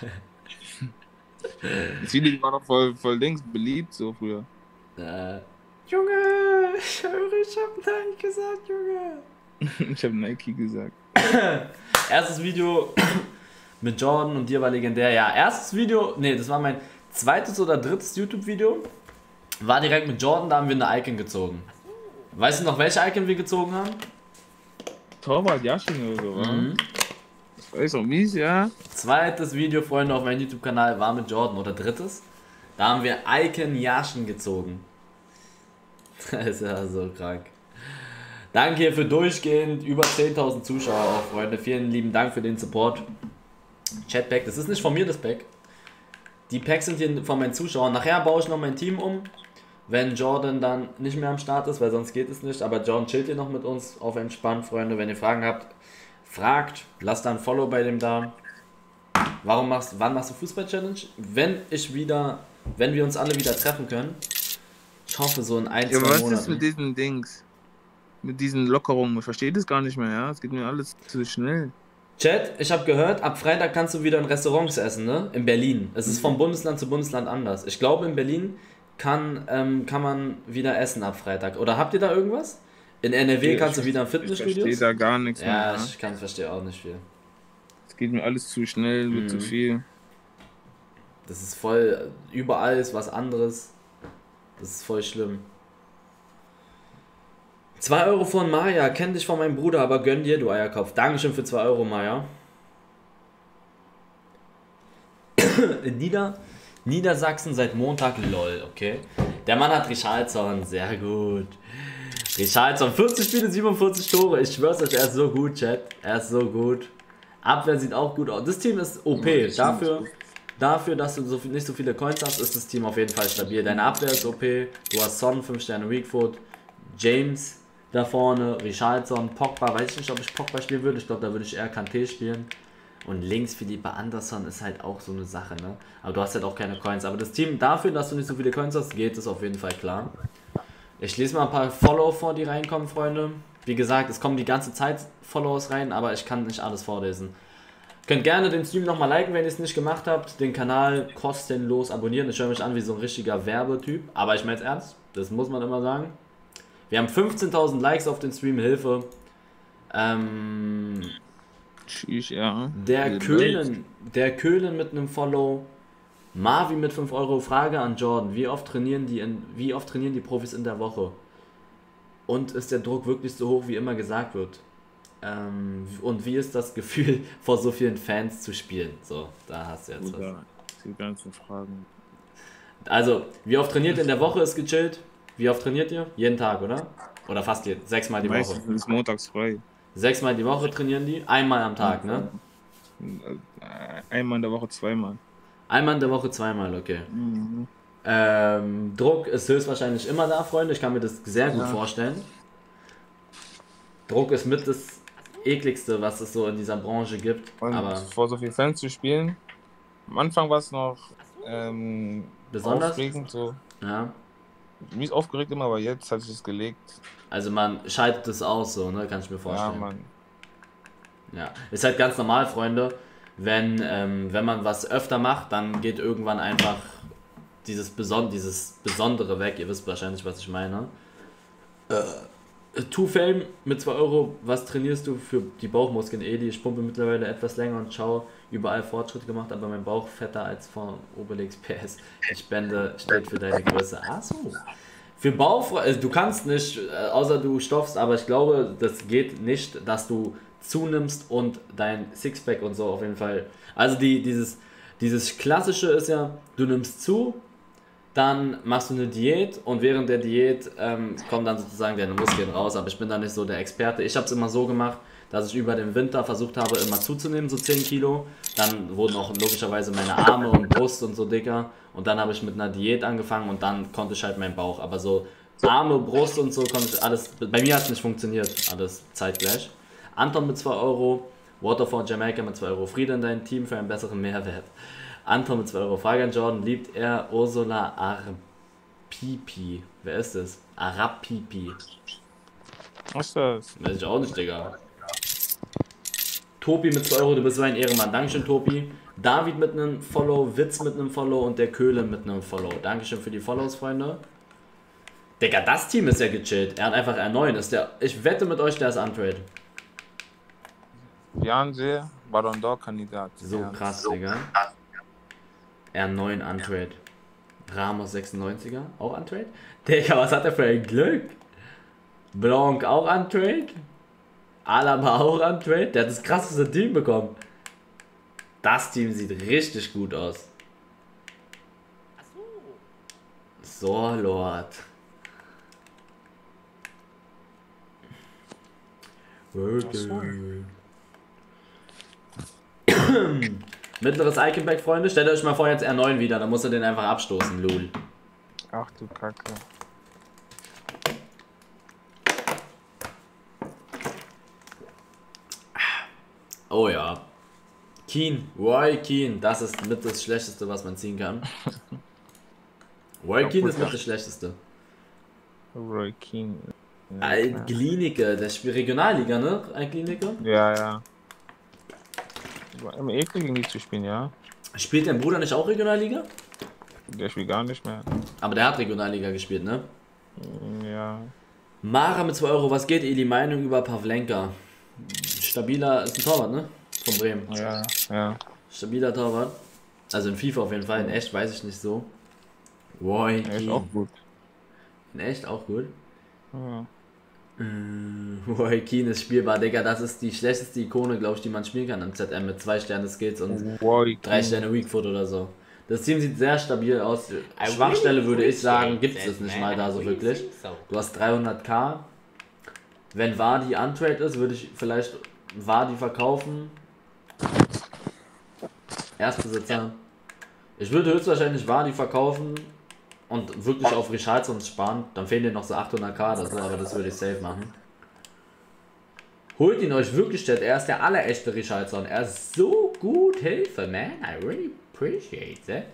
Das Video war noch voll, voll links beliebt, so früher. Äh, Junge, ich höre, ich hab Nein gesagt, Junge. Ich habe Nike gesagt. Erstes Video mit Jordan und dir war legendär. Ja, erstes Video, nee, das war mein zweites oder drittes YouTube-Video. War direkt mit Jordan, da haben wir eine Icon gezogen. Weißt du noch, welche Icon wir gezogen haben? Torwart Yashin oder so, wa? Mhm. Das weiß auch mies, ja. Zweites Video, Freunde, auf meinem YouTube-Kanal war mit Jordan oder drittes. Da haben wir Icon Yashin gezogen. Das ist ja so krank. Danke hier für durchgehend über zehntausend Zuschauer auch, Freunde. Vielen lieben Dank für den Support. Chatpack, das ist nicht von mir das Pack. Die Packs sind hier von meinen Zuschauern. Nachher baue ich noch mein Team um, wenn Jordan dann nicht mehr am Start ist, weil sonst geht es nicht. Aber Jordan chillt hier noch mit uns auf entspannt, Freunde. Wenn ihr Fragen habt, fragt. Lasst dann ein Follow bei dem da. Warum machst, wann machst du Fußball-Challenge? Wenn ich wieder, wenn wir uns alle wieder treffen können. Ich hoffe so in ein, Ja, zwei aber was Monaten. ist mit diesen Dings? Mit diesen Lockerungen? Ich verstehe das gar nicht mehr, ja. Es geht mir alles zu schnell. Chat, ich habe gehört, ab Freitag kannst du wieder in Restaurants essen, ne? In Berlin. Es ist von Bundesland zu Bundesland anders. Ich glaube, in Berlin kann, ähm, kann man wieder essen ab Freitag. Oder habt ihr da irgendwas? In N R W Ich kannst du verstehe- wieder in Ich verstehe Fitnessstudios? da gar nichts Ja, mehr. Ja. ich kann verstehe auch nicht viel. Es geht mir alles zu schnell, wird Mhm. zu viel. Das ist voll, überall ist was anderes. Das ist voll schlimm. zwei Euro von Maya, kenn dich von meinem Bruder, aber gönn dir, du Eierkopf. Dankeschön für zwei Euro, Maya. Nieder, Niedersachsen seit Montag, lol, okay. Der Mann hat Richarlison, sehr gut. Richarlison, vierzig Spiele, siebenundvierzig Tore. Ich schwör's euch, er ist so gut, Chat. Er ist so gut. Abwehr sieht auch gut aus. Das Team ist O P. Dafür, dafür dass du so viel, nicht so viele Coins hast, ist das Team auf jeden Fall stabil. Deine Abwehr ist O P. Du hast Son, fünf Sterne Weakfoot. James da vorne, Richarlison, Pogba. Weiß ich nicht, ob ich Pogba spielen würde. Ich glaube, da würde ich eher Kanté spielen. Und links Philippe Anderson ist halt auch so eine Sache, ne? Aber du hast halt auch keine Coins. Aber das Team, dafür, dass du nicht so viele Coins hast, geht es auf jeden Fall klar. Ich lese mal ein paar Follow vor, die reinkommen, Freunde. Wie gesagt, es kommen die ganze Zeit Follows rein, aber ich kann nicht alles vorlesen. Könnt gerne den Stream nochmal liken, wenn ihr es nicht gemacht habt. Den Kanal kostenlos abonnieren. Ich höre mich an wie so ein richtiger Werbetyp. Aber ich meine es ernst, das muss man immer sagen. Wir haben fünfzehntausend Likes auf den Stream, Hilfe. Ähm... Tschüss, ja. Der Die Köhlen, der Köhlen mit einem Follow. Marvi mit fünf Euro. Frage an Jordan. Wie oft trainieren die in, wie oft trainieren die Profis in der Woche? Und ist der Druck wirklich so hoch, wie immer gesagt wird? Ähm, und wie ist das Gefühl, vor so vielen Fans zu spielen? So, da hast du jetzt was. Bruder, die ganzen Fragen. Also, wie oft trainiert ihr in der Woche? Ist gechillt. Wie oft trainiert ihr? Jeden Tag, oder? Oder fast jeden. Sechsmal die Woche. Meistens ist montags frei. Sechsmal die Woche trainieren die. Einmal am Tag, ne? Einmal in der Woche, zweimal. Einmal in der Woche, zweimal, okay. Mhm. Ähm, Druck ist höchstwahrscheinlich immer da, Freunde. Ich kann mir das sehr gut Ja. vorstellen. Druck ist mit das ekligste, was es so in dieser Branche gibt. Und Aber vor so vielen Fans zu spielen, am Anfang war es noch ähm, besonders. aufregend. So. Ja. Mich ist aufgeregt immer, aber jetzt hat sich das gelegt. Also man scheidet es aus, so, ne? Kann ich mir Ja, vorstellen. Mann. Ja. Ist halt ganz normal, Freunde. Wenn, ähm, wenn man was öfter macht, dann geht irgendwann einfach dieses, Beson dieses Besondere weg. Ihr wisst wahrscheinlich, was ich meine. Äh, Two Fame mit zwei Euro. Was trainierst du für die Bauchmuskeln, Edi? Ich pumpe mittlerweile etwas länger und schaue überall Fortschritt gemacht, aber mein Bauch fetter als von Obelix P S. Die Spende steht für deine Größe. Ach so. Für Bauch, also du kannst nicht, äh, außer du stoffst, aber ich glaube, das geht nicht, dass du zunimmst und dein Sixpack und so auf jeden Fall. Also die, dieses, dieses Klassische ist ja, du nimmst zu, dann machst du eine Diät und während der Diät ähm, kommen dann sozusagen deine Muskeln raus, aber ich bin da nicht so der Experte. Ich habe es immer so gemacht, dass ich über den Winter versucht habe, immer zuzunehmen, so zehn Kilo. Dann wurden auch logischerweise meine Arme und Brust und so dicker. Und dann habe ich mit einer Diät angefangen und dann konnte ich halt meinen Bauch. Aber so Arme, Brust und so konnte ich alles, bei mir hat es nicht funktioniert, alles zeitgleich. Anton mit zwei Euro, Waterford Jamaica mit zwei Euro, Friede in dein Team für einen besseren Mehrwert. Anton mit zwei Euro, Frage an Jordan, liebt er Ursula Arpipi? Wer ist das? Arapipi. Was ist das? Weiß ich auch nicht, Digga. Tobi mit zwei Euro, du bist so ein Ehrenmann. Dankeschön, Tobi. David mit einem Follow, Witz mit einem Follow und der Köhle mit einem Follow. Dankeschön für die Follows, Freunde. Digga, das Team ist ja gechillt. Er hat einfach R neun. Ist der, ich wette mit euch, der ist Untrade. Janse, Baron d'Or-Kandidat. So ja. krass, Digga. R neun Untrade. Ramos sechsundneunziger, auch Untrade? Digga, was hat er für ein Glück? Blanc auch Untrade? Alaba auch Untrade? Der hat das krasseste Team bekommen. Das Team sieht richtig gut aus. So, Lord. Okay. Mittleres Iconback, Freunde. Stellt euch mal vor, jetzt R neun wieder. Dann muss er den einfach abstoßen, lul. Ach du Kacke. Oh ja. Keen. Roy Keen. Das ist mit das Schlechteste, was man ziehen kann. Roy Keen ist mit das Schlechteste. Roy Keane. Ein Glienicke. Der spielt Regionalliga, ne? Ein Glienicke. Ja, ja. War immer eklig gegen die zu spielen, ja. Spielt dein Bruder nicht auch Regionalliga? Der spielt gar nicht mehr. Aber der hat Regionalliga gespielt, ne? Ja. Mara mit zwei Euro. Was geht, Eli? Meinung über Pavlenka? Stabiler, ist ein Torwart, ne? Von Bremen. Ja, ja. Stabiler Torwart. Also in FIFA auf jeden Fall. In echt weiß ich nicht so. Roy Er ist Keane. auch gut. In echt auch gut. Ja. Roy Keane ist spielbar, Digga. Das ist die schlechteste Ikone, glaube ich, die man spielen kann im Z M mit zwei Sterne Skills und Roy drei Keane. Sterne Weakfoot oder so. Das Team sieht sehr stabil aus. Schwachstelle würde ich sagen, gibt es nicht mal da so wirklich. Du hast dreihunderttausend. Wenn Vardy Untrade ist, würde ich vielleicht Vardy verkaufen. Erstbesitzer. Ich würde höchstwahrscheinlich Vardy verkaufen und wirklich auf Richarlison sparen. Dann fehlen dir noch so achthunderttausend oder so, aber das würde ich safe machen. Holt ihn euch wirklich, Chat. Er ist der allerechte Richarlison. Er ist so gut. Hilfe, man. I really appreciate that.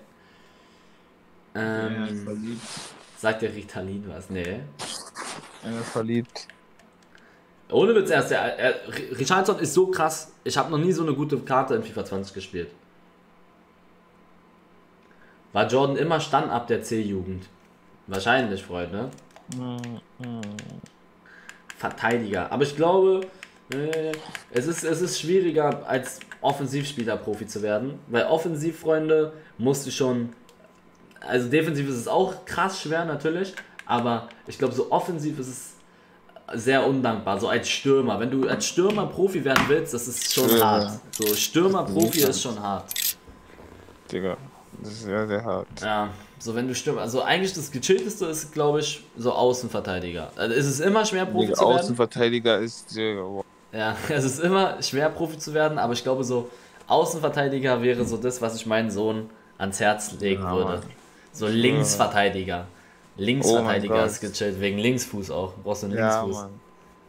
Ähm, Er ist verliebt. sagt der Ritalin was? Nee. Er ist verliebt. Ohne Witz, er ist der, er, Richarlison ist so krass. Ich habe noch nie so eine gute Karte in FIFA zwanzig gespielt. War Jordan immer Stand ab der C-Jugend? Wahrscheinlich, Freunde. Verteidiger. Aber ich glaube, äh, es, ist, es ist schwieriger als Offensivspieler Profi zu werden. Weil offensiv, Freunde, musst du schon... Also defensiv ist es auch krass schwer natürlich. Aber ich glaube, so offensiv ist es sehr undankbar. So als Stürmer. Wenn du als Stürmer Profi werden willst, das ist schon Ja. hart. So Stürmer Profi ist schon hart. Digga. Das ist sehr, sehr hart. Ja, so wenn du Stürmer, also eigentlich das gechillteste ist, glaube ich, so Außenverteidiger. Also es ist immer schwer Profi Digga, zu werden. Außenverteidiger ist. Digga, wow. Ja, es ist immer schwer Profi zu werden, aber ich glaube so Außenverteidiger wäre so das, was ich meinen Sohn ans Herz legen Ja, würde. Mann. So Linksverteidiger. Linksverteidiger Oh mein ist gechillt, wegen Linksfuß auch. Du brauchst einen Ja, Linksfuß. Mann.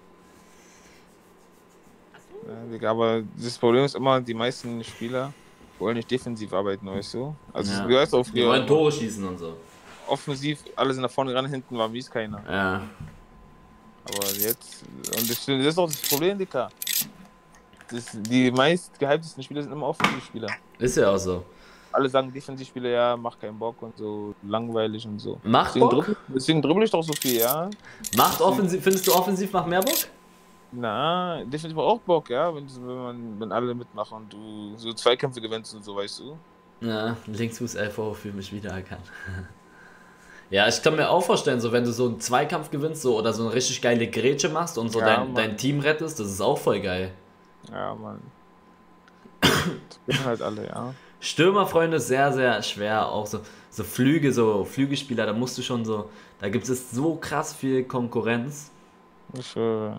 Ja, Digga, aber das Problem ist immer, die meisten Spieler wollen nicht defensiv arbeiten, weißt du? Also, Ja. du weißt auch Die früher, wollen Tore schießen und so. offensiv, alle sind nach vorne ran, hinten war mies keiner. Ja. Aber jetzt, und das, das ist auch das Problem, Digga. Das, die meist gehyptesten Spieler sind immer Offensivspieler. Ist ja auch so. Alle sagen Defensivspieler, ja, mach keinen Bock und so, langweilig und so. Macht Deswegen Bock? dribbel, deswegen dribbel ich doch so viel, ja. Macht offensiv, findest du offensiv macht mehr Bock? Na, definitiv auch Bock, ja, wenn, wenn, man, wenn alle mitmachen und du so Zweikämpfe gewinnst und so, weißt du. Ja, Linksfuß L V für mich wiedererkannt. Ja, ich kann mir auch vorstellen, so wenn du so einen Zweikampf gewinnst so, oder so eine richtig geile Grätsche machst und so Ja, dein, Mann. dein Team rettest, das ist auch voll geil. Ja, Mann. Das wissen halt alle, ja. Stürmerfreunde ist sehr, sehr schwer. Auch so, so Flüge, so Flügelspieler, da musst du schon so. Da gibt es so krass viel Konkurrenz. Ich, äh,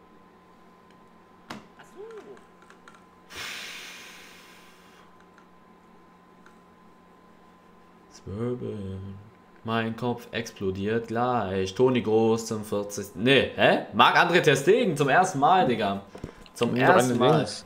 Zwirbeln. Mein Kopf explodiert gleich. Toni Groß zum vierzigsten Nee, hä? Marc-André ter Stegen zum ersten Mal, Digga. Zum nimm doch ersten eine Mal. links.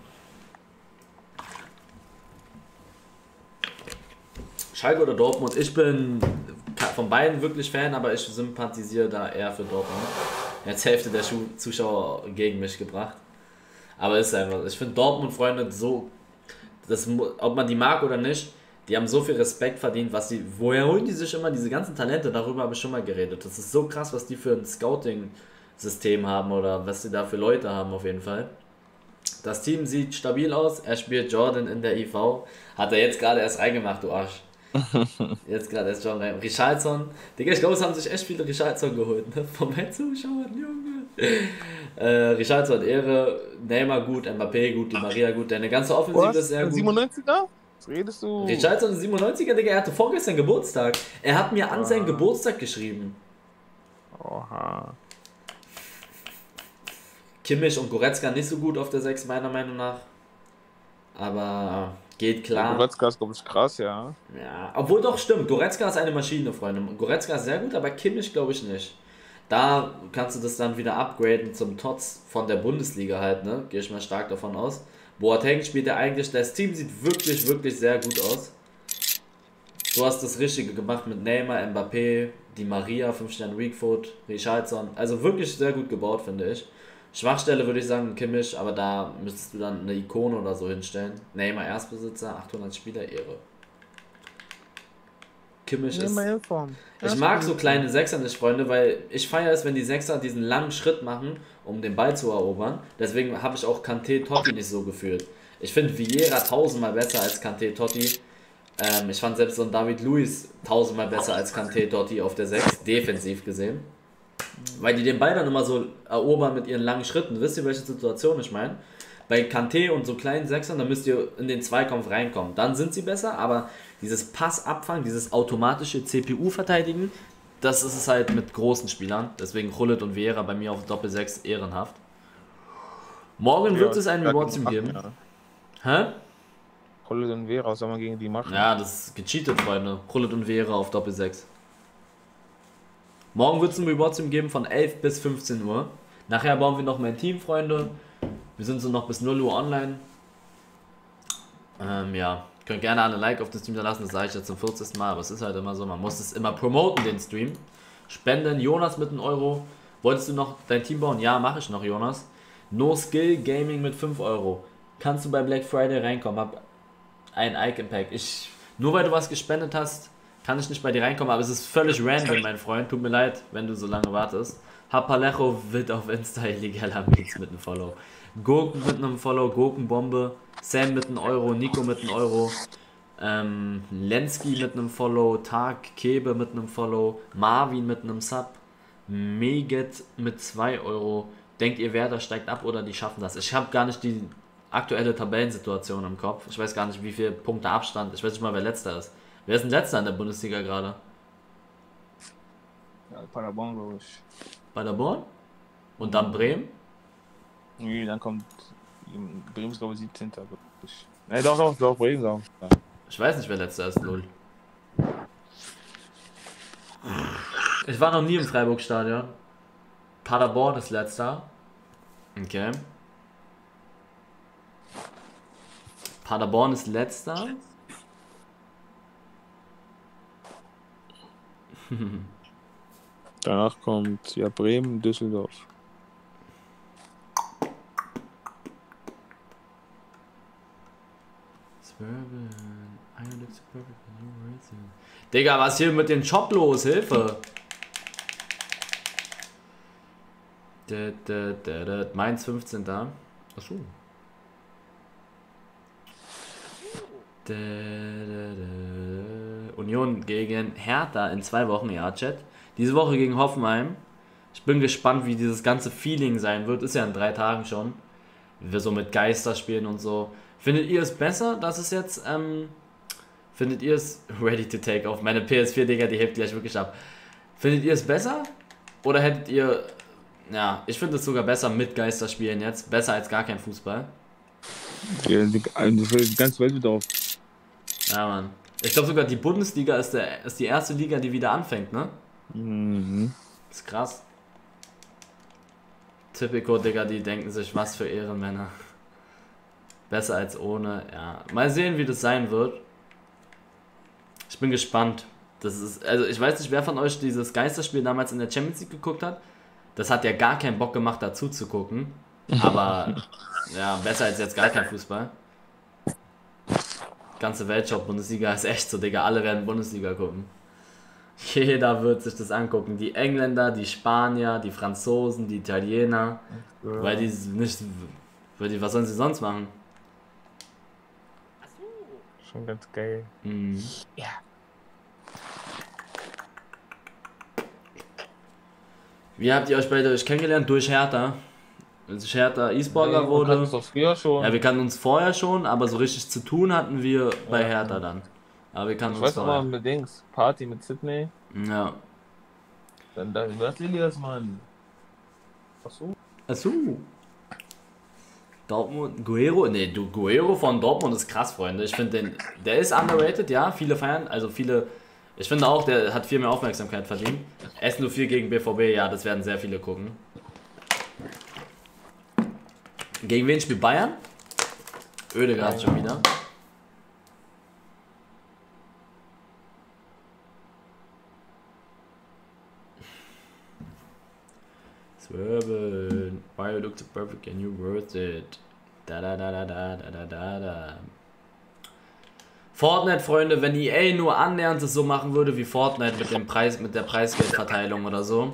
Schalke oder Dortmund? Ich bin von beiden wirklich Fan, aber ich sympathisiere da eher für Dortmund. Jetzt Hälfte der Schu- Zuschauer gegen mich gebracht. Aber ist einfach. Ich finde Dortmund, Freunde, so. Das, mu- ob man die mag oder nicht, die haben so viel Respekt verdient, was die. Woher holen die sich immer diese ganzen Talente? Darüber habe ich schon mal geredet. Das ist so krass, was die für ein Scouting-System haben oder was sie da für Leute haben, auf jeden Fall. Das Team sieht stabil aus. Er spielt Jordan in der I V. Hat er jetzt gerade erst reingemacht, du Arsch. Jetzt gerade erst John rein. Richarlison. Digga, ich glaube, es haben sich echt viele Richarlison geholt, ne? Von meinen Zuschauern, Junge. Äh, Richarlison Ehre, Neymar gut, Mbappé gut, Di Maria gut. Deine ganze Offensive Was? ist sehr Ein gut. siebenundneunziger? Was redest du? Richarlison ist siebenundneunziger, Digga, er hatte vorgestern Geburtstag. Er hat mir an seinen Ah. Geburtstag geschrieben. Oha. Kimmich und Goretzka nicht so gut auf der sechs, meiner Meinung nach. Aber geht klar. Goretzka ist, glaube ich, krass, ja. Ja, obwohl doch stimmt, Goretzka ist eine Maschine, Freunde. Goretzka ist sehr gut, aber Kimmich glaube ich nicht. Da kannst du das dann wieder upgraden zum Tots von der Bundesliga halt, ne? Gehe ich mal stark davon aus. Boateng spielt ja eigentlich, das Team sieht wirklich, wirklich sehr gut aus. Du hast das Richtige gemacht mit Neymar, Mbappé, Di Maria, fünf Sterne Weakfoot, Richarlison. Also wirklich sehr gut gebaut, finde ich. Schwachstelle würde ich sagen Kimmich, aber da müsstest du dann eine Ikone oder so hinstellen. Neymar Erstbesitzer, achthundert Spieler, Ehre. Kimmich ist... in Form. Ich mag so kleine Sechser nicht, Freunde, weil ich feiere es, wenn die Sechser diesen langen Schritt machen, um den Ball zu erobern. Deswegen habe ich auch Kanté Totti nicht so gefühlt. Ich finde Vieira tausendmal besser als Kanté Totti. Ähm, ich fand selbst so ein David Luiz tausendmal besser als Kanté Totti auf der sechs, defensiv gesehen. Weil die den Ball dann immer so erobern mit ihren langen Schritten. Wisst ihr, welche Situation ich meine? Bei Kanté und so kleinen Sechsern, da müsst ihr in den Zweikampf reinkommen. Dann sind sie besser, aber dieses Passabfangen, dieses automatische C P U-Verteidigen, das ist es halt mit großen Spielern. Deswegen Gullit und Vieira bei mir auf Doppel sechs ehrenhaft. Morgen wird es ein Reward-Team geben. Ja. Hä? Gullit und Vera, was soll man gegen die machen? Ja, das ist gecheatet, Freunde. Gullit und Vieira auf Doppel sechs. Morgen wird es ein Reward-Team geben von elf bis fünfzehn Uhr. Nachher bauen wir noch mein Team, Freunde. Wir sind so noch bis null Uhr online. Ähm, ja, könnt gerne alle Like auf das Stream da lassen, das sage ich jetzt zum vierzigsten Mal, aber es ist halt immer so, man muss es immer promoten, den Stream. Spenden, Jonas mit einem Euro. Wolltest du noch dein Team bauen? Ja, mache ich noch, Jonas. No Skill Gaming mit fünf Euro. Kannst du bei Black Friday reinkommen? Hab ein Icon Pack. Ich, nur weil du was gespendet hast, kann ich nicht bei dir reinkommen, aber es ist völlig random, mein Freund. Tut mir leid, wenn du so lange wartest. Hapalecho wird auf Insta illegaler Mix mit einem Follow. Gurken mit einem Follow, Gurkenbombe, Sam mit einem Euro, Nico mit einem Euro, ähm, Lenski mit einem Follow, Tag, Kebe mit einem Follow, Marvin mit einem Sub, Meget mit zwei Euro. Denkt ihr, Werder steigt ab oder die schaffen das? Ich habe gar nicht die aktuelle Tabellensituation im Kopf. Ich weiß gar nicht, wie viele Punkte Abstand. Ich weiß nicht mal, wer letzter ist. Wer ist denn letzter in der Bundesliga gerade? Ja, Paderborn, glaube ich. Paderborn? Und dann Bremen? Nee, dann kommt Bremen, glaube ich, siebzehnter Ne, doch, doch, doch, Bremen, doch. Ja. Ich weiß nicht, wer letzter ist, lol. Ich war noch nie im Freiburg-Stadion. Paderborn ist letzter. Okay. Paderborn ist letzter. Danach kommt ja Bremen, Düsseldorf. Digga, was ist hier mit dem Shop los? Hilfe! Da, da, da, da. Mainz fünfzehnter Achso. Da, da, da. Union gegen Hertha in zwei Wochen, ja, Chat. Diese Woche gegen Hoffenheim. Ich bin gespannt, wie dieses ganze Feeling sein wird. Ist ja in drei Tagen schon. Wie wir so mit Geister spielen und so. Findet ihr es besser, dass es jetzt, ähm, findet ihr es, ready to take off, meine P S vier, Digga, die hebt gleich wirklich ab. Findet ihr es besser? Oder hättet ihr, ja, ich finde es sogar besser mit Geister spielen jetzt. Besser als gar kein Fußball. Ja, die, die ganze Welt wird auf. Ja, Mann. Ich glaube sogar, die Bundesliga ist, der, ist die erste Liga, die wieder anfängt, ne? Mhm. Das ist krass. Typico, Digga, die denken sich, was für Ehrenmänner. Besser als ohne, ja. Mal sehen, wie das sein wird. Ich bin gespannt. Das ist, also ich weiß nicht, wer von euch dieses Geisterspiel damals in der Champions League geguckt hat. Das hat ja gar keinen Bock gemacht, dazu zu gucken. Aber, ja, besser als jetzt gar kein Fußball. Ganze Weltshop-Bundesliga ist echt so, Digga. Alle werden Bundesliga gucken. Jeder wird sich das angucken. Die Engländer, die Spanier, die Franzosen, die Italiener. Ja. Weil die nicht. Weil die, was sollen sie sonst machen? Schon ganz geil. Mhm. Ja. Wie habt ihr euch beide euch kennengelernt? Durch Hertha. Als ich Hertha E-Sportler Nee, wurde. wir kannten uns doch früher schon. Ja, wir kannten uns vorher schon, aber so richtig zu tun hatten wir bei Hertha dann. Aber wir kannten Ich uns weiß noch mal vorher. mit Dings, Party mit Sydney. Ja. Dann dachte ich, was Lilias, Mann? Achso. Achso. Dortmund, Guerrero, nee, du, Guerrero von Dortmund ist krass, Freunde. Ich finde den, der ist underrated, ja, viele feiern, also viele, ich finde auch, der hat viel mehr Aufmerksamkeit verdient. S null vier gegen B V B, ja, das werden sehr viele gucken. Gegen wen spielt Bayern? Oedegaard schon wieder. Swerven, Bio looks perfect and you're worth it. Da da da da da da da da da. Fortnite, Freunde, wenn E A nur annähernd es so machen würde wie Fortnite mit dem Preis, mit der Preisgeldverteilung oder so,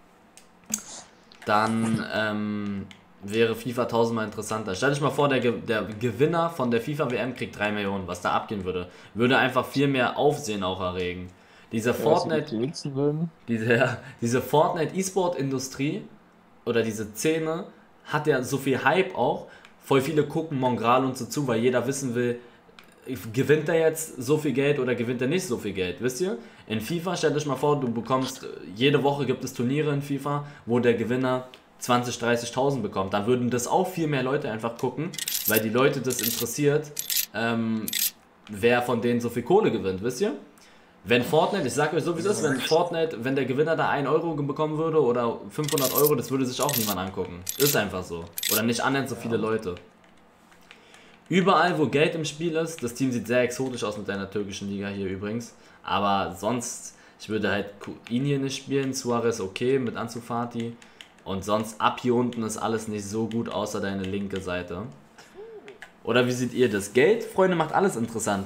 dann ähm, wäre FIFA tausendmal interessanter. Stell dich mal vor, der, Ge der Gewinner von der FIFA W M kriegt drei Millionen, was da abgehen würde. Würde einfach viel mehr Aufsehen auch erregen. Dieser Ja, Fortnite, was die würden. diese, diese Fortnite E-Sport-Industrie oder diese Szene hat ja so viel Hype auch. Voll viele gucken Mongral und so zu, weil jeder wissen will, gewinnt er jetzt so viel Geld oder gewinnt er nicht so viel Geld, wisst ihr? In FIFA, stellt euch mal vor, du bekommst, jede Woche gibt es Turniere in FIFA, wo der Gewinner zwanzig, dreißigtausend bekommt. Dann würden das auch viel mehr Leute einfach gucken, weil die Leute das interessiert, ähm, wer von denen so viel Kohle gewinnt, wisst ihr? Wenn Fortnite, ich sag euch so wie es ist, wenn Fortnite, wenn der Gewinner da ein Euro bekommen würde oder fünfhundert Euro, das würde sich auch niemand angucken. Ist einfach so. Oder nicht annähernd so viele Leute. Überall, wo Geld im Spiel ist, das Team sieht sehr exotisch aus mit deiner türkischen Liga hier übrigens. Aber sonst, ich würde halt ihn hier nicht spielen, Suarez okay mit Ansu Fati. Und sonst ab hier unten ist alles nicht so gut, außer deine linke Seite. Oder wie seht ihr das? Geld, Freunde, macht alles interessant.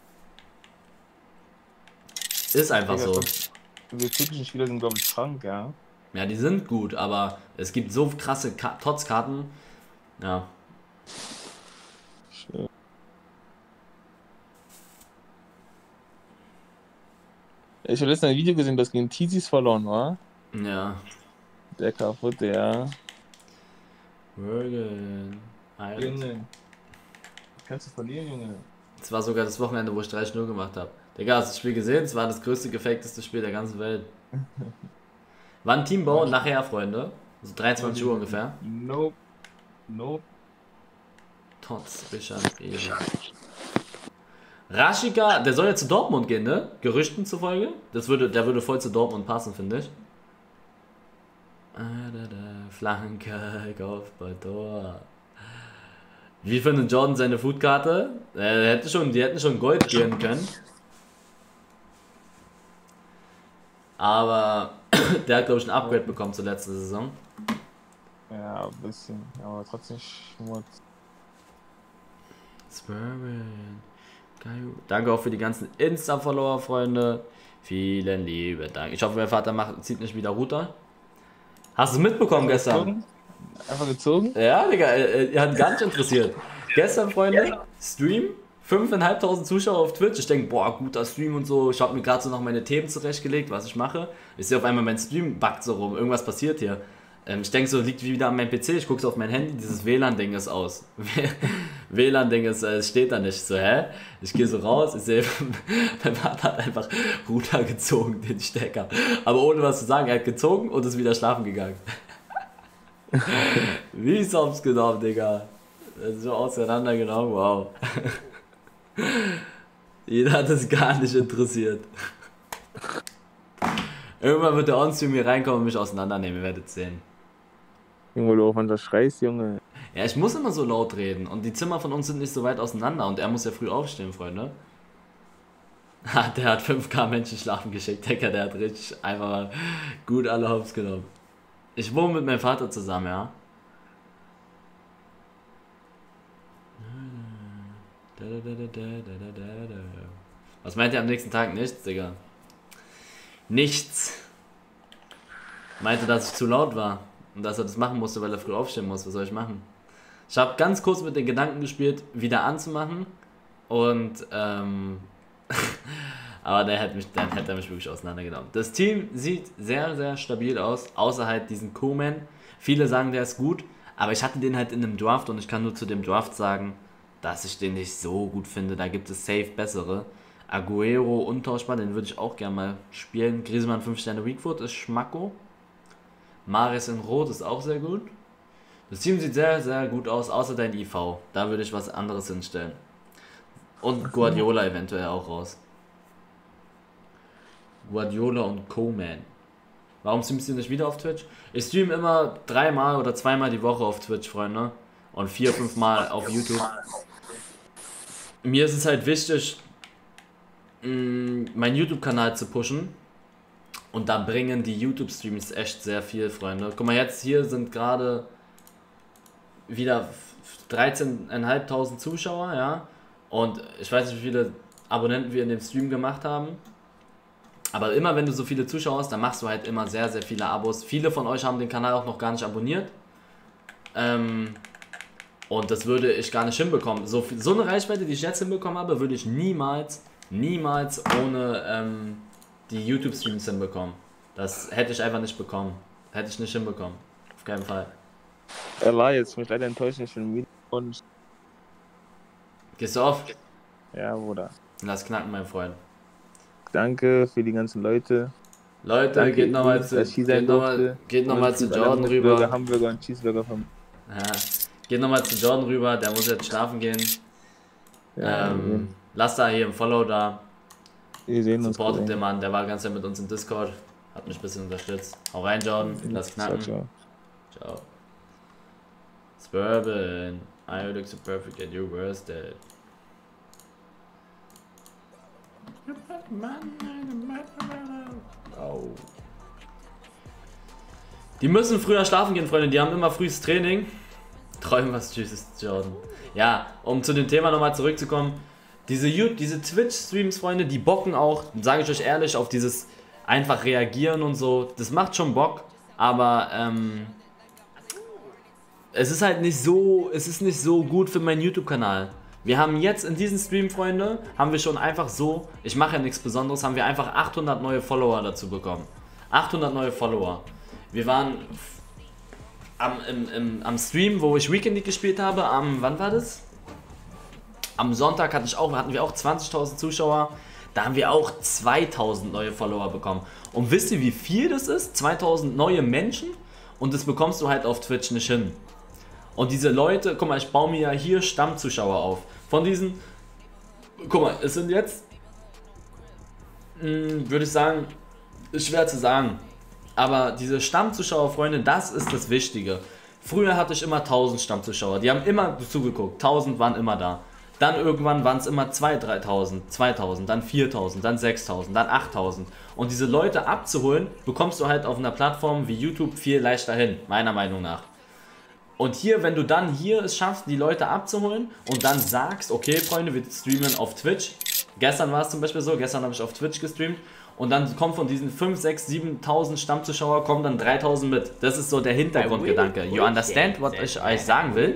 Ist einfach so. Die türkischen Spieler sind, glaube ich, krank, ja. Ja, die sind gut, aber es gibt so krasse Ka Tots-Karten. Ja. Schön. Ich habe letztens ein Video gesehen, das gegen Tizis verloren war. Ja. Der kaputt, ja. Jürgen. Junge. Kannst du verlieren, Junge? Das war sogar das Wochenende, wo ich drei null gemacht habe. Digga, hast du das Spiel gesehen? Es war das größte, gefakteste Spiel der ganzen Welt. War ein Teambau und nachher, Freunde. So dreiundzwanzig Uhr ungefähr. Nope. Nope. Tots, Bischan, Ehe. Rashica, der soll ja zu Dortmund gehen, ne? Gerüchten zufolge. Das würde, der würde voll zu Dortmund passen, finde ich. Ah, da, da. Flanke, Kopfball, Tor. Wie findet Jordan seine Foodkarte? Er hätte schon, die hätten schon Gold gehen können. Aber der hat, glaube ich, ein Upgrade bekommen zur letzten Saison. Ja, ein bisschen. Aber trotzdem Schmutz. Spurman. Danke auch für die ganzen Insta-Follower, Freunde. Vielen lieben Dank. Ich hoffe, mein Vater macht, zieht nicht wieder runter. Hast du es mitbekommen gestern? Gezogen? Einfach gezogen? Ja, Digga, er, er hat gar nicht interessiert. Gestern, Freunde, Stream, fünftausendfünfhundert Zuschauer auf Twitch. Ich denke, boah, guter Stream und so. Ich habe mir gerade so noch meine Themen zurechtgelegt, was ich mache. Ich sehe auf einmal, mein Stream backt so rum. Irgendwas passiert hier. Ähm, ich denke so, liegt wieder an meinem P C. Ich gucke so auf mein Handy, dieses W L A N-Ding ist aus. W L A N-Ding ist, äh, steht da nicht. So, hä? Ich gehe so raus, ich sehe, mein Vater hat einfach runtergezogen, den Stecker. Aber ohne was zu sagen, er hat gezogen und ist wieder schlafen gegangen. Wie Sops genommen, Digga. Das ist so auseinandergenommen, wow. Jeder hat es gar nicht interessiert. Irgendwann wird der On-Stream hier reinkommen und mich auseinandernehmen, ihr werdet sehen. Junge, du auch manchmal schreist, Junge. Ja, ich muss immer so laut reden und die Zimmer von uns sind nicht so weit auseinander und er muss ja früh aufstehen, Freunde. Ha, der hat fünf K Menschen schlafen geschickt, Digga, der hat richtig einfach mal gut alle Hops genommen. Ich wohne mit meinem Vater zusammen, ja. Was meint ihr am nächsten Tag? Nichts, Digga. Nichts. Meinte, dass ich zu laut war und dass er das machen musste, weil er früh aufstehen muss. Was soll ich machen? Ich habe ganz kurz mit den Gedanken gespielt, wieder anzumachen und ähm, aber der hätte mich, dann hätte er mich wirklich auseinandergenommen. Das Team sieht sehr, sehr stabil aus, außer halt diesen Koeman. Viele sagen, der ist gut, aber ich hatte den halt in einem Draft und ich kann nur zu dem Draft sagen, dass ich den nicht so gut finde. Da gibt es safe bessere. Aguero untauschbar, den würde ich auch gerne mal spielen. Griezmann fünf Sterne Weakfoot ist Schmacko. Maris in Rot ist auch sehr gut. Das Team sieht sehr, sehr gut aus, außer dein I V. Da würde ich was anderes hinstellen. Und Guardiola eventuell auch raus. Guardiola und Koeman. Warum streamst du nicht wieder auf Twitch? Ich stream immer dreimal oder zweimal die Woche auf Twitch, Freunde. Und vier, fünf Mal auf YouTube. Mir ist es halt wichtig, meinen YouTube-Kanal zu pushen. Und da bringen die YouTube-Streams echt sehr viel, Freunde. Guck mal, jetzt hier sind gerade wieder dreizehntausendfünfhundert Zuschauer, ja. Und ich weiß nicht, wie viele Abonnenten wir in dem Stream gemacht haben. Aber immer wenn du so viele Zuschauer hast, dann machst du halt immer sehr, sehr viele Abos. Viele von euch haben den Kanal auch noch gar nicht abonniert. Ähm, und das würde ich gar nicht hinbekommen. So, so eine Reichweite, die ich jetzt hinbekommen habe, würde ich niemals, niemals ohne ähm, die YouTube-Streams hinbekommen. Das hätte ich einfach nicht bekommen. Hätte ich nicht hinbekommen. Auf keinen Fall. Er war jetzt, mich leider enttäuschen, ich bin wieder und. Gehst du auf? Ja, Bruder. Lass knacken, mein Freund. Danke für die ganzen Leute. Leute, Danke, geht nochmal zu, dass ich geht sein noch mal, durfte. geht noch mal zu Und alle Jordan Burger, rüber. Hamburger und Cheeseburger von. Ja, geht nochmal zu Jordan rüber, der muss jetzt schlafen gehen. Ja, ähm, lasst da hier ein Follow da. wir sehen uns. Supportet den Mann, der war ganz mit uns im Discord. Hat mich ein bisschen unterstützt. Hau rein, Jordan. Lass knacken. Ciao, ciao. Ciao. Suburban. I look so perfect at your worst dad. Oh. Die müssen früher schlafen gehen, Freunde. Die haben immer frühes Training. Träumen was Tschüss, Jordan. Ja, um zu dem Thema nochmal zurückzukommen. Diese, diese Twitch-Streams, Freunde, die bocken auch, sage ich euch ehrlich, auf dieses einfach reagieren und so. Das macht schon Bock, aber ähm, es ist halt nicht so, es ist nicht so gut für meinen YouTube-Kanal. Wir haben jetzt in diesem Stream, Freunde, haben wir schon einfach so, ich mache ja nichts Besonderes, haben wir einfach achthundert neue Follower dazu bekommen. achthundert neue Follower. Wir waren am, im, im, am Stream, wo ich Weekend League gespielt habe, am, wann war das? Am Sonntag hatte ich auch, hatten wir auch zwanzigtausend Zuschauer. Da haben wir auch zweitausend neue Follower bekommen. Und wisst ihr, wie viel das ist? zweitausend neue Menschen? Und das bekommst du halt auf Twitch nicht hin. Und diese Leute, guck mal, ich baue mir ja hier Stammzuschauer auf. Von diesen, guck mal, es sind jetzt, mh, würde ich sagen, ist schwer zu sagen. Aber diese Stammzuschauer, Freunde, das ist das Wichtige. Früher hatte ich immer tausend Stammzuschauer. Die haben immer zugeguckt. tausend waren immer da. Dann irgendwann waren es immer zweitausend, dreitausend, zweitausend, dann viertausend, dann sechstausend, dann achttausend. Und diese Leute abzuholen, bekommst du halt auf einer Plattform wie YouTube viel leichter hin, meiner Meinung nach. Und hier, wenn du dann hier es schaffst, die Leute abzuholen und dann sagst, okay Freunde, wir streamen auf Twitch. Gestern war es zum Beispiel so, gestern habe ich auf Twitch gestreamt und dann kommen von diesen fünf, sechs, siebentausend Stammzuschauer, kommen dann dreitausend mit. Das ist so der Hintergrundgedanke. You understand, what ich euch sagen will?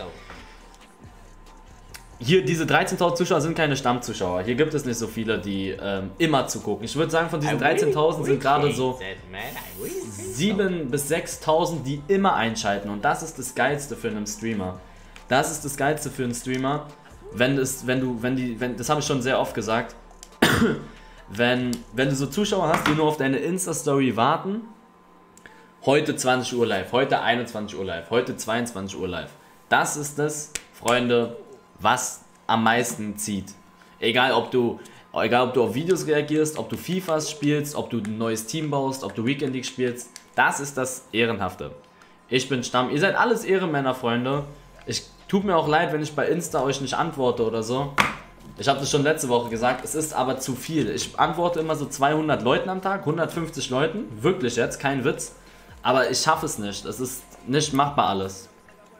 Hier, diese dreizehntausend Zuschauer sind keine Stammzuschauer. Hier gibt es nicht so viele, die ähm, immer zugucken. Ich würde sagen, von diesen dreizehntausend sind gerade so siebentausend bis sechstausend, die immer einschalten. Und das ist das Geilste für einen Streamer. Das ist das Geilste für einen Streamer, wenn es, wenn du, wenn die, wenn, das habe ich schon sehr oft gesagt, wenn, wenn du so Zuschauer hast, die nur auf deine Insta-Story warten, heute zwanzig Uhr live, heute einundzwanzig Uhr live, heute zweiundzwanzig Uhr live. Das ist es, Freunde, was am meisten zieht. Egal ob du, egal ob du auf Videos reagierst, ob du FIFAs spielst, ob du ein neues Team baust, ob du Weekend League spielst, das ist das Ehrenhafte. Ich bin Stamm, ihr seid alles Ehrenmänner, Freunde. Ich tut mir auch leid, wenn ich bei Insta euch nicht antworte oder so. Ich habe das schon letzte Woche gesagt, es ist aber zu viel. Ich antworte immer so zweihundert Leuten am Tag, hundertfünfzig Leuten, wirklich jetzt, kein Witz. Aber ich schaffe es nicht, es ist nicht machbar alles.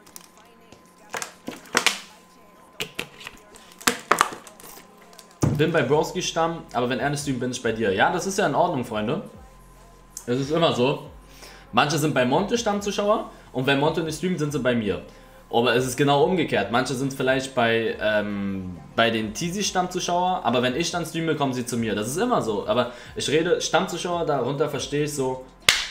Bin bei Broski Stamm, aber wenn er nicht streamt, bin ich bei dir. Ja, das ist ja in Ordnung, Freunde. Es ist immer so. Manche sind bei Monte Stammzuschauer und wenn Monte nicht streamt, sind sie bei mir. Aber es ist genau umgekehrt. Manche sind vielleicht bei, ähm, bei den Teasy Stammzuschauer, aber wenn ich dann streame, kommen sie zu mir. Das ist immer so. Aber ich rede Stammzuschauer, darunter verstehe ich so,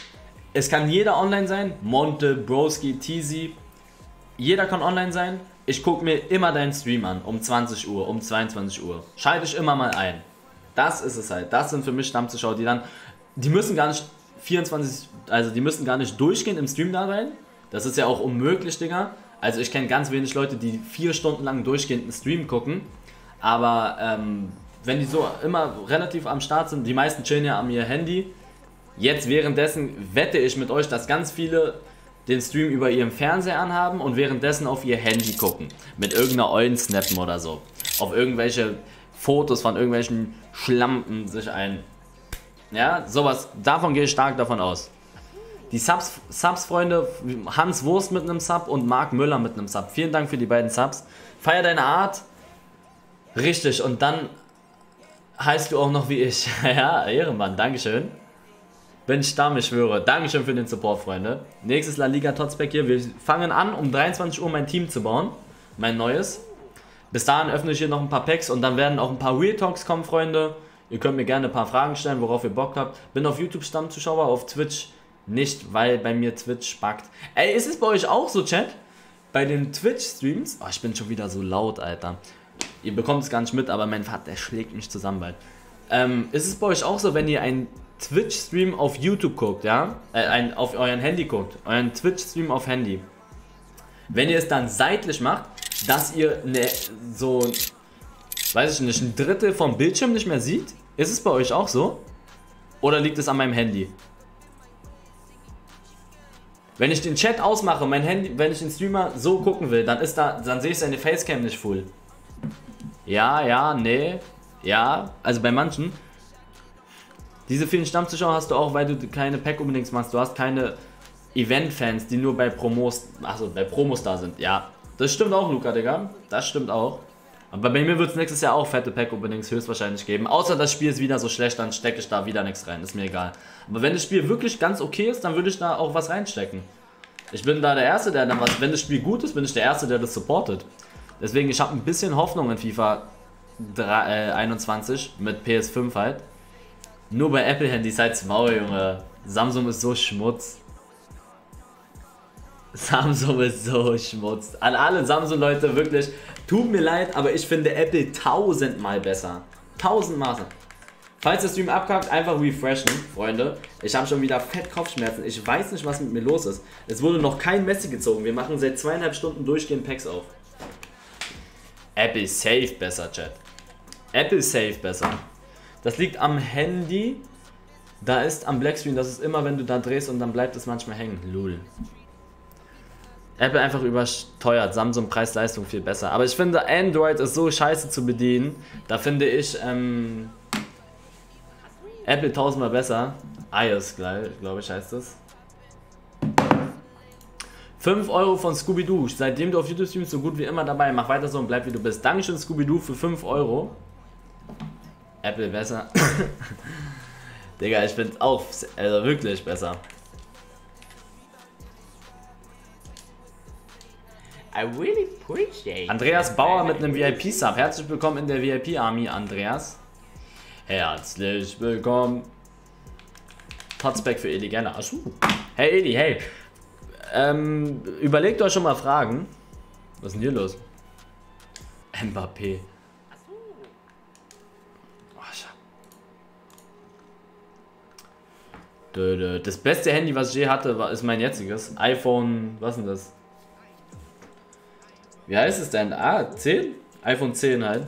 es kann jeder online sein. Monte, Broski, Teasy. Jeder kann online sein. Ich gucke mir immer deinen Stream an, um zwanzig Uhr, um zweiundzwanzig Uhr. Schalte ich immer mal ein. Das ist es halt. Das sind für mich Stammzuschauer, die dann, die müssen gar nicht vierundzwanzig, also die müssen gar nicht durchgehend im Stream da sein. Das ist ja auch unmöglich, Digga. Also ich kenne ganz wenig Leute, die vier Stunden lang durchgehend einen Stream gucken. Aber ähm, wenn die so immer relativ am Start sind, die meisten chillen ja an ihr Handy. Jetzt währenddessen wette ich mit euch, dass ganz viele den Stream über ihrem Fernseher anhaben und währenddessen auf ihr Handy gucken. Mit irgendeiner Eulen snappen oder so. Auf irgendwelche Fotos von irgendwelchen Schlampen sich ein. Ja, sowas, davon gehe ich stark davon aus. Die Subs, Subs, Freunde, Hans Wurst mit einem Sub und Marc Müller mit einem Sub. Vielen Dank für die beiden Subs. Feier deine Art. Richtig, und dann heißt du auch noch wie ich. Ja, Ehrenmann, Dankeschön. Bin Stamm, ich schwöre. Dankeschön für den Support, Freunde. Nächstes La Liga Totzbeck hier. Wir fangen an, um dreiundzwanzig Uhr mein Team zu bauen. Mein neues. Bis dahin öffne ich hier noch ein paar Packs und dann werden auch ein paar Real Talks kommen, Freunde. Ihr könnt mir gerne ein paar Fragen stellen, worauf ihr Bock habt. Bin auf YouTube Stammzuschauer, auf Twitch nicht, weil bei mir Twitch spackt. Ey, ist es bei euch auch so, Chat? Bei den Twitch-Streams? Oh, ich bin schon wieder so laut, Alter. Ihr bekommt es gar nicht mit, aber mein Vater, der schlägt mich zusammen bald. Ähm, ist es bei euch auch so, wenn ihr einen Twitch-Stream auf YouTube guckt, ja? Äh, ein, auf euren Handy guckt, euren Twitch-Stream auf Handy. Wenn ihr es dann seitlich macht, dass ihr ne, so, weiß ich nicht, ein Drittel vom Bildschirm nicht mehr sieht? Ist es bei euch auch so? Oder liegt es an meinem Handy? Wenn ich den Chat ausmache, mein Handy, wenn ich den Streamer so gucken will, dann ist da, dann sehe ich seine Facecam nicht full. Ja, ja, nee, ja, also bei manchen. Diese vielen Stammzuschauer hast du auch, weil du keine Pack-Openings machst. Du hast keine Event-Fans, die nur bei Promos, achso, bei Promos da sind. Ja, das stimmt auch, Luca, Digga. Das stimmt auch. Aber bei mir wird es nächstes Jahr auch fette Pack-Openings höchstwahrscheinlich geben. Außer das Spiel ist wieder so schlecht, dann stecke ich da wieder nichts rein. Ist mir egal. Aber wenn das Spiel wirklich ganz okay ist, dann würde ich da auch was reinstecken. Ich bin da der Erste, der dann was... Wenn das Spiel gut ist, bin ich der Erste, der das supportet. Deswegen, ich habe ein bisschen Hoffnung in FIFA einundzwanzig mit P S fünf halt. Nur bei Apple-Handys halt's Maul, Junge. Samsung ist so Schmutz. Samsung ist so Schmutz. An alle Samsung-Leute, wirklich, tut mir leid, aber ich finde Apple tausendmal besser. Tausendmal. Falls der Stream abkackt, einfach refreshen, Freunde. Ich habe schon wieder fett Kopfschmerzen. Ich weiß nicht, was mit mir los ist. Es wurde noch kein Messi gezogen. Wir machen seit zweieinhalb Stunden durchgehend Packs auf. Apple safe besser, Chat. Apple safe besser. Das liegt am Handy. Da ist am Blackscreen, das ist immer, wenn du da drehst und dann bleibt es manchmal hängen. Lul. Apple einfach überteuert. Samsung Preis-Leistung viel besser. Aber ich finde, Android ist so scheiße zu bedienen. Da finde ich ähm, Apple tausendmal besser. iOS, glaube ich, heißt das. fünf Euro von Scooby-Doo. Seitdem du auf YouTube streamst, so gut wie immer dabei. Mach weiter so und bleib wie du bist. Dankeschön, Scooby-Doo, für fünf Euro. Apple besser. Digga, ich find's auch also wirklich besser. I really appreciate Andreas it, Bauer man. mit einem V I P-Sub. Herzlich willkommen in der V I P-Army, Andreas. Herzlich willkommen. Totsback für Eli gerne. Achso. Hey Eli, hey. Ähm, überlegt euch schon mal Fragen. Was ist denn hier los? Mbappé. Oh, Dö, dö. Das beste Handy, was ich je hatte, war, ist mein jetziges. iPhone, was ist denn das? Wie heißt es denn? Ah, zehn? iPhone zehn halt.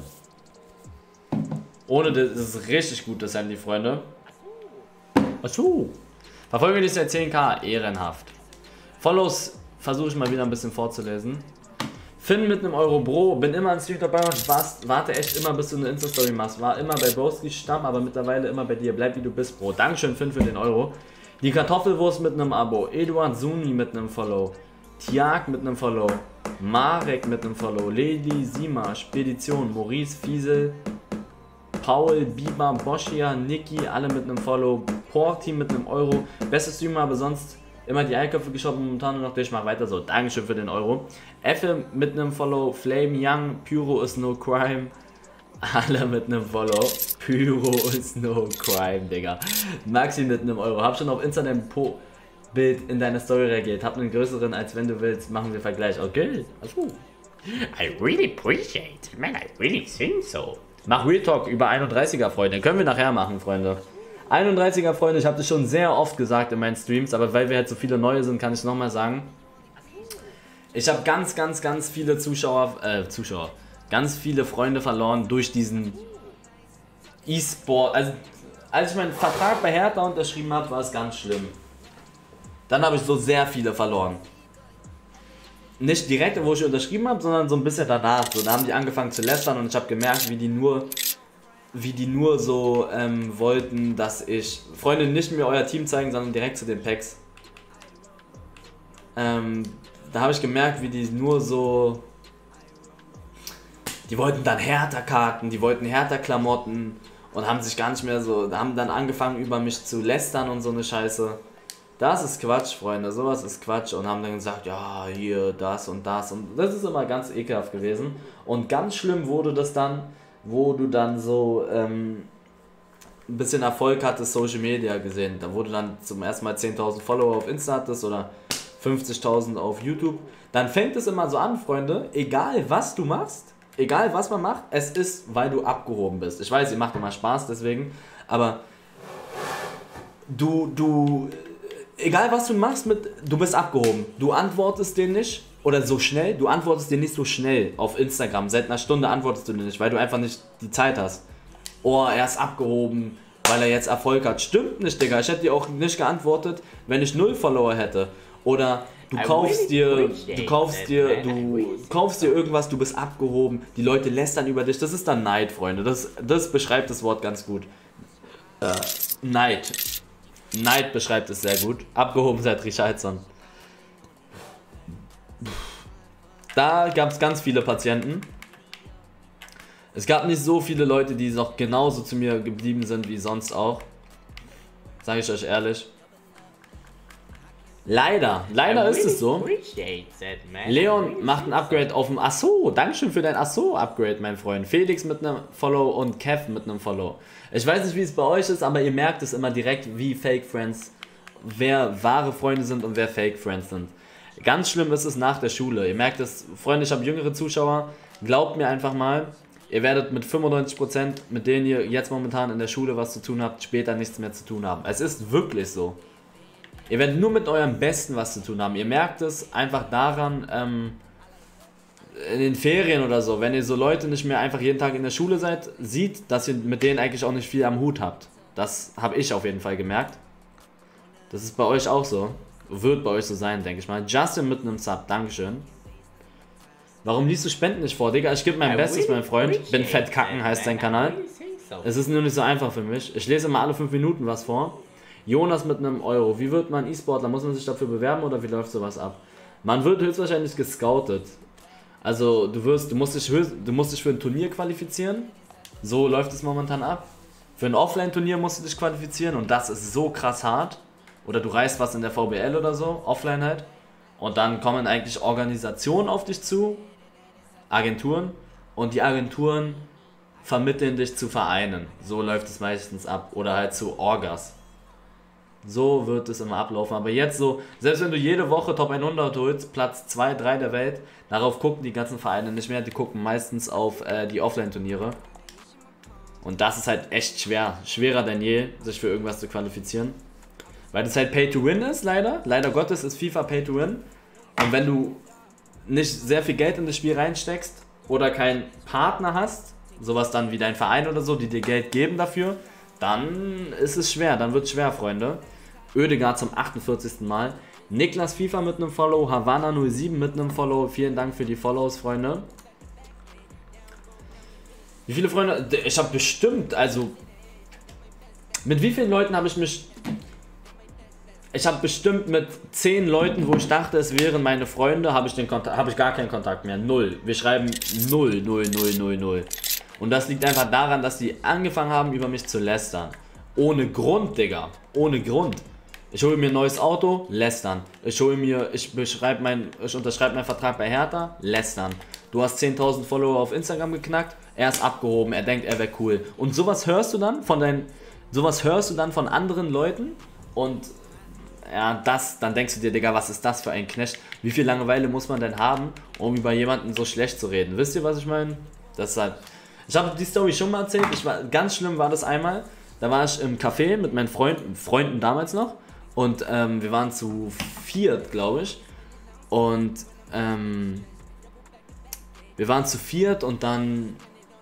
Ohne das, das ist richtig gut, das Handy, Freunde. Achso. Verfolge dich seit zehn K, ehrenhaft. Follows versuche ich mal wieder ein bisschen vorzulesen. Finn mit einem Euro Bro, bin immer an Stream dabei und warst, warte echt immer, bis du eine Insta-Story machst. War immer bei Broski Stamm, aber mittlerweile immer bei dir. Bleib wie du bist, Bro. Dankeschön, Finn, für den Euro. Die Kartoffelwurst mit einem Abo. Eduard Suni mit einem Follow. Tiag mit einem Follow. Marek mit einem Follow. Lady Sima, Spedition. Maurice Fiesel. Paul, Biber, Boschia, Niki, alle mit einem Follow. Pork-Team mit einem Euro. Bestes Streamer, aber sonst immer die Einköpfe geschaut, momentan nur noch durch. Mach weiter so. Dankeschön für den Euro. Effe mit einem Follow. Flame Young, Pyro is no crime. Alle mit einem Follow. Pyro is no crime, Digga. Maxi mit einem Euro. Hab schon auf Instagram Po Bild in deine Story reagiert. Hab einen größeren, als wenn du willst. Machen wir Vergleich. Okay. Achso. I really appreciate it, man. I really think so. Mach Real Talk über einunddreißiger, Freunde. Können wir nachher machen, Freunde. einunddreißiger, Freunde. Ich habe das schon sehr oft gesagt in meinen Streams, aber weil wir halt so viele neue sind, kann ich es nochmal sagen. Ich habe ganz, ganz, ganz viele Zuschauer, äh, Zuschauer, ganz viele Freunde verloren durch diesen E-Sport. Also, als ich meinen Vertrag bei Hertha unterschrieben habe, war es ganz schlimm. Dann habe ich so sehr viele verloren. Nicht direkt, wo ich unterschrieben habe, sondern so ein bisschen danach. So, da haben die angefangen zu lästern und ich habe gemerkt, wie die nur, wie die nur so ähm, wollten, dass ich Freunde nicht mir euer Team zeigen, sondern direkt zu den Packs. Ähm, da habe ich gemerkt, wie die nur so, die wollten dann Hertha-Karten, die wollten Hertha-Klamotten und haben sich gar nicht mehr so, haben dann angefangen über mich zu lästern und so eine Scheiße. Das ist Quatsch, Freunde, sowas ist Quatsch und haben dann gesagt, ja, hier, das und das und das ist immer ganz ekelhaft gewesen. Und ganz schlimm wurde das dann, wo du dann so ähm, ein bisschen Erfolg hattest, Social Media gesehen. Da wurde dann zum ersten Mal zehntausend Follower auf Insta hattest oder fünfzigtausend auf YouTube. Dann fängt es immer so an, Freunde, egal was du machst, egal was man macht, es ist, weil du abgehoben bist. Ich weiß, ihr macht immer Spaß deswegen, aber du, du... Egal was du machst, mit, du bist abgehoben. Du antwortest denen nicht oder so schnell, du antwortest denen nicht so schnell auf Instagram. Seit einer Stunde antwortest du denen nicht, weil du einfach nicht die Zeit hast. Oh, er ist abgehoben, weil er jetzt Erfolg hat. Stimmt nicht, Digga. Ich hätte dir auch nicht geantwortet, wenn ich null Follower hätte. Oder du kaufst dir, du kaufst dir, du kaufst dir irgendwas, du bist abgehoben. Die Leute lästern über dich. Das ist dann Neid, Freunde. Das, das beschreibt das Wort ganz gut. Äh, Neid. Neid beschreibt es sehr gut. Abgehoben seit Richardson. Da gab es ganz viele Patienten. Es gab nicht so viele Leute, die noch genauso zu mir geblieben sind wie sonst auch. Sage ich euch ehrlich. Leider, leider ist es so. Leon macht ein Upgrade auf dem Asso. Dankeschön für dein Asso-Upgrade, mein Freund. Felix mit einem Follow und Kev mit einem Follow. Ich weiß nicht, wie es bei euch ist, aber ihr merkt es immer direkt, wie Fake Friends, wer wahre Freunde sind und wer Fake Friends sind. Ganz schlimm ist es nach der Schule. Ihr merkt es, Freunde, ich habe jüngere Zuschauer. Glaubt mir einfach mal, ihr werdet mit fünfundneunzig Prozent, mit denen ihr jetzt momentan in der Schule was zu tun habt, später nichts mehr zu tun haben. Es ist wirklich so. Ihr werdet nur mit eurem Besten was zu tun haben. Ihr merkt es einfach daran, ähm, in den Ferien oder so, wenn ihr so Leute nicht mehr einfach jeden Tag in der Schule seid, sieht, dass ihr mit denen eigentlich auch nicht viel am Hut habt. Das habe ich auf jeden Fall gemerkt. Das ist bei euch auch so. Wird bei euch so sein, denke ich mal. Justin mit einem Sub, Dankeschön. Warum liest du Spenden nicht vor? Digga, ich gebe mein Bestes, mein Freund. Bin fett kacken, heißt sein Kanal. Es ist nur nicht so einfach für mich. Ich lese immer alle fünf Minuten was vor. Jonas mit einem Euro. Wie wird man E-Sportler? Muss man sich dafür bewerben oder wie läuft sowas ab? Man wird höchstwahrscheinlich gescoutet. Also du wirst, du musst dich, du musst dich für ein Turnier qualifizieren. So läuft es momentan ab. Für ein Offline-Turnier musst du dich qualifizieren und das ist so krass hart. Oder du reißt was in der V B L oder so, offline halt. Und dann kommen eigentlich Organisationen auf dich zu, Agenturen. Und die Agenturen vermitteln dich zu Vereinen. So läuft es meistens ab. Oder halt zu Orgas. So wird es immer ablaufen. Aber jetzt so, selbst wenn du jede Woche Top hundert holst, Platz zwei, drei der Welt, darauf gucken die ganzen Vereine nicht mehr. Die gucken meistens auf äh, die Offline-Turniere. Und das ist halt echt schwer. Schwerer denn je, sich für irgendwas zu qualifizieren. Weil das halt Pay to Win ist, leider. Leider Gottes ist FIFA Pay to Win. Und wenn du nicht sehr viel Geld in das Spiel reinsteckst oder keinen Partner hast, sowas dann wie dein Verein oder so, die dir Geld geben dafür, dann ist es schwer, dann wird es schwer, Freunde. Oedegaard zum achtundvierzigsten Mal. Niklas FIFA mit einem Follow, Havana null sieben mit einem Follow. Vielen Dank für die Follows, Freunde. Wie viele Freunde? Ich habe bestimmt, also mit wie vielen Leuten habe ich mich... Ich habe bestimmt mit zehn Leuten, wo ich dachte, es wären meine Freunde, habe ich, den Kontakt, habe ich gar keinen Kontakt mehr. Null. Wir schreiben null, null, null, null, null. Und das liegt einfach daran, dass die angefangen haben, über mich zu lästern. Ohne Grund, Digga. Ohne Grund. Ich hole mir ein neues Auto, lästern. Ich hole mir, ich beschreibe mein, ich unterschreibe meinen Vertrag bei Hertha, lästern. Du hast zehntausend Follower auf Instagram geknackt, er ist abgehoben, er denkt, er wäre cool. Und sowas hörst du dann von deinen, sowas hörst du dann von anderen Leuten und ja, das, dann denkst du dir, Digga, was ist das für ein Knecht? Wie viel Langeweile muss man denn haben, um über jemanden so schlecht zu reden? Wisst ihr, was ich meine? Das ist halt, ich habe die Story schon mal erzählt, ich war, ganz schlimm war das einmal, da war ich im Café mit meinen Freunden, Freunden damals noch und ähm, wir waren zu viert, glaube ich, und ähm, wir waren zu viert und dann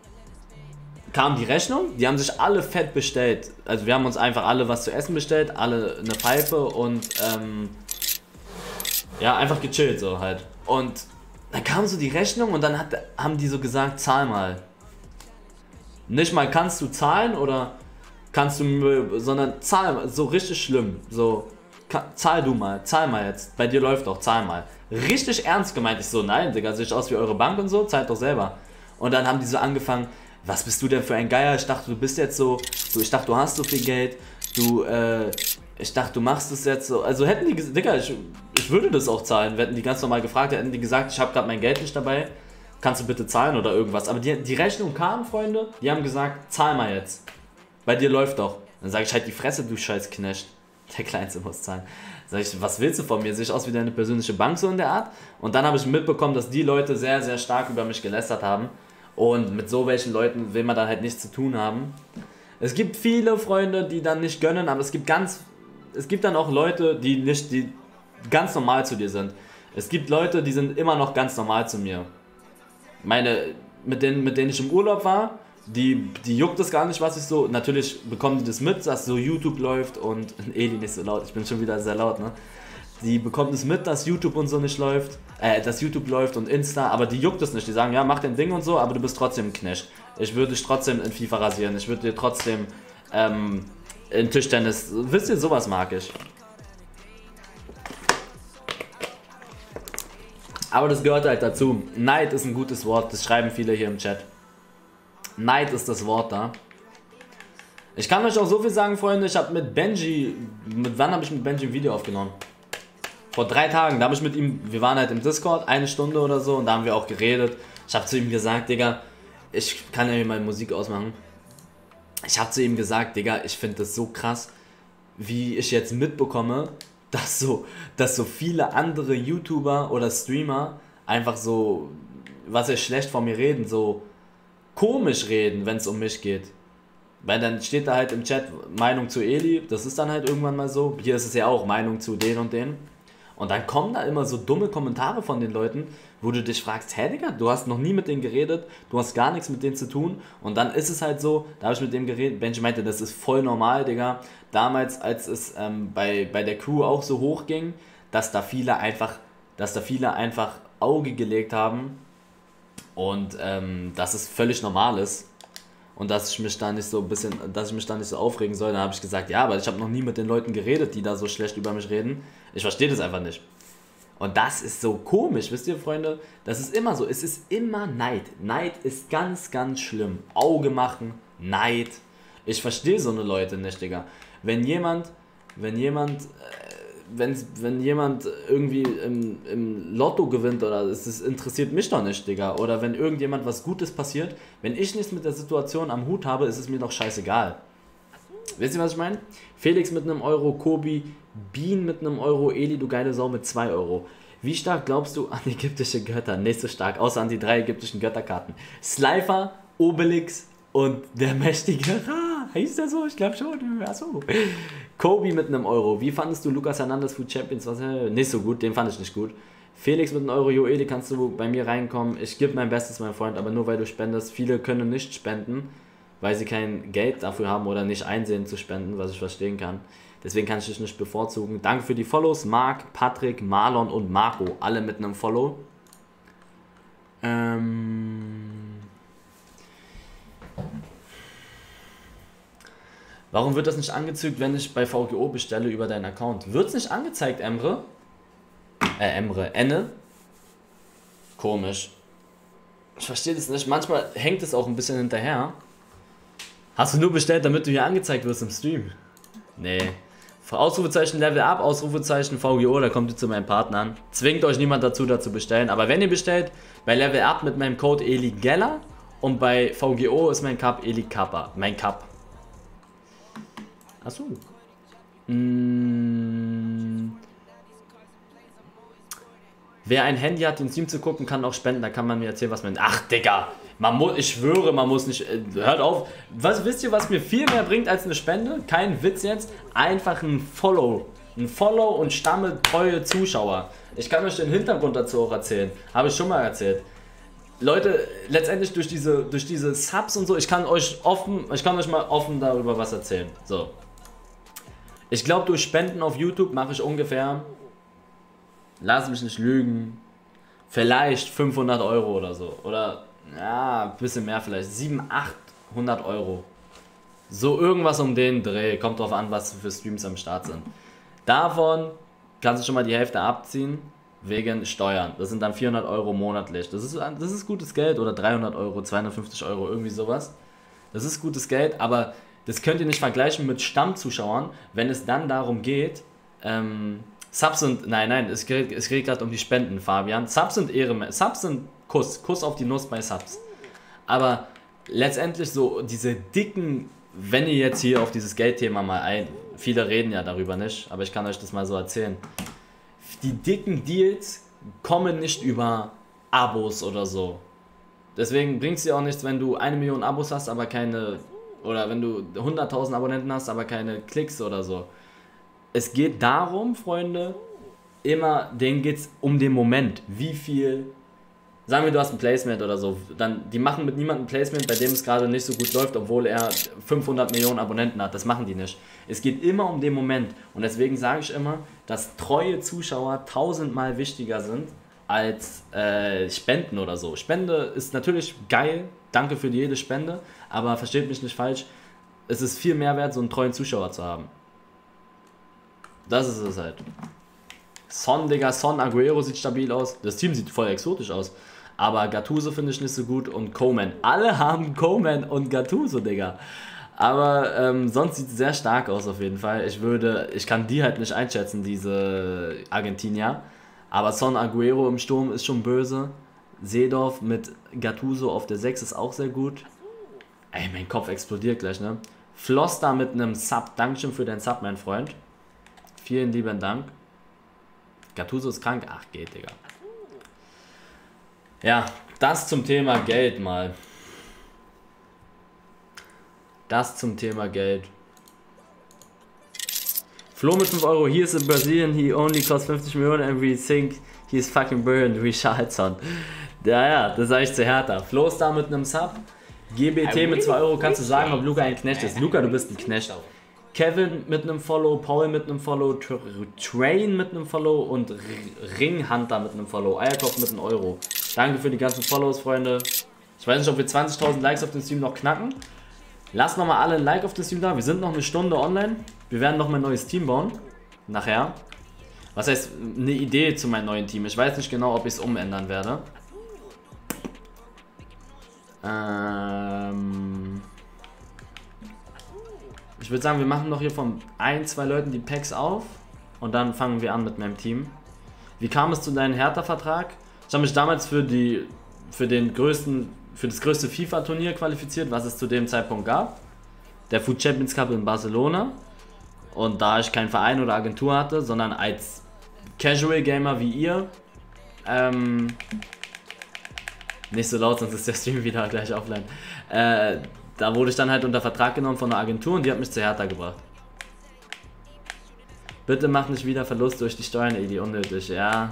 kam die Rechnung, die haben sich alle fett bestellt, also wir haben uns einfach alle was zu essen bestellt, alle eine Pfeife und ähm, ja, einfach gechillt so halt. Und dann kam so die Rechnung und dann hat, haben die so gesagt, zahl mal. Nicht mal kannst du zahlen oder kannst du, sondern zahl mal, so richtig schlimm, so kann, zahl du mal, zahl mal jetzt, bei dir läuft doch, zahl mal. Richtig ernst gemeint, ich so, nein, Digga, sieht aus wie eure Bank und so, zahlt doch selber. Und dann haben die so angefangen, was bist du denn für ein Geier? Ich dachte, du bist jetzt so, du, ich dachte, du hast so viel Geld, du, äh, ich dachte, du machst es jetzt so. Also hätten die, Digga, ich, ich würde das auch zahlen, hätten die ganz normal gefragt, hätten die gesagt, ich habe gerade mein Geld nicht dabei, kannst du bitte zahlen oder irgendwas. Aber die, die Rechnung kam, Freunde, die haben gesagt, zahl mal jetzt, bei dir läuft doch. Dann sage ich, halt die Fresse, du scheiß Knecht, der Kleinste muss zahlen. Sag ich, was willst du von mir? Sehe ich aus wie deine persönliche Bank so in der Art? Und dann habe ich mitbekommen, dass die Leute sehr, sehr stark über mich gelästert haben. Und mit so welchen Leuten will man dann halt nichts zu tun haben. Es gibt viele Freunde, die dann nicht gönnen, aber es gibt ganz, es gibt dann auch Leute, die nicht, die ganz normal zu dir sind. Es gibt Leute, die sind immer noch ganz normal zu mir. Meine, mit denen, mit denen ich im Urlaub war, die, die juckt es gar nicht, was ich so, natürlich bekommen die das mit, dass so YouTube läuft und, Eli nicht so laut, ich bin schon wieder sehr laut, ne? Die bekommen es mit, dass YouTube und so nicht läuft, äh, dass YouTube läuft und Insta, aber die juckt es nicht. Die sagen, ja, mach dein Ding und so, aber du bist trotzdem ein Knecht. Ich würde dich trotzdem in FIFA rasieren, ich würde dir trotzdem ähm, in Tischtennis, wisst ihr, sowas mag ich. Aber das gehört halt dazu. Neid ist ein gutes Wort, das schreiben viele hier im Chat. Neid ist das Wort da. Ich kann euch auch so viel sagen, Freunde, ich habe mit Benji, mit wann habe ich mit Benji ein Video aufgenommen? Vor drei Tagen, da habe ich mit ihm, wir waren halt im Discord, eine Stunde oder so und da haben wir auch geredet. Ich habe zu ihm gesagt, Digga, ich kann ja hier mal Musik ausmachen. Ich habe zu ihm gesagt, Digga, ich finde das so krass, wie ich jetzt mitbekomme, dass so, dass so viele andere YouTuber oder Streamer einfach so, was ist schlecht von mir reden, so komisch reden, wenn es um mich geht. Weil dann steht da halt im Chat Meinung zu Eli, das ist dann halt irgendwann mal so. Hier ist es ja auch Meinung zu den und den. Und dann kommen da immer so dumme Kommentare von den Leuten, wo du dich fragst, hä Digga, du hast noch nie mit denen geredet, du hast gar nichts mit denen zu tun. Und dann ist es halt so, da habe ich mit dem geredet, Benji meinte, das ist voll normal, Digga. Damals, als es ähm, bei, bei der Crew auch so hoch ging, dass da viele einfach, dass da viele einfach Auge gelegt haben und ähm, dass es völlig normal ist. Und dass ich mich da nicht so ein bisschen, dass ich mich da nicht so aufregen soll, dann habe ich gesagt, ja, aber ich habe noch nie mit den Leuten geredet, die da so schlecht über mich reden. Ich verstehe das einfach nicht. Und das ist so komisch, wisst ihr, Freunde? Das ist immer so, es ist immer Neid. Neid ist ganz, ganz schlimm. Auge machen, Neid. Ich verstehe so eine Leute nicht, Digga. Wenn jemand, wenn jemand, äh, wenn, wenn jemand irgendwie im, im Lotto gewinnt oder es das interessiert mich doch nicht, Digga. Oder wenn irgendjemand was Gutes passiert, wenn ich nichts mit der Situation am Hut habe, ist es mir doch scheißegal. Wisst ihr, was ich meine? Felix mit einem Euro, Kobi, Bean mit einem Euro, Eli, du geile Sau mit zwei Euro. Wie stark glaubst du an ägyptische Götter? Nicht so stark, außer an die drei ägyptischen Götterkarten. Slifer, Obelix und der mächtige Ra. Hieß der so? Ich glaube schon. Achso. Kobi mit einem Euro. Wie fandest du Lucas Hernandez Food Champions? Was, äh, nicht so gut, den fand ich nicht gut. Felix mit einem Euro. Joeli, kannst du bei mir reinkommen? Ich gebe mein Bestes, mein Freund, aber nur weil du spendest. Viele können nicht spenden, weil sie kein Geld dafür haben oder nicht einsehen zu spenden, was ich verstehen kann. Deswegen kann ich dich nicht bevorzugen. Danke für die Follows. Marc, Patrick, Marlon und Marco. Alle mit einem Follow. Ähm... Warum wird das nicht angezeigt, wenn ich bei V G O bestelle über deinen Account? Wird es nicht angezeigt, Emre? Äh, Emre. Enne? Komisch. Ich verstehe das nicht. Manchmal hängt es auch ein bisschen hinterher. Hast du nur bestellt, damit du hier angezeigt wirst im Stream? Nee. Ausrufezeichen Level Up, Ausrufezeichen V G O, da kommt ihr zu meinem Partner an. Zwingt euch niemand dazu, dazu bestellen. Aber wenn ihr bestellt, bei Level Up mit meinem Code Eli Geller und bei V G O ist mein Cup Eli Kappa. Mein Cup. Achso. Mmh. Wer ein Handy hat, den Stream zu gucken, kann auch spenden. Da kann man mir erzählen, was man... Ach, Digga. Man muss, ich schwöre, man muss nicht... Äh, hört auf. Was, wisst ihr, was mir viel mehr bringt als eine Spende? Kein Witz jetzt. Einfach ein Follow. Ein Follow und stamme treue Zuschauer. Ich kann euch den Hintergrund dazu auch erzählen. Habe ich schon mal erzählt. Leute, letztendlich durch diese, durch diese Subs und so, ich kann euch offen, ich kann euch mal offen darüber was erzählen. So. Ich glaube, durch Spenden auf YouTube mache ich ungefähr, lass mich nicht lügen, vielleicht fünfhundert Euro oder so. Oder, ja, ein bisschen mehr vielleicht, siebenhundert, achthundert Euro. So irgendwas um den Dreh, kommt drauf an, was für Streams am Start sind. Davon kannst du schon mal die Hälfte abziehen, wegen Steuern. Das sind dann vierhundert Euro monatlich. Das ist, das ist gutes Geld, oder dreihundert Euro, zweihundertfünfzig Euro, irgendwie sowas. Das ist gutes Geld, aber das könnt ihr nicht vergleichen mit Stammzuschauern, wenn es dann darum geht, ähm, Subs sind, nein, nein, es geht, es geht gerade um die Spenden, Fabian. Subs sind Ehre, Subs sind Kuss, Kuss auf die Nuss bei Subs. Aber letztendlich so diese dicken, wenn ihr jetzt hier auf dieses Geldthema mal ein, viele reden ja darüber nicht, aber ich kann euch das mal so erzählen. Die dicken Deals kommen nicht über Abos oder so. Deswegen bringt es dir auch nichts, wenn du eine Million Abos hast, aber keine, oder wenn du hunderttausend Abonnenten hast, aber keine Klicks oder so. Es geht darum, Freunde, immer, denen geht es um den Moment. Wie viel, sagen wir, du hast ein Placement oder so, dann, die machen mit niemandem ein Placement, bei dem es gerade nicht so gut läuft, obwohl er fünfhundert Millionen Abonnenten hat. Das machen die nicht. Es geht immer um den Moment. Und deswegen sage ich immer, dass treue Zuschauer tausendmal wichtiger sind als äh, Spenden oder so. Spende ist natürlich geil, danke für jede Spende, aber versteht mich nicht falsch, es ist viel mehr wert, so einen treuen Zuschauer zu haben. Das ist es halt. Son, Digga, Son, Aguero sieht stabil aus. Das Team sieht voll exotisch aus. Aber Gattuso finde ich nicht so gut und Coman. Alle haben Coman und Gattuso, Digga. Aber ähm, sonst sieht es sehr stark aus auf jeden Fall. Ich würde, ich kann die halt nicht einschätzen, diese Argentinier. Aber Son, Aguero im Sturm ist schon böse. Seedorf mit Gattuso auf der sechs ist auch sehr gut. Ey, mein Kopf explodiert gleich, ne? Floster mit einem Sub. Dankeschön für deinen Sub, mein Freund. Vielen lieben Dank. Gattuso ist krank. Ach, geht, Digga. Ja, das zum Thema Geld mal. Das zum Thema Geld. Flo mit fünf Euro. He is in Brazilian. He only costs fünfzig Millionen and we think he is fucking brilliant. Richarlison. Ja, ja, das sage ich zu Hertha. Flo ist da mit einem Sub. G B T mit zwei Euro. Kannst du sagen, ob Luca ein Knecht ist? Luca, du bist ein Knecht. Kevin mit einem Follow, Paul mit einem Follow, Tra Train mit einem Follow und R Ringhunter mit einem Follow. Eierkopf mit einem Euro. Danke für die ganzen Follows, Freunde. Ich weiß nicht, ob wir zwanzigtausend Likes auf den Stream noch knacken. Lasst nochmal alle ein Like auf den Stream da. Wir sind noch eine Stunde online. Wir werden noch mein neues Team bauen. Nachher. Was heißt, eine Idee zu meinem neuen Team. Ich weiß nicht genau, ob ich es umändern werde. Ähm... Ich würde sagen, wir machen noch hier von ein, zwei Leuten die Packs auf und dann fangen wir an mit meinem Team. Wie kam es zu deinem Hertha-Vertrag? Ich habe mich damals für die, für den größten, für das größte FIFA-Turnier qualifiziert, was es zu dem Zeitpunkt gab. Der Food Champions Cup in Barcelona. Und da ich keinen Verein oder Agentur hatte, sondern als Casual Gamer wie ihr, ähm, nicht so laut, sonst ist der Stream wieder gleich offline. Äh, da wurde ich dann halt unter Vertrag genommen von einer Agentur und die hat mich zu Hertha gebracht. Bitte mach nicht wieder Verlust durch die Steuern, Edi, unnötig, ja.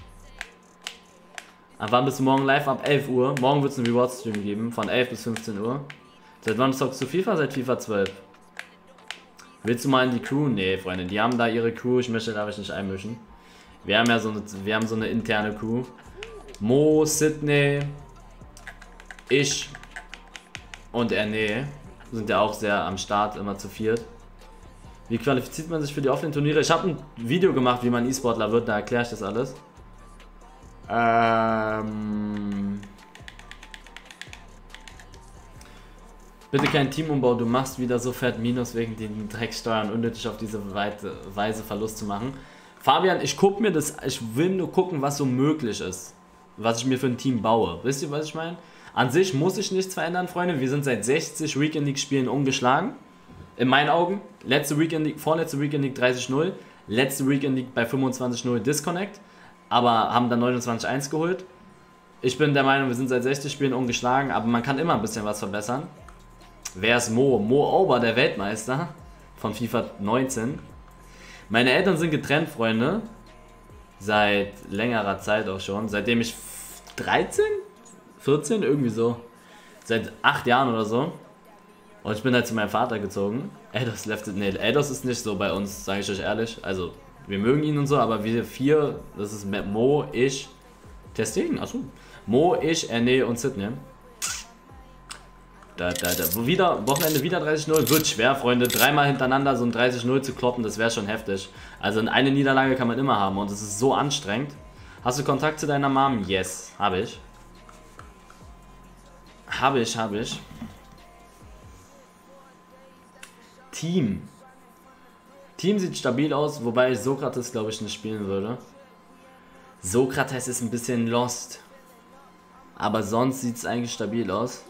Ab wann bist du morgen live? Ab elf Uhr. Morgen wird es einen Reward-Stream geben, von elf bis fünfzehn Uhr. Seit wann zockst du FIFA? Seit FIFA zwölf. Willst du mal in die Crew? Nee, Freunde, die haben da ihre Crew, ich möchte da nicht einmischen. Wir haben ja so eine, wir haben so eine interne Crew. Mo, Sydney, ich und Erne sind ja auch sehr am Start, immer zu viert. Wie qualifiziert man sich für die offenen Turniere? Ich habe ein Video gemacht, wie man E-Sportler wird, da erkläre ich das alles. Ähm... Bitte keinen Teamumbau, du machst wieder so fett Minus wegen den Drecksteuern, unnötig auf diese Weise Verlust zu machen. Fabian, ich guck mir das, ich will nur gucken, was so möglich ist. Was ich mir für ein Team baue. Wisst ihr, was ich meine? An sich muss ich nichts verändern, Freunde. Wir sind seit sechzig Weekend League Spielen ungeschlagen. In meinen Augen. Letzte Weekend League, vorletzte Weekend League dreißig null. Letzte Weekend League bei fünfundzwanzig null Disconnect. Aber haben dann neunundzwanzig eins geholt. Ich bin der Meinung, wir sind seit sechzig Spielen ungeschlagen, aber man kann immer ein bisschen was verbessern. Wer ist Mo? Mo Auber, der Weltmeister von FIFA neunzehn. Meine Eltern sind getrennt, Freunde. Seit längerer Zeit auch schon. Seitdem ich dreizehn? vierzehn? Irgendwie so. Seit acht Jahren oder so. Und ich bin halt zu meinem Vater gezogen. Eidos left it. Nee, Eidos ist nicht so bei uns, sage ich euch ehrlich. Also, wir mögen ihn und so, aber wir vier, das ist Mo, ich, Testing, achso. Mo, ich, Erne und Sydney. Da, da, da. Wieder, Wochenende wieder dreißig null. Wird schwer, Freunde. Dreimal hintereinander so ein dreißig null zu kloppen, das wäre schon heftig. Also eine Niederlage kann man immer haben und es ist so anstrengend. Hast du Kontakt zu deiner Mom? Yes, habe ich. Habe ich, habe ich. Team. Team sieht stabil aus, wobei ich Sokrates, glaube ich, nicht spielen würde. Sokrates ist ein bisschen lost. Aber sonst sieht es eigentlich stabil aus.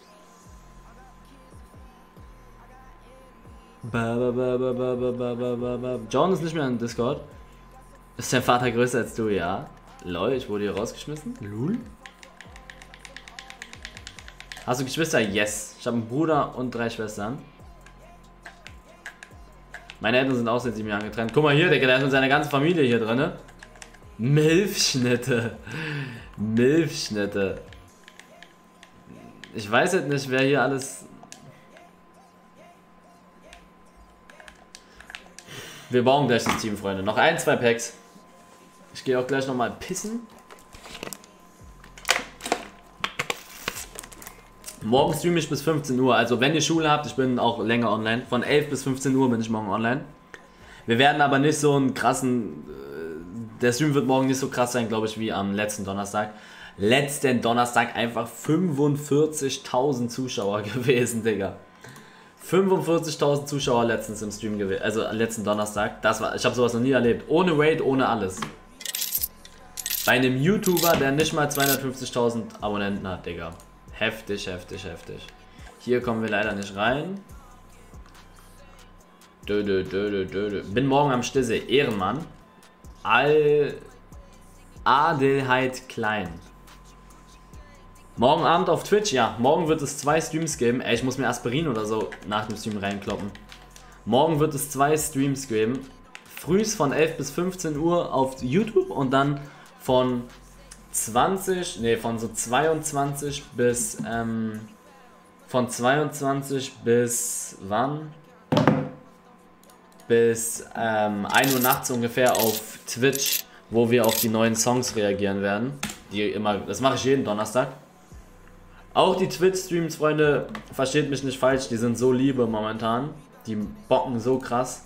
Ba, ba, ba, ba, ba, ba, ba, ba, ba. John ist nicht mehr im Discord. Ist dein Vater größer als du? Ja. Lol, ich wurde hier rausgeschmissen. Lul. Hast du Geschwister? Yes. Ich habe einen Bruder und drei Schwestern. Meine Eltern sind auch seit sieben Jahren getrennt. Guck mal hier, Digga, der ist mit seiner ganzen Familie hier drin. Milfschnitte. Milfschnitte. Ich weiß halt nicht, wer hier alles... Wir bauen gleich das Team, Freunde. Noch ein, zwei Packs. Ich gehe auch gleich nochmal pissen. Morgen streame ich bis fünfzehn Uhr. Also wenn ihr Schule habt, ich bin auch länger online. Von elf bis fünfzehn Uhr bin ich morgen online. Wir werden aber nicht so einen krassen... Der Stream wird morgen nicht so krass sein, glaube ich, wie am letzten Donnerstag. Letzten Donnerstag einfach fünfundvierzigtausend Zuschauer gewesen, Digga. fünfundvierzigtausend Zuschauer letztens im Stream gewesen, also letzten Donnerstag. Das war, ich habe sowas noch nie erlebt. Ohne Raid, ohne alles. Bei einem YouTuber, der nicht mal zweihundertfünfzigtausend Abonnenten hat, Digga. Heftig, heftig, heftig. Hier kommen wir leider nicht rein. Dö, dö, dö, dö, dö, dö. Bin morgen am Stisse. Ehrenmann. Al Adelheid Klein. Morgen Abend auf Twitch, ja. Morgen wird es zwei Streams geben. Ey, ich muss mir Aspirin oder so nach dem Stream reinkloppen. Morgen wird es zwei Streams geben. Frühs von elf bis fünfzehn Uhr auf YouTube und dann von zwanzig, nee, von so zweiundzwanzig bis, ähm, von zweiundzwanzig bis wann? Bis ähm, ein Uhr nachts ungefähr auf Twitch, wo wir auf die neuen Songs reagieren werden. Die immer, das mache ich jeden Donnerstag. Auch die Twitch-Streams, Freunde, versteht mich nicht falsch, die sind so liebe momentan. Die bocken so krass.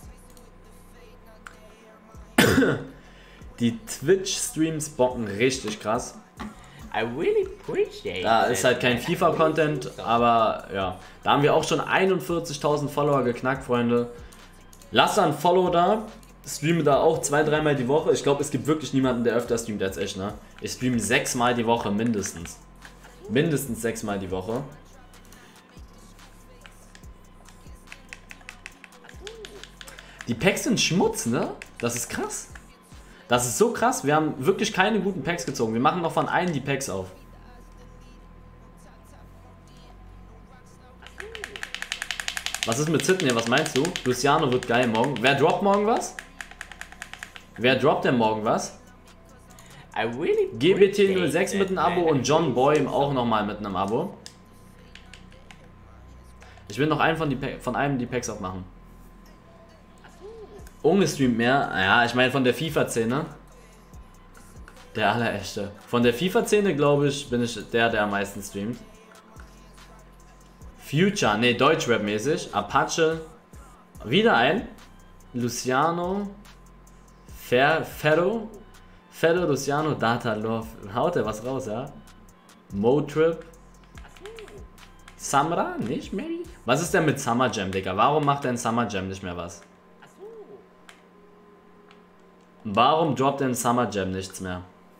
Die Twitch-Streams bocken richtig krass. I really appreciate Da it. ist halt kein man. FIFA-Content, aber ja. Da haben wir auch schon einundvierzigtausend Follower geknackt, Freunde. Lasst da ein Follow da. Streame da auch zwei, dreimal die Woche. Ich glaube, es gibt wirklich niemanden, der öfter streamt als ich, ne? Ich streame sechsmal die Woche, mindestens. Mindestens sechsmal die Woche. Die Packs sind Schmutz, ne? Das ist krass. Das ist so krass. Wir haben wirklich keine guten Packs gezogen. Wir machen noch von einem die Packs auf. Was ist mit Sydney? Was meinst du? Luciano wird geil morgen. Wer droppt morgen was? Wer droppt denn morgen was? I really G B T null appreciate sechs it, mit einem Abo man. und John Boy auch nochmal mit einem Abo. Ich will noch einen von, die Pa- von einem die Packs aufmachen. Ungestreamt mehr? Ja, ich meine von der FIFA-Szene. Der allerechte. Von der FIFA-Szene, glaube ich, bin ich der, der am meisten streamt. Future, ne, Deutschrap-mäßig. Apache. Wieder ein. Luciano. Fer Ferro. Ferro, Luciano, Data Love. Haut er was raus, ja? Motrip. Samra? Nicht, maybe? Was ist denn mit Summer Jam, Digga? Warum macht denn Summer Jam nicht mehr was? Warum droppt denn Summer Jam nichts mehr?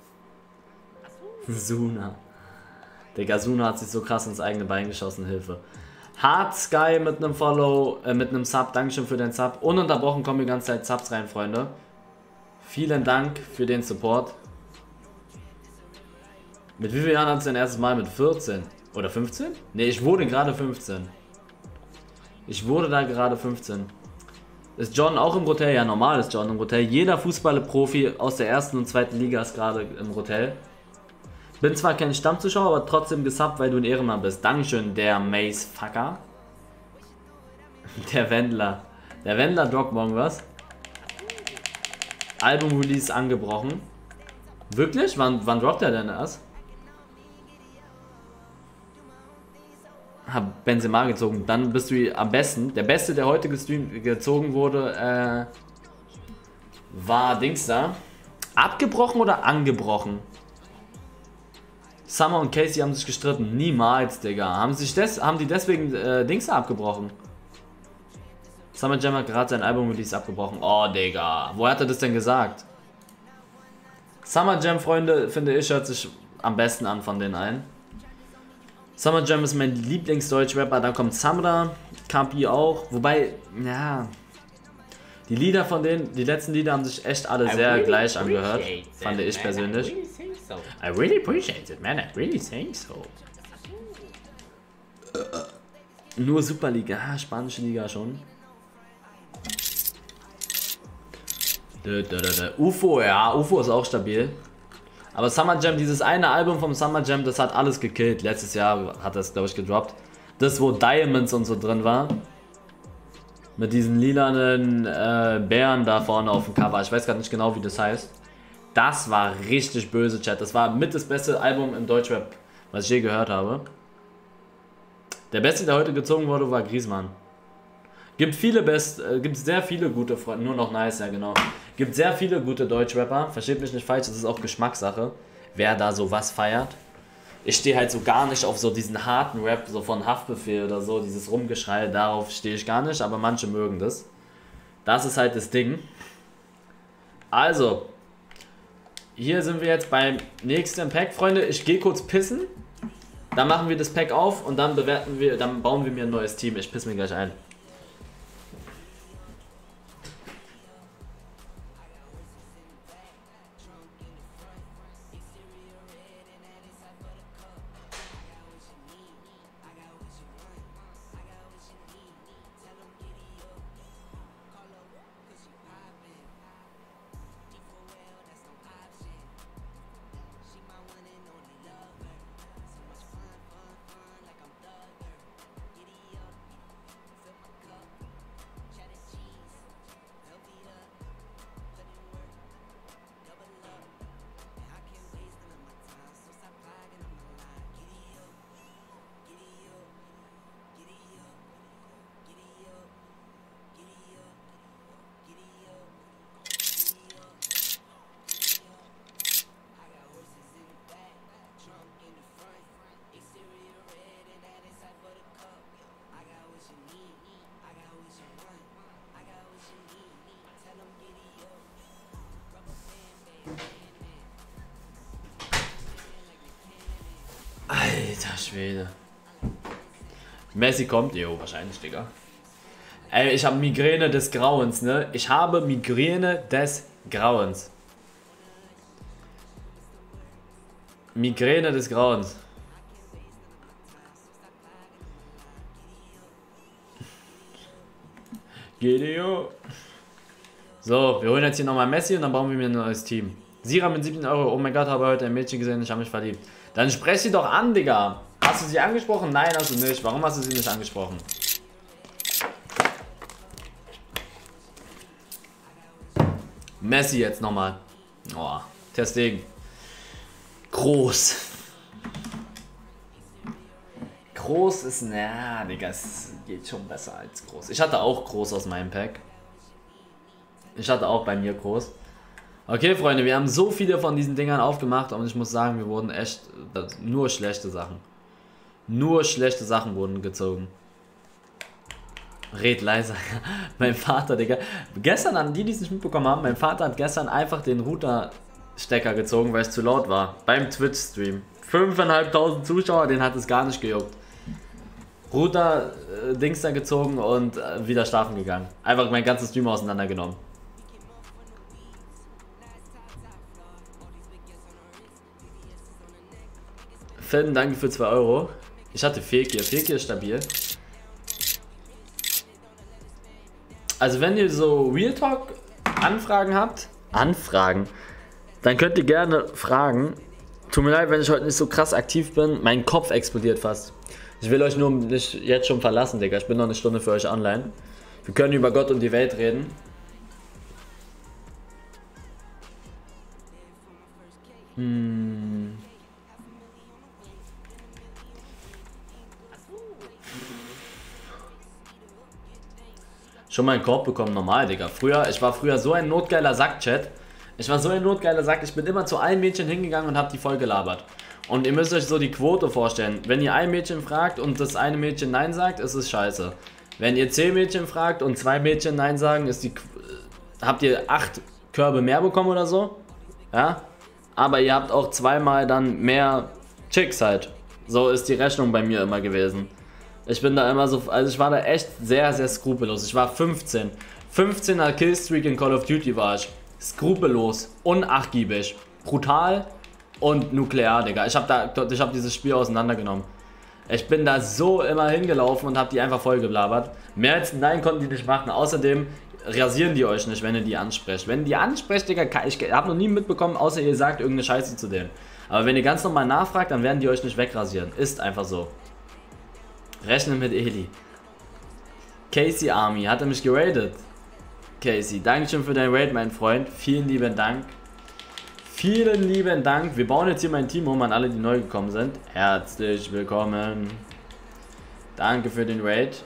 Suna. Digga, Suna hat sich so krass ins eigene Bein geschossen, Hilfe. Hard Sky mit einem Follow, äh, mit einem Sub, Dankeschön für den Sub. Ununterbrochen kommen die ganze Zeit Subs rein, Freunde. Vielen Dank für den Support. Mit wie vielen Jahren hat es denn erstes Mal? Mit vierzehn? Oder fünfzehn? Ne, ich wurde gerade fünfzehn. Ich wurde da gerade fünfzehn. Ist John auch im Hotel? Ja, normal ist John im Hotel. Jeder Fußballer-Profi aus der ersten und zweiten Liga ist gerade im Hotel. Bin zwar kein Stammzuschauer, aber trotzdem gesubbt, weil du ein Ehrenmann bist. Dankeschön, der Mace-Fucker. Der Wendler. Der Wendler droppt morgen was. Album-Release angebrochen. Wirklich? Wann, wann droppt er denn erst? Hab Benzema gezogen. Dann bist du am besten. Der Beste, der heute gestreamt, gezogen wurde, äh, war Dings da. Abgebrochen oder angebrochen? Summer und Casey haben sich gestritten. Niemals, Digga. Haben, sich des, haben die deswegen äh, Dings da abgebrochen? Summer Jam hat gerade sein Album-Release abgebrochen. Oh, Digga. Wo hat er das denn gesagt? Summer Jam, Freunde, finde ich, hört sich am besten an von den allen. Summer Jam ist mein Lieblings-Deutsch-Rapper. Dann kommt Samra, Campi auch. Wobei, ja... Die Lieder von denen, die letzten Lieder haben sich echt alle I sehr really gleich angehört. appreciate it, Fand ich man. persönlich. I really think so. I really appreciate it, man. I really think so. Nur Superliga, ah, spanische Liga schon. Dö, dö, dö, dö. U F O, ja, U F O ist auch stabil. Aber Summer Jam, dieses eine Album vom Summer Jam, das hat alles gekillt. Letztes Jahr hat das, glaube ich, gedroppt. Das, wo Diamonds und so drin war. Mit diesen lilanen äh, Bären da vorne auf dem Cover. Ich weiß gerade nicht genau, wie das heißt. Das war richtig böse, Chat. Das war mit das beste Album im Deutschrap, was ich je gehört habe. Der beste, der heute gezogen wurde, war Griezmann. Gibt viele Best, äh, gibt sehr viele gute Freunde, nur noch nice, ja genau. Gibt sehr viele gute Deutschrapper. Versteht mich nicht falsch, das ist auch Geschmackssache, wer da so was feiert. Ich stehe halt so gar nicht auf so diesen harten Rap, so von Haftbefehl oder so, dieses Rumgeschrei, darauf stehe ich gar nicht, aber manche mögen das. Das ist halt das Ding. Also, hier sind wir jetzt beim nächsten Pack, Freunde. Ich gehe kurz pissen, dann machen wir das Pack auf und dann bewerten wir, dann bauen wir mir ein neues Team. Ich piss mir gleich ein. Schwede. Messi kommt, jo, wahrscheinlich, Digga. Ey, ich habe Migräne des Grauens, ne? Ich habe Migräne des Grauens. Migräne des Grauens. Gideo. So, wir holen jetzt hier nochmal Messi und dann bauen wir mir ein neues Team. Sira mit siebzehn Euro. Oh mein Gott, habe heute ein Mädchen gesehen, ich habe mich verliebt. Dann sprech sie doch an, Digga. Hast du sie angesprochen? Nein, hast du nicht. Warum hast du sie nicht angesprochen? Messi jetzt nochmal. Oh, Ter Stegen. Groß. Groß ist, na, Digga, es geht schon besser als groß. Ich hatte auch groß aus meinem Pack. Ich hatte auch bei mir groß. Okay, Freunde, wir haben so viele von diesen Dingern aufgemacht und ich muss sagen, wir wurden echt nur schlechte Sachen. Nur schlechte Sachen wurden gezogen. Red leiser. Mein Vater, Digga. Gestern, an die, die es nicht mitbekommen haben, mein Vater hat gestern einfach den Router-Stecker gezogen, weil es zu laut war. Beim Twitch-Stream. fünftausendfünfhundert Zuschauer, den hat es gar nicht gejuckt. Router-Dings äh, da gezogen und äh, wieder schlafen gegangen. Einfach mein ganzes Stream auseinandergenommen. Finn, danke für zwei Euro. Ich hatte Fekir. Fekir ist stabil. Also wenn ihr so Real Talk Anfragen habt, Anfragen, dann könnt ihr gerne fragen. Tut mir leid, wenn ich heute nicht so krass aktiv bin. Mein Kopf explodiert fast. Ich will euch nur nicht jetzt schon verlassen, Digga. Ich bin noch eine Stunde für euch online. Wir können über Gott und die Welt reden. Hm. Schon mal einen Korb bekommen, normal, Digga. Früher, ich war früher so ein notgeiler Sack-Chat. Ich war so ein notgeiler Sack, ich bin immer zu allen Mädchen hingegangen und hab die voll gelabert. Und ihr müsst euch so die Quote vorstellen. Wenn ihr ein Mädchen fragt und das eine Mädchen Nein sagt, ist es scheiße. Wenn ihr zehn Mädchen fragt und zwei Mädchen Nein sagen, ist die, habt ihr acht Körbe mehr bekommen oder so. Ja? Aber ihr habt auch zweimal dann mehr Chicks halt. So ist die Rechnung bei mir immer gewesen. Ich bin da immer so, also ich war da echt sehr, sehr skrupellos. Ich war fünfzehn. fünfzehner Killstreak in Call of Duty war ich. Skrupellos, unnachgiebig, brutal und nuklear, Digga. Ich hab da, ich hab dieses Spiel auseinandergenommen. Ich bin da so immer hingelaufen und hab die einfach voll gelabert. Mehr als Nein konnten die nicht machen. Außerdem rasieren die euch nicht, wenn ihr die ansprecht. Wenn ihr die ansprecht, Digga, ich hab noch nie mitbekommen, außer ihr sagt irgendeine Scheiße zu denen. Aber wenn ihr ganz normal nachfragt, dann werden die euch nicht wegrasieren. Ist einfach so. Rechnen mit Eli. Casey Army, hat er mich geradet? Casey, Dankeschön für dein Raid, mein Freund. Vielen lieben Dank. Vielen lieben Dank. Wir bauen jetzt hier mein Team um an alle, die neu gekommen sind. Herzlich willkommen. Danke für den Raid.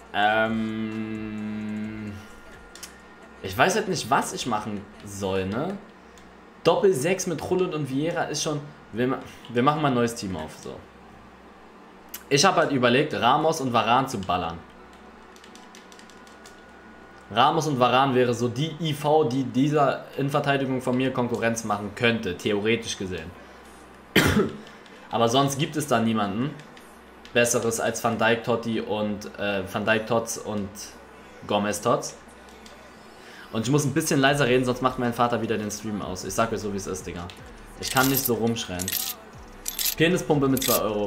Ähm ich weiß halt nicht, was ich machen soll, ne? Doppel sechs mit Rullet und Vieira ist schon... Wir, wir machen mal ein neues Team auf, so. Ich habe halt überlegt, Ramos und Varane zu ballern. Ramos und Varane wäre so die I V, die dieser Innenverteidigung von mir Konkurrenz machen könnte, theoretisch gesehen. Aber sonst gibt es da niemanden Besseres als Van Dijk, Totti und äh, Van Dijk, Tots und Gomez, Tots. Und ich muss ein bisschen leiser reden, sonst macht mein Vater wieder den Stream aus. Ich sag euch so, wie es ist, Digga. Ich kann nicht so rumschreien. Penispumpe mit zwei Euro.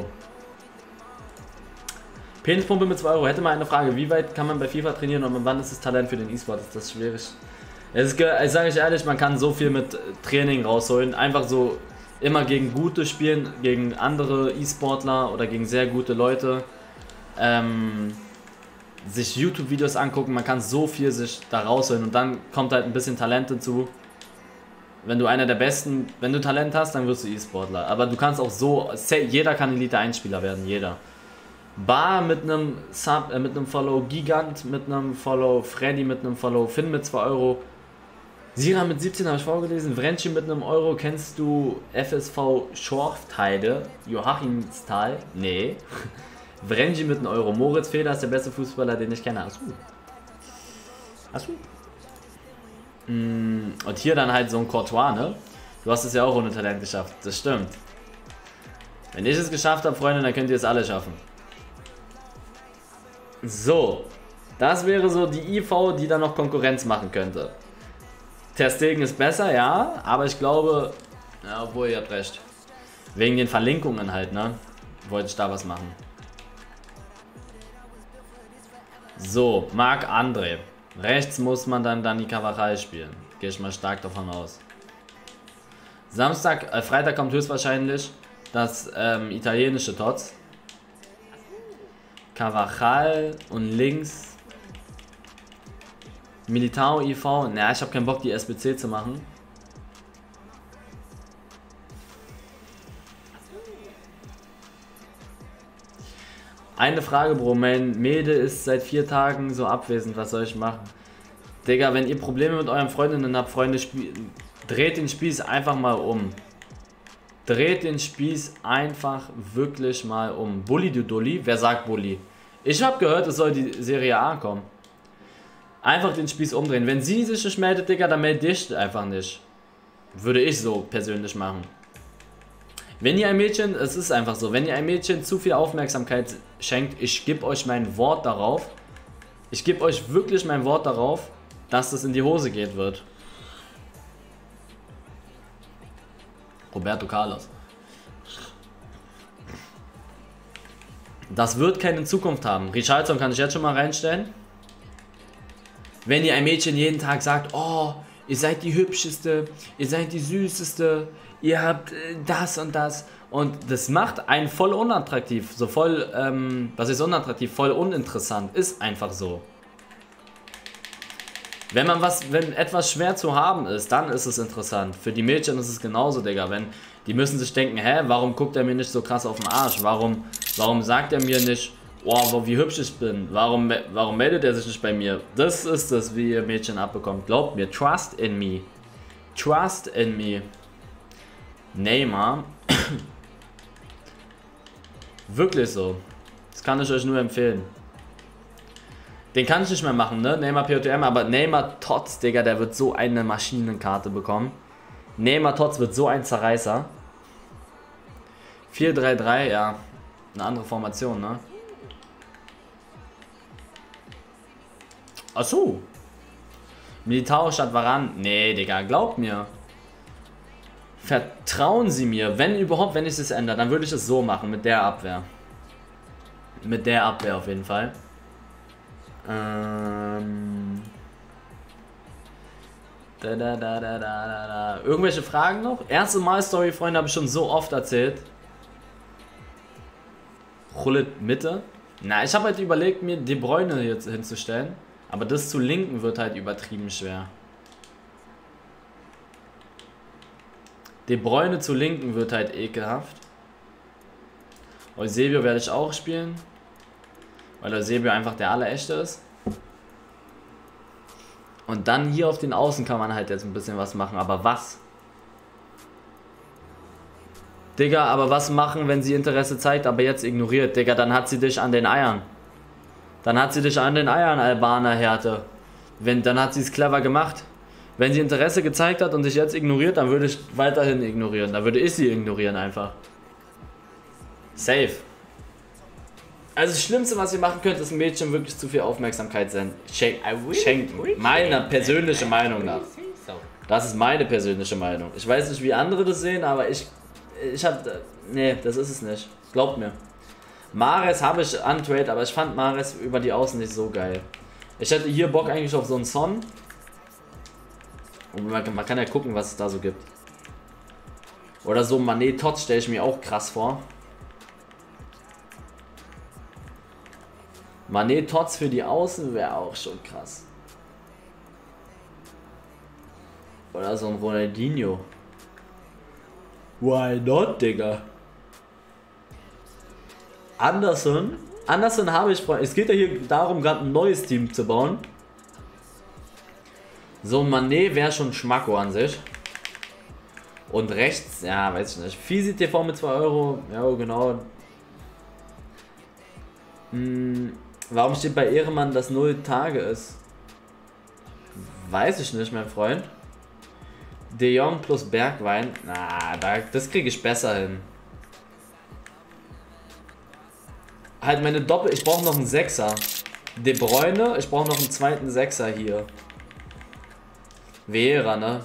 Penispumpe mit zwei Euro. Hätte mal eine Frage, wie weit kann man bei FIFA trainieren und wann ist das Talent für den E-Sport? Ist das schwierig? Es ist, ich sage euch ehrlich, man kann so viel mit Training rausholen. Einfach so immer gegen gute spielen, gegen andere E-Sportler oder gegen sehr gute Leute. Ähm, sich YouTube-Videos angucken, man kann so viel sich da rausholen und dann kommt halt ein bisschen Talent dazu. Wenn du einer der besten, wenn du Talent hast, dann wirst du E-Sportler. Aber du kannst auch so, jeder kann Elite-Einspieler werden, jeder. Bar mit einem Sub, äh, mit einem Follow, Gigant mit einem Follow, Freddy mit einem Follow, Finn mit zwei Euro, Sira mit siebzehn habe ich vorgelesen, Vrenchi mit einem Euro, kennst du F S V Schorfteide, Joachimsthal? Nee. Vrenchi mit einem Euro, Moritz Feder ist der beste Fußballer, den ich kenne. Achso. Achso. Mm, und hier dann halt so ein Courtois, ne? Du hast es ja auch ohne Talent geschafft, das stimmt. Wenn ich es geschafft habe, Freunde, dann könnt ihr es alle schaffen. So. Das wäre so die I V, die dann noch Konkurrenz machen könnte. Ter Stegen ist besser, ja. Aber ich glaube... Ja, obwohl, ihr habt recht. Wegen den Verlinkungen halt, ne? Wollte ich da was machen. So, Marc André. Rechts muss man dann Dani Carvajal spielen. Gehe ich mal stark davon aus. Samstag, äh, Freitag kommt höchstwahrscheinlich das ähm, italienische Tots. Carvajal und links Militao I V. Naja, ich habe keinen Bock, die S B C zu machen. Eine Frage, Bro. Mein Mede ist seit vier Tagen so abwesend. Was soll ich machen? Digga, wenn ihr Probleme mit euren Freundinnen habt, Freunde, dreht den Spieß einfach mal um. Dreht den Spieß einfach wirklich mal um. Bulli, du Dulli? Wer sagt Bulli? Ich habe gehört, es soll die Serie A kommen. Einfach den Spieß umdrehen. Wenn sie sich nicht meldet, Digga, dann melde dich einfach nicht. Würde ich so persönlich machen. Wenn ihr ein Mädchen, es ist einfach so, wenn ihr ein Mädchen zu viel Aufmerksamkeit schenkt, ich gebe euch mein Wort darauf, ich gebe euch wirklich mein Wort darauf, dass das in die Hose geht wird. Roberto Carlos. Das wird keine Zukunft haben. Richarlison kann ich jetzt schon mal reinstellen. Wenn ihr ein Mädchen jeden Tag sagt, oh, ihr seid die hübscheste, ihr seid die süßeste, ihr habt äh, das und das. Und das macht einen voll unattraktiv. So voll, ähm, was ist unattraktiv? Voll uninteressant. Ist einfach so. Wenn man was, wenn etwas schwer zu haben ist, dann ist es interessant. Für die Mädchen ist es genauso, Digga. Wenn, die müssen sich denken, hä, warum guckt er mir nicht so krass auf den Arsch? Warum, warum sagt er mir nicht, oh, wie hübsch ich bin? Warum, warum meldet er sich nicht bei mir? Das ist es, wie ihr Mädchen abbekommt. Glaubt mir, trust in me. Trust in me. Neymar. Wirklich so. Das kann ich euch nur empfehlen. Den kann ich nicht mehr machen, ne? Neymar P O T M, aber Neymar Tots, Digga, der wird so eine Maschinenkarte bekommen. Neymar Tots wird so ein Zerreißer. vier drei drei, ja. Eine andere Formation, ne? Achso. Militao statt Varane. Nee, Digga, glaubt mir. Vertrauen Sie mir, wenn überhaupt, wenn ich es ändere, dann würde ich es so machen, mit der Abwehr. Mit der Abwehr auf jeden Fall. Ähm. Da, da, da, da, da, da. Irgendwelche Fragen noch? Erste Mal Story, Freunde, habe ich schon so oft erzählt. Roulette Mitte. Na, ich habe halt überlegt, mir De Bruyne jetzt hinzustellen. Aber das zu linken wird halt übertrieben schwer. De Bruyne zu linken wird halt ekelhaft. Eusebio werde ich auch spielen. Weil Eusebio einfach der allerechte ist. Und dann hier auf den Außen kann man halt jetzt ein bisschen was machen. Aber was? Digga, aber was machen, wenn sie Interesse zeigt, aber jetzt ignoriert? Digga, dann hat sie dich an den Eiern. Dann hat sie dich an den Eiern, Albaner Härte. Wenn, dann hat sie es clever gemacht. Wenn sie Interesse gezeigt hat und dich jetzt ignoriert, dann würde ich weiterhin ignorieren. Dann würde ich sie ignorieren einfach. Safe. Also das Schlimmste, was ihr machen könnt, ist ein Mädchen wirklich zu viel Aufmerksamkeit schenken. Schenken. Meiner persönlichen Meinung nach. Das ist meine persönliche Meinung. Ich weiß nicht, wie andere das sehen, aber ich... Ich hab... Nee, das ist es nicht. Glaubt mir. Mahrez habe ich untrade, aber ich fand Mahrez über die Außen nicht so geil. Ich hätte hier Bock eigentlich auf so einen Son. Und man, man kann ja gucken, was es da so gibt. Oder so Mané Tots stelle ich mir auch krass vor. Mané Tots für die Außen wäre auch schon krass. Oder so ein Ronaldinho. Why not, Digga? Anderson. Anderson habe ich, Freunde. Es geht ja hier darum, gerade ein neues Team zu bauen. So ein Mané wäre schon Schmacko an sich. Und rechts, ja, weiß ich nicht. Fisi T V mit zwei Euro. Ja, genau. Hm, warum steht bei Ehrenmann, dass null Tage ist? Weiß ich nicht, mein Freund. De Jong plus Bergwein. Na, da, das kriege ich besser hin. halt meine Doppel... Ich brauche noch einen Sechser. De Bruyne, ich brauche noch einen zweiten Sechser hier. Vieira, ne?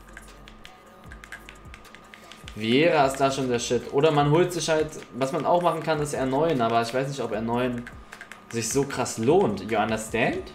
Vieira ist da schon der Shit. Oder man holt sich halt... Was man auch machen kann, ist R neun, aber ich weiß nicht, ob R neun sich so krass lohnt. You understand?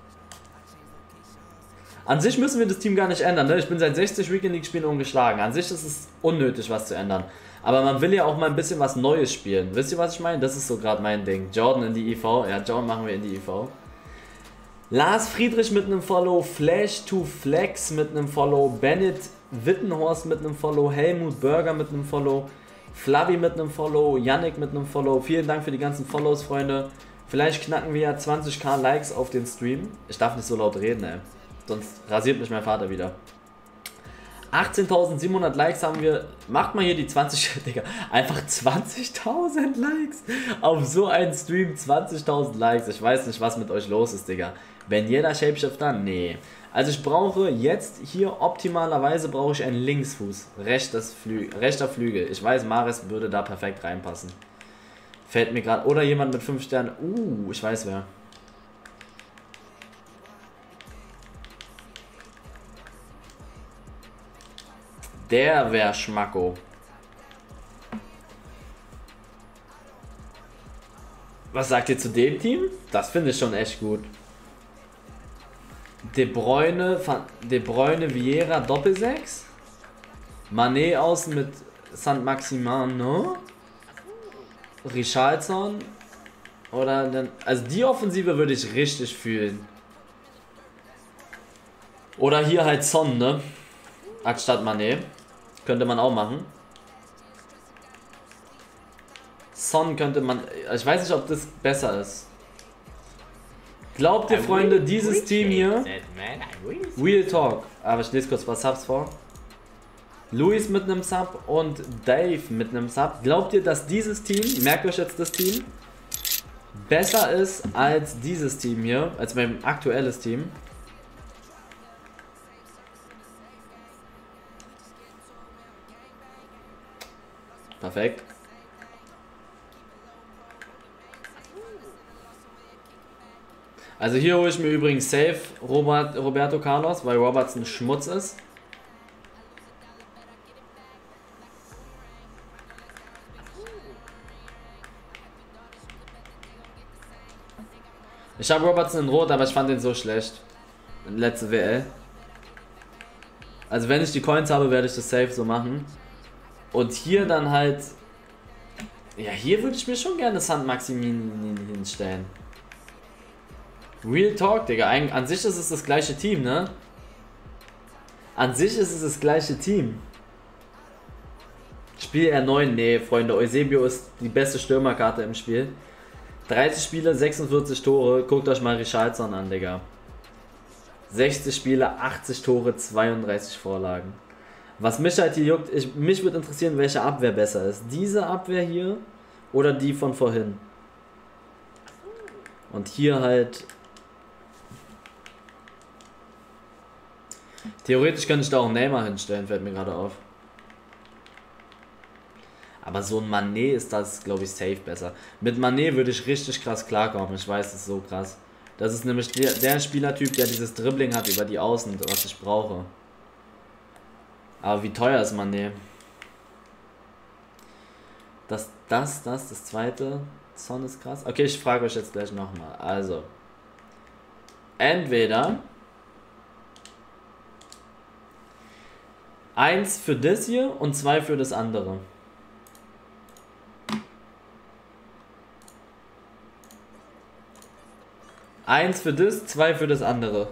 An sich müssen wir das Team gar nicht ändern, ne? Ich bin seit sechzig Weekend League Spielen ungeschlagen. An sich ist es unnötig, was zu ändern. Aber man will ja auch mal ein bisschen was Neues spielen. Wisst ihr, was ich meine? Das ist so gerade mein Ding. Jordan in die I V. Ja, Jordan machen wir in die I V. Lars Friedrich mit einem Follow. Flash to Flex mit einem Follow. Bennett Wittenhorst mit einem Follow. Helmut Burger mit einem Follow. Flavi mit einem Follow. Yannick mit einem Follow. Vielen Dank für die ganzen Follows, Freunde. Vielleicht knacken wir ja zwanzigtausend Likes auf den Stream. Ich darf nicht so laut reden, ey. Sonst rasiert mich mein Vater wieder. achtzehntausendsiebenhundert Likes haben wir. Macht mal hier die zwanzig, Digga. Einfach zwanzigtausend Likes. Auf so einen Stream zwanzigtausend Likes. Ich weiß nicht, was mit euch los ist, Digga. Wenn jeder Shapeshifter? Nee. Also ich brauche jetzt hier optimalerweise brauche ich einen Linksfuß. Rechtes Flü rechter Flügel. Ich weiß, Maris würde da perfekt reinpassen. Fällt mir gerade. Oder jemand mit fünf Sternen. Uh, ich weiß wer. Der wäre Schmacko. Was sagt ihr zu dem Team? Das finde ich schon echt gut. De Bruyne, De Bruyne, Vieira, Doppelsechs. Mané außen mit Saint Maximin, Richarlison. Oder dann. Also die Offensive würde ich richtig fühlen. Oder hier halt Son, ne? Anstatt Mané. Könnte man auch machen. Son könnte man... Ich weiß nicht, ob das besser ist. Glaubt ihr, Freunde, dieses Team hier... Real Talk. Aber ich lese kurz was Subs vor. Luis mit einem Sub und Dave mit einem Sub. Glaubt ihr, dass dieses Team, merkt euch jetzt das Team, besser ist als dieses Team hier, als mein aktuelles Team? Perfekt. Also hier hole ich mir übrigens safe Robert, Roberto Carlos, weil Robertson Schmutz ist. Ich habe Robertson in Rot, aber ich fand den so schlecht. Letzte W L. Also wenn ich die Coins habe, werde ich das safe so machen. Und hier dann halt... Ja, hier würde ich mir schon gerne Saint Maximin hinstellen. Real Talk, Digga. An sich ist es das gleiche Team, ne? An sich ist es das gleiche Team. Spiel R neun, nee, Freunde. Eusebio ist die beste Stürmerkarte im Spiel. dreißig Spiele, sechsundvierzig Tore. Guckt euch mal Richarlison an, Digga. sechzig Spiele, achtzig Tore, zweiunddreißig Vorlagen. Was mich halt hier juckt, ich, mich würde interessieren, welche Abwehr besser ist. Diese Abwehr hier oder die von vorhin. Und hier halt... Theoretisch könnte ich da auch Neymar hinstellen, fällt mir gerade auf. Aber so ein Mané ist das, glaube ich, safe besser. Mit Mané würde ich richtig krass klarkommen, ich weiß, das ist so krass. Das ist nämlich der, der Spielertyp, der dieses Dribbling hat über die Außen, was ich brauche. Aber wie teuer ist Mané? Das, das, das, das zweite. Son ist krass. Okay, ich frage euch jetzt gleich nochmal. Also. Entweder eins für das hier und zwei für das andere. Eins für das, zwei für das andere.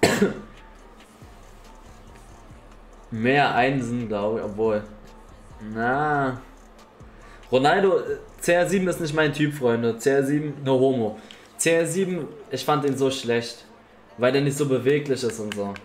Mehr Einsen, glaube ich, obwohl. Na. Ronaldo, C R sieben ist nicht mein Typ, Freunde. C R sieben, no homo. C R sieben, ich fand ihn so schlecht. Weil der nicht so beweglich ist und so.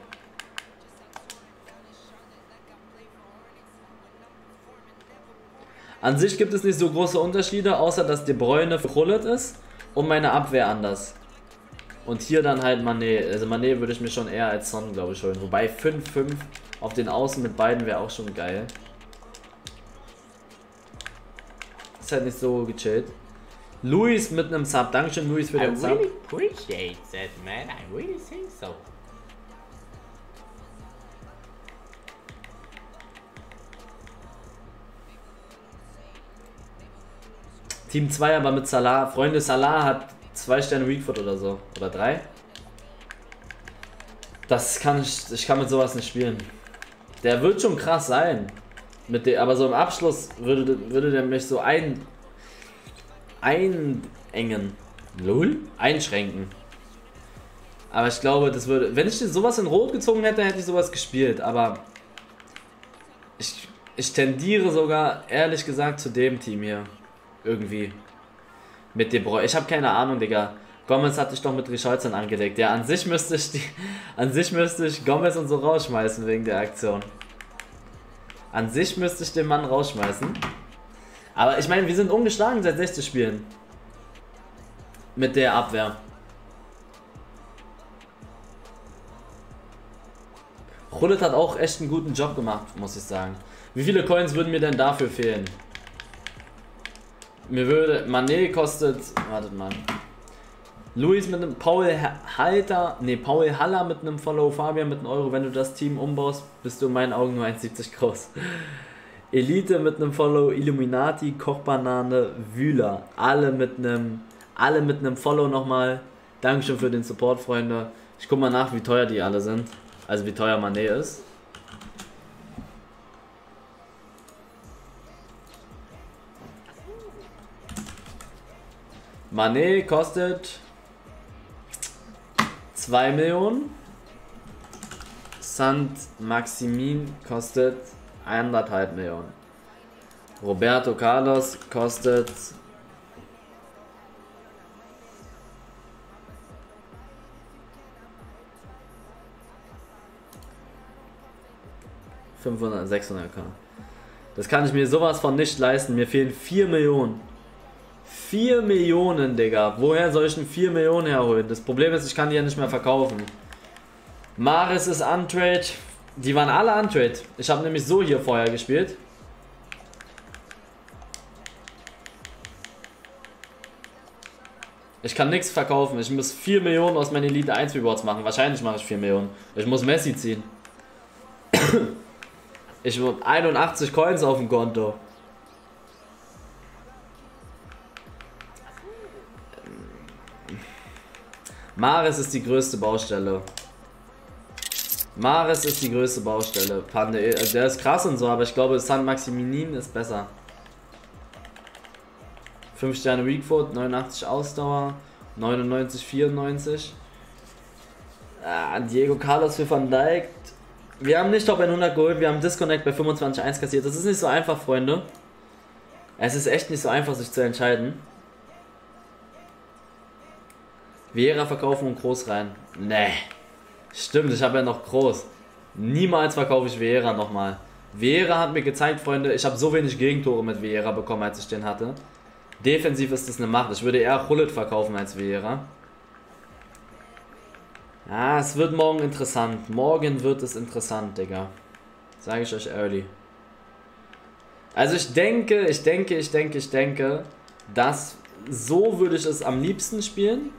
An sich gibt es nicht so große Unterschiede, außer dass De Bruyne verkrullet ist und meine Abwehr anders. Und hier dann halt Mané. Also Mané würde ich mir schon eher als Son, glaube ich, holen. Wobei fünf fünf auf den Außen mit beiden wäre auch schon geil. Ist halt nicht so gechillt. Luis mit einem Sub. Dankeschön, Luis, für I den Sub. really appreciate that, man. I really think so. Team zwei aber mit Salah. Freunde, Salah hat zwei Sterne Weakfoot oder so. Oder drei. Das kann ich. Ich kann mit sowas nicht spielen. Der wird schon krass sein. Mit der, aber so im Abschluss würde, würde der mich so ein. einengen. Lol? Einschränken. Aber ich glaube, das würde. Wenn ich sowas in Rot gezogen hätte, hätte ich sowas gespielt. Aber. Ich, ich tendiere sogar, ehrlich gesagt, zu dem Team hier. Irgendwie. Mit De Bruyne. Ich habe keine Ahnung, Digga. Gomez hatte ich doch mit Richarlison angelegt. Ja, an sich müsste ich die, an sich müsste ich Gomez und so rausschmeißen wegen der Aktion. An sich müsste ich den Mann rausschmeißen. Aber ich meine, wir sind ungeschlagen seit sechzig Spielen. Mit der Abwehr. Rullet hat auch echt einen guten Job gemacht, muss ich sagen. Wie viele Coins würden mir denn dafür fehlen? Mir würde. Mané kostet. Wartet mal. Luis mit einem. Paul Halter. Ne, Paul Haller mit einem Follow. Fabian mit einem Euro. Wenn du das Team umbaust, bist du in meinen Augen nur eins siebzig groß. Elite mit einem Follow. Illuminati, Kochbanane, Wühler. Alle mit einem. Alle mit einem Follow nochmal. Dankeschön für den Support, Freunde. Ich guck mal nach, wie teuer die alle sind. Also wie teuer Mané ist. Mané kostet zwei Millionen. Sant Maximin kostet eineinhalb Millionen. Roberto Carlos kostet fünfhundert, sechshunderttausend. Das kann ich mir sowas von nicht leisten. Mir fehlen vier Millionen. vier Millionen, Digga. Woher soll ich denn vier Millionen herholen? Das Problem ist, ich kann die ja nicht mehr verkaufen. Maris ist untrade. Die waren alle untrade. Ich habe nämlich so hier vorher gespielt. Ich kann nichts verkaufen. Ich muss vier Millionen aus meinen Elite eins Rewards machen. Wahrscheinlich mache ich vier Millionen. Ich muss Messi ziehen. Ich habe einundachtzig Coins auf dem Konto. Maris ist die größte Baustelle. Maris ist die größte Baustelle. Pande, der ist krass und so, aber ich glaube, San Maximinin ist besser. fünf Sterne Weakfoot, neunundachtzig Ausdauer, neunundneunzig, vierundneunzig. Ah, Diego Carlos für Van Dijk. Wir haben nicht Top hundert geholt, wir haben Disconnect bei fünfundzwanzig eins kassiert. Das ist nicht so einfach, Freunde. Es ist echt nicht so einfach, sich zu entscheiden. Vieira verkaufen und Groß rein. Nee. Stimmt, ich habe ja noch Groß. Niemals verkaufe ich Vieira nochmal. Vieira hat mir gezeigt, Freunde, ich habe so wenig Gegentore mit Vieira bekommen, als ich den hatte. Defensiv ist das eine Macht. Ich würde eher Hullet verkaufen als Vieira. Ah, es wird morgen interessant. Morgen wird es interessant, Digga. Sage ich euch early. Also ich denke, ich denke, ich denke, ich denke, dass so würde ich es am liebsten spielen.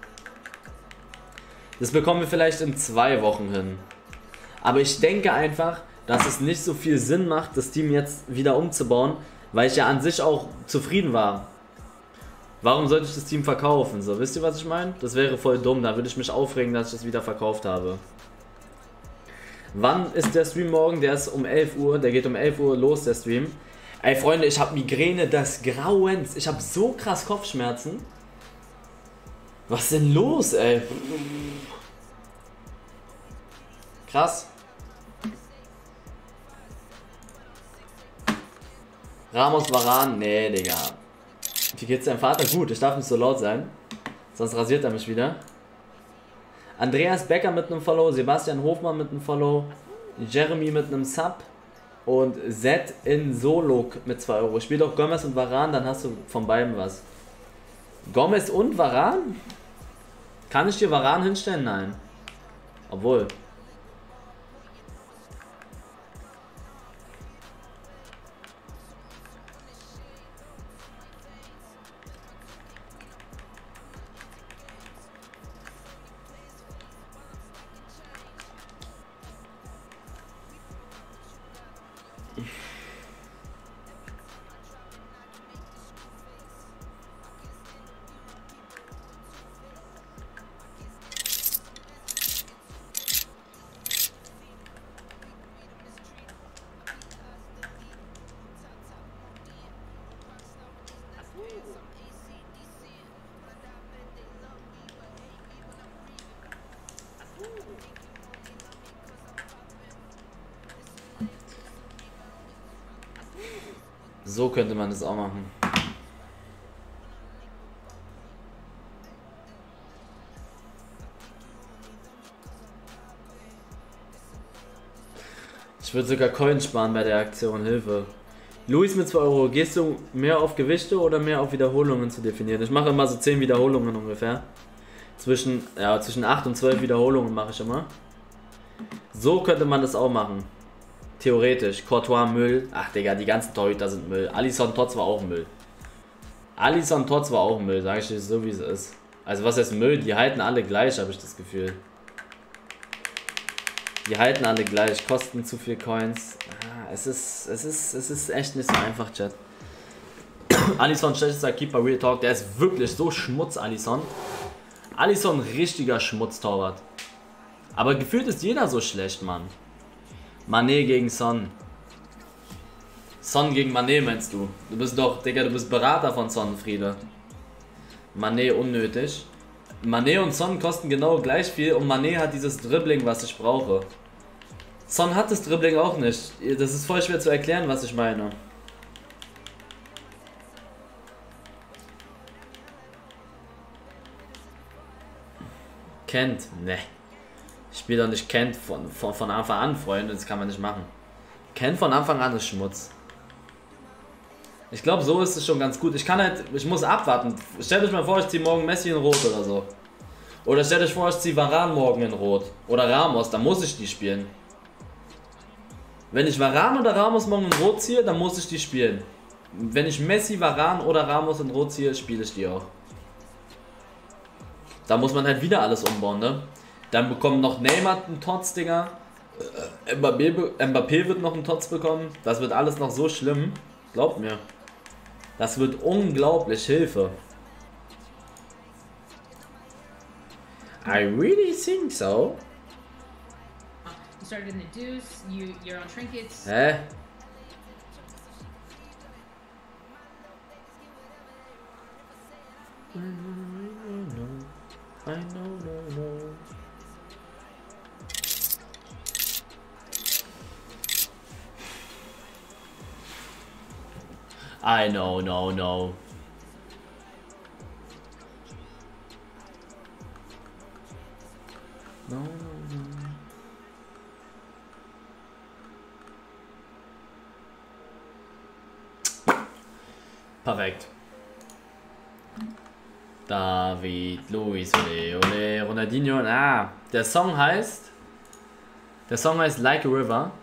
Das bekommen wir vielleicht in zwei Wochen hin. Aber ich denke einfach, dass es nicht so viel Sinn macht, das Team jetzt wieder umzubauen, weil ich ja an sich auch zufrieden war. Warum sollte ich das Team verkaufen? So, wisst ihr, was ich meine? Das wäre voll dumm, da würde ich mich aufregen, dass ich das wieder verkauft habe. Wann ist der Stream morgen? Der ist um elf Uhr, der geht um elf Uhr los, der Stream. Ey Freunde, ich habe Migräne des Grauens. Ich habe so krass Kopfschmerzen. Was ist denn los, ey? Krass. Ramos Varan? Nee, Digga. Wie geht's deinem Vater? Gut, ich darf nicht so laut sein. Sonst rasiert er mich wieder. Andreas Becker mit einem Follow, Sebastian Hofmann mit einem Follow, Jeremy mit einem Sub und Z in Solok mit zwei Euro. Spiel doch Gomez und Varan, dann hast du von beiden was. Gomez und Varan? Kann ich dir Varan hinstellen? Nein. Obwohl. So könnte man das auch machen. Ich würde sogar Coins sparen bei der Aktion, Hilfe. Luis mit zwei Euro, gehst du mehr auf Gewichte oder mehr auf Wiederholungen zu definieren? Ich mache immer so zehn Wiederholungen ungefähr. Zwischen, ja, zwischen acht und zwölf Wiederholungen mache ich immer. So könnte man das auch machen. Theoretisch. Courtois Müll. Ach Digga, die ganzen Torhüter sind Müll. Alisson Tots war auch Müll. Alisson Tots war auch Müll, sage ich dir so wie es ist. Also was heißt Müll? Die halten alle gleich, habe ich das Gefühl. Die halten alle gleich, kosten zu viel Coins. Ah, es ist, es ist, es ist echt nicht so einfach, Chat. Alisson, schlechtester Keeper, Real Talk, der ist wirklich so Schmutz, Alisson. Alisson, richtiger Schmutztorwart. Aber gefühlt ist jeder so schlecht, Mann. Mané gegen Son. Son gegen Mané meinst du? Du bist doch, Digga, du bist Berater von Son, Friede. Mané unnötig. Mané und Son kosten genau gleich viel und Mané hat dieses Dribbling, was ich brauche. Son hat das Dribbling auch nicht. Das ist voll schwer zu erklären, was ich meine. Kennt? Ne. Ich spiele doch nicht Kennt von, von, von Anfang an, Freunde. Das kann man nicht machen. Kennt von Anfang an ist Schmutz. Ich glaube, so ist es schon ganz gut. Ich kann halt, ich muss abwarten. Stellt euch mal vor, ich ziehe morgen Messi in Rot oder so. Oder stellt euch vor, ich ziehe Varane morgen in Rot. Oder Ramos, dann muss ich die spielen. Wenn ich Varane oder Ramos morgen in Rot ziehe, dann muss ich die spielen. Wenn ich Messi, Varane oder Ramos in Rot ziehe, spiele ich die auch. Da muss man halt wieder alles umbauen, ne? Dann bekommt noch Neymar einen Tots, Digga. Mbappé, Mbappé wird noch einen Tots bekommen. Das wird alles noch so schlimm. Glaubt mir. Das wird unglaublich, Hilfe. I really think so. You started in the deuce, you, you're on trinkets. Hä? I know, no, no. I know, no, no. No, no, no. Perfekt. David, Luis, ole, ole, Ronaldinho. Ah, der Song heißt. Der Song heißt Like a River.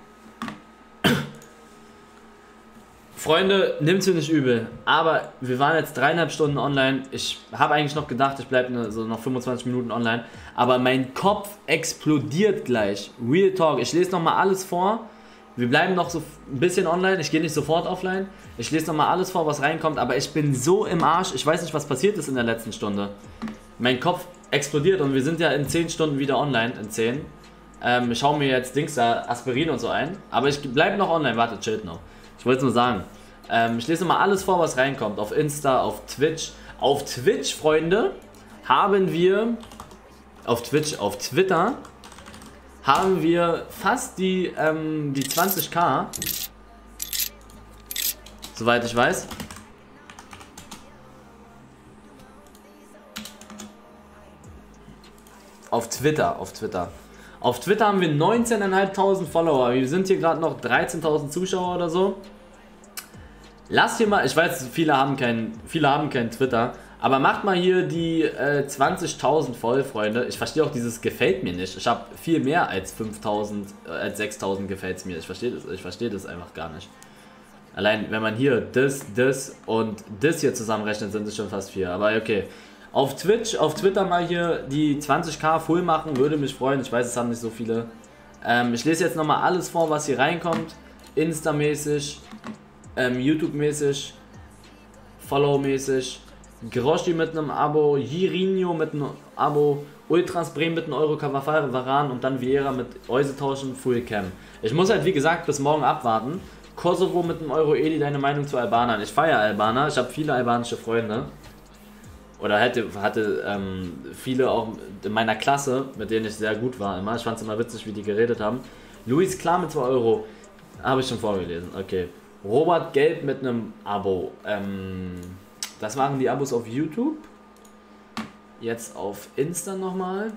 Freunde, nimmt's mir nicht übel, aber wir waren jetzt dreieinhalb Stunden online. Ich habe eigentlich noch gedacht, ich bleibe so noch fünfundzwanzig Minuten online, aber mein Kopf explodiert gleich. Real Talk, ich lese nochmal alles vor. Wir bleiben noch so ein bisschen online, ich gehe nicht sofort offline. Ich lese nochmal alles vor, was reinkommt, aber ich bin so im Arsch, ich weiß nicht, was passiert ist in der letzten Stunde. Mein Kopf explodiert und wir sind ja in zehn Stunden wieder online, in zehn. Ähm, ich schaue mir jetzt Dings da, Aspirin und so ein, aber ich bleibe noch online, warte, chillt noch. Ich wollte es nur sagen. Ähm, ich lese mal alles vor, was reinkommt. Auf Insta, auf Twitch. Auf Twitch, Freunde, haben wir... Auf Twitch, auf Twitter haben wir fast die, ähm, die zwanzig K. Soweit ich weiß. Auf Twitter, auf Twitter. Auf Twitter haben wir neunzehntausendfünfhundert Follower. Wir sind hier gerade noch dreizehntausend Zuschauer oder so. Lasst hier mal, ich weiß, viele haben kein, viele haben kein Twitter, aber macht mal hier die äh, zwanzigtausend voll, Freunde. Ich verstehe auch dieses gefällt mir nicht. Ich habe viel mehr als fünftausend, äh, als sechstausend gefällt es mir. Ich verstehe das, ich verstehe das einfach gar nicht. Allein, wenn man hier das, das und das hier zusammenrechnet, sind es schon fast vier. Aber okay. Auf Twitch, auf Twitter mal hier die zwanzig K voll machen, würde mich freuen. Ich weiß, es haben nicht so viele. Ähm, ich lese jetzt nochmal alles vor, was hier reinkommt. Insta-mäßig, ähm, YouTube-mäßig, Follow-mäßig. Groschi mit einem Abo, Jirinho mit einem Abo, Ultras Bremen mit einem Euro, Cavafari, Varan und dann Vieira mit Euse tauschen, Full Cam. Ich muss halt wie gesagt bis morgen abwarten. Kosovo mit einem Euro, Eli, deine Meinung zu Albanern? Ich feiere Albaner, ich habe viele albanische Freunde. Oder hätte, hatte ähm, viele auch in meiner Klasse, mit denen ich sehr gut war immer. Ich fand es immer witzig, wie die geredet haben. Luis Klar mit zwei Euro, habe ich schon vorgelesen, okay. Robert Gelb mit einem Abo. Ähm, das waren die Abos auf YouTube. Jetzt auf Insta nochmal.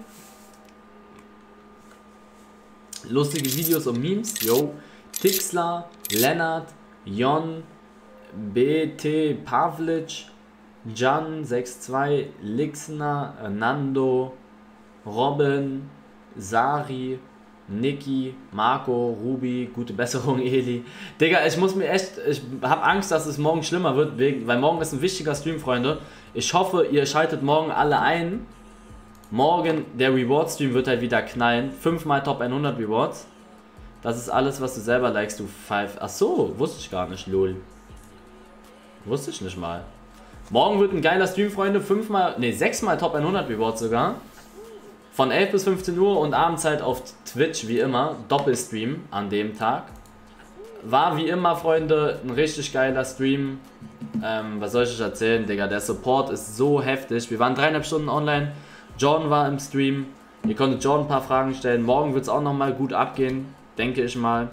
Lustige Videos und Memes. Yo. Tixler, Lennart, Jon, B T Pavlic, Jan sechs zwei, Lixner, Nando, Robin, Sari, Niki, Marco, Ruby, gute Besserung, Eli. Digga, ich muss mir echt, ich habe Angst, dass es morgen schlimmer wird, wegen, weil morgen ist ein wichtiger Stream, Freunde. Ich hoffe, ihr schaltet morgen alle ein. Morgen, der Reward-Stream wird halt wieder knallen. fünfmal Top hundert Rewards. Das ist alles, was du selber likest, du Pfeif. Ach so, wusste ich gar nicht, lol. Wusste ich nicht mal. Morgen wird ein geiler Stream, Freunde. fünfmal, ne, sechsmal Top hundert Rewards sogar. Von elf bis fünfzehn Uhr und abends halt auf Twitch, wie immer. Doppelstream an dem Tag. War wie immer, Freunde, ein richtig geiler Stream. Ähm, was soll ich euch erzählen, Digga? Der Support ist so heftig. Wir waren dreieinhalb Stunden online. Jordan war im Stream. Ihr konntet Jordan ein paar Fragen stellen. Morgen wird es auch nochmal gut abgehen, denke ich mal.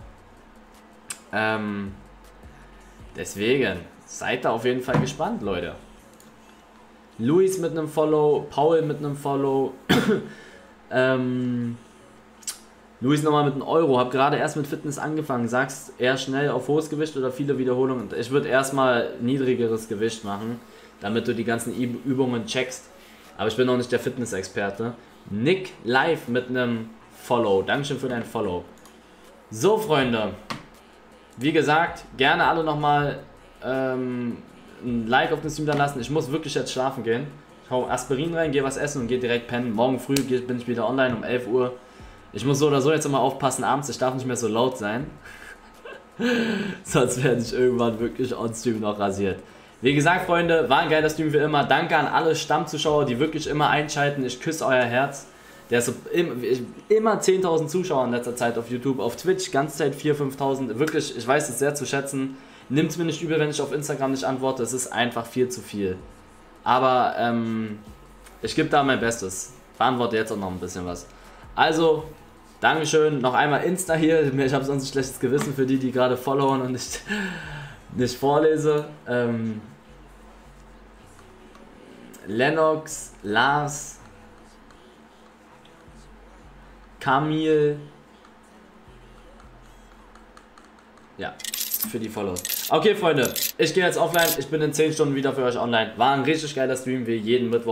Ähm, deswegen, seid da auf jeden Fall gespannt, Leute. Luis mit einem Follow, Paul mit einem Follow. ähm, Luis nochmal mit einem Euro. Hab gerade erst mit Fitness angefangen. Sagst eher schnell auf hohes Gewicht oder viele Wiederholungen? Ich würde erstmal niedrigeres Gewicht machen, damit du die ganzen Übungen checkst. Aber ich bin noch nicht der Fitness-Experte. Nick Live mit einem Follow. Dankeschön für dein Follow. So, Freunde. Wie gesagt, gerne alle nochmal ähm, ein Like auf den Stream da lassen. Ich muss wirklich jetzt schlafen gehen. Ich hau Aspirin rein, gehe was essen und gehe direkt pennen. Morgen früh bin ich wieder online um elf Uhr. Ich muss so oder so jetzt immer aufpassen abends. Ich darf nicht mehr so laut sein. Sonst werde ich irgendwann wirklich on Stream noch rasiert. Wie gesagt, Freunde, war ein geiler Stream wie immer. Danke an alle Stammzuschauer, die wirklich immer einschalten. Ich küsse euer Herz. Der ist so immer zehntausend Zuschauer in letzter Zeit auf YouTube, auf Twitch, ganze Zeit viertausend, fünftausend. Wirklich, ich weiß es sehr zu schätzen. Nimmt es mir nicht übel, wenn ich auf Instagram nicht antworte. Es ist einfach viel zu viel. Aber ähm, ich gebe da mein Bestes. Beantworte jetzt auch noch ein bisschen was. Also, Dankeschön. Noch einmal Insta hier. Ich habe sonst ein schlechtes Gewissen für die, die gerade followen und nicht, nicht vorlese. Ähm, Lennox, Lars, Kamil. Ja, für die Follows. Okay, Freunde, ich gehe jetzt offline. Ich bin in zehn Stunden wieder für euch online. War ein richtig geiler Stream wie jeden Mittwoch.